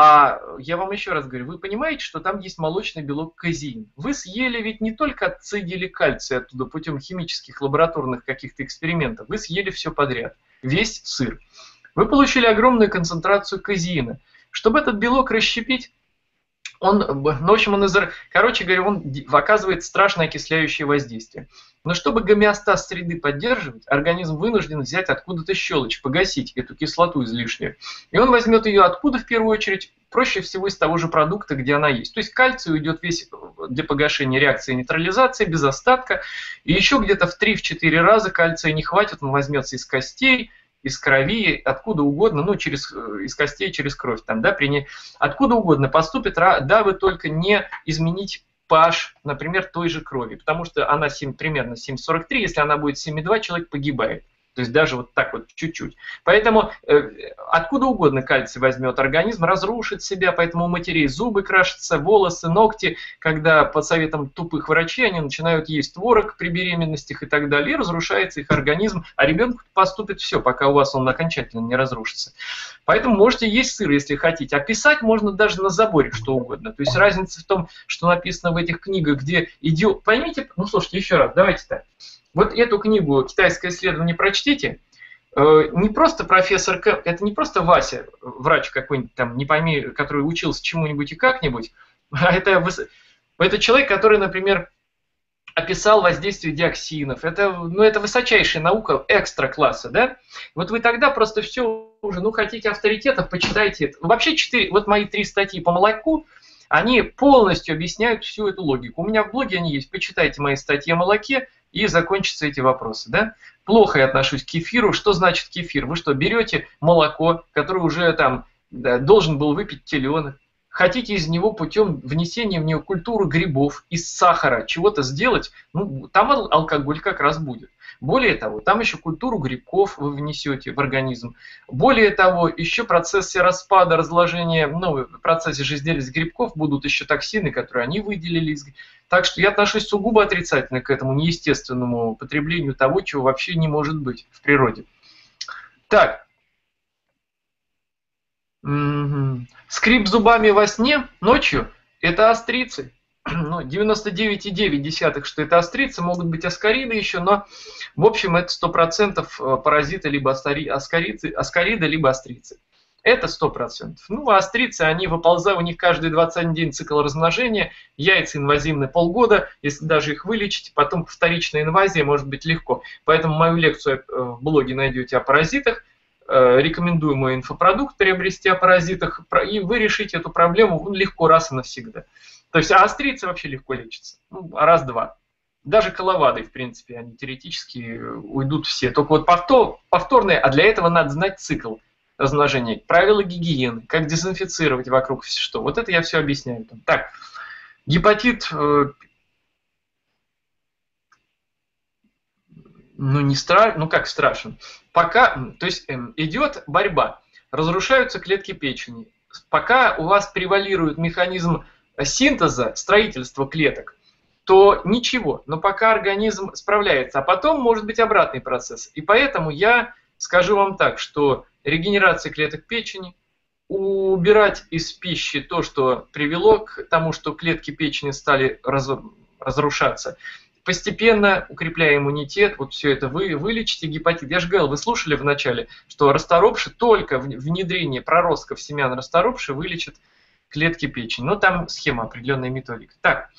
А я вам еще раз говорю, вы понимаете, что там есть молочный белок казеин. Вы съели ведь не только отцедили кальций оттуда путем химических лабораторных каких-то экспериментов, вы съели все подряд. Весь сыр. Вы получили огромную концентрацию казеина. Чтобы этот белок расщепить, он, ну, в общем, он, короче говоря, он оказывает страшное окисляющее воздействие. Но чтобы гомеостаз среды поддерживать, организм вынужден взять откуда-то щелочь, погасить эту кислоту излишнюю. И он возьмет ее откуда в первую очередь? Проще всего из того же продукта, где она есть. То есть кальций уйдет весь для погашения реакции нейтрализации без остатка. И еще где-то в три-четыре раза кальция не хватит, он возьмется из костей, из крови, откуда угодно, ну, через, из костей, через кровь, там, да, при не, откуда угодно поступит, да, вы только не изменить pH, например, той же крови, потому что она семь, примерно семь сорок три, если она будет семь и два, человек погибает. То есть даже вот так вот чуть-чуть. Поэтому э, откуда угодно кальций возьмет организм, разрушит себя, поэтому у матерей зубы крашатся, волосы, ногти, когда по советам тупых врачей они начинают есть творог при беременностях и так далее, и разрушается их организм, а ребенку поступит все, пока у вас он окончательно не разрушится. Поэтому можете есть сыр, если хотите, а писать можно даже на заборе что угодно. То есть разница в том, что написано в этих книгах, где идет... Поймите, ну слушайте, еще раз, давайте так. Вот эту книгу «Китайское исследование» прочтите. Не просто профессор К, это не просто Вася, врач какой-нибудь там, не пойми, который учился чему-нибудь и как-нибудь, а это, это человек, который, например, описал воздействие диоксинов. Это, ну, это высочайшая наука экстра-класса, да? Вот вы тогда просто все уже, ну, хотите авторитетов, почитайте это. Вообще, четыре, вот мои три статьи по молоку, они полностью объясняют всю эту логику. У меня в блоге они есть, почитайте мои статьи о молоке, и закончатся эти вопросы. Да? Плохо я отношусь к кефиру. Что значит кефир? Вы что, берете молоко, которое уже там, да, должен был выпить теленок, хотите из него путем внесения в него культуру грибов, из сахара чего-то сделать, ну, там алкоголь как раз будет. Более того, там еще культуру грибков вы внесете в организм. Более того, еще в процессе распада, разложения, ну, в процессе жизнедеятельности грибков будут еще токсины, которые они выделили. Так что я отношусь сугубо отрицательно к этому неестественному потреблению того, чего вообще не может быть в природе. Так. Угу. Скрип зубами во сне ночью – это острицы. Ну, девяносто девять и девять десятых, что это острицы, могут быть аскариды еще, но в общем это сто процентов паразиты либо аскариды, аскариды либо острицы. Это сто процентов. Ну, а острицы, они выползают, у них каждый двадцать один день цикл размножения, яйца инвазивны полгода, если даже их вылечить, потом вторичная инвазия может быть легко. Поэтому мою лекцию в блоге найдете о паразитах, рекомендую мой инфопродукт приобрести о паразитах, и вы решите эту проблему легко раз и навсегда. То есть, а острицы вообще легко лечатся. Ну, раз-два. Даже коловады, в принципе, они теоретически уйдут все. Только вот повтор, повторные, а для этого надо знать цикл размножения, правила гигиены, как дезинфицировать вокруг все что. Вот это я все объясняю. Так, гепатит, э, ну не страшен, ну как страшен. Пока, то есть э, идет борьба, разрушаются клетки печени. Пока у вас превалирует механизм синтеза, строительства клеток, то ничего, но пока организм справляется, а потом может быть обратный процесс. И поэтому я скажу вам так, что регенерация клеток печени, убирать из пищи то, что привело к тому, что клетки печени стали раз, разрушаться, постепенно укрепляя иммунитет, вот все это вы вылечите гепатит. Я же говорил, вы слушали в начале, что расторопши, только внедрение проростков семян расторопши вылечит клетки печени. Ну, там схема, определенная методика. Так,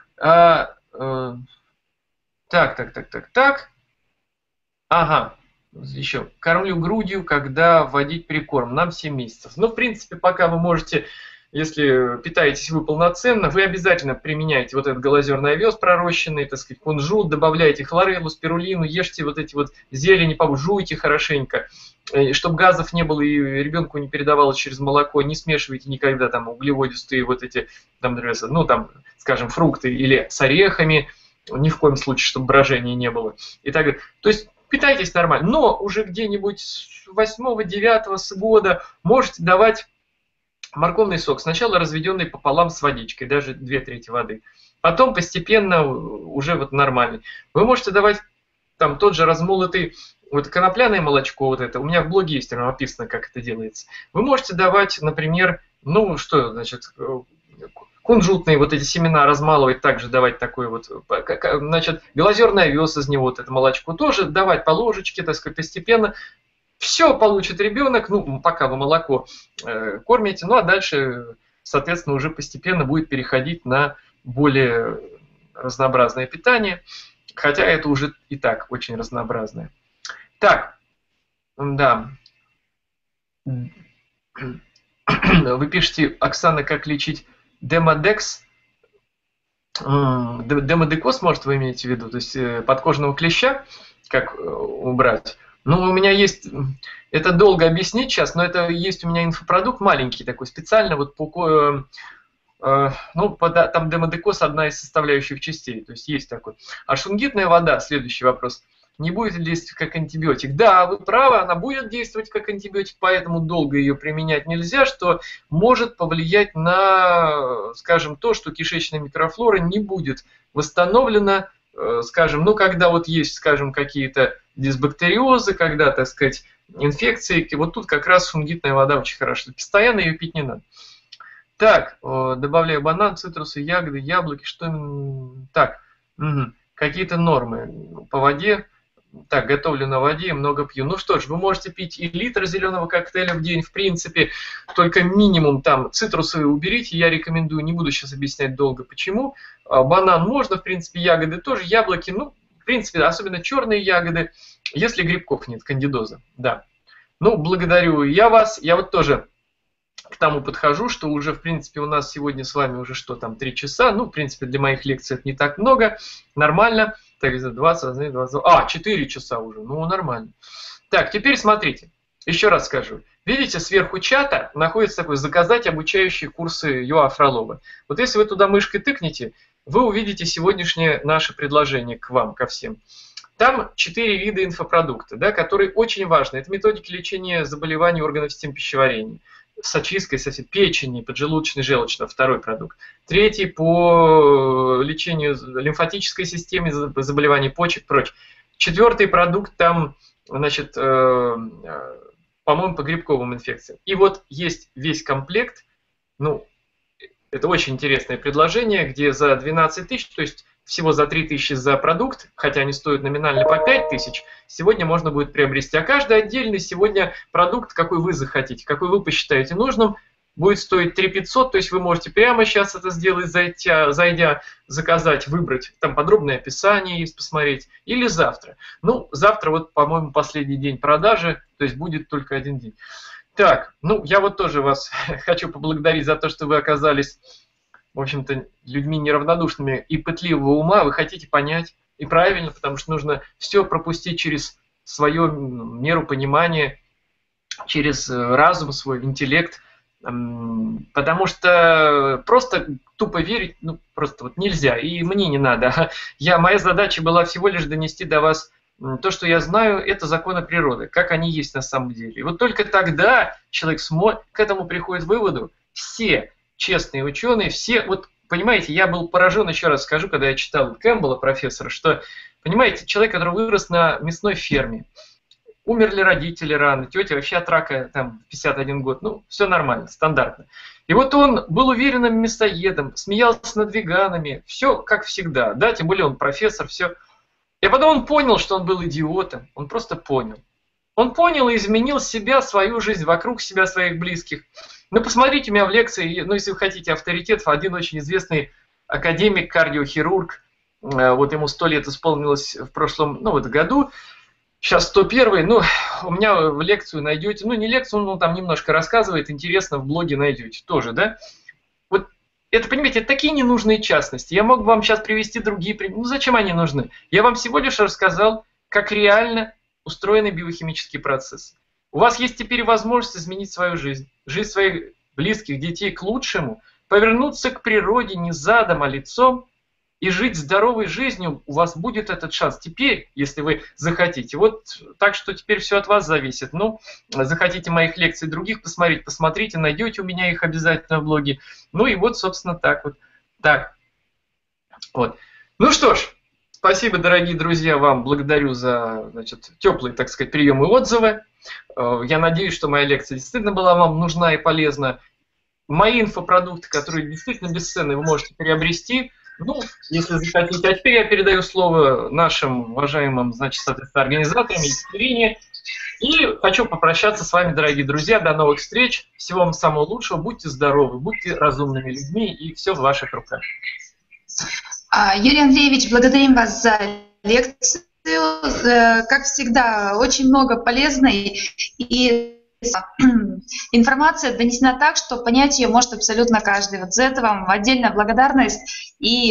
а, э, так, так, так, так, так. Ага, Еще кормлю грудью, когда вводить прикорм. Нам семь месяцев. Ну, в принципе, пока вы можете, если питаетесь вы полноценно, вы обязательно применяете вот этот голозерный овес пророщенный, так сказать, кунжут, добавляете хлореллу, спирулину, ешьте вот эти вот зелени, жуйте хорошенько, чтобы газов не было и ребенку не передавалось через молоко, не смешивайте никогда там углеводистые вот эти, там, ну, там, скажем, фрукты или с орехами, ни в коем случае, чтобы брожения не было. И так далее. То есть питайтесь нормально, но уже где-нибудь с восьмого-девятого года можете давать морковный сок, сначала разведенный пополам с водичкой, даже две трети воды, потом постепенно уже вот нормальный. Вы можете давать там тот же размолотый, вот конопляное молочко, вот это, у меня в блоге есть, там описано, как это делается. Вы можете давать, например, ну что, значит, кунжутные вот эти семена размалывать, также давать такой вот, значит, глазерный овес из него, вот это молочко тоже давать по ложечке, так сказать, постепенно. Все получит ребенок, ну, пока вы молоко э, кормите, ну, а дальше, соответственно, уже постепенно будет переходить на более разнообразное питание, хотя это уже и так очень разнообразное. Так, да. Вы пишете, Оксана, как лечить демодекс, демодекоз, может, вы имеете в виду, то есть подкожного клеща, как убрать. Ну, у меня есть, это долго объяснить сейчас, но это есть у меня инфопродукт маленький такой, специально вот по, э, ну, по, там демодекоз одна из составляющих частей, то есть есть такой. А шунгитная вода, следующий вопрос, не будет ли действовать как антибиотик? Да, вы правы, она будет действовать как антибиотик, поэтому долго ее применять нельзя, что может повлиять на, скажем, то, что кишечная микрофлора не будет восстановлена, э, скажем, ну, когда вот есть, скажем, какие-то дисбактериозы, когда, так сказать, инфекции, вот тут как раз фунгитная вода очень хорошо. Постоянно ее пить не надо. Так, добавляю банан, цитрусы, ягоды, яблоки, что... Так, угу. Какие-то нормы по воде. Так, готовлю на воде, много пью. Ну что ж, вы можете пить и литр зеленого коктейля в день, в принципе, только минимум там цитрусы уберите, я рекомендую, не буду сейчас объяснять долго почему. Банан можно, в принципе, ягоды тоже, яблоки, ну, в принципе, особенно черные ягоды, если грибков нет, кандидоза, да. Ну, благодарю я вас. Я вот тоже к тому подхожу, что уже, в принципе, у нас сегодня с вами уже что там, три часа. Ну, в принципе, для моих лекций это не так много. Нормально. Так, двадцать, двадцать, а, четыре часа уже. Ну, нормально. Так, теперь смотрите. Еще раз скажу. Видите, сверху чата находится такой «Заказать обучающие курсы Юа Фролова». Вот если вы туда мышкой тыкнете, вы увидите сегодняшнее наше предложение к вам, ко всем. Там четыре вида инфопродукта, да, которые очень важны. Это методики лечения заболеваний органов системы пищеварения. С очисткой, кстати, печени, поджелудочной, желчной, второй продукт. Третий по лечению лимфатической системы, заболеваний почек, прочее. Четвертый продукт там, значит, э, по-моему, по грибковым инфекциям. И вот есть весь комплект, ну, это очень интересное предложение, где за двенадцать тысяч, то есть всего за три тысячи за продукт, хотя они стоят номинально по пять тысяч, сегодня можно будет приобрести. А каждый отдельный сегодня продукт, какой вы захотите, какой вы посчитаете нужным, будет стоить три тысячи пятьсот, то есть вы можете прямо сейчас это сделать, зайдя, зайдя заказать, выбрать, там подробное описание есть, посмотреть, или завтра. Ну, завтра вот, по-моему, последний день продажи, то есть будет только один день. Так, ну, я вот тоже вас хочу поблагодарить за то, что вы оказались, в общем-то, людьми неравнодушными и пытливого ума, вы хотите понять, и правильно, потому что нужно все пропустить через свою меру понимания, через разум свой, интеллект, потому что просто тупо верить, ну, просто вот нельзя, и мне не надо. Я, моя задача была всего лишь донести до вас то, что я знаю, это законы природы, как они есть на самом деле. И вот только тогда человек смо... к этому приходит к выводу, все честные ученые, все, вот понимаете, я был поражен, еще раз скажу, когда я читал Кэмпбелла, профессора, что, понимаете, человек, который вырос на мясной ферме, умерли родители рано, тетя вообще от рака там в пятьдесят один год, ну, все нормально, стандартно. И вот он был уверенным мясоедом, смеялся над веганами, все как всегда, да, тем более он профессор, все. И потом он понял, что он был идиотом, он просто понял. Он понял и изменил себя, свою жизнь, вокруг себя, своих близких. Ну, посмотрите у меня в лекции, ну, если вы хотите авторитетов, один очень известный академик, кардиохирург, вот ему сто лет исполнилось в прошлом, ну, вот году, Сейчас сто первый, ну, у меня в лекцию найдете, ну, не лекцию, ну, там немножко рассказывает, интересно, в блоге найдете тоже, да? Вот это, понимаете, это такие ненужные частности. Я мог бы вам сейчас привести другие примеры. Ну, зачем они нужны? Я вам всего лишь рассказал, как реально устроены биохимические процессы. У вас есть теперь возможность изменить свою жизнь, жизнь своих близких, детей к лучшему, повернуться к природе не задом, а лицом, и жить здоровой жизнью. У вас будет этот шанс теперь, если вы захотите. Вот так что теперь все от вас зависит. Ну, захотите моих лекций других посмотреть, посмотрите, найдете у меня их обязательно в блоге. Ну и вот, собственно, так вот. Так. Вот. Ну что ж, спасибо, дорогие друзья, вам благодарю за, значит, теплые, так сказать, приемы и отзывы. Я надеюсь, что моя лекция действительно была вам нужна и полезна. Мои инфопродукты, которые действительно бесценны, вы можете приобрести. Ну, если захотите. А теперь я передаю слово нашим уважаемым, значит, соответственно, организаторам Екатерине. И хочу попрощаться с вами, дорогие друзья. До новых встреч. Всего вам самого лучшего. Будьте здоровы, будьте разумными людьми, и все в ваших руках. Юрий Андреевич, благодарим вас за лекцию. Как всегда, очень много полезной и информация донесена так, что понять ее может абсолютно каждый. Вот за это вам отдельная благодарность. И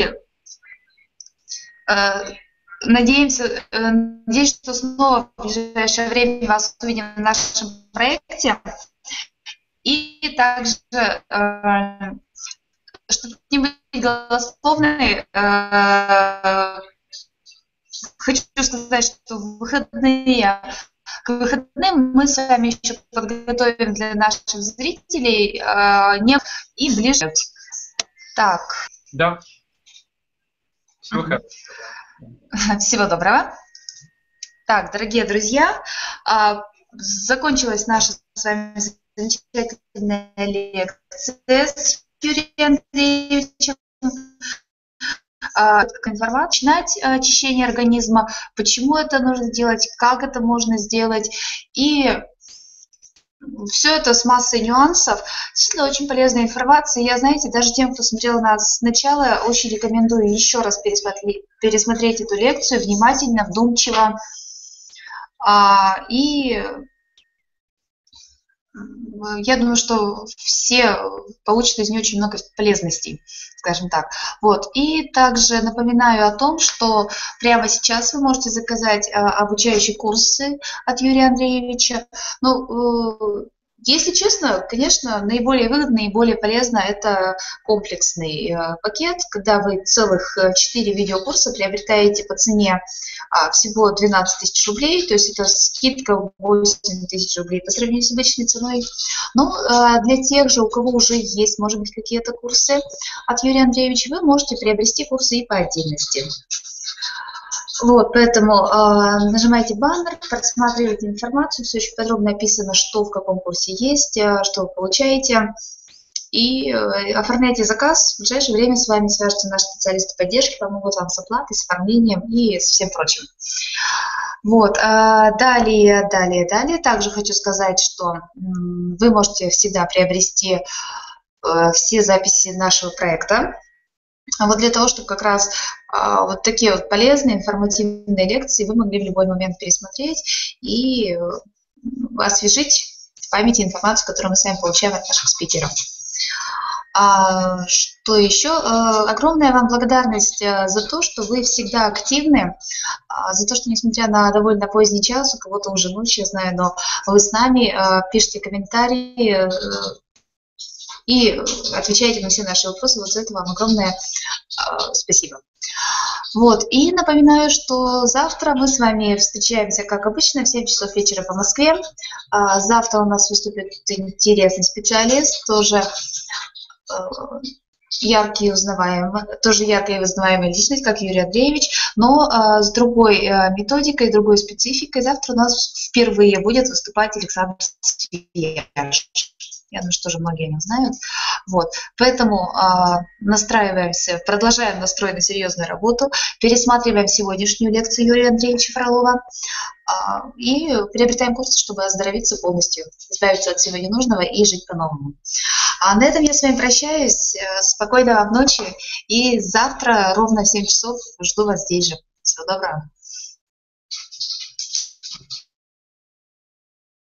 э, надеемся, э, надеюсь, что снова в ближайшее время вас увидим в нашем проекте. И также, э, чтобы не быть голословной, э, хочу сказать, что в выходные К выходным мы с вами еще подготовим для наших зрителей э, не и ближе. Так. Да. Всего хорошего. Всего доброго. Так, дорогие друзья, э, закончилась наша с вами замечательная лекция с Юрием Андреевичем. Информацию, начинать очищение организма, почему это нужно делать, как это можно сделать. И все это с массой нюансов. Действительно, очень полезная информация. Я, знаете, даже тем, кто смотрел нас сначала, очень рекомендую еще раз пересмотреть, пересмотреть эту лекцию внимательно, вдумчиво. И я думаю, что все получат из нее очень много полезностей, скажем так. Вот. И также напоминаю о том, что прямо сейчас вы можете заказать а, обучающие курсы от Юрия Андреевича. Ну, э, если честно, конечно, наиболее выгодно и более полезно это комплексный э, пакет, когда вы целых четыре видеокурса приобретаете по цене а, всего двенадцать тысяч рублей, то есть это скидка восемь тысяч рублей по сравнению с обычной ценой. Но э, для тех же, у кого уже есть, может быть, какие-то курсы от Юрия Андреевича, вы можете приобрести курсы и по отдельности. Вот, поэтому э, нажимайте баннер, просматривайте информацию, все очень подробно описано, что в каком курсе есть, э, что вы получаете. И э, оформляйте заказ. В ближайшее время с вами свяжутся наши специалисты поддержки, помогут вам с оплатой, с оформлением и с всем прочим. Вот, э, далее, далее, далее. Также хочу сказать, что э, вы можете всегда приобрести э, все записи нашего проекта. Вот для того, чтобы как раз а, вот такие вот полезные, информативные лекции вы могли в любой момент пересмотреть и освежить в памяти информацию, которую мы с вами получаем от наших спикеров. А, что еще? А, огромная вам благодарность а, за то, что вы всегда активны, а, за то, что, несмотря на довольно поздний час, у кого-то уже ночь, я знаю, но вы с нами а, пишите комментарии, а, и отвечаете на все наши вопросы. Вот за это вам огромное э, спасибо. Вот. И напоминаю, что завтра мы с вами встречаемся, как обычно, в семь часов вечера по Москве. А завтра у нас выступит интересный специалист, тоже э, яркий, узнаваемый, тоже яркая и узнаваемая личность, как Юрий Андреевич, но э, с другой э, методикой, другой спецификой. Завтра у нас впервые будет выступать Александр Свияж. Я думаю, что тоже многие не знают. Вот. Поэтому э, настраиваемся, продолжаем настрой на серьезную работу, пересматриваем сегодняшнюю лекцию Юрия Андреевича Фролова э, и приобретаем курсы, чтобы оздоровиться полностью, избавиться от всего ненужного и жить по-новому. А на этом я с вами прощаюсь. Спокойной вам ночи. И завтра ровно в семь часов жду вас здесь же. Всего доброго.